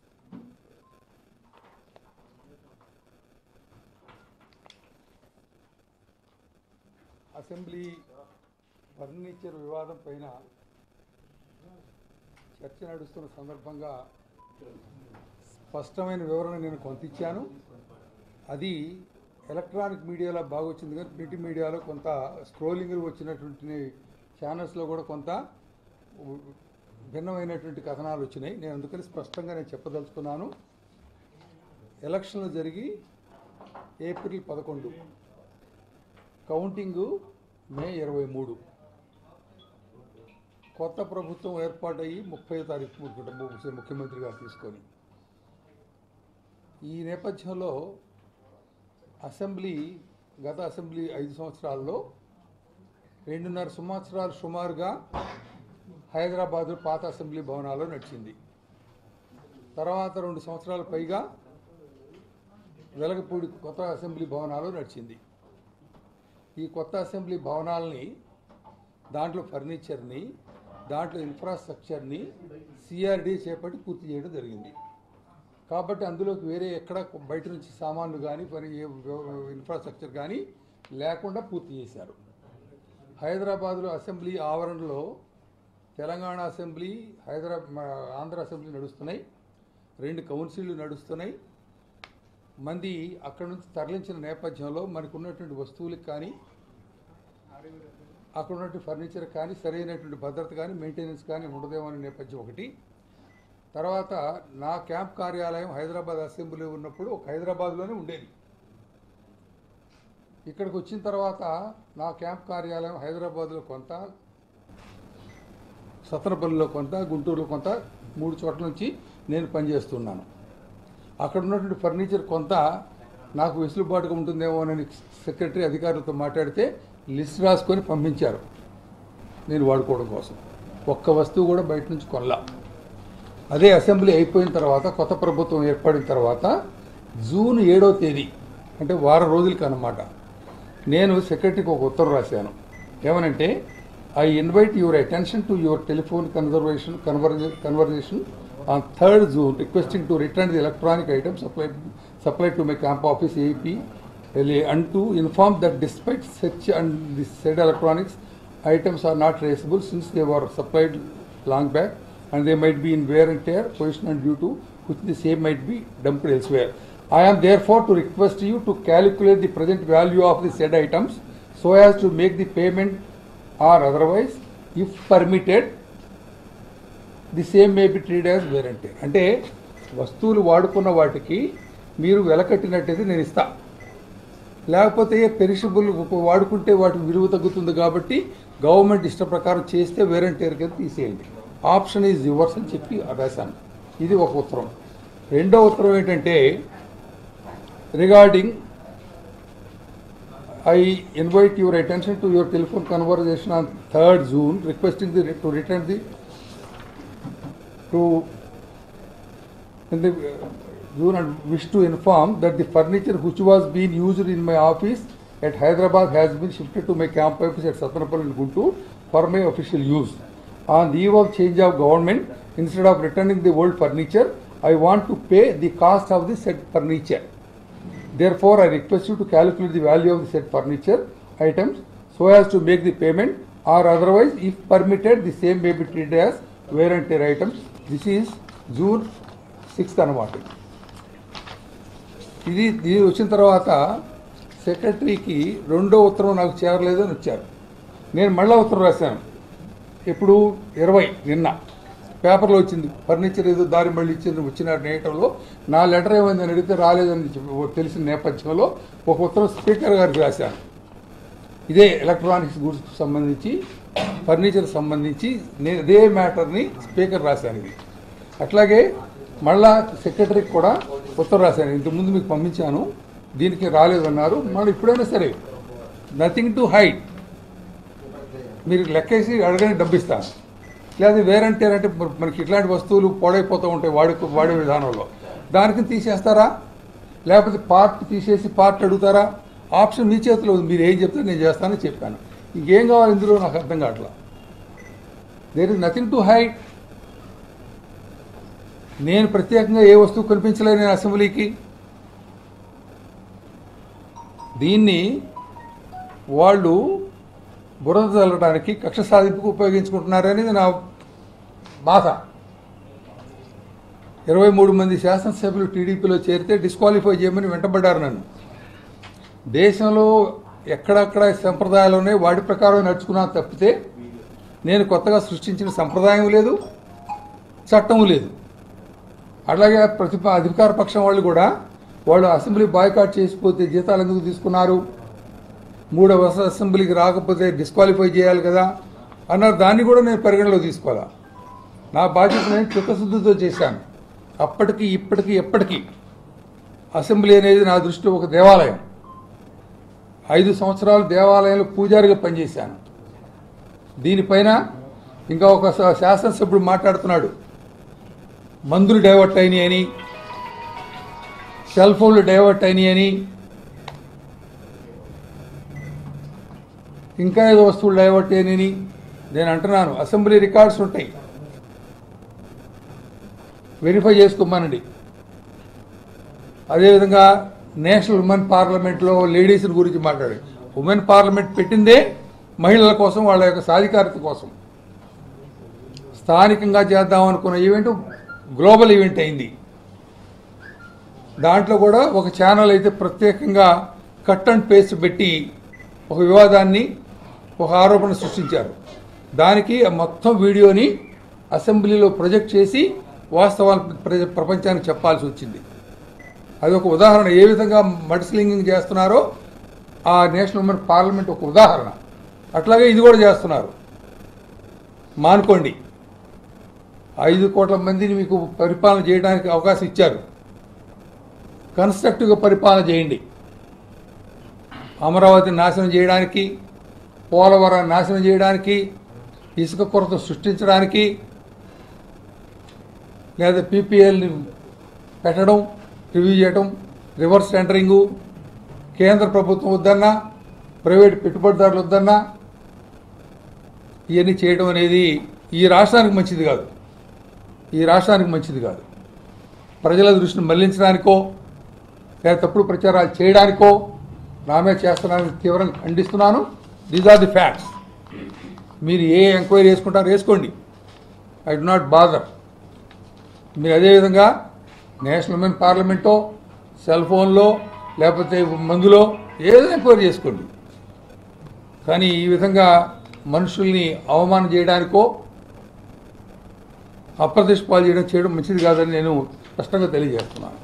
అసెంబ్లీ ఫర్నిచర్ వివాదం పైన చర్చ నడుస్తున్న సందర్భంగా స్పష్టమైన వివరణ నేను కొంత ఇచ్చాను. అది ఎలక్ట్రానిక్ మీడియాలో బాగా వచ్చింది, కానీ ప్రింట్ మీడియాలో కొంత స్క్రోలింగ్లు వచ్చినటువంటి ఛానల్స్లో కూడా కొంత భిన్నమైనటువంటి కథనాలు వచ్చినాయి. నేను అందుకని స్పష్టంగా నేను చెప్పదలుచుకున్నాను. ఎలక్షన్లు జరిగి ఏప్రిల్ 11, కౌంటింగు మే 23, కొత్త ప్రభుత్వం ఏర్పాటయ్యి 30వ తారీఖు ముఖ్యమంత్రి గారు తీసుకొని, ఈ నేపథ్యంలో గత అసెంబ్లీ 5 సంవత్సరాల్లో 2.5 సంవత్సరాలు సుమారుగా హైదరాబాదు పాత అసెంబ్లీ భవనాల్లో నడిచింది. తర్వాత 2 సంవత్సరాల పైగా వెలగపూడి కొత్త అసెంబ్లీ భవనాలు నడిచింది. ఈ కొత్త అసెంబ్లీ భవనాలని, దాంట్లో ఫర్నిచర్ని, దాంట్లో ఇన్ఫ్రాస్ట్రక్చర్ని సిఆర్డీ చేపట్టి పూర్తి చేయడం జరిగింది. కాబట్టి అందులోకి వేరే ఎక్కడ బయట నుంచి సామాన్లు కానీ ఇన్ఫ్రాస్ట్రక్చర్ కానీ లేకుండా పూర్తి చేశారు. హైదరాబాద్లో అసెంబ్లీ ఆవరణలో తెలంగాణ అసెంబ్లీ, ఆంధ్ర అసెంబ్లీ నడుస్తున్నాయి, 2 కౌన్సిళ్ళు నడుస్తున్నాయి. మంది అక్కడి నుంచి తరలించిన నేపథ్యంలో మనకు ఉన్నటువంటి వస్తువులకు కానీ, అక్కడ ఉన్నటువంటి ఫర్నిచర్ కానీ, సరైనటువంటి భద్రత కానీ, మెయింటెనెన్స్ కానీ ఉండదేమో అనే నేపథ్యం ఒకటి. తర్వాత నా క్యాంప్ కార్యాలయం హైదరాబాద్ అసెంబ్లీ ఉన్నప్పుడు ఒక హైదరాబాద్లోనే ఉండేది. ఇక్కడికి వచ్చిన తర్వాత నా క్యాంప్ కార్యాలయం హైదరాబాద్లో కొంత, సత్తనపల్లిలో కొంత, గుంటూరులో కొంత, 3 చోట్ల నుంచి నేను పనిచేస్తున్నాను. అక్కడ ఉన్నటువంటి ఫర్నిచర్ కొంత నాకు వెసులుబాటుగా ఉంటుందేమో అని సెక్రటరీ అధికారులతో మాట్లాడితే లిస్ట్ రాసుకొని పంపించారు నేను వాడుకోవడం కోసం. ఒక్క వస్తువు కూడా బయట నుంచి కొనలా. అదే అసెంబ్లీ అయిపోయిన తర్వాత, కొత్త ప్రభుత్వం ఏర్పడిన తర్వాత జూన్ 7వ తేదీ, అంటే వారం రోజులకి అన్నమాట, నేను సెక్రటరీకి ఒక ఉత్తరం రాశాను. ఏమనంటే, I invite your attention to your telephone conversation on 3rd June requesting to return the electronic items supplied to my camp office AEP LA, and to inform that despite such and the said electronics items are not traceable since they were supplied long back and they might be in wear and tear position and due to which the same might be dumped elsewhere. I am therefore to request you to calculate the present value of the said items so as to make the payment, or otherwise if permitted the same may be treated as wear and tear. అంటే వస్తువులు వాడుకున్న వాటికి మీరు వెలకట్టినట్టయితే నేను ఇస్తా, లేకపోతే perishable వాడుకుంటే వాటికి విలువ తగ్గుతుంది కాబట్టి గవర్నమెంట్ ఇష్ట ప్రకారం చేస్తే వేర్ అండ్ టేర్ కింద తీసేయండి, ఆప్షన్ ఈజ్ యువర్స్ అని చెప్పి రాశాను. ఇది ఒక ఉత్తరం. రెండో ఉత్తరం ఏంటంటే, regarding I invite your attention to your telephone conversation on 3rd June requesting to return the June and wish to inform that the furniture which was being used in my office at Hyderabad has been shifted to my camp office at Satnapalli in Guntur for my official use. On the eve of change of government, instead of returning the old furniture, I want to pay the cost of the said furniture. Therefore, I request you to calculate the value of the said furniture items so as to make the payment, or otherwise, if permitted, the same may be treated as wear and tear items. This is June 6th అన్నమాట. ఇది వచ్చిన తర్వాత సెక్రటరీకి రెండో ఉత్తరం నాకు చేరలేదు అని వచ్చారు. నేను మళ్ళా ఉత్తరం రాశాను. ఇప్పుడు 20 నిన్న పేపర్లో వచ్చింది, ఫర్నిచర్ ఏదో దారి మళ్ళీ ఇచ్చింది వచ్చిన నేటంలో నా లెటర్ ఏమైందని అడిగితే రాలేదని తెలిసిన నేపథ్యంలో ఒక ఉత్తరం స్పీకర్ గారికి రాశాను. ఇదే ఎలక్ట్రానిక్స్ గుడ్స్కి సంబంధించి ఫర్నిచర్ సంబంధించి నేను ఇదే మ్యాటర్ని స్పీకర్ రాశాను. ఇది అట్లాగే మళ్ళా సెక్రటరీకి కూడా ఉత్తరం రాశాను. ఇంతకుముందు మీకు పంపించాను, దీనికి రాలేదన్నారు. మళ్ళీ ఇప్పుడైనా సరే నథింగ్ టు హైడ్, మీరు లెక్కేసి అడగని డబ్బు ఇస్తాను. లేదా వేరంటే అంటే మనకి ఇట్లాంటి వస్తువులు పాడైపోతూ ఉంటాయి వాడే విధానంలో, దానికి తీసేస్తారా లేకపోతే పార్ట్ తీసేసి పార్ట్ అడుగుతారా? ఆప్షన్ మీ చేతిలో ఉంది, మీరు ఏం చెప్తే నేను చేస్తానని చెప్పాను. ఇంకేం కావాలి ఇందులో నాకు అర్థం కావట్లా. There is nothing to hide. నేను ప్రత్యేకంగా ఏ వస్తువు కనిపించలేదు నేను అసెంబ్లీకి. దీన్ని వాళ్ళు బురద చల్లడానికి కక్ష సాధింపుకు ఉపయోగించుకుంటున్నారనేది నా బాధ. 23 మంది శాసనసభ్యులు టీడీపీలో చేరితే డిస్క్వాలిఫై చేయమని వెంటబడ్డారు నన్ను. దేశంలో ఎక్కడక్కడ సంప్రదాయాలు ఉన్నాయి, వాటి ప్రకారం నడుచుకున్నాను తప్పితే నేను కొత్తగా సృష్టించిన సంప్రదాయం లేదు, చట్టం లేదు. అట్లాగే అధికార పక్షం వాళ్ళు కూడా వాళ్ళు అసెంబ్లీ బాయ్కాట్ చేసిపోతే జీతాలు ఎందుకు తీసుకున్నారు, 3వ అసెంబ్లీకి రాకపోతే డిస్క్వాలిఫై చేయాలి కదా అన్నారు. దాన్ని కూడా నేను పరిగణలో తీసుకోవాలా. నా బాధ్యత నేను చిత్తశుద్ధితో చేశాను. అప్పటికి ఇప్పటికీ ఎప్పటికీ అసెంబ్లీ అనేది నా దృష్టిలో ఒక దేవాలయం. 5 సంవత్సరాలు దేవాలయంలో పూజారిగా పనిచేశాను. దీనిపైన ఇంకా ఒక శాసనసభ్యుడు మాట్లాడుతున్నాడు, మందులు డైవర్ట్ అయినాయి అని, సెల్ ఫోన్లు డైవర్ట్ అయినాయి అని, ఇంకా ఏదో వస్తువులు డైవర్ట్ అయినాయని. నేను అంటున్నాను, అసెంబ్లీ రికార్డ్స్ ఉంటాయి, వెరిఫై చేసుకోమనండి. అదేవిధంగా నేషనల్ ఉమెన్ పార్లమెంట్లో లేడీస్ గురించి మాట్లాడి, ఉమెన్ పార్లమెంట్ పెట్టిందే మహిళల కోసం, వాళ్ళ యొక్క సాధికారత కోసం. స్థానికంగా చేద్దాం అనుకున్న ఈవెంట్ గ్లోబల్ ఈవెంట్ అయింది. దాంట్లో కూడా ఒక ఛానల్ అయితే ప్రత్యేకంగా కట్ అండ్ పేస్ట్ పెట్టి ఒక వివాదాన్ని, ఒక ఆరోపణ సృష్టించారు. దానికి మొత్తం వీడియోని అసెంబ్లీలో ప్రొజెక్ట్ చేసి వాస్తవాలు ప్రపంచానికి చెప్పాల్సి వచ్చింది. అది ఒక ఉదాహరణ, ఏ విధంగా మడ్స్లింగింగ్ చేస్తున్నారో ఆ నేషనల్ ఉమెన్ పార్లమెంట్ ఒక ఉదాహరణ. అట్లాగే ఇది కూడా చేస్తున్నారు. మానుకోండి. 5 కోట్ల మందిని మీకు పరిపాలన చేయడానికి అవకాశం ఇచ్చారు. కన్స్ట్రక్టివ్గా పరిపాలన చేయండి. అమరావతిని నాశనం చేయడానికి, పోలవరాన్ని నాశనం చేయడానికి, ఇసుక కొరత సృష్టించడానికి, లేదా పీపీఎల్ని పెట్టడం, రివ్యూ చేయడం, రివర్స్ టెండరింగు, కేంద్ర ప్రభుత్వం వద్దన్నా ప్రైవేట్ పెట్టుబడిదారులు వద్దన్నా ఇవన్నీ చేయడం అనేది ఈ రాష్ట్రానికి మంచిది కాదు. ఈ రాష్ట్రానికి మంచిది కాదు. ప్రజల దృష్టిని మళ్లించడానికో లేదా తప్పుడు ప్రచారాలు చేయడానికో నామే చేస్తున్నానని తీవ్రంగా ఖండిస్తున్నాను. These are the facts. మీరు ఏ ఎంక్వైరీ చేసుకుంటారో వేసుకోండి, ఐ డు నాట్ బాదర్. మీరు అదేవిధంగా నేషనల్ ఉమెన్ పార్లమెంటో, సెల్ ఫోన్లో, లేకపోతే మందులో ఏదో ఎంక్వైరీ చేసుకోండి. కానీ ఈ విధంగా మనుషుల్ని అవమానం చేయడానికో అప్రతిష్ట పాలు చేయడం మంచిది కాదని నేను స్పష్టంగా తెలియజేస్తున్నాను.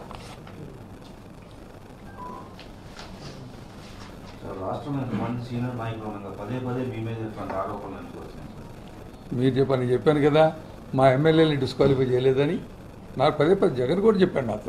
రాష్ట్రంలో మంచి సీనియర్ నాయకులు ఉండగా పదే పదే మీ మీద ఇట్లాంటి ఆరోపణలు ఎందుకు వచ్చినాయి సార్? మీరు చెప్పాను కదా, మా ఎమ్మెల్యేని డిస్క్వాలిఫై చేయలేదని. నాకు పదే జగన్ కూడా చెప్పాను నాతో.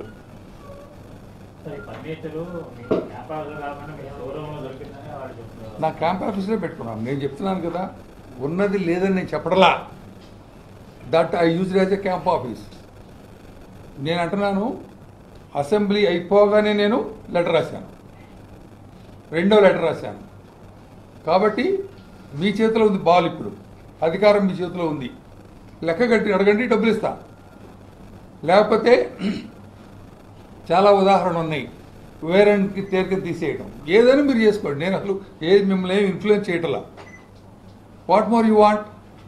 నా క్యాంప్ ఆఫీస్లో పెట్టుకున్నాను. నేను చెప్తున్నాను కదా, ఉన్నది లేదని నేను చెప్పడలా. That I use as a camp office. నేను అంటున్నాను, అసెంబ్లీ అయిపోగానే నేను లెటర్ రాశాను. రెండో లెటర్ రాశాను. కాబట్టి మీ చేతిలో ఉంది బాల్, ఇప్పుడు అధికారం మీ చేతిలో ఉంది. లెక్క కట్టి అడగండి, డబ్బులు ఇస్తా. లేకపోతే చాలా ఉదాహరణలు ఉన్నాయి, వేరేకి తేలిక తీసేయడం. ఏదైనా మీరు చేసుకోండి, నేను అసలు ఏది మిమ్మల్ని ఏమి ఇన్ఫ్లుయెన్స్ చేయటలా. What more you want?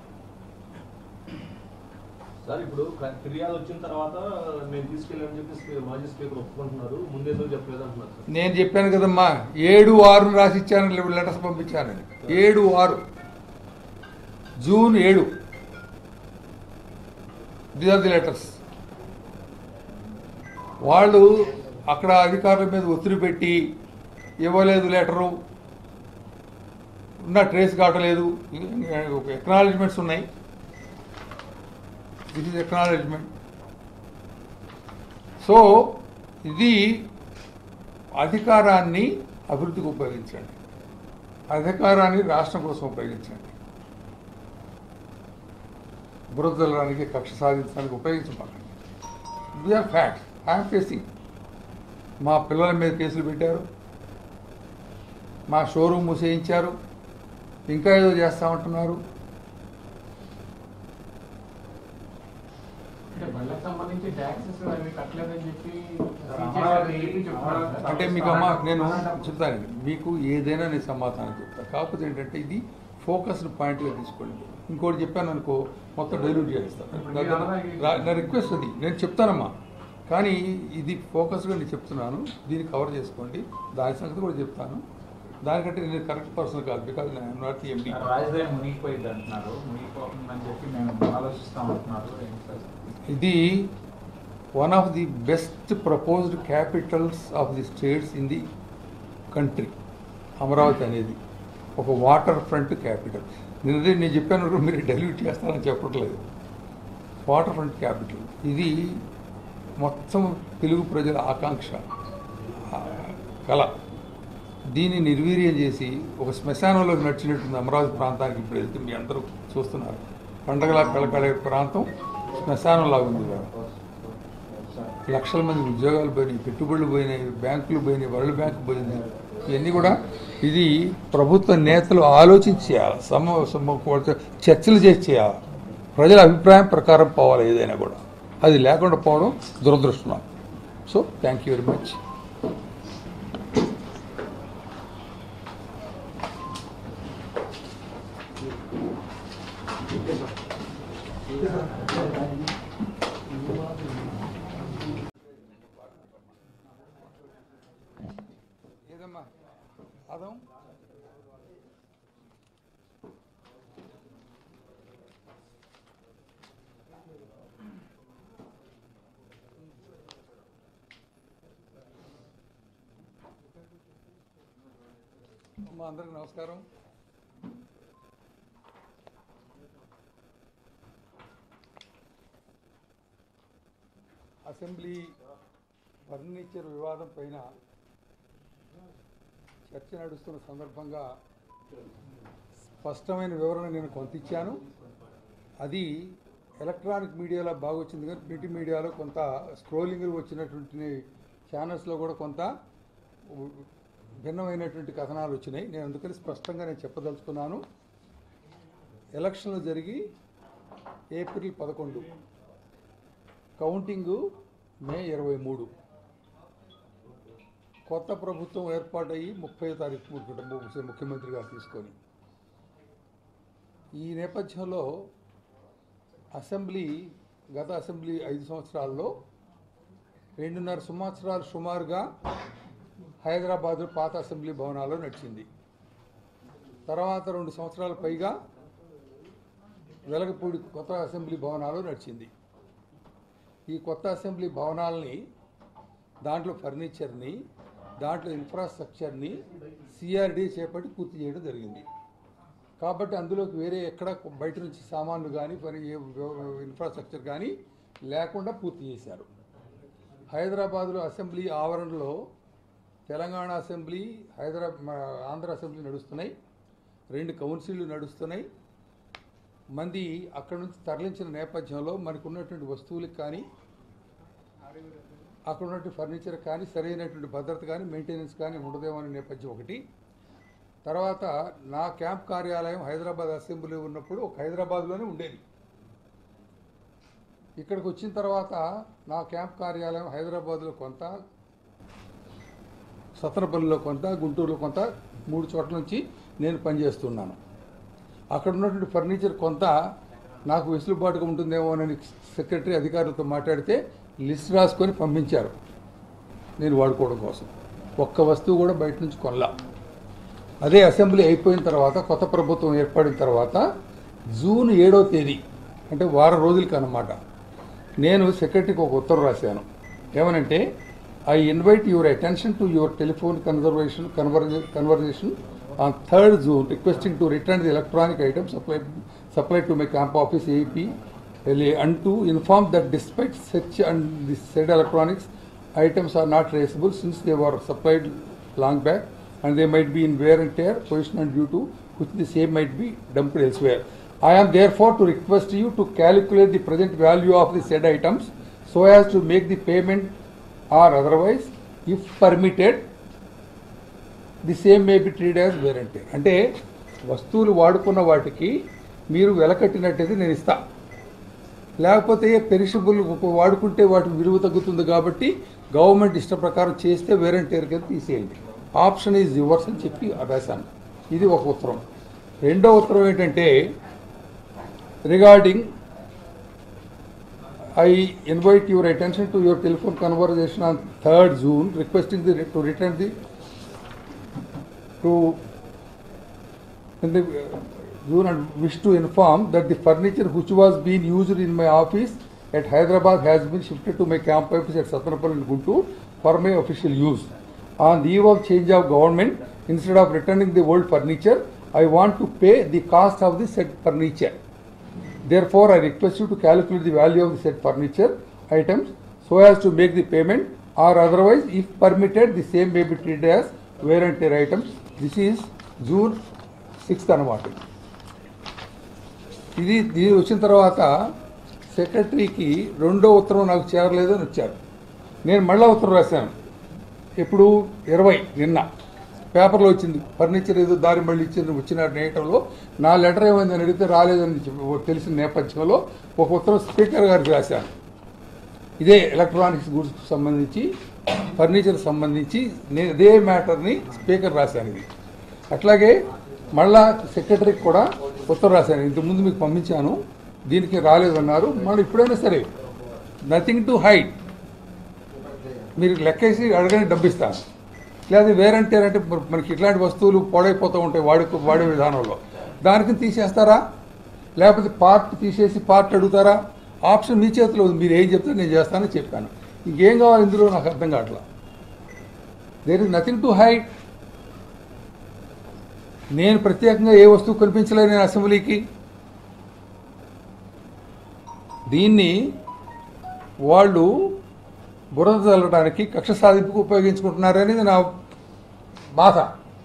Sir ఇప్పుడు ఫిర్యాదు వచ్చిన తర్వాత నేను తీసుకెళ్ళానని చెప్పి మాజీ స్పీకర్ ఒప్పుకుంటున్నారు, ముందేదో చెప్పలేదు అంటున్నారు సార్. నేను చెప్పాను కదమ్మా, 7/6 రాసి ఇచ్చాను, లెటర్స్ పంపించానని. 7/6 June 7 these are the letters. వాళ్ళు అక్కడ అధికారుల మీద ఒత్తిడి పెట్టి ఇవ్వలేదు లెటరు, ఉన్న ట్రేస్ కావట్లేదు, ఎక్నాలజ్మెంట్స్ ఉన్నాయి. This is acknowledgement. సో ఇది అధికారాన్ని అభివృద్ధికి ఉపయోగించండి, అధికారాన్ని రాష్ట్రం కోసం ఉపయోగించండి. బురదలడానికి, కక్ష సాధించడానికి ఉపయోగించబాకండి. We are facts. I'm facing. మా పిల్లల మీద కేసులు పెట్టారు, మా షోరూమ్ మూసేయించారు, ఇంకా ఏదో చేస్తామంటున్నారు. అంటే మీకు అమ్మా నేను చెప్తానండి, మీకు ఏదైనా నేను సమాధానం చెప్తాను. కాకపోతే ఏంటంటే ఇది ఫోకస్డ్ పాయింట్గా తీసుకోండి. ఇంకోటి చెప్పాను అనుకో, మొత్తం డైల్యూట్ చేస్తాను. నా రిక్వెస్ట్ అది, నేను చెప్తానమ్మా, కానీ ఇది ఫోకస్గా నేను చెప్తున్నాను. దీన్ని కవర్ చేసుకోండి. దాని సంగతి కూడా చెప్తాను. దానికంటే నేను కరెక్ట్ పర్సన్ కాదు, because I'm not the MD. రాజధాని మునిగిపోయింది అంటున్నారు, మునిగిపోతుందని చెప్పి మేము ఆలోచిస్తాం అంటున్నారు. ఇది one of the best proposed capitals of the states in the country. Amaravati అనేది ఒక వాటర్ ఫ్రంట్ క్యాపిటల్. నేను చెప్పాను, మీరు డైల్యూట్ చేస్తారని చెప్పట్లేదు. వాటర్ ఫ్రంట్ క్యాపిటల్ ఇది మొత్తం తెలుగు ప్రజల ఆకాంక్ష, కళ. దీన్ని నిర్వీర్యం చేసి ఒక శ్మశానంలోకి నడిచినట్టుంది అమరావతి ప్రాంతానికి. ఇప్పుడు వెళ్తే మీ అందరూ చూస్తున్నారు, పండగలా కళకళే ప్రాంతం శ్మశానంలాగా ఉంది. లక్షల మంది ఉద్యోగాలు పోయినాయి, పెట్టుబడులు పోయినాయి, బ్యాంకులు పోయినాయి, వరల్డ్ బ్యాంకు పోయింది. ఇవన్నీ కూడా ఇది ప్రభుత్వ నేతలు ఆలోచించి చేయాలి, చర్చలు చేసి చేయాలి. ప్రజల అభిప్రాయం ప్రకారం పోవాలి ఏదైనా కూడా. అది లేకుండా పోవడం దురదృష్టం. So thank you very much. ఏదమ్మా అదం అమ్మా, అందరికి నమస్కారం. అసెంబ్లీ ఫర్నిచర్ వివాదం పైన చర్చ నడుస్తున్న సందర్భంగా స్పష్టమైన వివరణ నేను కొంత ఇచ్చాను. అది ఎలక్ట్రానిక్ మీడియాలో బాగా వచ్చింది, కానీ ప్రింట్ మీడియాలో కొంత స్క్రోలింగ్ వచ్చినటువంటి ఛానల్స్లో కూడా కొంత భిన్నమైనటువంటి కథనాలు వచ్చినాయి. నేను అందుకని స్పష్టంగా నేను చెప్పదలుచుకున్నాను. ఎలక్షన్లు జరిగి ఏప్రిల్ 11, కౌంటింగు మే 23, కొత్త ప్రభుత్వం ఏర్పాటయ్యి 30వ తారీఖు ముఖ్యమంత్రిగా తీసుకొని, ఈ నేపథ్యంలో గత అసెంబ్లీ 5 సంవత్సరాల్లో 2.5 సంవత్సరాలు సుమారుగా హైదరాబాద్ పాత అసెంబ్లీ భవనాల్లో నడిచింది. తర్వాత 2 సంవత్సరాల పైగా వెలగపూడి కొత్త అసెంబ్లీ భవనాల్లో నడిచింది. ఈ కొత్త అసెంబ్లీ భవనాలని, దాంట్లో ఫర్నిచర్ని, దాంట్లో ఇన్ఫ్రాస్ట్రక్చర్ని సిఆర్డీ చేపట్టి పూర్తి చేయడం జరిగింది. కాబట్టి అందులోకి వేరే ఎక్కడ బయట నుంచి సామాన్లు కానీ ఇన్ఫ్రాస్ట్రక్చర్ కానీ లేకుండా పూర్తి చేశారు. హైదరాబాద్లో అసెంబ్లీ ఆవరణలో తెలంగాణ అసెంబ్లీ, ఆంధ్ర అసెంబ్లీ నడుస్తున్నాయి, 2 కౌన్సిళ్ళు నడుస్తున్నాయి. మంది అక్కడి నుంచి తరలించిన నేపథ్యంలో మనకు ఉన్నటువంటి వస్తువులకు కానీ అక్కడ ఉన్నటువంటి ఫర్నిచర్ కానీ సరైనటువంటి భద్రత కానీ మెయింటెనెన్స్ కానీ ఉండదేమో అనే నేపథ్యం ఒకటి. తర్వాత నా క్యాంప్ కార్యాలయం హైదరాబాద్ అసెంబ్లీ ఉన్నప్పుడు ఒక హైదరాబాద్లోనే ఉండేది. ఇక్కడికి వచ్చిన తర్వాత నా క్యాంప్ కార్యాలయం హైదరాబాద్లో కొంత, సత్తనపల్లిలో కొంత, గుంటూరులో కొంత, 3 చోట్ల నుంచి నేను పనిచేస్తున్నాను. అక్కడ ఉన్నటువంటి ఫర్నిచర్ కొంత నాకు వెసులుబాటుగా ఉంటుందేమో అని సెక్రటరీ అధికారులతో మాట్లాడితే లిస్ట్ రాసుకొని పంపించారు నేను వాడుకోవడం కోసం. ఒక్క వస్తువు కూడా బయట నుంచి కొనలా. అదే అసెంబ్లీ అయిపోయిన తర్వాత, కొత్త ప్రభుత్వం ఏర్పడిన తర్వాత జూన్ 7వ తేదీ అంటే వారం రోజులకి అన్నమాట, నేను సెక్రటరీకి ఒక ఉత్తరం రాశాను. ఏమనంటే, I invite your attention to your telephone conversation on 3rd June requesting to return the electronic items supplied to my camp office AEP LA and to inform that despite such and the said electronics items are not traceable since they were supplied long back and they might be in wear and tear position and due to which the same might be dumped elsewhere. I am therefore to request you to calculate the present value of the said items so as to make the payment or otherwise, if permitted, the same may be treated as wear and tear. అంటే వస్తువులు వాడుకున్న వాటికి మీరు వెల కట్టినట్టయితే నేను ఇస్తా, లేకపోతే perishable వాడుకుంటే వాటికి విలువ తగ్గుతుంది కాబట్టి గవర్నమెంట్ ఇష్ట ప్రకారం చేస్తే వేర్ అండ్ టేర్ కింద తీసేయండి, ఆప్షన్ ఈజ్ యువర్స్ అని చెప్పి రాశాను. ఇది ఒక ఉత్తరం. రెండో ఉత్తరం ఏంటంటే, regarding I invite your attention to your telephone conversation on 3rd June requesting to return the June and wish to inform that the furniture which was being used in my office at Hyderabad has been shifted to my camp office at Sattanapalli in Guntur for my official use. On the eve of change of government, instead of returning the old furniture, I want to pay the cost of the said furniture. Therefore, I request you to calculate the value of the said furniture items so as to make the payment, or otherwise, if permitted, the same may be treated as wear and tear items. This is June 6th అన్నమాట. ఇది వచ్చిన తర్వాత సెక్రటరీకి రెండో ఉత్తరం నాకు చేరలేదు అని వచ్చారు. నేను మళ్ళీ ఉత్తరం రాశాను. ఎప్పుడు 20 నిన్న పేపర్లో వచ్చింది, ఫర్నిచర్ ఏదో దారి మళ్ళీ వచ్చిన నేయటంలో నా లెటర్ ఏమైందని అడిగితే రాలేదని తెలిసిన నేపథ్యంలో ఒక ఉత్తరం స్పీకర్ గారికి రాశాను. ఇదే ఎలక్ట్రానిక్స్ గూడ్స్కి సంబంధించి, ఫర్నిచర్ సంబంధించి నేను ఇదే మ్యాటర్ని స్పీకర్ రాశాను. ఇది అట్లాగే మళ్ళా సెక్రటరీకి కూడా ఉత్తరం రాశాను. ఇంతకుముందు మీకు పంపించాను, దీనికి రాలేదన్నారు. మళ్ళీ ఇప్పుడైనా సరే నథింగ్ టు హైడ్, మీరు లెక్కేసి అడగని డబ్బిస్తాను. లేదా వేరంటే అంటే మనకి ఇట్లాంటి వస్తువులు పాడైపోతూ ఉంటాయి వాడే విధానంలో, దానికి తీసేస్తారా లేకపోతే పార్ట్ తీసేసి పార్ట్ అడుగుతారా? ఆప్షన్ మీ చేతిలో ఉంది, మీరు ఏం చెప్తే నేను చేస్తానని చెప్పాను. ఇంకేం కావాలి ఇందులో నాకు అర్థం కావట్లా. There is nothing to hide. నేను ప్రత్యేకంగా ఏ వస్తువు కనిపించలేదు నేను అసెంబ్లీకి. దీన్ని వాళ్ళు బురద చల్లడానికి, కక్ష సాధింపుకు ఉపయోగించుకుంటున్నారనేది నా బాధ.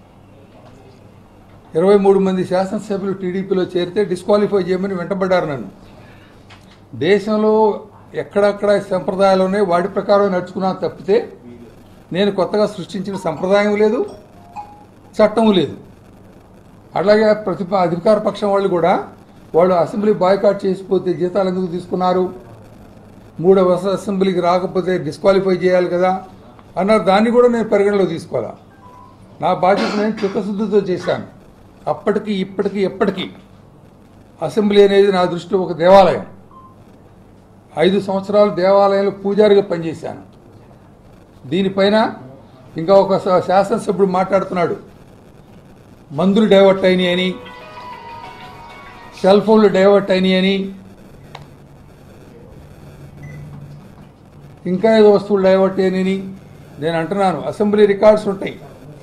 23 మంది శాసనసభ్యులు టీడీపీలో చేరితే డిస్క్వాలిఫై చేయమని వెంటబడ్డారు నన్ను. దేశంలో ఎక్కడక్కడ సంప్రదాయాలునే వాటి ప్రకారం నడుచుకున్నాను తప్పితే నేను కొత్తగా సృష్టించిన సంప్రదాయం లేదు, చట్టం లేదు. అలాగే అధికార పక్షం వాళ్ళు కూడా వాళ్ళు అసెంబ్లీ బాయ్కాట్ చేసిపోతే జీతాలు ఎందుకు తీసుకున్నారు, 3వ అసెంబ్లీకి రాకపోతే డిస్క్వాలిఫై చేయాలి కదా అన్నారు. దాన్ని కూడా నేను పరిగణలో తీసుకోవాలా. నా బాధ్యత నేను చిత్తశుద్ధితో చేశాను. అప్పటికి ఇప్పటికీ ఎప్పటికీ అసెంబ్లీ అనేది నా దృష్టిలో ఒక దేవాలయం. 5 సంవత్సరాలు దేవాలయంలో పూజారిగా పనిచేశాను. దీనిపైన ఇంకా ఒక శాసనసభ్యుడు మాట్లాడుతున్నాడు, మందులు డైవర్ట్ అయినాయి అని, సెల్ ఫోన్లు డైవర్ట్ అయినాయి అని, ఇంకా ఏదో వస్తువులు డైవర్ట్ అయినాయని. నేను అంటున్నాను, అసెంబ్లీ రికార్డ్స్ ఉంటాయి,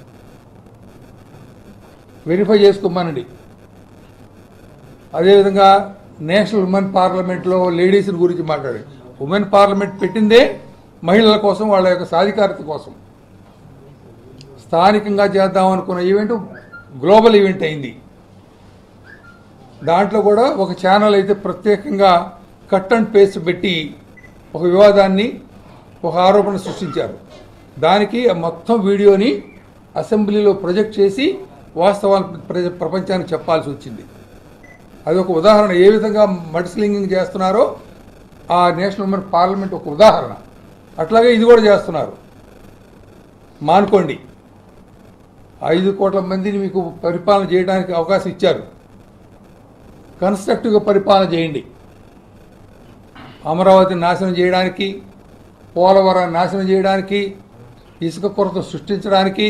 వెరిఫై చేసుకోమనండి. అదేవిధంగా నేషనల్ ఉమెన్ పార్లమెంట్లో లేడీస్ గురించి మాట్లాడారు. ఉమెన్ పార్లమెంట్ పెట్టిందే మహిళల కోసం, వాళ్ళ యొక్క సాధికారత కోసం. స్థానికంగా చేద్దాం అనుకున్న ఈవెంట్ గ్లోబల్ ఈవెంట్ అయింది. దాంట్లో కూడా ఒక ఛానల్ అయితే ప్రత్యేకంగా కట్ అండ్ పేస్ట్ పెట్టి ఒక వివాదాన్ని ఒక ఆరోపణ సృష్టించారు. దానికి ఆ మొత్తం వీడియోని అసెంబ్లీలో ప్రొజెక్ట్ చేసి వాస్తవాలు ప్రపంచానికి చెప్పాల్సి వచ్చింది. అది ఒక ఉదాహరణ. ఏ విధంగా మడ్స్లింగింగ్ చేస్తున్నారో ఆ నేషనల్ ఉమెన్ పార్లమెంట్ ఒక ఉదాహరణ. అట్లాగే ఇది కూడా చేస్తున్నారు. మానుకోండి. 5 కోట్ల మందిని మీకు పరిపాలన చేయడానికి అవకాశం ఇచ్చారు. కన్స్ట్రక్టివ్గా పరిపాలన చేయండి. అమరావతిని నాశనం చేయడానికి, పోలవరాన్ని నాశనం చేయడానికి, ఇసుక కొరత సృష్టించడానికి,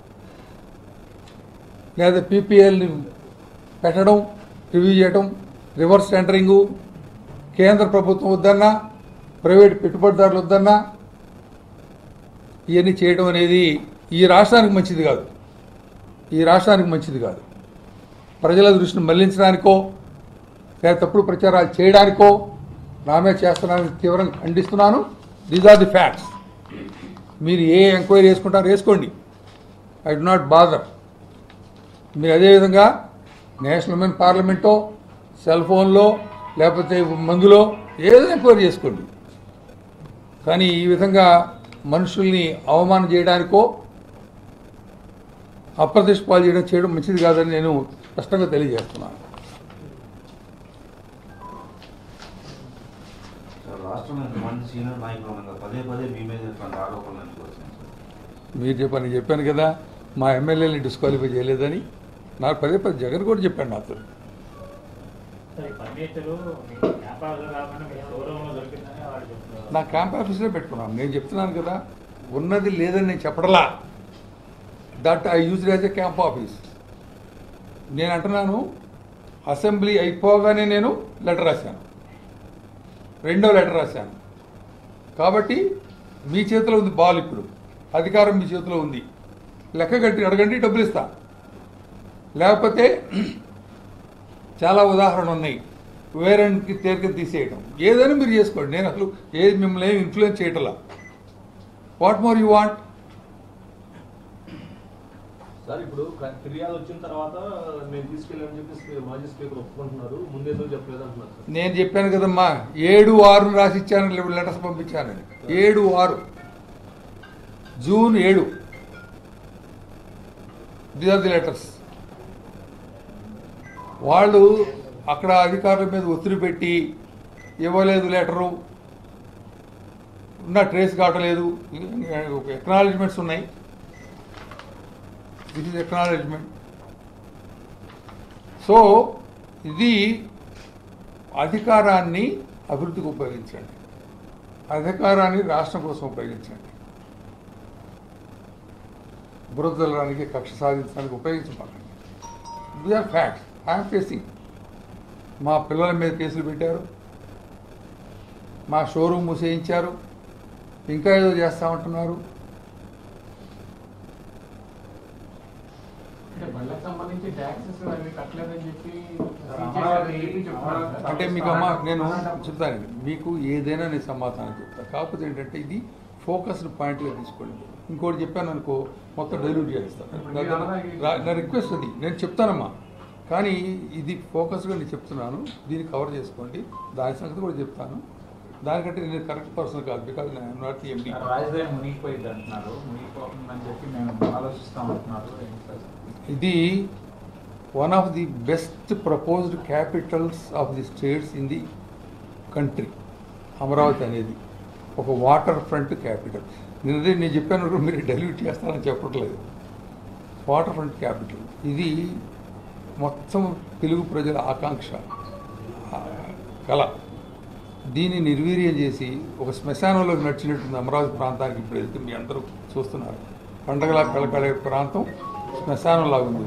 లేదా పీపీఎల్ని పెట్టడం, రివ్యూ చేయడం, రివర్స్ టెండరింగు, కేంద్ర ప్రభుత్వం వద్దన్నా, ప్రైవేట్ పెట్టుబడిదారులు వద్దన్నా ఇవన్నీ చేయడం అనేది ఈ రాష్ట్రానికి మంచిది కాదు. ఈ రాష్ట్రానికి మంచిది కాదు. ప్రజల దృష్టిని మళ్లించడానికో లేదా తప్పుడు ప్రచారాలు చేయడానికో నామే చేస్తున్నానని తీవ్రంగా ఖండిస్తున్నాను. These are the facts. మీరు ఏ ఎంక్వైరీ చేసుకుంటారో వేసుకోండి. I do not bother. మీరు అదేవిధంగా నేషనల్ ఉమెన్ పార్లమెంటో, సెల్ ఫోన్లో, లేకపోతే మందులో ఏదో ఎంక్వైరీ చేసుకోండి. కానీ ఈ విధంగా మనుషుల్ని అవమానం చేయడానికో అప్రతిష్ట పాలు చేయడం మంచిది కాదని నేను స్పష్టంగా తెలియజేస్తున్నాను. రాష్ట్రంలో మంచి సీనియర్ నాయకులు ఉండగా పదే పదే మీ మీద ఇట్లాంటి ఆరోపణలు ఎందుకు వచ్చాయి సార్? మీరు చెప్పాను, చెప్పాను కదా మా ఎమ్మెల్యేని డిస్క్వాలిఫై చేయలేదని. నాకు పదే పదే జగన్ కూడా చెప్పాను నాతో. నా క్యాంప్ ఆఫీస్లో పెట్టుకున్నాను. నేను చెప్తున్నాను కదా, ఉన్నది లేదని నేను చెప్పడలా. That I use as a camp office. నేను అంటున్నాను, అసెంబ్లీ అయిపోగానే నేను లెటర్ రాశాను, 2వ లెటర్ రాశాను. కాబట్టి మీ చేతిలో ఉంది బాల్. ఇప్పుడు అధికారం మీ చేతిలో ఉంది. లెక్క కట్టి అడగండి, డబ్బులు ఇస్తా. లేకపోతే చాలా ఉదాహరణలు ఉన్నాయి. వేరేకి తేలిక తీసేయడం, ఏదైనా మీరు చేసుకోండి. నేను అసలు ఏది మిమ్మల్ని ఏమి ఇన్ఫ్లుయెన్స్ చేయటలా. What more you want? Sir ఇప్పుడు ఫిర్యాదు వచ్చిన తర్వాత మేము తీసుకెళ్ళామని చెప్పి మాజీ స్పీకర్ ఒప్పుకుంటున్నారు. ముందేదో చెప్పలేదు అంటున్నారు సార్. నేను చెప్పాను కదమ్మా, 7/6 రాసి ఇచ్చాను, లెటర్స్ పంపించాను. 7/6 June 7. These are the letters. వాళ్ళు అక్కడ అధికారుల మీద ఒత్తిడి పెట్టి ఇవ్వలేదు లెటరు, ఉన్న ట్రేస్ కావట్లేదు. ఎక్నాలజ్మెంట్స్ ఉన్నాయి. This is acknowledgement. సో ఇది అధికారాన్ని అభివృద్ధికి ఉపయోగించండి, అధికారాన్ని రాష్ట్రం కోసం ఉపయోగించండి. బురదలడానికి, కక్ష సాధించడానికి ఉపయోగించబడండి. These are facts. I'm facing. మా పిల్లల మీద కేసులు పెట్టారు, మా షోరూమ్ మూసేయించారు, ఇంకా ఏదో చేస్తామంటున్నారు. అంటే మీకు అమ్మా నేను చెప్తాను, మీకు ఏదైనా నేను సమాధానం చెప్తాను. కాకపోతే ఏంటంటే ఇది ఫోకస్డ్ పాయింట్లో తీసుకోండి. ఇంకోటి చెప్పాను అనుకో, మొత్తం డైల్యూట్ చేస్తాను. నా రిక్వెస్ట్ అది. నేను చెప్తానమ్మా, కానీ ఇది ఫోకస్గా నేను చెప్తున్నాను. దీన్ని కవర్ చేసుకోండి. దాని సంగతి కూడా చెప్తాను. దానికంటే నేను కరెక్ట్ పర్సన్ కాదు, బికాజ్ నేను నాట్ ది ఎండి. రాజధాని మునిగిపోయింది అంటున్నారు, మునిగిపోతుందని చెప్పి మేము ఆలోచిస్తాం అంటున్నారు. ఇది one of the best proposed capitals of the states in the country. Amaravati అనేది ఒక వాటర్ ఫ్రంట్ క్యాపిటల్. నేను చెప్పాను, మీరు డైల్యూట్ చేస్తారని చెప్పట్లేదు. వాటర్ ఫ్రంట్ క్యాపిటల్ ఇది మొత్తం తెలుగు ప్రజల ఆకాంక్ష, కళ. దీన్ని నిర్వీర్యం చేసి ఒక శ్మశానంలోకి నడిచినట్టుంది అమరావతి ప్రాంతానికి. ఇప్పుడు వెళ్తే మీ అందరూ చూస్తున్నారు, పండగలా కళకళే ప్రాంతం శ్మశానంలాగా ఉంది.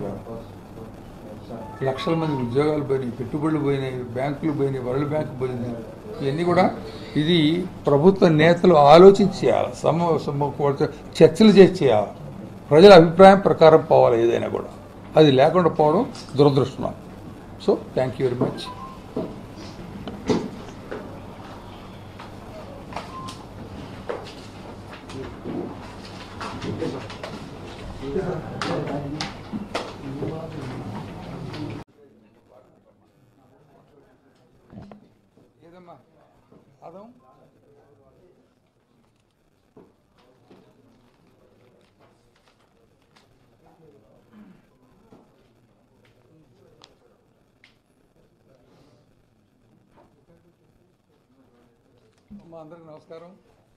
లక్షల మంది ఉద్యోగాలు పోయినాయి, పెట్టుబడులు పోయినాయి, బ్యాంకులు పోయినాయి, వరల్డ్ బ్యాంకు పోయింది. ఇవన్నీ కూడా ఇది ప్రభుత్వ నేతలు ఆలోచించి చేయాలి, చర్చలు చేసి చేయాలి. ప్రజల అభిప్రాయం ప్రకారం పోవాలి ఏదైనా కూడా. అది లేకుండా పోవడం దురదృష్టం. So thank you very much. ఏదమ్మా అదం మా అందరికి నమస్కారం.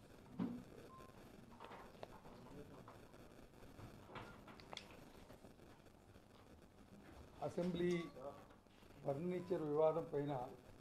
అసెంబ్లీ ఫర్నిచర్ వివాదం పైన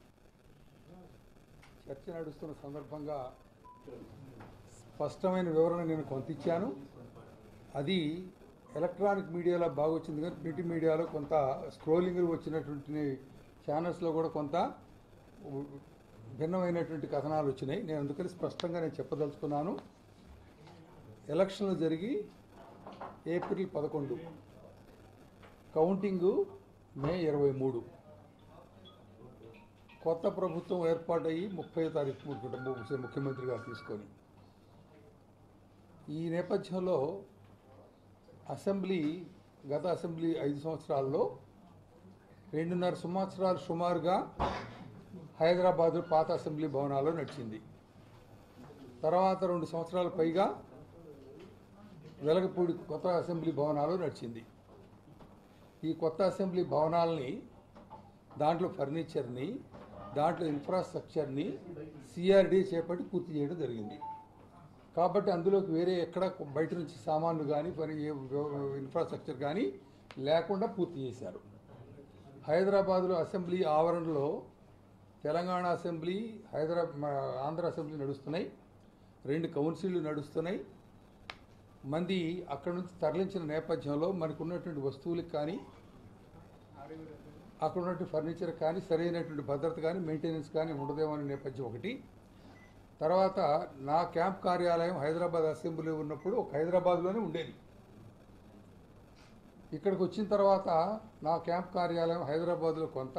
చర్చ నడుస్తున్న సందర్భంగా స్పష్టమైన వివరణ నేను కొంత ఇచ్చాను. అది ఎలక్ట్రానిక్ మీడియాలో బాగా వచ్చింది, కానీ ప్రింట్ మీడియాలో కొంత స్క్రోలింగ్ వచ్చినటువంటి ఛానల్స్లో కూడా కొంత భిన్నమైనటువంటి కథనాలు వచ్చినాయి. నేను అందుకని స్పష్టంగా నేను చెప్పదలుచుకున్నాను. ఎలక్షన్లు జరిగి ఏప్రిల్ 11, కౌంటింగు మే 23, కొత్త ప్రభుత్వం ఏర్పాటయ్యి 30వ తారీఖు ముఖ్యమంత్రి గారు తీసుకొని, ఈ నేపథ్యంలో గత అసెంబ్లీ 5 సంవత్సరాల్లో 2.5 సంవత్సరాలు సుమారుగా హైదరాబాద్ పాత అసెంబ్లీ భవనాల్లో నడిచింది. తర్వాత 2 సంవత్సరాల పైగా వెలగపూడి కొత్త అసెంబ్లీ భవనాలు నడిచింది. ఈ కొత్త అసెంబ్లీ భవనాలని, దాంట్లో ఫర్నిచర్ని, దాంట్లో ఇన్ఫ్రాస్ట్రక్చర్ని సిఆర్డీ చేపట్టి పూర్తి చేయడం జరిగింది. కాబట్టి అందులోకి వేరే ఎక్కడ బయట నుంచి సామాన్లు కానీ ఇన్ఫ్రాస్ట్రక్చర్ కానీ లేకుండా పూర్తి చేశారు. హైదరాబాద్లో అసెంబ్లీ ఆవరణలో తెలంగాణ అసెంబ్లీ, ఆంధ్ర అసెంబ్లీ నడుస్తున్నాయి, 2 కౌన్సిళ్ళు నడుస్తున్నాయి. మంది అక్కడ నుంచి తరలించిన నేపథ్యంలో మనకు ఉన్నటువంటి వస్తువులకు కానీ, అక్కడ ఉన్నటువంటి ఫర్నిచర్ కానీ, సరైనటువంటి భద్రత కానీ, మెయింటెనెన్స్ కానీ ఉండదేమో అనే నేపథ్యం ఒకటి. తర్వాత నా క్యాంప్ కార్యాలయం హైదరాబాద్ అసెంబ్లీ ఉన్నప్పుడు హైదరాబాద్లోనే ఉండేది. ఇక్కడికి వచ్చిన తర్వాత నా క్యాంప్ కార్యాలయం హైదరాబాద్లో కొంత,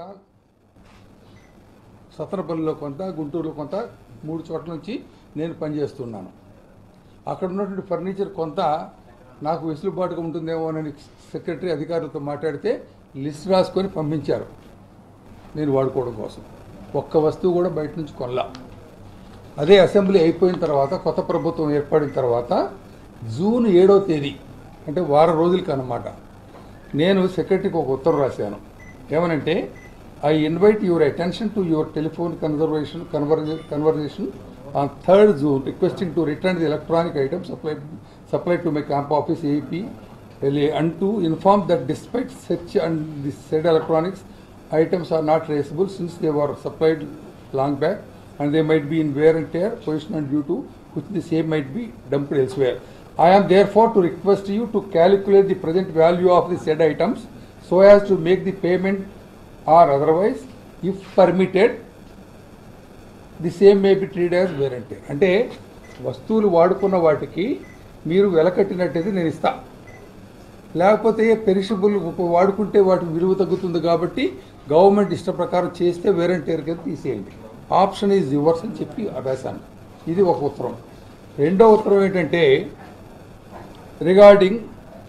సత్తనపల్లిలో కొంత, గుంటూరులో కొంత, 3 చోట్ల నుంచి నేను పనిచేస్తున్నాను. అక్కడ ఉన్నటువంటి ఫర్నిచర్ కొంత నాకు వెసులుబాటుగా ఉంటుందేమోనని సెక్రటరీ అధికారులతో మాట్లాడితే లిస్ట్ రాసుకొని పంపించారు నేను వాడుకోవడం కోసం. ఒక్క వస్తువు కూడా బయట నుంచి కొనలా. అదే అసెంబ్లీ అయిపోయిన తర్వాత, కొత్త ప్రభుత్వం ఏర్పడిన తర్వాత జూన్ 7వ తేదీ, అంటే వారం రోజులకి అన్నమాట, నేను సెక్రటరీకి ఒక ఉత్తరం రాశాను. ఏమనంటే, I invite your attention to your telephone conversation on 3rd June requesting to return the electronic items supplied to my camp office AEP LA, and to inform that despite search and the said electronics items are not traceable since they were supplied long back and they might be in wear and tear position and due to which the same might be dumped elsewhere. I am therefore to request you to calculate the present value of the said items so as to make the payment, or otherwise if permitted the same may be treated as wear and tear. అంటే వస్తువులు వాడుకున్న వాటికి మీరు వెలకట్టినట్టయితే నేను ఇస్తా, లేకపోతే perishable వాడుకుంటే వాటి విలువ తగ్గుతుంది కాబట్టి గవర్నమెంట్ ఇష్ట ప్రకారం చేస్తే వేర్ అండ్ టేర్ కింద తీసేయండి, ఆప్షన్ ఈజ్ యువర్స్ అని చెప్పి రాశాను. ఇది ఒక ఉత్తరం. రెండో ఉత్తరం ఏంటంటే, regarding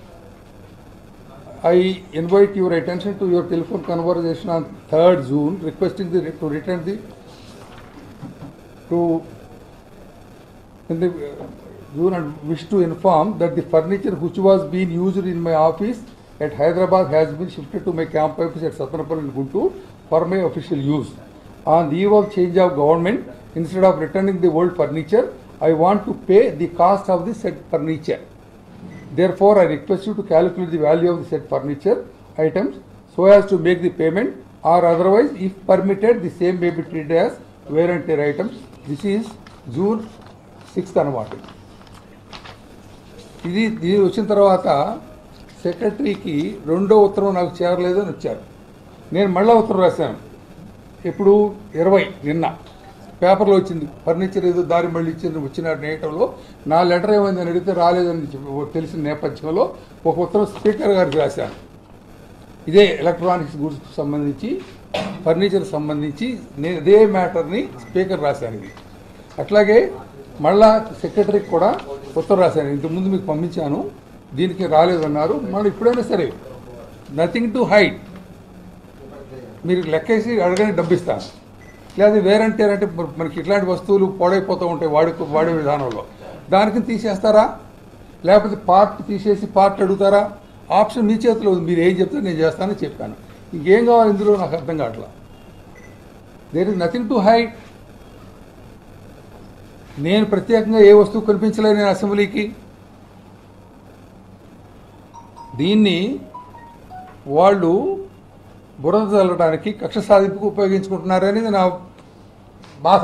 I invite your attention to your telephone conversation on 3rd June requesting to return the June and wish to inform that the furniture which was being used in my office at Hyderabad has been shifted to my camp office at Sattanapalli in Guntur for my official use. On the eve of change of government, instead of returning the old furniture, I want to pay the cost of the said furniture. Therefore, I request you to calculate the value of the said furniture items so as to make the payment, or otherwise, if permitted, the same may be treated as wear and tear items. This is June 6th అన్నమాట. ఇది వచ్చిన తర్వాత సెక్రటరీకి రెండో ఉత్తరం నాకు చేరలేదు అని వచ్చారు. నేను మళ్ళా ఉత్తరం రాశాను. ఇప్పుడు 20 నిన్న పేపర్లో వచ్చింది, ఫర్నిచర్ ఏదో దారి మళ్ళీ వచ్చిన నేటంలో నా లెటర్ ఏమైందని అడిగితే రాలేదని తెలిసిన నేపథ్యంలో ఒక ఉత్తరం స్పీకర్ గారికి రాశాను. ఇదే ఎలక్ట్రానిక్స్ గూడ్స్కి సంబంధించి, ఫర్నిచర్ సంబంధించి నేను ఇదే మ్యాటర్ని స్పీకర్ రాశాను. ఇది అట్లాగే మళ్ళా సెక్రటరీకి కూడా ఉత్తరం రాశాను. ఇంతకుముందు మీకు పంపించాను, దీనికి రాలేదన్నారు. మళ్ళీ ఇప్పుడైనా సరే నథింగ్ టు హైడ్, మీరు లెక్కేసి అడగని డబ్బిస్తాను. లేదా వేర్ అండ్ టేర్ అంటే మనకి ఇట్లాంటి వస్తువులు పాడైపోతూ ఉంటాయి వాడే విధానంలో, దానికి తీసేస్తారా, లేకపోతే పార్ట్ తీసేసి పార్ట్ అడుగుతారా? ఆప్షన్ మీ చేతిలో ఉంది, మీరు ఏం చెప్తే నేను చేస్తానని చెప్పాను. ఇంకేం కావాలి ఇందులో నాకు అర్థం కావట్లా. There is nothing to hide. నేను ప్రత్యేకంగా ఏ వస్తువు కల్పించలేను నేను అసెంబ్లీకి. దీన్ని వాళ్ళు బురద చల్లడానికి కక్ష సాధింపుకు ఉపయోగించుకుంటున్నారనేది నా బాధ.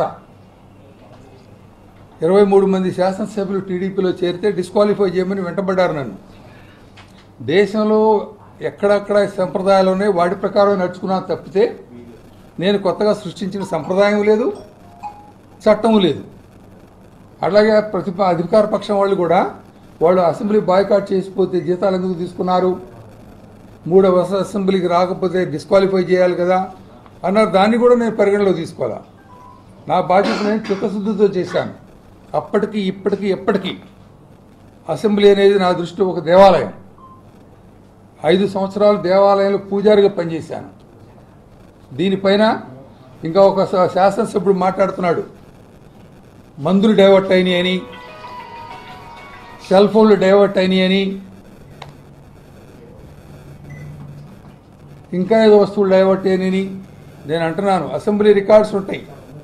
23 మంది శాసనసభ్యులు టీడీపీలో చేరితే డిస్క్వాలిఫై చేయమని వెంటబడ్డారు నన్ను. దేశంలో ఎక్కడక్కడ సంప్రదాయాలునే వాటి ప్రకారం నడుచుకున్నా తప్పితే నేను కొత్తగా సృష్టించిన సంప్రదాయం లేదు, చట్టం లేదు. అలాగే అధికార పక్షం వాళ్ళు కూడా వాళ్ళు అసెంబ్లీ బాయ్కాట్ చేసిపోతే జీతాలు ఎందుకు తీసుకున్నారు, 3వ అసెంబ్లీకి రాకపోతే డిస్క్వాలిఫై చేయాలి కదా అన్నారు. దాన్ని కూడా నేను పరిగణలో తీసుకోవాలా. నా బాధ్యత నేను చిత్తశుద్ధితో చేశాను. అప్పటికి ఇప్పటికీ ఎప్పటికీ అసెంబ్లీ అనేది నా దృష్టిలో ఒక దేవాలయం. 5 సంవత్సరాలు దేవాలయంలో పూజారిగా పనిచేశాను. దీనిపైన ఇంకా ఒక శాసనసభ్యుడు మాట్లాడుతున్నాడు, మందులు డైవర్ట్ అయినాయి అని, సెల్ ఫోన్లు డైవర్ట్ అయినాయి అని, ఇంకా ఏదో వస్తువులు డైవర్ట్ అయినాయని నేను అంటున్నాను. అసెంబ్లీ రికార్డ్స్ ఉంటాయి,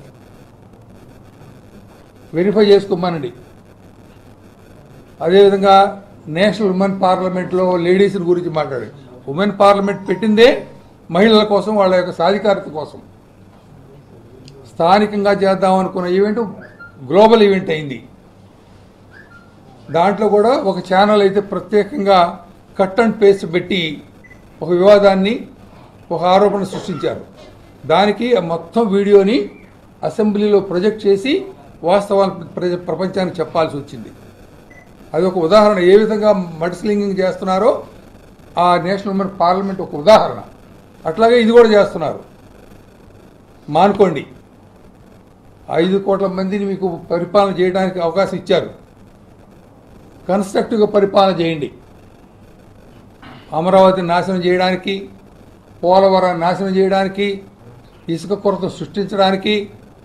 వెరిఫై చేసుకోమనండి. అదేవిధంగా నేషనల్ ఉమెన్ పార్లమెంట్లో లేడీస్ గురించి మాట్లాడారు. ఉమెన్ పార్లమెంట్ పెట్టిందే మహిళల కోసం, వాళ్ళ యొక్క సాధికారత కోసం. స్థానికంగా చేద్దాం అనుకున్న ఈవెంట్ గ్లోబల్ ఈవెంట్ అయింది. దాంట్లో కూడా ఒక ఛానల్ అయితే ప్రత్యేకంగా కట్ అండ్ పేస్ట్ పెట్టి ఒక వివాదాన్ని, ఒక ఆరోపణ సృష్టించారు. దానికి ఆ మొత్తం వీడియోని అసెంబ్లీలో ప్రొజెక్ట్ చేసి వాస్తవాలు ప్రపంచానికి చెప్పాల్సి వచ్చింది. అది ఒక ఉదాహరణ. ఏ విధంగా మడ్స్లింగింగ్ చేస్తున్నారో ఆ నేషనల్ ఉమెన్ పార్లమెంట్ ఒక ఉదాహరణ. అట్లాగే ఇది కూడా చేస్తున్నారు. మానుకోండి. 5 కోట్ల మందిని మీకు పరిపాలన చేయడానికి అవకాశం ఇచ్చారు. కన్స్ట్రక్టివ్గా పరిపాలన చేయండి. అమరావతిని నాశనం చేయడానికి, పోలవరాన్ని నాశనం చేయడానికి, ఇసుక కొరత సృష్టించడానికి,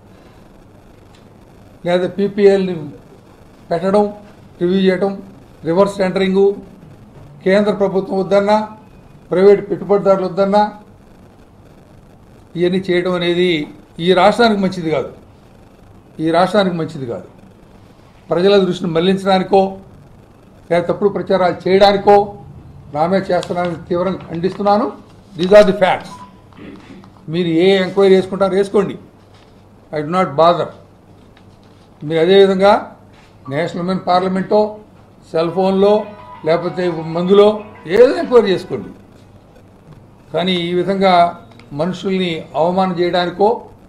లేదా పీపీఎల్ని పెట్టడం, రివ్యూ చేయడం, రివర్స్ టెండరింగు, కేంద్ర ప్రభుత్వం వద్దన్నా, ప్రైవేట్ పెట్టుబడిదారులు వద్దన్నా ఇవన్నీ చేయడం అనేది ఈ రాష్ట్రానికి మంచిది కాదు. ఈ రాష్ట్రానికి మంచిది కాదు. ప్రజల దృష్టిని మళ్లించడానికో లేదా తప్పుడు ప్రచారాలు చేయడానికో నామే చేస్తున్నానని తీవ్రంగా ఖండిస్తున్నాను. These are the facts. మీరు ఏ ఎంక్వైరీ చేసుకుంటారో వేసుకోండి, ఐ డు నాట్ బాదర్. మీరు అదేవిధంగా నేషనల్ ఉమెన్ పార్లమెంటో, సెల్ ఫోన్లో, లేకపోతే మందులో ఏదో ఎంక్వైరీ చేసుకోండి. కానీ ఈ విధంగా మనుషుల్ని అవమానం చేయడానికో,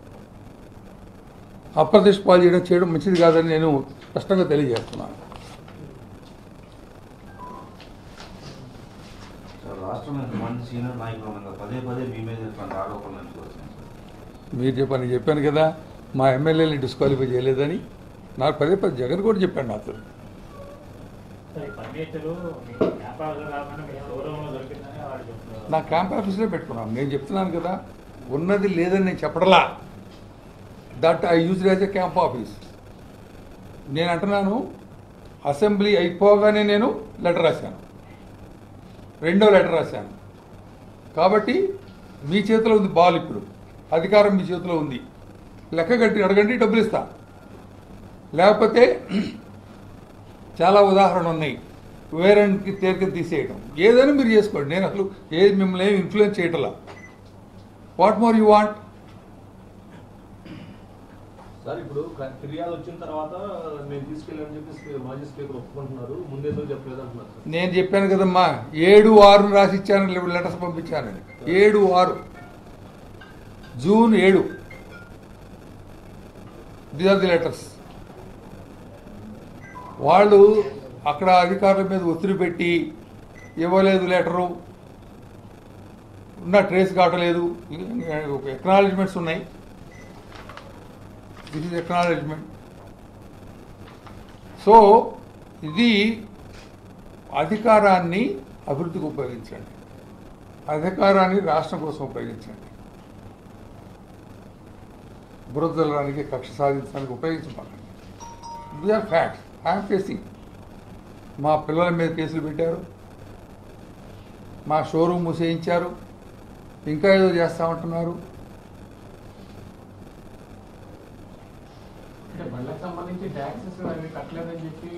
అప్రతిష్ట పాలు చేయడం మంచిది కాదని నేను స్పష్టంగా తెలియజేస్తున్నాను. రాష్ట్రంలో మంచి సీనియర్ నాయకులు ఉండగా పదే మీ మీద ఇట్లాంటి ఆరోపణలు ఎందుకు వస్తున్నాయి సార్? మీరు చెప్పాను కదా, మా ఎమ్మెల్యేని డిస్క్వాలిఫై చేయలేదని. నాకు పదే జగన్ కూడా చెప్పాడు నాతో. నా క్యాంప్ ఆఫీస్లో పెట్టుకున్నాను. నేను చెప్తున్నాను కదా, ఉన్నది లేదని నేను చెప్పడలా. That I use as a camp office. నేను అంటున్నాను, అసెంబ్లీ అయిపోగానే నేను లెటర్ రాశాను, 2వ లెటర్ రాశాను. కాబట్టి మీ చేతిలో ఉంది బాల్. ఇప్పుడు అధికారం మీ చేతిలో ఉంది. లెక్క కట్టి అడగండి, డబ్బులు ఇస్తా. లేకపోతే చాలా ఉదాహరణలు ఉన్నాయి, వేరేకి తేలిక తీసేయడం. ఏదైనా మీరు చేసుకోండి. నేను అసలు ఏది మిమ్మల్ని ఏమి ఇన్ఫ్లుయెన్స్ చేయటంలా. What more you want? Sir ఇప్పుడు ఫిర్యాదు వచ్చిన తర్వాత నేను తీసుకెళ్ళాలని చెప్పి మాజీ స్పీకర్ ఒప్పుకుంటున్నారు, ముందేదో చెప్పలేదు అంటున్నారు. నేను చెప్పాను కదమ్మా, 7/6 రాసి ఇచ్చాను, లెటర్స్ పంపించానని. 7/6 June 7 these are the letters. వాళ్ళు అక్కడ అధికారుల మీద ఒత్తిడి పెట్టి ఇవ్వలేదు లెటరు, ఉన్న ట్రేస్ కావట్లేదు. ఎక్నాలజ్మెంట్స్ ఉన్నాయి. This is acknowledgement. సో ఇది అధికారాన్ని అభివృద్ధికి ఉపయోగించండి, అధికారాన్ని రాష్ట్రం కోసం ఉపయోగించండి. బురదలడానికి, కక్ష సాధించడానికి ఉపయోగించబడండి. These are facts. I'm facing. మా పిల్లల మీద కేసులు పెట్టారు, మా షోరూమ్ మూసేయించారు, ఇంకా ఏదో చేస్తామంటున్నారు. వీళ్ళకి సంబంధించి ట్యాక్సెస్ అవి కట్టలేదని చెప్పి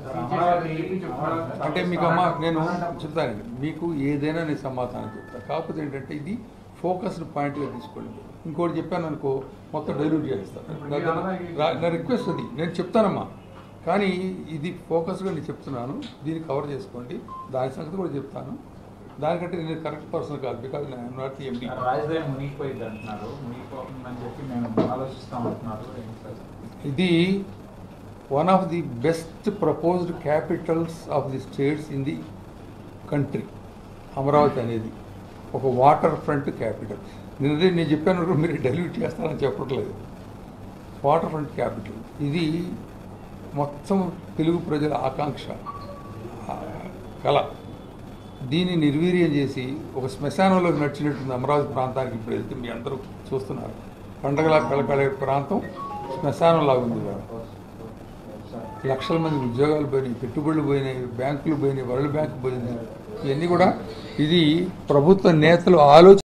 అంటే మీకు అమ్మ నేను చెప్తానండి, మీకు ఏదైనా నేను సమాధానం చెప్తాను. కాకపోతే ఏంటంటే ఇది ఫోకస్డ్ పాయింట్గా తీసుకోండి. ఇంకోటి చెప్పాను అనుకో మొత్తం డైల్యూట్ చేస్తాను. నా రిక్వెస్ట్ అది నేను చెప్తానమ్మా, కానీ ఇది ఫోకస్గా నేను చెప్తున్నాను. దీన్ని కవర్ చేసుకోండి. దాని సంగతి కూడా చెప్తాను. దానికంటే నేను కరెక్ట్ పర్సన్ కాదు, బికాజ్ నేను నాట్ ది ఎండి. రాజధాని మునిగిపోయింది అంటున్నారు, మునిగిపోతుందని చెప్పి మేము ఆలోచిస్తాం అంటున్నారు. ఇది one of the best proposed capitals of the states in the country. Amaravati అనేది ఒక వాటర్ ఫ్రంట్ క్యాపిటల్. నేను చెప్పాను మీరు డైల్యూట్ చేస్తారని చెప్పట్లేదు. వాటర్ ఫ్రంట్ క్యాపిటల్ ఇది మొత్తం తెలుగు ప్రజల ఆకాంక్ష, కళ. దీన్ని నిర్వీర్యం చేసి ఒక శ్మశానంలోకి నడిచినట్టుంది అమరావతి ప్రాంతానికి. ఇప్పుడు వెళ్తే మీ అందరూ చూస్తున్నారు, పండగలా కళకళే ప్రాంతం శ్మశానంలాగా ఉంది. లక్షల మంది ఉద్యోగాలు పోయినాయి, పెట్టుబడులు పోయినాయి, బ్యాంకులు పోయినాయి, వరల్డ్ బ్యాంకు పోయినాయి. ఇవన్నీ కూడా ఇది ప్రభుత్వ నేతలు ఆలోచన